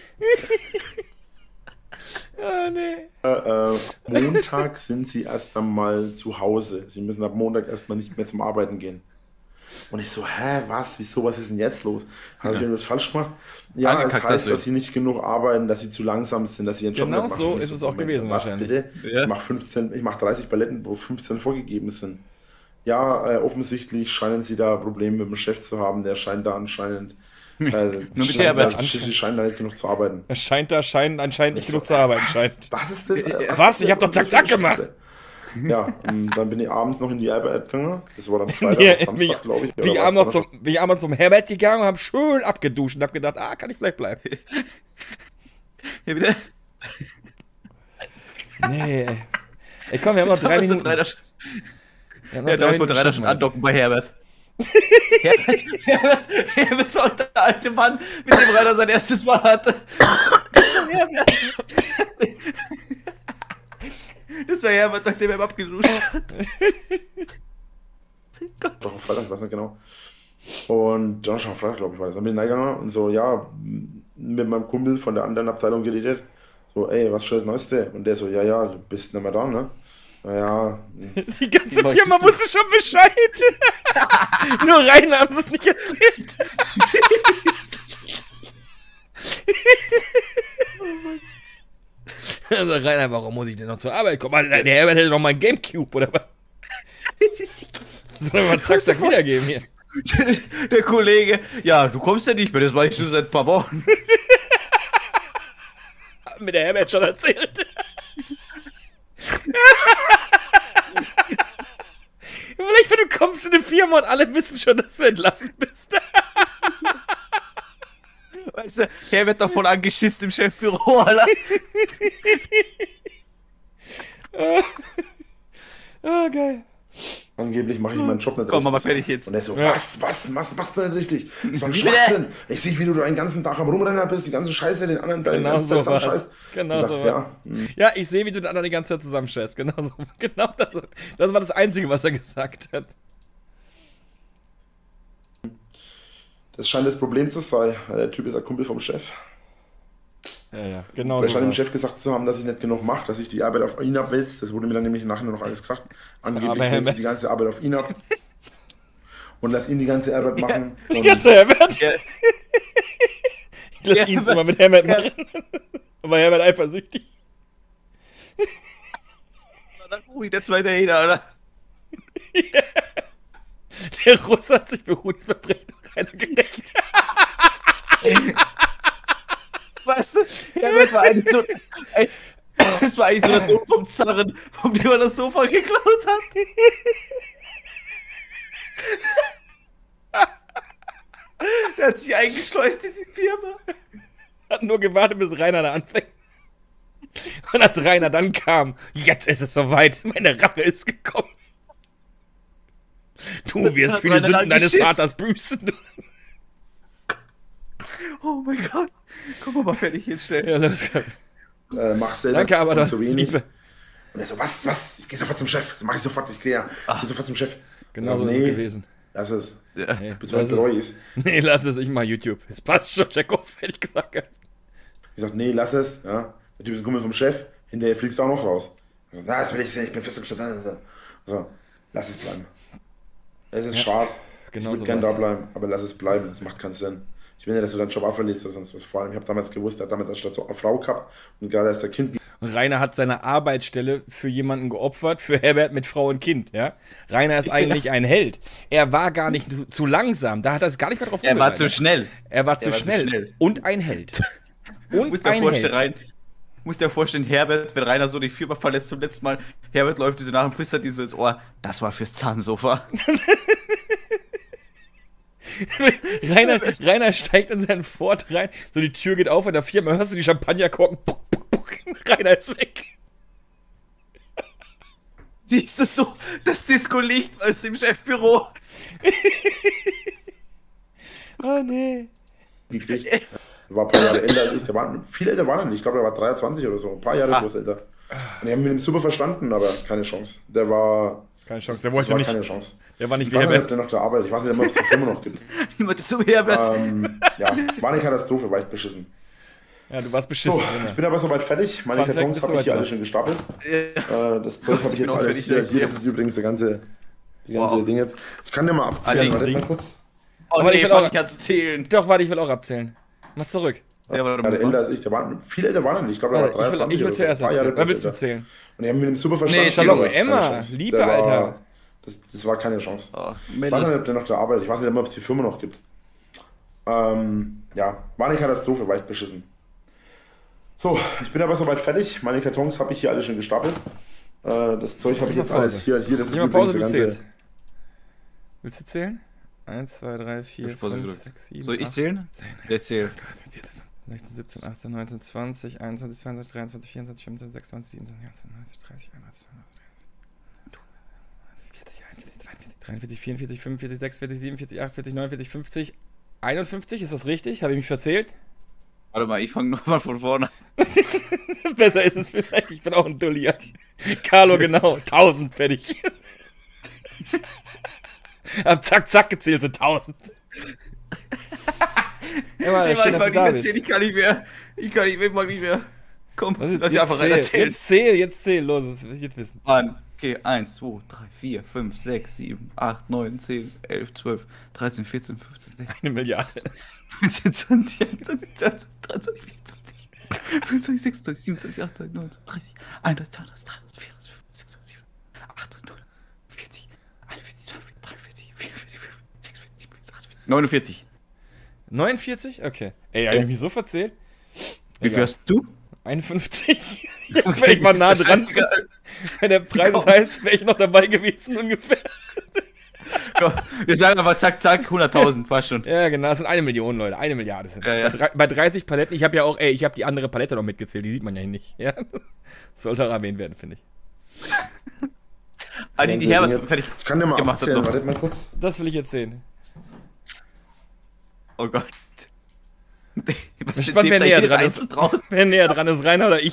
Ah, nee. Montag sind Sie erst einmal zu Hause. Sie müssen ab Montag erstmal nicht mehr zum Arbeiten gehen. Und ich so, hä, was, wieso, was ist denn jetzt los? Habe ich irgendwas falsch gemacht? Ja, es Angekackt heißt, deswegen. dass Sie nicht genug arbeiten, dass Sie zu langsam sind, dass Sie Ihren Job Genau nicht machen. so Und ich ist es auch Moment, gewesen was wahrscheinlich. Bitte? Ja. Ich mach 30 Paletten, wo 15 vorgegeben sind. Ja, offensichtlich scheinen Sie da Probleme mit dem Chef zu haben. Der scheint da anscheinend... mit scheint der da, Arbeit. Sie scheinen da nicht genug zu arbeiten. Es scheint anscheinend nicht genug zu arbeiten. Scheint. Was ist das? Was? Ich hab doch zack, zack gemacht. Ja, und dann bin ich abends noch in die Arbeit gegangen. Das war dann Freitag, Ja, Samstag, glaube ich. bin ich abends noch zum Herbert gegangen und hab schön abgeduscht und hab gedacht, kann ich vielleicht bleiben. Hier bitte. Nee. Ey, komm, wir haben noch 3 Minuten. Wir haben noch Ja, 3 da wollte Rainer schaffen schon wir jetzt. andocken bei Herbert. Herbert war der alte Mann, mit dem Rainer sein erstes Mal hatte. Das war Herbert, nachdem er abgeduscht hat. Doch am Freitag, ich weiß nicht genau. Und Donnerstag, Freitag, glaube ich, war das. Dann bin ich reingegangen und so, ja, mit meinem Kumpel von der anderen Abteilung geredet. So, ey, was ist das Neueste? Und der so, ja, du bist nicht mehr da, ne? Naja, Die ganze Firma wusste schon Bescheid. Nur Rainer haben sie es nicht erzählt. Also Rainer, warum muss ich denn noch zur Arbeit kommen? Also, der Herbert hätte noch mal ein Gamecube, oder was? Sollen wir mal zack, zack wiedergeben hier? Der Kollege, ja, du kommst ja nicht mehr, das war ich schon seit ein paar Wochen. Hat mir der Herbert schon erzählt. Vielleicht, wenn du kommst in eine Firma und alle wissen schon, dass du entlassen bist. Weißt du, Herbert davon angeschisst im Chefbüro, Alter. Oh, geil. angeblich mache ich meinen Job nicht Komm, mach mal richtig. fertig jetzt. Und er so, Ja. was machst du nicht richtig? Das ist so ein Schwachsinn. Ich sehe, wie du den ganzen Tag am Rumrennen bist, die ganze Scheiße, den anderen Genau die ganze so Zeit war's. zusammenscheißt. Genau Ich so sag, war's. ja, Ja, ich sehe, wie du den anderen die ganze Zeit zusammenscheißt. Genau so. Genau das war das Einzige, was er gesagt hat. das scheint das Problem zu sein. Der Typ ist ein Kumpel vom Chef. Ja, genau Der so. scheint dem war's. Chef gesagt zu haben, dass ich nicht genug mache, dass ich die Arbeit auf ihn abwälze. Das wurde mir dann nämlich im Nachhinein noch alles gesagt. Angeblich Aber wälze Herr- ich die ganze Arbeit auf ihn ab. Und lass ihn die ganze Arbeit machen. Die Und ganze Herbert. Ja. Ich lass Ja, ihn aber- mal mit Herbert machen. Aber Herbert eifersüchtig. Ui, der zweite Hater, oder? Der Russe hat sich für Ruhs Verbrechen noch keiner gerecht. Weißt du, Herbert war eigentlich so. Das war eigentlich so das Sohn vom Zarren, vom dem er das Sofa geklaut hat. Der hat sich eingeschleust in die Firma. Hat nur gewartet, bis Rainer da anfängt. Und als Rainer dann kam, jetzt ist es soweit, meine Rache ist gekommen. Du wirst für die Sünden deines Vaters büßen. Oh mein Gott. Komm mal fertig jetzt schnell. Ja, los. Mach selber. Danke, aber zu wenig. Liebe. Und er so, was? Ich geh sofort zum Chef. Das mach ich sofort, ich geh sofort zum Chef. Genau so ist es gewesen. Lass es. Ja. Nee, Bis heute treu ist. Nee, lass es, ich mach YouTube. Es passt schon, Chekhov, hätte ich gesagt. Ich sag, nee, lass es. Ja. Der Typ ist ein Kumpel vom Chef. Hinterher fliegst du auch noch raus. Ich sag, das will ich nicht, ich bin fest im Stadt. So, lass es bleiben. Es ist schade. Genau Ich so würde gerne war's. da bleiben, aber lass es bleiben. Das macht keinen Sinn. Ich will nicht, dass du deinen Job auch verlierst oder sonst was. Vor allem, ich habe damals gewusst, er hat damals anstatt so eine Frau gehabt und gerade erst der Kind. Und Rainer hat seine Arbeitsstelle für jemanden geopfert, für Herbert mit Frau und Kind, ja? Rainer ist eigentlich ein Held. Er war gar nicht zu langsam, da hat er es gar nicht mehr drauf Er war rumgereiht, zu ne? schnell. Er war zu schnell. Und ein Held. Und ein Held. Muss dir vorstellen, Herbert, wenn Rainer so die Firma verlässt zum letzten Mal, Herbert läuft diese nach und flüstert die so ins Ohr, das war fürs Zahnsofa. Rainer steigt in seinen Ford rein, so die Tür geht auf und der Firma hörst du die Champagnerkorken. Puck, puck, puck. Rainer ist weg. Siehst du so das Disco-Licht aus dem Chefbüro? Oh nee. gekriegt. Er war ein paar Jahre älter als ich. Der war, viel älter war er nicht. Ich glaube, er war 23 oder so. Ein paar Jahre groß älter. Und ich habe mit ihm super verstanden, aber keine Chance. Der war. Keine Chance, der wollte nicht. Keine Chance. Der war nicht Ich wie weiß nicht, Herbert. ob der noch da arbeitet. Ich weiß nicht, ob es die Firma noch gibt. Niemand ist so Herbert. Ja, war eine Katastrophe, war echt beschissen. Ja, du warst beschissen. So, ich bin aber soweit fertig. Meine Fun Fact, Kartons bist du habe ich hier weiter? alle schon gestapelt. Das Zeug habe ich bin jetzt auch alles fertig, hier. ja. Hier, das ist übrigens die ganze Ding jetzt. Ich kann dir mal abzählen, Allerdings. warte mal kurz. Oh Aber nee, ich will fang auch- ich an zu zählen. Doch, warte, ich will auch abzählen. Mach zurück. Ja, warte Der mal. älter als ich, der war viel älter war er nicht. Ich glaube, er war Warte, ich 23 will oder so. zuerst Ein paar Jahre erzählen. Oder willst du älter. zählen? Und ich habe mit ihm super verstanden. Nee, Shalom, aber keine Emma, Chance. Liebe, Der war- Alter. Das war keine Chance. Oh, Ich weiß nicht, ob der noch da arbeitet. Ich weiß nicht, ob es die Firma noch gibt. Ja, war eine Katastrophe, war echt beschissen. So, ich bin aber soweit fertig. Meine Kartons habe ich hier alle schon gestapelt. Das Zeug habe ich jetzt Pause. alles hier. Hier, das ist Geh mal Pause, du übrigens der zählst. ganze. Willst du zählen? 1, 2, 3, 4, Ich Pause 5, gedrückt. 6, 7, Soll ich 8, zählen? 10, Der zählt. 16, 17, 18, 19, 20, 21, 22, 23, 24, 25, 26, 27, 28, 30, 31, 32, 43, 44, 45, 46, 47, 48, 49, 50, 51, ist das richtig? Habe ich mich verzählt? Warte mal, ich fange nochmal von vorne an. Besser ist es vielleicht, ich bin auch ein Dulli. Carlo, genau, 1000, fertig. Hab zack, zack gezählt, sind 1000. Emma, Nee, schön, dass du da bist. Ich kann nicht mehr. Ich kann nicht mehr, mag nicht mehr. Komm, Was ist, lass ich einfach rein erzählen. jetzt zähl, los, das will ich jetzt wissen. Mann. Okay, 1, 2, 3, 4, 5, 6, 7, 8, 9, 10, 11, 12, 13, 14, 15, 16, 1 Milliarde. 19, 20, 21, 22, 23, 24, 25, 26, 27, 28, 29, 30, 31, 32, 33, 34, 35, 36, 37, 38, 39, 40, 41, 42, 43, 44, 45, 46, 47, 48, 49. 49? Okay. Ey, hab ich mich so verzählt? Wie viel hast du? 51? Ja, wäre ich mal nah dran. Wenn der Preis heißt, wäre ich noch dabei gewesen ungefähr. Komm, wir sagen aber zack, zack, 100.000, passt schon. Ja, genau, das sind 1 Million, Leute. 1 Milliarde sind Ja, ja. Bei 30 Paletten, ich habe ja auch, ich habe die andere Palette noch mitgezählt, die sieht man ja hier nicht. Ja? Sollte auch erwähnt werden, finde ich. Die Herbert fertig. Ich kann dir mal gemacht hat abzählen, noch. wartet mal kurz. Das will ich jetzt sehen. Oh Gott. Bin gespannt, wer näher dran ist. Draus. Wer näher dran ist, Rainer oder ich?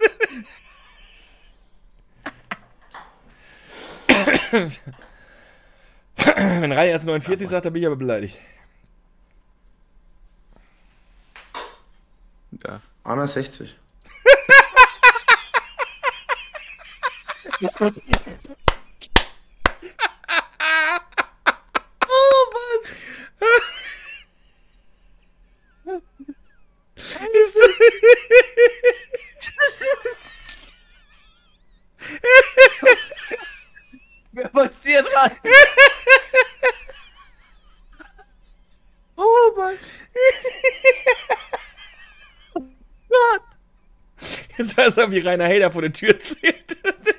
Wenn Rainer jetzt 49 sagt, dann bin ich aber beleidigt. Ja. 61. Ist das Wer macht's dir dran? Oh Mann. Gott. Jetzt weiß er, wie Rainer Hader vor der Tür zählt.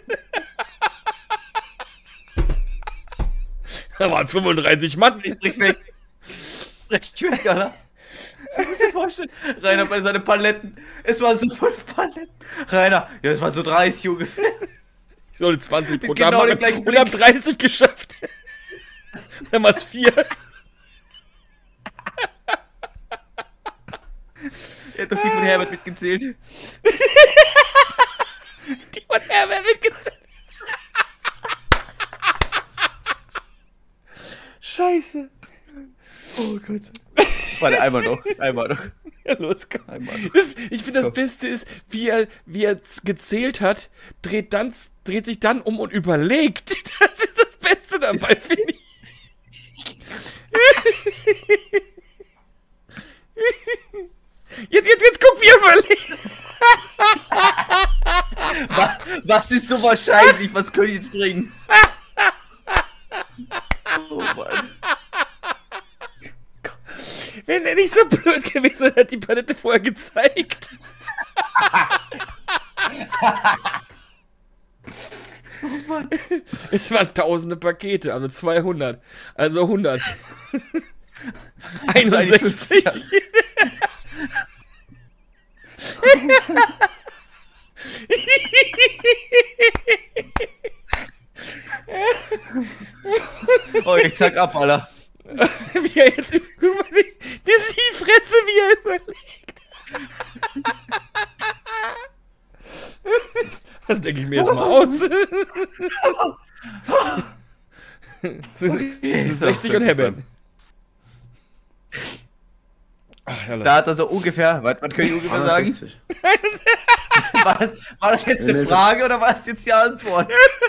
Da waren 35 Mann. Sprich weg. Sprich weg, Alter. Ich muss dir vorstellen, Rainer bei seinen Paletten. Es waren so 5 Paletten. Rainer, ja, es waren so 30 ungefähr. Ich sollte 20 pro Genau Tag den machen gleichen und hab 30 geschafft. Dann waren es 4. Er hat doch die von Herbert mitgezählt. Die von Herbert mitgezählt. Scheiße. Oh Gott. Warte, einmal noch. Ja, los, komm. Einmal noch. Ich finde, das Beste ist, wie er gezählt hat, dreht sich dann um und überlegt. Das ist das Beste dabei, finde ich. Jetzt guck, wie er überlegt. Was ist so wahrscheinlich? Was könnte ich jetzt bringen? Oh Mann. Wenn er nicht so blöd gewesen wäre, hat die Palette vorher gezeigt. Oh Mann. Es waren tausende Pakete, also 200. Also 100. 61. Oh, ich zack ab, Alter. Wie er jetzt. Guck mal, das ist die Fresse, wie er überlegt. Das denke ich mir jetzt mal aus. Sind 60 und Herbert. Da hat er so ungefähr, was kann ich ungefähr sagen? 61. War das jetzt eine Frage oder war das jetzt die Antwort?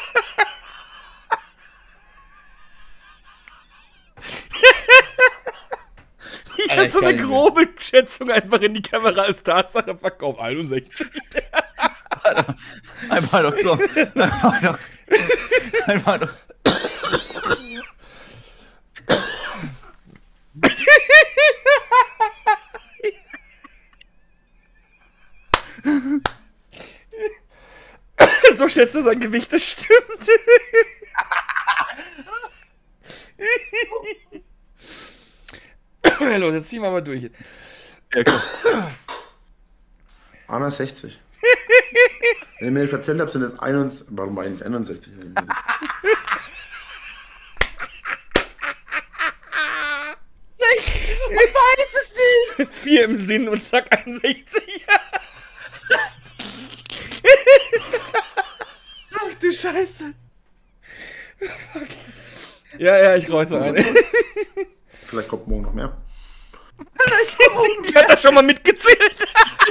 Ja, so eine grobe Schätzung einfach in die Kamera als Tatsache verkauft. 61. Einmal noch, komm. Einmal noch. So schätzt du sein Gewicht, das stimmt. Los, jetzt ziehen wir mal durch. Ja, komm. 61. Wenn ich mir nicht verzählt habe, sind es 61. Warum eigentlich 61? Ich weiß es nicht. 4 im Sinn und zack, 61. Ach du Scheiße. Ja, ich kreuze ein. Vielleicht kommt morgen noch mehr. Die hat er schon mal mitgezählt.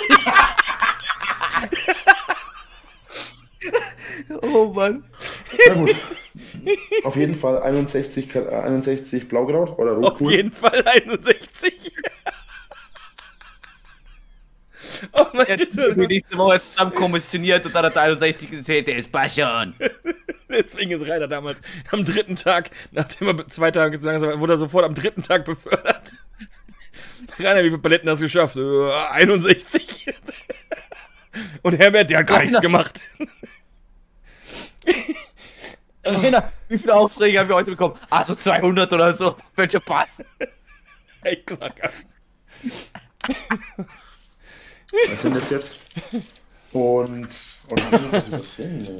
Oh Mann. Na gut. Auf jeden Fall 61 Blaukraut oder Auf Rotkohl. jeden Fall 61. Oh mein Er hat für nächste Woche zusammen kommissioniert und dann hat er 61 gezählt, der ist Baschon. Deswegen ist Rainer damals am 3. Tag, nachdem er 2 Tage gesagt hat, wurde er sofort am 3. Tag befördert. Rainer, wie viele Paletten hast du geschafft? 61. Und Herbert, der hat gar nichts gemacht. Rainer, wie viele Aufträge haben wir heute bekommen? Ah, so 200 oder so. Welche passen? Exakt. Was sind das jetzt? Und was sehen?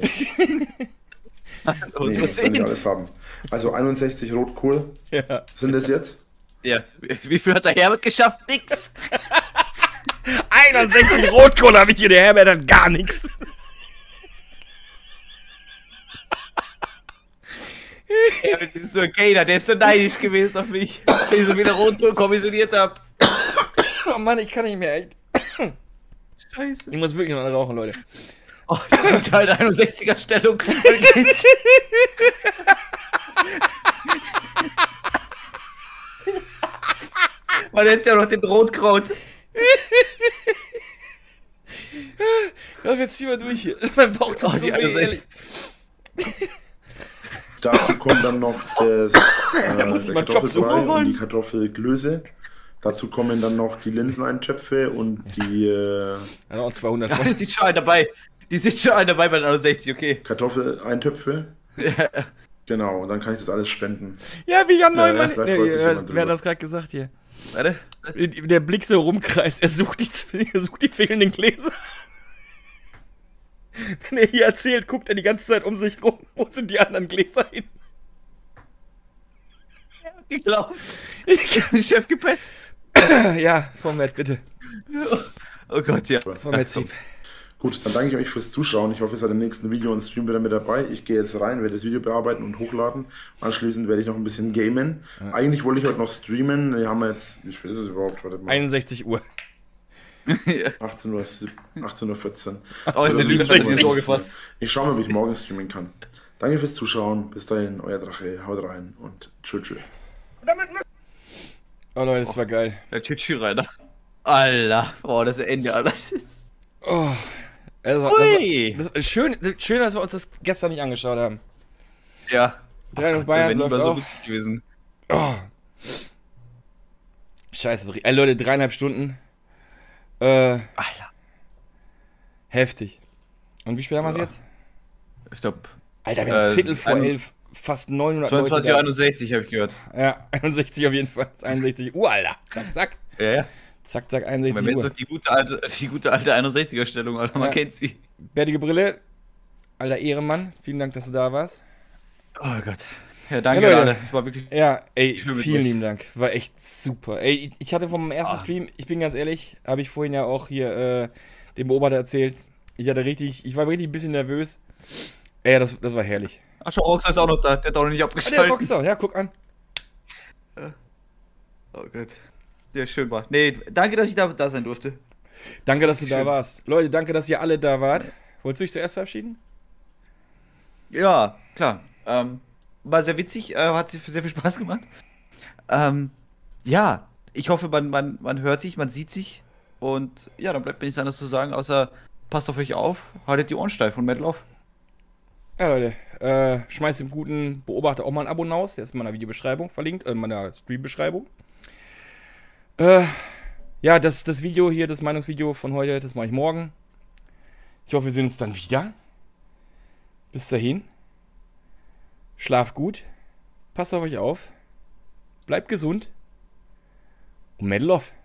Nee, das kann ich alles haben. Also 61 Rotkohl. Ja. Sind das jetzt? Ja, wie viel hat der Herbert geschafft? Nix. 61 Rotkohl habe ich hier, der Herbert hat gar nichts. Herbert ist so ein Gainer, der ist so neidisch gewesen auf mich, weil ich so wieder Rotkohl kommissioniert habe. Oh Mann, ich kann nicht mehr. Scheiße. Ich muss wirklich noch rauchen, Leute. Oh, die halt 61er Stellung. Man nennt ja noch den Rotkraut. Ja, jetzt ziehen wir durch hier. Mein Bauch tut so weh, ehrlich. Dazu kommt dann noch das, muss ich der mal Job suchen Kartoffelbrei und wollen. die Kartoffelklöße. Dazu kommen dann noch die Linseneintöpfe und die Hat auch 200 Ja, von. die sind schon einen dabei. Die sind schon einen dabei bei den 61, okay. Kartoffeleintöpfe. Ja. Genau, und dann kann ich das alles spenden. Ja, wie Jan Neumann. vielleicht freut sich jemand Wer drüber. hat das gerade gesagt hier? Warte. Der Blick so rumkreist, er sucht die fehlenden Gläser. Wenn er hier erzählt, guckt er die ganze Zeit um sich rum. Wo sind die anderen Gläser hin? Geglaubt. Chef gepetzt. Ja, Vorwärts, bitte. Oh Gott, ja. Vorwärts. Gut, dann danke ich euch fürs Zuschauen. Ich hoffe, ihr seid im nächsten Video und Stream wieder mit dabei. Ich gehe jetzt rein, werde das Video bearbeiten und hochladen. Anschließend werde ich noch ein bisschen gamen. Eigentlich wollte ich heute noch streamen. Wir haben jetzt, wie spät ist es überhaupt? Warte mal. 61 Uhr. 18 Uhr, 18:14 Uhr. Oh, ist der Lüge schon ins Ohr gefasst. Ich schaue mal, wie ich morgen streamen kann. Danke fürs Zuschauen. Bis dahin, euer Drache. Haut rein und tschüss. Oh Leute, das war geil. Der Tschütschü reiner. Alter. Boah, das Ende, Alter. Das ist... Oh. Ui. Schön, dass wir uns das gestern nicht angeschaut haben. Ja. 3-0 Bayern Wenn läuft lieber so auch. witzig gewesen. Oh. Scheiße, Leute, 3,5 Stunden. Alter. Heftig. Und wie spät haben wir es jetzt? Ich glaube, Alter, wir haben Viertel vor 21 11. Fast 900 Leute 22:61 habe ich gehört. da. Ja, 61 auf jeden Fall. 61 Uhr, Alter. Zack, zack. Ja, ja. Zack, zack, Wir 61 haben jetzt Uhr. noch die gute alte 61er-Stellung, Alter. Man Ja. kennt sie. Bärtige Brille. Alter Ehrenmann. Vielen Dank, dass du da warst. Oh Gott. Ja, danke, Ja, Leute. Alter. War wirklich... Ja, ey, bin mit vielen euch. lieben Dank. War echt super. Ey, ich hatte vom ersten Stream, ich bin ganz ehrlich, habe ich vorhin ja auch hier dem Beobachter erzählt. Ich war richtig ein bisschen nervös. Ey, das war herrlich. Ach, schau, Rockstar ist auch noch da. Der hat auch noch nicht Ah, abgeschaltet. der Rockstar, ja, guck an. Oh Gott. Ja, schön war. Nee, danke, dass ich da sein durfte. Danke, dass du da Schön. warst. Leute, danke, dass ihr alle da wart. Wolltest du dich zuerst verabschieden? Ja, klar. War sehr witzig, hat sehr viel Spaß gemacht. Ja, ich hoffe, man hört sich, man sieht sich. Und ja, dann bleibt mir nichts anderes zu sagen, außer passt auf euch auf, haltet die Ohren steif und Metal auf. Ja, Leute, schmeißt dem guten Beobachter auch mal ein Abo raus. Der ist in meiner Videobeschreibung verlinkt, in meiner Streambeschreibung. Ja, das Video hier, das Meinungsvideo von heute, das mache ich morgen. Ich hoffe, wir sehen uns dann wieder. Bis dahin. Schlaf gut. Passt auf euch auf. Bleibt gesund. Und Metal off.